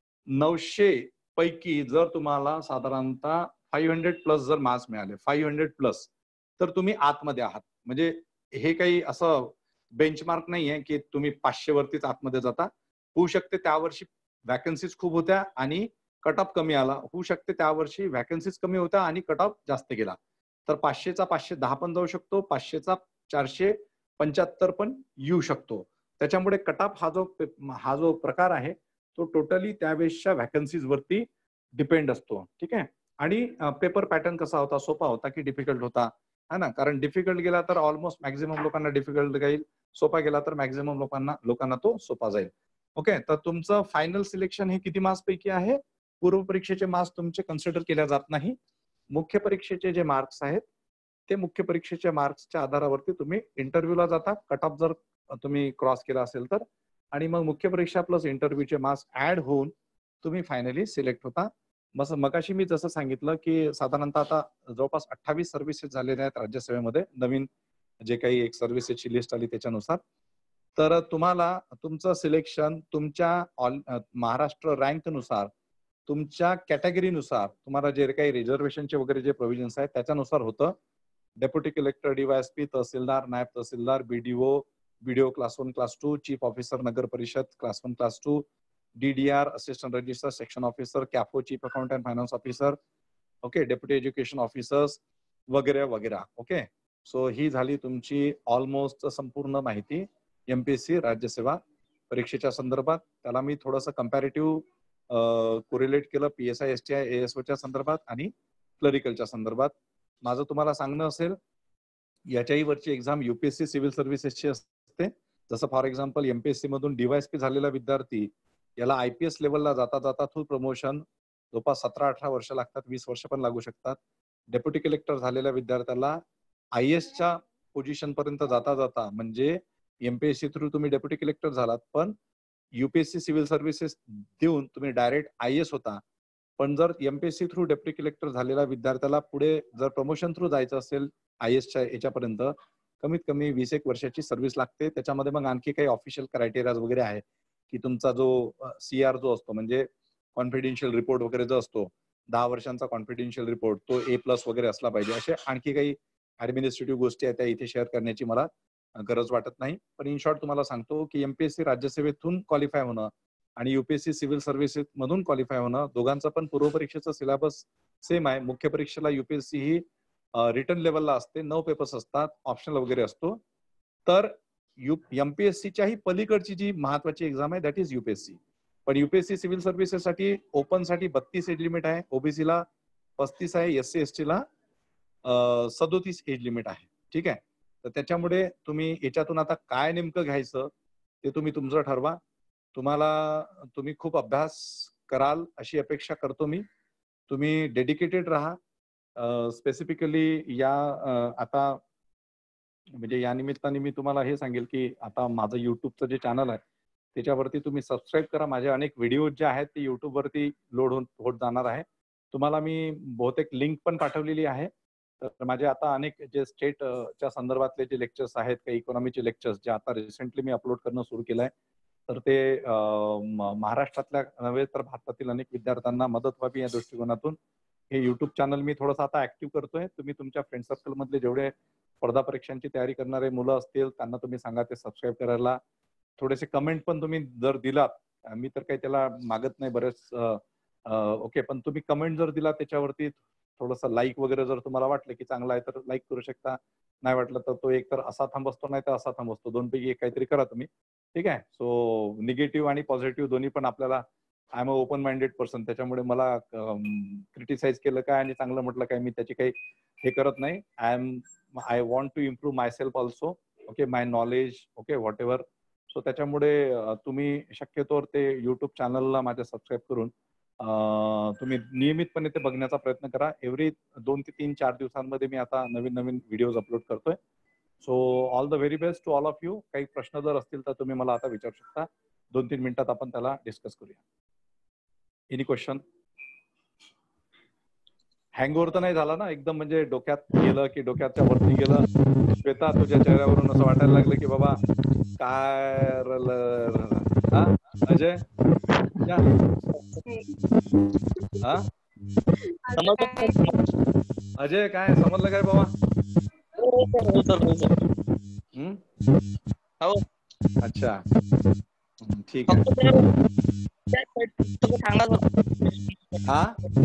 नऊशे पैकी जर तुम्हाला साधारणतः फाईव्ह हंड्रेड प्लस जर मार्क्स मिळाले, फाईव्ह हंड्रेड प्लस, तर तुम्ही आतमध्ये आहात. म्हणजे हे काही असं बेंचमार्क नाही आहे की तुम्ही पाचशे वरतीच आतमध्ये जाता. होऊ शकते त्या वर्षी वॅकन्सीज खूप होत्या आणि कट ऑफ कमी आला, होऊ शकते त्या वर्षी वॅकन्सीज कमी होत्या आणि कट ऑफ जास्त गेला. तर पाचशेचा पाचशे दहा पण जाऊ शकतो, पाचशेचा चारशे पंच्याहत्तर पण येऊ शकतो. त्याच्यामुळे कट ऑफ हा जो हा जो प्रकार आहे तो टोटली त्यावेळेसच्या व्हॅकन्सीज वरती डिपेंड असतो. ठीक आहे. आणि पेपर पॅटर्न कसा होता, सोपा होता की डिफिकल्ट होता, है ना. कारण डिफिकल्ट गेला तर ऑलमोस्ट मॅक्झिमम लोकांना डिफिकल्ट जाईल, सोपा गेला तर मॅक्झिमम लोकांना लोकांना तो सोपा जाईल. ओके. तर तुमचं फायनल सिलेक्शन हे किती मार्क्स पैकी आहे? पूर्व परीक्षेचे मार्क्स तुमचे कन्सिडर केल्या जात नाही. मुख्य परीक्षेचे जे मार्क्स आहेत ते मुख्य परीक्षेच्या मार्क्सच्या आधारावरती तुम्ही इंटरव्ह्यूला जाता, कट ऑफ जर तुम्ही क्रॉस केला असेल तर, आणि मग मुख्य परीक्षा प्लस इंटरव्ह्यूचे मार्क्स ऍड होऊन तुम्ही फायनली सिलेक्ट होता. बस मगाशी मी जसं सांगितलं की साधारणतः आता जवळपास अठ्ठावीस सर्व्हिसेस झालेल्या आहेत राज्यसेवेमध्ये, नवीन जे काही एक सर्व्हिसेसची लिस्ट आली त्याच्यानुसार. तर तुम्हाला तुमचं सिलेक्शन तुमच्या ऑल महाराष्ट्र रँक नुसार, तुमच्या कॅटेगरीनुसार, तुम्हाला जे काही रिझर्वेशनचे वगैरे जे प्रोव्हिजन्स आहेत त्याच्यानुसार होतं. Deputy collector, DYSP, tehsildar, naib tehsildar, BDO, BDO class one class two, chief officer नगर परिषद class one class two, DDR, assistant register, section officer, CAFO, chief accountant finance officer, okay, deputy education officers वगैरे वगैरे. ओके. सो ही झाली तुमची almost संपूर्ण माहिती MPSC राज्यसेवा परीक्षेच्या संदर्भात. त्याला मी थोडंसं कम्पॅरेटिव्ह कोरिलेट केलं पीएसआय, एसटीआय, एएसओच्या संदर्भात आणि क्लरिकलच्या संदर्भात. माझं तुम्हाला सांगणं असेल, याच्याही वरची एक्झाम युपीएससी सिव्हिल सर्व्हिसेसची असते. जसं फॉर एक्झाम्पल एमपीएससी मधून डीवायएसपी झालेला विद्यार्थी याला आयपीएस लेवलला जाता जाता थ्रू प्रमोशन जवळपास सतरा अठरा वर्ष लागतात, वीस वर्ष पण लागू शकतात. डेप्युटी कलेक्टर झालेल्या विद्यार्थ्याला आय एसच्या पोझिशन पर्यंत जाता जाता, म्हणजे एमपीएससी थ्रू तुम्ही डेप्युटी कलेक्टर झालात पण युपीएससी सिव्हिल सर्व्हिसेस देऊन तुम्ही डायरेक्ट आय एस होता. पण जर एमपीएससी थ्रू डेप्युटी कलेक्टर झालेल्या विद्यार्थ्याला पुढे जर प्रमोशन थ्रू जायचं असेल आय एसच्या याच्यापर्यंत, कमीत कमी वीस एक वर्षाची सर्व्हिस लागते. त्याच्यामध्ये मग आणखी काही ऑफिशियल क्रायटेरिया वगैरे आहे की तुमचा जो सीआर जो असतो, म्हणजे कॉन्फिडेन्शियल रिपोर्ट वगैरे जो असतो, दहा वर्षांचा कॉन्फिडेन्शियल रिपोर्ट, तो ए प्लस वगैरे असला पाहिजे. असे आणखी काही ऍडमिनिस्ट्रेटिव्ह गोष्टी आहेत त्या इथे शेअर करण्याची मला गरज वाटत नाही. पण इन शॉर्ट तुम्हाला सांगतो की एमपीएससी राज्यसेवेतून क्वालिफाय होणं आणि युपीएससी सिव्हिल सर्व्हिसेस मधून क्वालिफाय होणं, दोघांचं पण पूर्व परीक्षेचं सिलेबस सेम आहे. मुख्य परीक्षेला युपीएससी ही रिटर्न लेवलला असते, नऊ पेपर्स असतात, ऑप्शनल वगैरे असतो. तर यू एमपीएससीच्याही पलीकडची जी महत्वाची एक्झाम आहे दॅट इज युपीएससी. पण युपीएससी सिव्हिल सर्व्हिसेस साठी ओपन साठी बत्तीस एज लिमिट आहे, ओबीसीला पस्तीस आहे, एससी एसटीला सदोतीस एज लिमिट आहे. ठीक आहे. तर त्याच्यामुळे तुम्ही याच्यातून आता काय नेमकं घ्यायचं ते तुम्ही तुमचं ठरवा. तुम्हाला तुम्ही खूप अभ्यास कराल अशी अपेक्षा करतो मी. तुम्ही डेडिकेटेड राहा. स्पेसिफिकली या आता म्हणजे या निमित्ताने मी तुम्हाला हे सांगेल की आता माझं युट्यूबचं जे चॅनल आहे त्याच्यावरती तुम्ही सबस्क्राईब करा. माझे अनेक व्हिडिओ जे आहेत ते युट्यूबवरती लोड होत होत जाणार आहे. तुम्हाला मी बहुतेक लिंक पण पाठवलेली आहे. तर माझे आता अनेक जे स्टेटच्या संदर्भातले जे लेक्चर्स आहेत, काही इकॉनॉमीचे लेक्चर्स जे आता रिसेंटली मी अपलोड करणं सुरू केलं आहे, तर ते महाराष्ट्रातल्या नव्हे तर भारतातील अनेक विद्यार्थ्यांना मदत व्हावी या दृष्टिकोनातून हे युट्यूब चॅनल मी थोडंसं आता ऍक्टिव्ह करतोय. तुम्ही तुमच्या फ्रेंड सर्कल मधले जेवढे स्पर्धा परीक्षांची तयारी करणारे मुलं असतील त्यांना तुम्ही सांगा ते सबस्क्राईब करायला. थोडेसे कमेंट पण तुम्ही जर दिलात, मी तर काही त्याला मागत नाही बरेच, ओके, पण तुम्ही कमेंट जर दिला त्याच्यावरती थोडंसं लाईक वगैरे जर तुम्हाला वाटलं की चांगला आहे तर लाईक करू शकता, नाही वाटलं तर तो एक तर असा थांब असतो नाही तर असा थांब असतो, दोनपैकी एक काहीतरी करा तुम्ही. ठीक आहे. सो निगेटिव्ह आणि पॉझिटिव्ह दोन्ही पण आपल्याला, I am a open minded person, त्याच्यामुळे मला क्रिटिसाइज केलं काय आणि चांगलं म्हटलं काय मी त्याची काही हे करत नाही. I am I want to improve myself also, okay, my knowledge, okay, whatever. So त्याच्यामुळे तुम्ही शक्यतोवर ते युट्यूब चॅनलला माझ्या सबस्क्राईब करून तुम्ही नियमितपणे ते बघण्याचा प्रयत्न करा. एव्हरी दोन ते तीन चार दिवसांमध्ये मी आता नवीन नवीन व्हिडिओज अपलोड करतोय. So all the very best to all of you. काही प्रश्न जर असतील तर तुम्ही मला आता विचारू शकता. दोन तीन मिनिटात आपण त्याला डिस्कस करूया. Any question? हँगओव्हर तर नाही झाला ना एकदम, म्हणजे डोक्यात गेलं की डोक्याच्या वरती गेलं? श्वेता, तुझ्या चेहऱ्यावरून असं वाटायला लागलं की बाबा काय हा अजय क्या हा अजय काय समजलं काय बाबा? अच्छा ठीक आहे. हा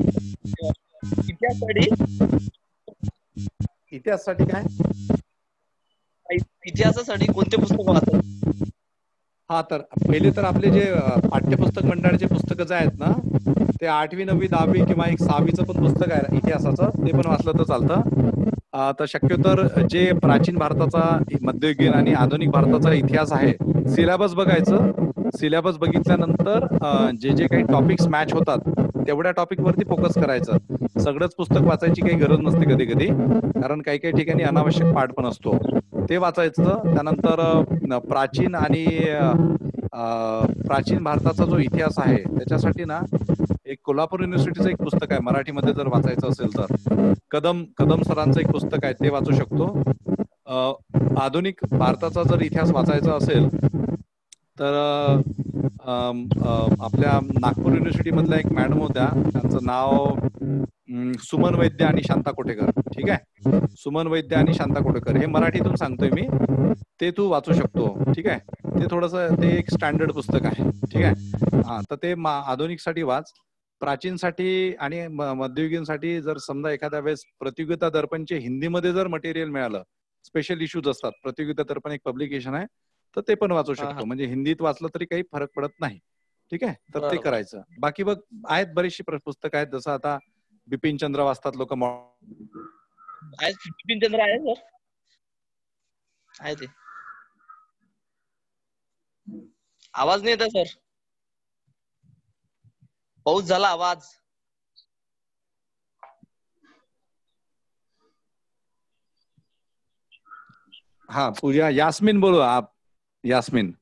इतिहासासाठी काय? इतिहासासाठी कोणते पुस्तक वाचतात? हा तर पहिले तर आपले जे पाठ्यपुस्तक मंडळाचे पुस्तकं जे आहेत ना, ते आठवी नववी दहावी किंवा एक सहावीचं पण पुस्तक आहे इतिहासाचं, ते पण वाचलं तर चालतं. तर शक्यतर जे प्राचीन भारताचा, मध्ययुगीन आणि आधुनिक भारताचा इतिहास आहे, सिलेबस बघायचं. सिलेबस बघितल्यानंतर जे जे काही टॉपिक्स मॅच होतात तेवढ्या टॉपिक वरती फोकस करायचं. सगळंच पुस्तक वाचायची काही गरज नसते कधी कधी, कारण काही काही ठिकाणी अनावश्यक पाठ पण असतो, ते वाचायचं. त्यानंतर प्राचीन आणि प्राचीन भारताचा जो इतिहास आहे त्याच्यासाठी ना एक कोल्हापूर युनिव्हर्सिटीचं एक पुस्तक आहे, मराठीमध्ये जर वाचायचं असेल तर कदम कदम सरांचं एक पुस्तक आहे, ते वाचू शकतो. आधुनिक भारताचा जर इतिहास वाचायचा असेल तर आपल्या नागपूर युनिव्हर्सिटी मधल्या एक मॅडम होत्या, त्यांचं नाव सुमन वैद्य आणि शांता कोटेकर. ठीक आहे, सुमन वैद्य आणि शांता कोटेकर, हे मराठीतून सांगतोय मी, ते तू वाचू शकतो. ठीक आहे, ते थोडंसं ते एक स्टँडर्ड पुस्तक आहे. ठीक आहे, हा तर ते आधुनिकसाठी वाच. प्राचीनसाठी आणि मध्ययुगीनसाठी जर समजा एखाद्या वेळेस प्रतियोगिता दर्पणचे हिंदीमध्ये जर मटेरियल मिळालं, स्पेशल इश्यूज असतात, प्रतियोगिता दर्पण एक पब्लिकेशन आहे, तर ते पण वाचू शकतो. म्हणजे हिंदीत वाचलं तरी काही फरक पडत नाही. ठीक आहे, तर ते करायचं. बाकी बघ आहेत बरीचशी पुस्तकं आहेत, जसं आता बिपिन चंद्र वाचतात लोक. बिपिन चंद्र आहे सर, आहे ते. आवाज नाही येत सर, पाऊस झाला आवाज. हाँ पूजा, यास्मीन बोलो आप. यास्मीन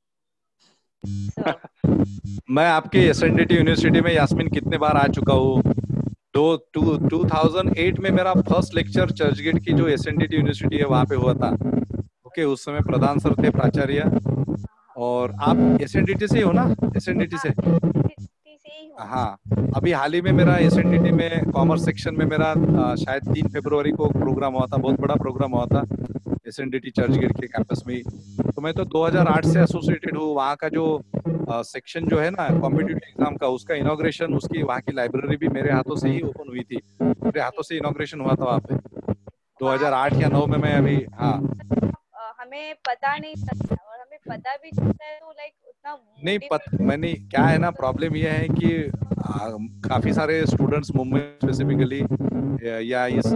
मैं आपके एसएनडीटी यूनिवर्सिटी में यास्मीन कितने बार आ चुका हूँ. दो टू टू थाउजेंड एट में मेरा फर्स्ट लेक्चर चर्चगेट की जो एसएनडीटी यूनिवर्सिटी है वहां पे हुआ था. ओके, उस समय प्रधान सर थे प्राचार्य. और आप एसएनडीटी से ही हो ना? एसएनडीटी से? हाँ, अभी हाल ही में मेरा एसएनडीटी में कॉमर्स सेक्शन में मेरा शायद तीन फरवरी को प्रोग्राम हुआ था, बहुत बड़ा प्रोग्राम हुआ था एसएनडीटी चर्चगेट के कैंपस में. तो मैं तो दो हज़ार आठ से एसोसिएटेड हूँ. वहाँ का जो सेक्शन जो है ना कॉम्पिटिटिव एग्जाम का, उसका इनॉग्रेशन, उसकी वहाँ की लाइब्रेरी भी मेरे हाथों से ही ओपन हुई थी. मेरे हाथों से इनॉग्रेशन हुआ था वहाँ पे दो हज़ार आठ या नौ में. मैं अभी हाँ हमें पता नहीं चलता, और हमें पता भी चलता है तो लाइक उतना नहीं पता. मैंने क्या है ना, प्रॉब्लम यह है कि आ, काफी सारे स्टूडेंट्स मुंबई स्पेसिफिकली या इस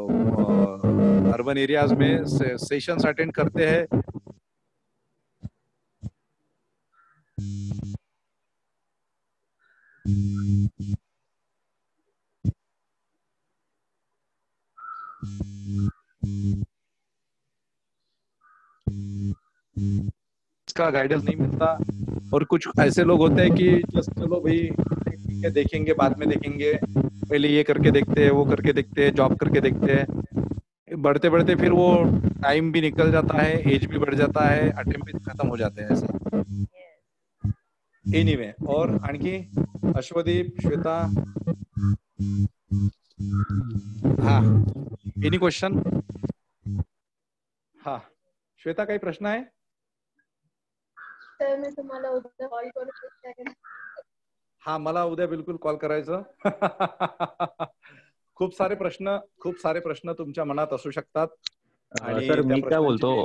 अर्बन एरियाज में से, सेशंस अटेंड करते हैं. इसका गाइडेंस नहीं मिलता. और कुछ ऐसे लोग होते हैं कि जस्ट चलो भाई ठीक है देखेंगे, बाद में देखेंगे, पहले ये करके देखते हैं, वो करके देखते हैं, जॉब करके देखते हैं. बढ़ते बढ़ते फिर वो टाइम भी निकल जाता है, एज भी बढ़ जाता है, अटेम्प्ट भी खत्म हो जाते हैं ऐसा. एनीवे, और आणखी अश्वदीप, श्वेता, हाँ एनी क्वेश्चन? हा श्वेता, काही प्रश्न आहे? तर मी तुम्हाला उद्या कॉल करू शकते. हा, मला उद्या बिलकुल कॉल करायचं. खूप सारे प्रश्न खूप सारे प्रश्न तुमच्या मनात असू शकतात. आणि सर त्या मी काय प्रश्नांची बोलतो,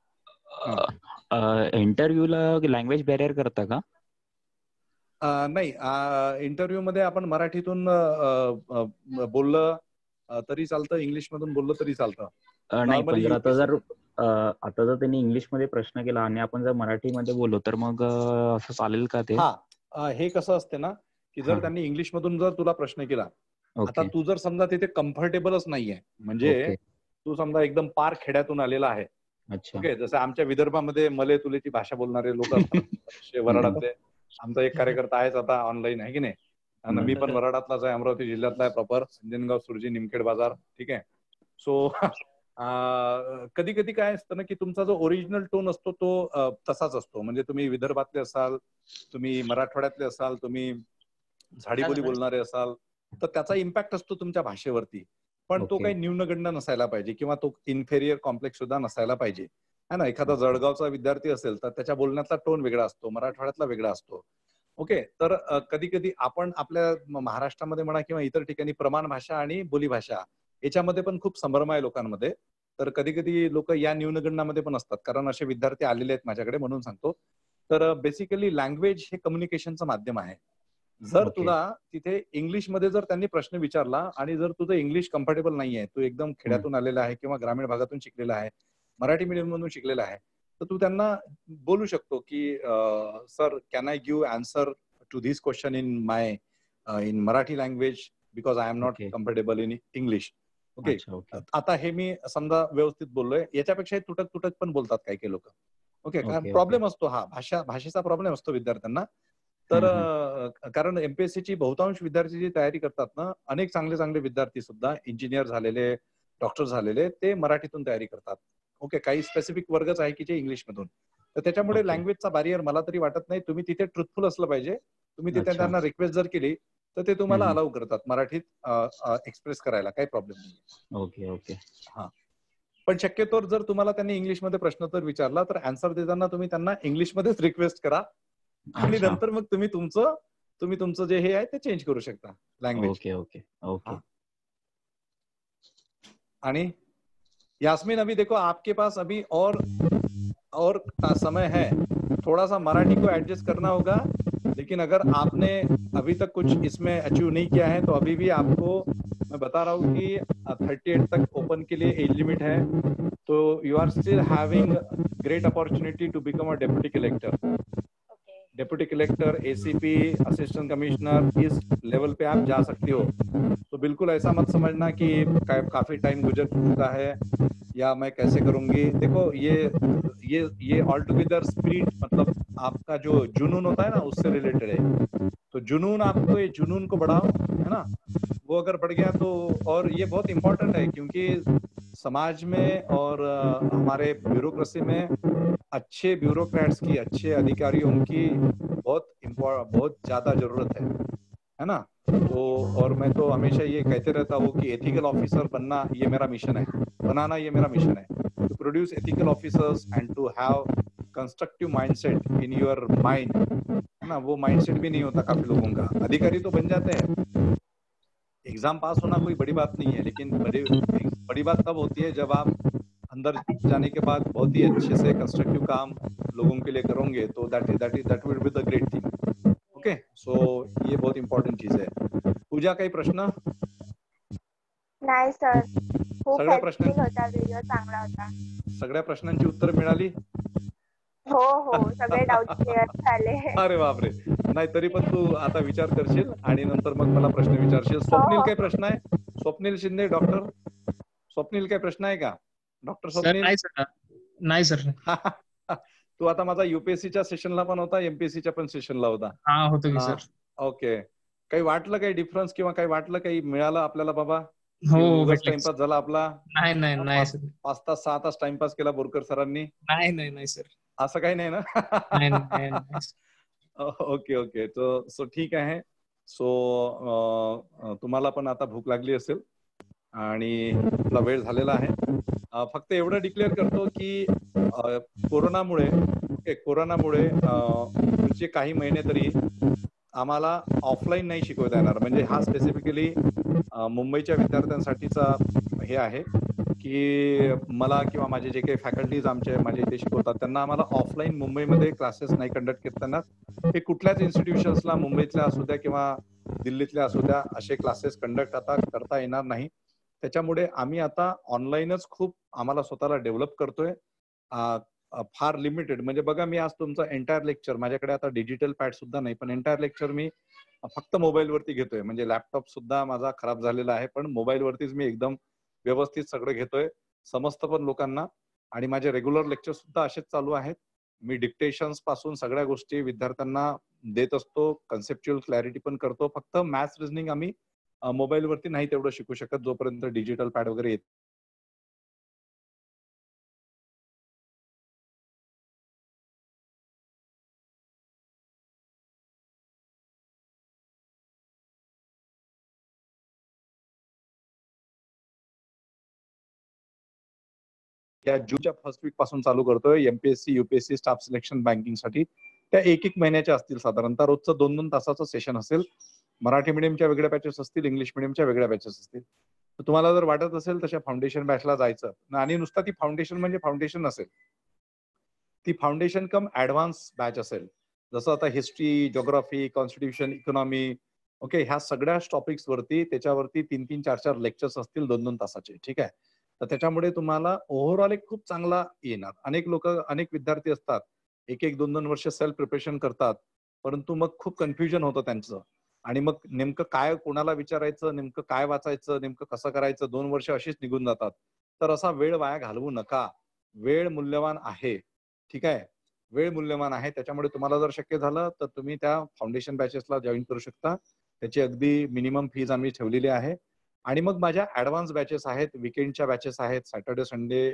जी इंटरव्ह्यूला लँग्वेज बॅरियर करता का? अ, नाही, इंटरव्ह्यू मध्ये आपण मराठीतून अ, अ, बोललं अ, तरी चालतं, इंग्लिश मधून बोललं तरी चालतं. अ, नाही, पण नॉर्मली जर आता यूपीएससी जर अ, आता जर त्यांनी इंग्लिश मध्ये प्रश्न केला आणि आपण जर मराठीमध्ये बोललो तर मग अ, असं चालेल का ते? हा, अ, हे कसं असते ना, की हा, जर हा. त्यांनी इंग्लिश मधून जर तुला प्रश्न केला, आता ओके तू जर समजा तिथे कम्फर्टेबलच नाहीये, म्हणजे ओके. तू समजा एकदम पार खेड्यातून आलेला आहे. अच्छा. ओके, जसं आमच्या विदर्भामध्ये मले तुलेची भाषा बोलणारे लोक असतात, असे वराडातले. आमचा एक कार्यकर्ता आहेच आता ऑनलाईन, आहे की नाही? आणि मी पण वराडातलाच आहे, अमरावती जिल्ह्यातला आहे प्रॉपर, संजनगाव, सुरजी, निमखेड बाजार. ठीक आहे. सो कधी कधी काय असतं ना, की तुमचा जो ओरिजिनल टोन असतो तो अ, तसाच असतो. म्हणजे तुम्ही विदर्भातले असाल, तुम्ही मराठवाड्यातले असाल, तुम्ही झाडीबोली बोलणारे असाल, तर त्याचा इम्पॅक्ट असतो तुमच्या भाषेवरती. पण तो ओके. काही न्यूनगंड नसायला पाहिजे किंवा तो इन्फेरियर कॉम्प्लेक्स सुद्धा नसायला पाहिजे, है ना? एखादा जळगावचा विद्यार्थी असेल तर त्याच्या बोलण्यातला टोन वेगळा असतो, मराठवाड्यातला वेगळा असतो. ओके, तर कधी कधी आपण आपल्या म- महाराष्ट्रामध्ये म्हणा किंवा इतर ठिकाणी प्रमाण भाषा आणि बोलीभाषा याच्यामध्ये पण खूप संभ्रम आहे लोकांमध्ये. तर कधी कधी लोक या न्यूनगंडामध्ये पण असतात, कारण असे विद्यार्थी आलेले आहेत माझ्याकडे, म्हणून सांगतो. तर बेसिकली लँग्वेज हे कम्युनिकेशनचं माध्यम आहे. जर ओके. तुला तिथे इंग्लिश मध्ये जर त्यांनी प्रश्न विचारला आणि जर तुझं इंग्लिश कम्फर्टेबल नाहीये, तू एकदम खेड्यातून आलेला आहे किंवा ग्रामीण भागातून शिकलेला आहे, मराठी मीडियम मधून शिकलेला आहे, तर तू त्यांना बोलू शकतो की sir, can I give answer to this question in my in Marathi language, because I am not okay. Comfortable in English. Okay, अच्छा. ओके आता हे मी समजा व्यवस्थित बोललोय, याच्यापेक्षा तुटक तुटक पण बोलतात काही काही लोक. ओके, कारण ओके. ओके. प्रॉब्लेम असतो, हा भाषा भाषेचा प्रॉब्लेम असतो विद्यार्थ्यांना. तर हम्म, हम्म. अ, कारण एमपीएससीची बहुतांश विद्यार्थी जी तयारी करतात ना, अनेक चांगले चांगले विद्यार्थी सुद्धा इंजिनियर झालेले, डॉक्टर झालेले, ते मराठीतून तयारी करतात. ओके, काही स्पेसिफिक वर्गच आहे की जे इंग्लिश मधून. तर त्याच्यामुळे ओके. लँग्वेजचा बॅरियर मला तरी वाटत नाही. तुम्ही तिथे ट्रुथफुल असलं पाहिजे. तुम्ही तिथे अच्छा. त्यांना रिक्वेस्ट जर केली तर ते तुम्हाला हम्म, अलाउ करतात मराठीत एक्सप्रेस करायला, काही प्रॉब्लेम नाही. हम्म. Okay okay. हा, पण शक्यतो जर तुम्हाला त्यांनी इंग्लिशमध्ये प्रश्न तर विचारला तर आन्सर देताना तुम्ही त्यांना इंग्लिशमध्येच रिक्वेस्ट करा, आणि अच्छा. नंतर मग तुम्ही तुमचं तुम्ही तुमचं जे हे आहे ते चेंज करू शकता लँग्वेज. Okay okay okay. आणि यास्मीन, अभी देखो आपके पास अभी और और ता- समय है, थोड़ा सा मराठी को एडजस्ट करना होगा, लेकिन अगर आपने अभी तक कुछ इसमें अचीव नहीं किया है तो अभी भी आपको मैं बता रहा हूँ कि थर्टी एट तक ओपन के लिए एज लिमिट है, तो you are still having great opportunity to become a deputy collector. Okay. Deputy collector, ACP, assistant commissioner, इस लेवल पे आप जा सकती हो. तो बिल्कुल ऐसा मत समझना कि का, काफी टाइम गुजर चुका है या मैं कैसे करूंगी. देखो, ये ये ये ऑल टुगेदर स्पिरिट, मतलब आपका जो जुनून होता है ना, उससे रिलेटेड है. तो जुनून, आपको ये जुनून को बढ़ाओ, है ना. वो अगर बढ़ गया तो, और ये बहुत इंपॉर्टेंट है क्योंकि समाज में और अ, हमारे ब्यूरोक्रेसी में अच्छे ब्यूरोक्रेट्स की, अच्छे अधिकारियों की बहुत बहुत ज्यादा जरूरत है है ना. तो और मैं तो हमेशा ये कहते रहता हूँ कि एथिकल ऑफिसर बनना ये मेरा मिशन है, बनाना ये मेरा मिशन है, to produce ethical officers and to have constructive mindset in your mind, है ना. वो माइंडसेट भी नहीं होता काफी लोगों का. अधिकारी तो बन जाते हैं, एग्जाम पास होना कोई बड़ी बात नहीं है, लेकिन बड़ी बड़ी बात तब होती है जब आप अंदर जाने के बाद बहुत ही अच्छे से कंस्ट्रक्टिव काम लोगों के लिए करोगे, तो that that is that will be the great thing. Okay, so ये बहुत इंपॉर्टंट चीज है. पूजा, काही प्रश्न? नाही सर, खूप सगळ्या प्रश्न हेल्पफुल होता, व्हिडिओ चांगला होता. सगळ्या प्रश्नांची उत्तर मिळाली? हो हो, सगळे डाऊट क्लिअर झाले. अरे बापरे. नाही, तरी पण तू आता विचार करशील आणि नंतर मग मला प्रश्न विचारशील. हो स्वप्नील, हो. काही प्रश्न आहे? स्वप्नील शिंदे, डॉक्टर स्वप्नील, काही प्रश्न आहे का? Doctor sir Swapnil? नाही सर, नाही सर. तू आता माझा युपीएससीच्या सेशनला पण होता, एमपीएससीच्या पण सेशनला होता. हा, होतो की हा, सर. ओके. काही वाटलं, काही डिफरन्स किंवा काही वाटलं, काही मिळालं आपल्याला बाबा? हो, उगाच भेटलं की टाइमपास झाला आपला? नाही नाही हा, नाही पाच सर. पाच तास सहा तास टाइमपास केला बोरकर सरांनी? नाही नाही नाही सर. असं काही नाही ना? नाही नाही नाही सर. ओके ओके, तो सो ठीक आहे. सो तुम्हाला पण आता भूक लागली असेल आणि आपला वेळ झालेला आहे. अ, फक्त एवढं डिक्लेअर करतो की अ, कोरोनामुळे ओके कोरोनामुळे अ, पुढचे काही महिने तरी आम्हाला ऑफलाईन नाही शिकवता येणार. म्हणजे हा स्पेसिफिकली मुंबईच्या विद्यार्थ्यांसाठीचा हे आहे की मला किंवा माझे जे काही फॅकल्टीज आमचे माझे इथे शिकवतात त्यांना आम्हाला ऑफलाईन मुंबईमध्ये क्लासेस नाही कंडक्ट करताना हे कुठल्याच इन्स्टिट्यूशन्सला मुंबईतल्या असू द्या किंवा दिल्लीतल्या असू द्या असे क्लासेस कंडक्ट आता करता येणार नाही. त्याच्यामुळे आम्ही आता ऑनलाईनच खूप आम्हाला स्वतःला डेव्हलप करतोय. अ, अ, फार लिमिटेड म्हणजे बघा मी आज तुमचं एंटायर लेक्चर माझ्याकडे आता डिजिटल पॅड सुद्धा नाही पण एंटायर लेक्चर मी फक्त मोबाईलवरती घेतोय. म्हणजे लॅपटॉप सुद्धा माझा खराब झालेला आहे पण मोबाईलवरतीच मी एकदम व्यवस्थित सगळं घेतोय. समजतं पण लोकांना आणि माझे रेग्युलर लेक्चर सुद्धा असेच चालू आहेत. मी डिक्टेशन्स पासून सगळ्या गोष्टी विद्यार्थ्यांना देत असतो. कन्सेप्च्युअल क्लॅरिटी पण करतो. फक्त मॅथ्स रिझनिंग आम्ही मोबाईलवरती नाही तेवढं शिकू शकत जोपर्यंत डिजिटल पॅड वगैरे येत या जूनच्या फर्स्ट वीक पासून चालू करतोय. MPSC UPSC staff selection banking साठी त्या एक एक महिन्याच्या असतील साधारणतः रोजचं दोन दोन तासाचं सेशन असेल. मराठी मीडियमच्या वेगळ्या बॅचेस असतील इंग्लिश मीडियमच्या वेगळ्या बॅचेस असतील. तर तुम्हाला जर वाटत असेल तशा फाउंडेशन बॅचला जायचं आणि नुसता ती फाउंडेशन म्हणजे फाउंडेशन नसेल. ती फाउंडेशन कम ऍडव्हान्स बॅच असेल. जसं आता history geography constitution economy okay ह्या सगळ्या टॉपिक्स वरती त्याच्यावरती तीन तीन चार चार लेक्चर्स असतील दोन दोन तासाचे ठीक आहे. तर त्याच्यामुळे तुम्हाला ओव्हरऑल एक खूप चांगला येणार. अनेक लोक अनेक विद्यार्थी असतात एक एक दोन दोन वर्ष सेल्फ प्रिपरेशन करतात परंतु मग खूप कन्फ्युजन होतं त्यांचं आणि मग नेमकं काय कोणाला विचारायचं नेमकं काय वाचायचं नेमकं कसं करायचं दोन वर्ष अशीच निघून जातात. तर असा वेळ वाया घालवू नका. वेळ मूल्यवान आहे ठीक आहे. वेळ मूल्यवान आहे त्याच्यामुळे तुम्हाला जर शक्य झालं तर तुम्ही त्या फाउंडेशन बॅचेसला जॉईन करू शकता. त्याची अगदी मिनिमम फीज आम्ही ठेवलेली आहे. आणि मग माझ्या ऍडव्हान्स बॅचेस आहेत विकेंडच्या बॅचेस आहेत सॅटर्डे संडे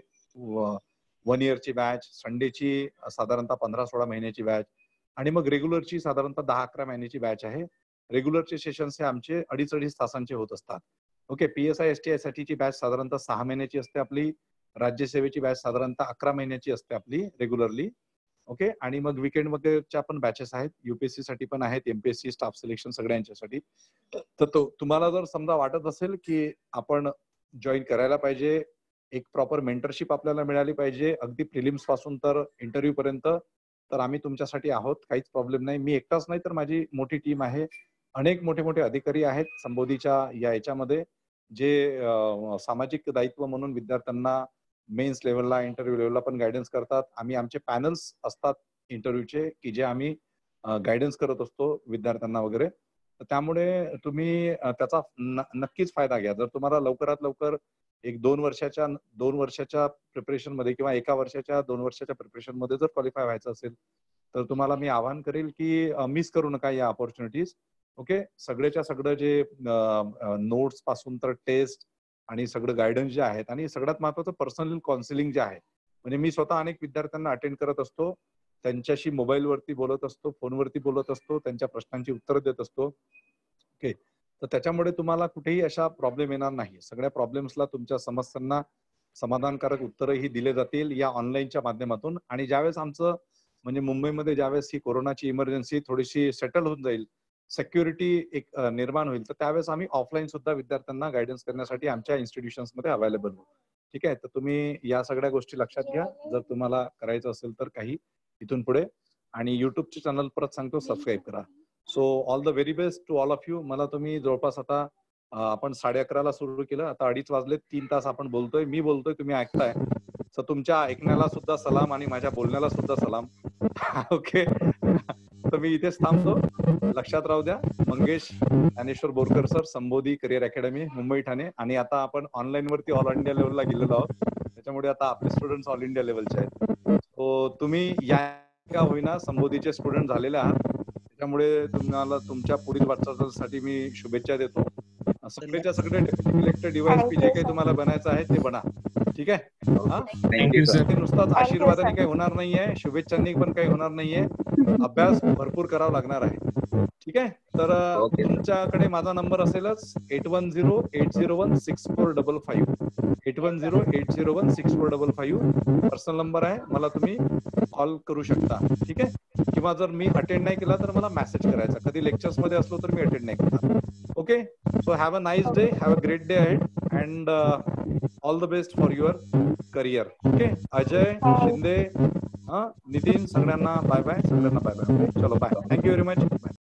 वन इयरची बॅच संडेची साधारणतः पंधरा सोळा महिन्याची बॅच आणि मग रेग्युलरची साधारणतः दहा अकरा महिन्याची बॅच आहे. रेग्युलरचे सेशन्स हे आमचे अडीच अडीच तासांचे होत असतात. ओके पीएसआय एसटीआय साठीची बॅच साधारणतः सहा महिन्याची असते आपली. राज्यसेवेची बॅच साधारणतः अकरा महिन्याची असते आपली रेग्युलरली. ओके आणि मग विकेंड वगैरेच्या पण बॅचेस आहेत युपीएससी साठी पण आहेत एमपीएससी स्टाफ सिलेक्शन सगळ्यांच्यासाठी. तर तो तुम्हाला जर समजा वाटत असेल की आपण जॉईन करायला पाहिजे एक प्रॉपर मेंटरशिप आपल्याला मिळाली पाहिजे अगदी प्रिलिम्स पासून तर इंटरव्ह्यू पर्यंत तर आम्ही तुमच्यासाठी आहोत. काहीच प्रॉब्लेम नाही. मी एकटाच नाही तर माझी मोठी टीम आहे. अनेक मोठे मोठे अधिकारी आहेत संबोधीच्या या याच्यामध्ये जे सामाजिक दायित्व म्हणून विद्यार्थ्यांना मेन्स लेवलला इंटरव्ह्यू लेवलला पण गायडन्स करतात. आम्ही आमचे पॅनल्स असतात इंटरव्ह्यूचे की जे आम्ही गायडन्स करत असतो विद्यार्थ्यांना वगैरे. त्यामुळे तुम्ही त्याचा नक्कीच फायदा घ्या. जर तुम्हाला लवकरात लवकर एक दोन वर्षाच्या दोन वर्षाच्या प्रिपरेशन मध्ये किंवा एका वर्षाच्या दोन वर्षाच्या प्रिपरेशन मध्ये जर क्वालिफाय व्हायचं असेल तर तुम्हाला मी आवाहन करेल की मिस करू नका या ऑपॉर्च्युनिटीज. ओके सगळेच्या सगळं जे नोट्स पासून तर टेस्ट आणि सगळं गायडन्स जे आहेत आणि सगळ्यात महत्वाचं पर्सनल काउन्सिलिंग जे आहे म्हणजे मी स्वतः अनेक विद्यार्थ्यांना अटेंड करत असतो. त्यांच्याशी मोबाईलवरती बोलत असतो फोनवरती बोलत असतो त्यांच्या प्रश्नांची उत्तरं देत असतो. ओके तर त्याच्यामुळे तुम्हाला कुठेही अशा प्रॉब्लेम येणार नाही. सगळ्या प्रॉब्लेम्सला तुमच्या समस्यांना समाधानकारक उत्तरही दिले जातील या ऑनलाईनच्या माध्यमातून. आणि ज्यावेळेस आमचं म्हणजे मुंबईमध्ये ज्यावेळेस ही कोरोनाची इमर्जन्सी थोडीशी सेटल होऊन जाईल सिक्युरिटी एक निर्माण होईल तर त्यावेळेस आम्ही ऑफलाईन सुद्धा विद्यार्थ्यांना गायडन्स करण्यासाठी आमच्या इन्स्टिट्यूशन्स मध्ये अवेलेबल होऊ. ठीक आहे तर तुम्ही या सगळ्या गोष्टी लक्षात घ्या जर तुम्हाला करायचं असेल तर काही इथून पुढे. आणि युट्यूबचे चॅनल परत सांगतो सबस्क्राईब करा. So all the very best to all of you. मला तुम्ही जवळपास आता आपण साडे अकराला सुरू केलं आता अडीच वाजले तीन तास आपण बोलतोय मी बोलतोय तुम्ही ऐकताय. तर तुमच्या ऐकण्याला सुद्धा सलाम आणि माझ्या बोलण्याला सुद्धा सलाम. ओके तर मी इथेच थांबतो. लक्षात राहू द्या. Mangesh Dnyaneshwar Borkar sir Sambodhi career academy Mumbai Thane. आणि आता आपण ऑनलाईन वरती ऑल इंडिया लेवलला गेलेलो आहोत त्याच्यामुळे आता आपले स्टुडंट्स ऑल इंडिया लेवलचे आहेत. सो तुम्ही या का होईना संबोधीचे स्टुडंट झालेले आहात त्याच्यामुळे तुम्हाला तुमच्या पुढील वाटचालीसाठी मी शुभेच्छा देतो. सगळेच्या सगळे डेप्युटी कलेक्टर डीवायएसपी जे काही तुम्हाला बनायचं आहे ते बना. ठीक आहे हा थँक्यू सर. ते नुसताच you, आशीर्वादाने sir. काही होणार नाहीये, शुभेच्छांनी पण काही होणार नाहीये. अभ्यास भरपूर करावा लागणार आहे. ठीक आहे. तर अ, Okay, sir. तुमच्याकडे माझा नंबर असेलच eight one zero eight zero one six four double five eight one zero eight zero one six four double five personal number आहे. मला तुम्ही कॉल करू शकता. ठीक आहे. किंवा जर मी अटेंड नाही केला तर मला मेसेज करायचा. कधी लेक्चर्स मध्ये असलो तर मी अटेंड नाही करणार. Okay. So have a nice day, have a great day ahead and all the best for your career. Okay. Ajay, Shinde, हा नितीन, सगळ्यांना बाय बाय. सगळ्यांना बाय बाय. ओके. चलो बाय. Thank you very much.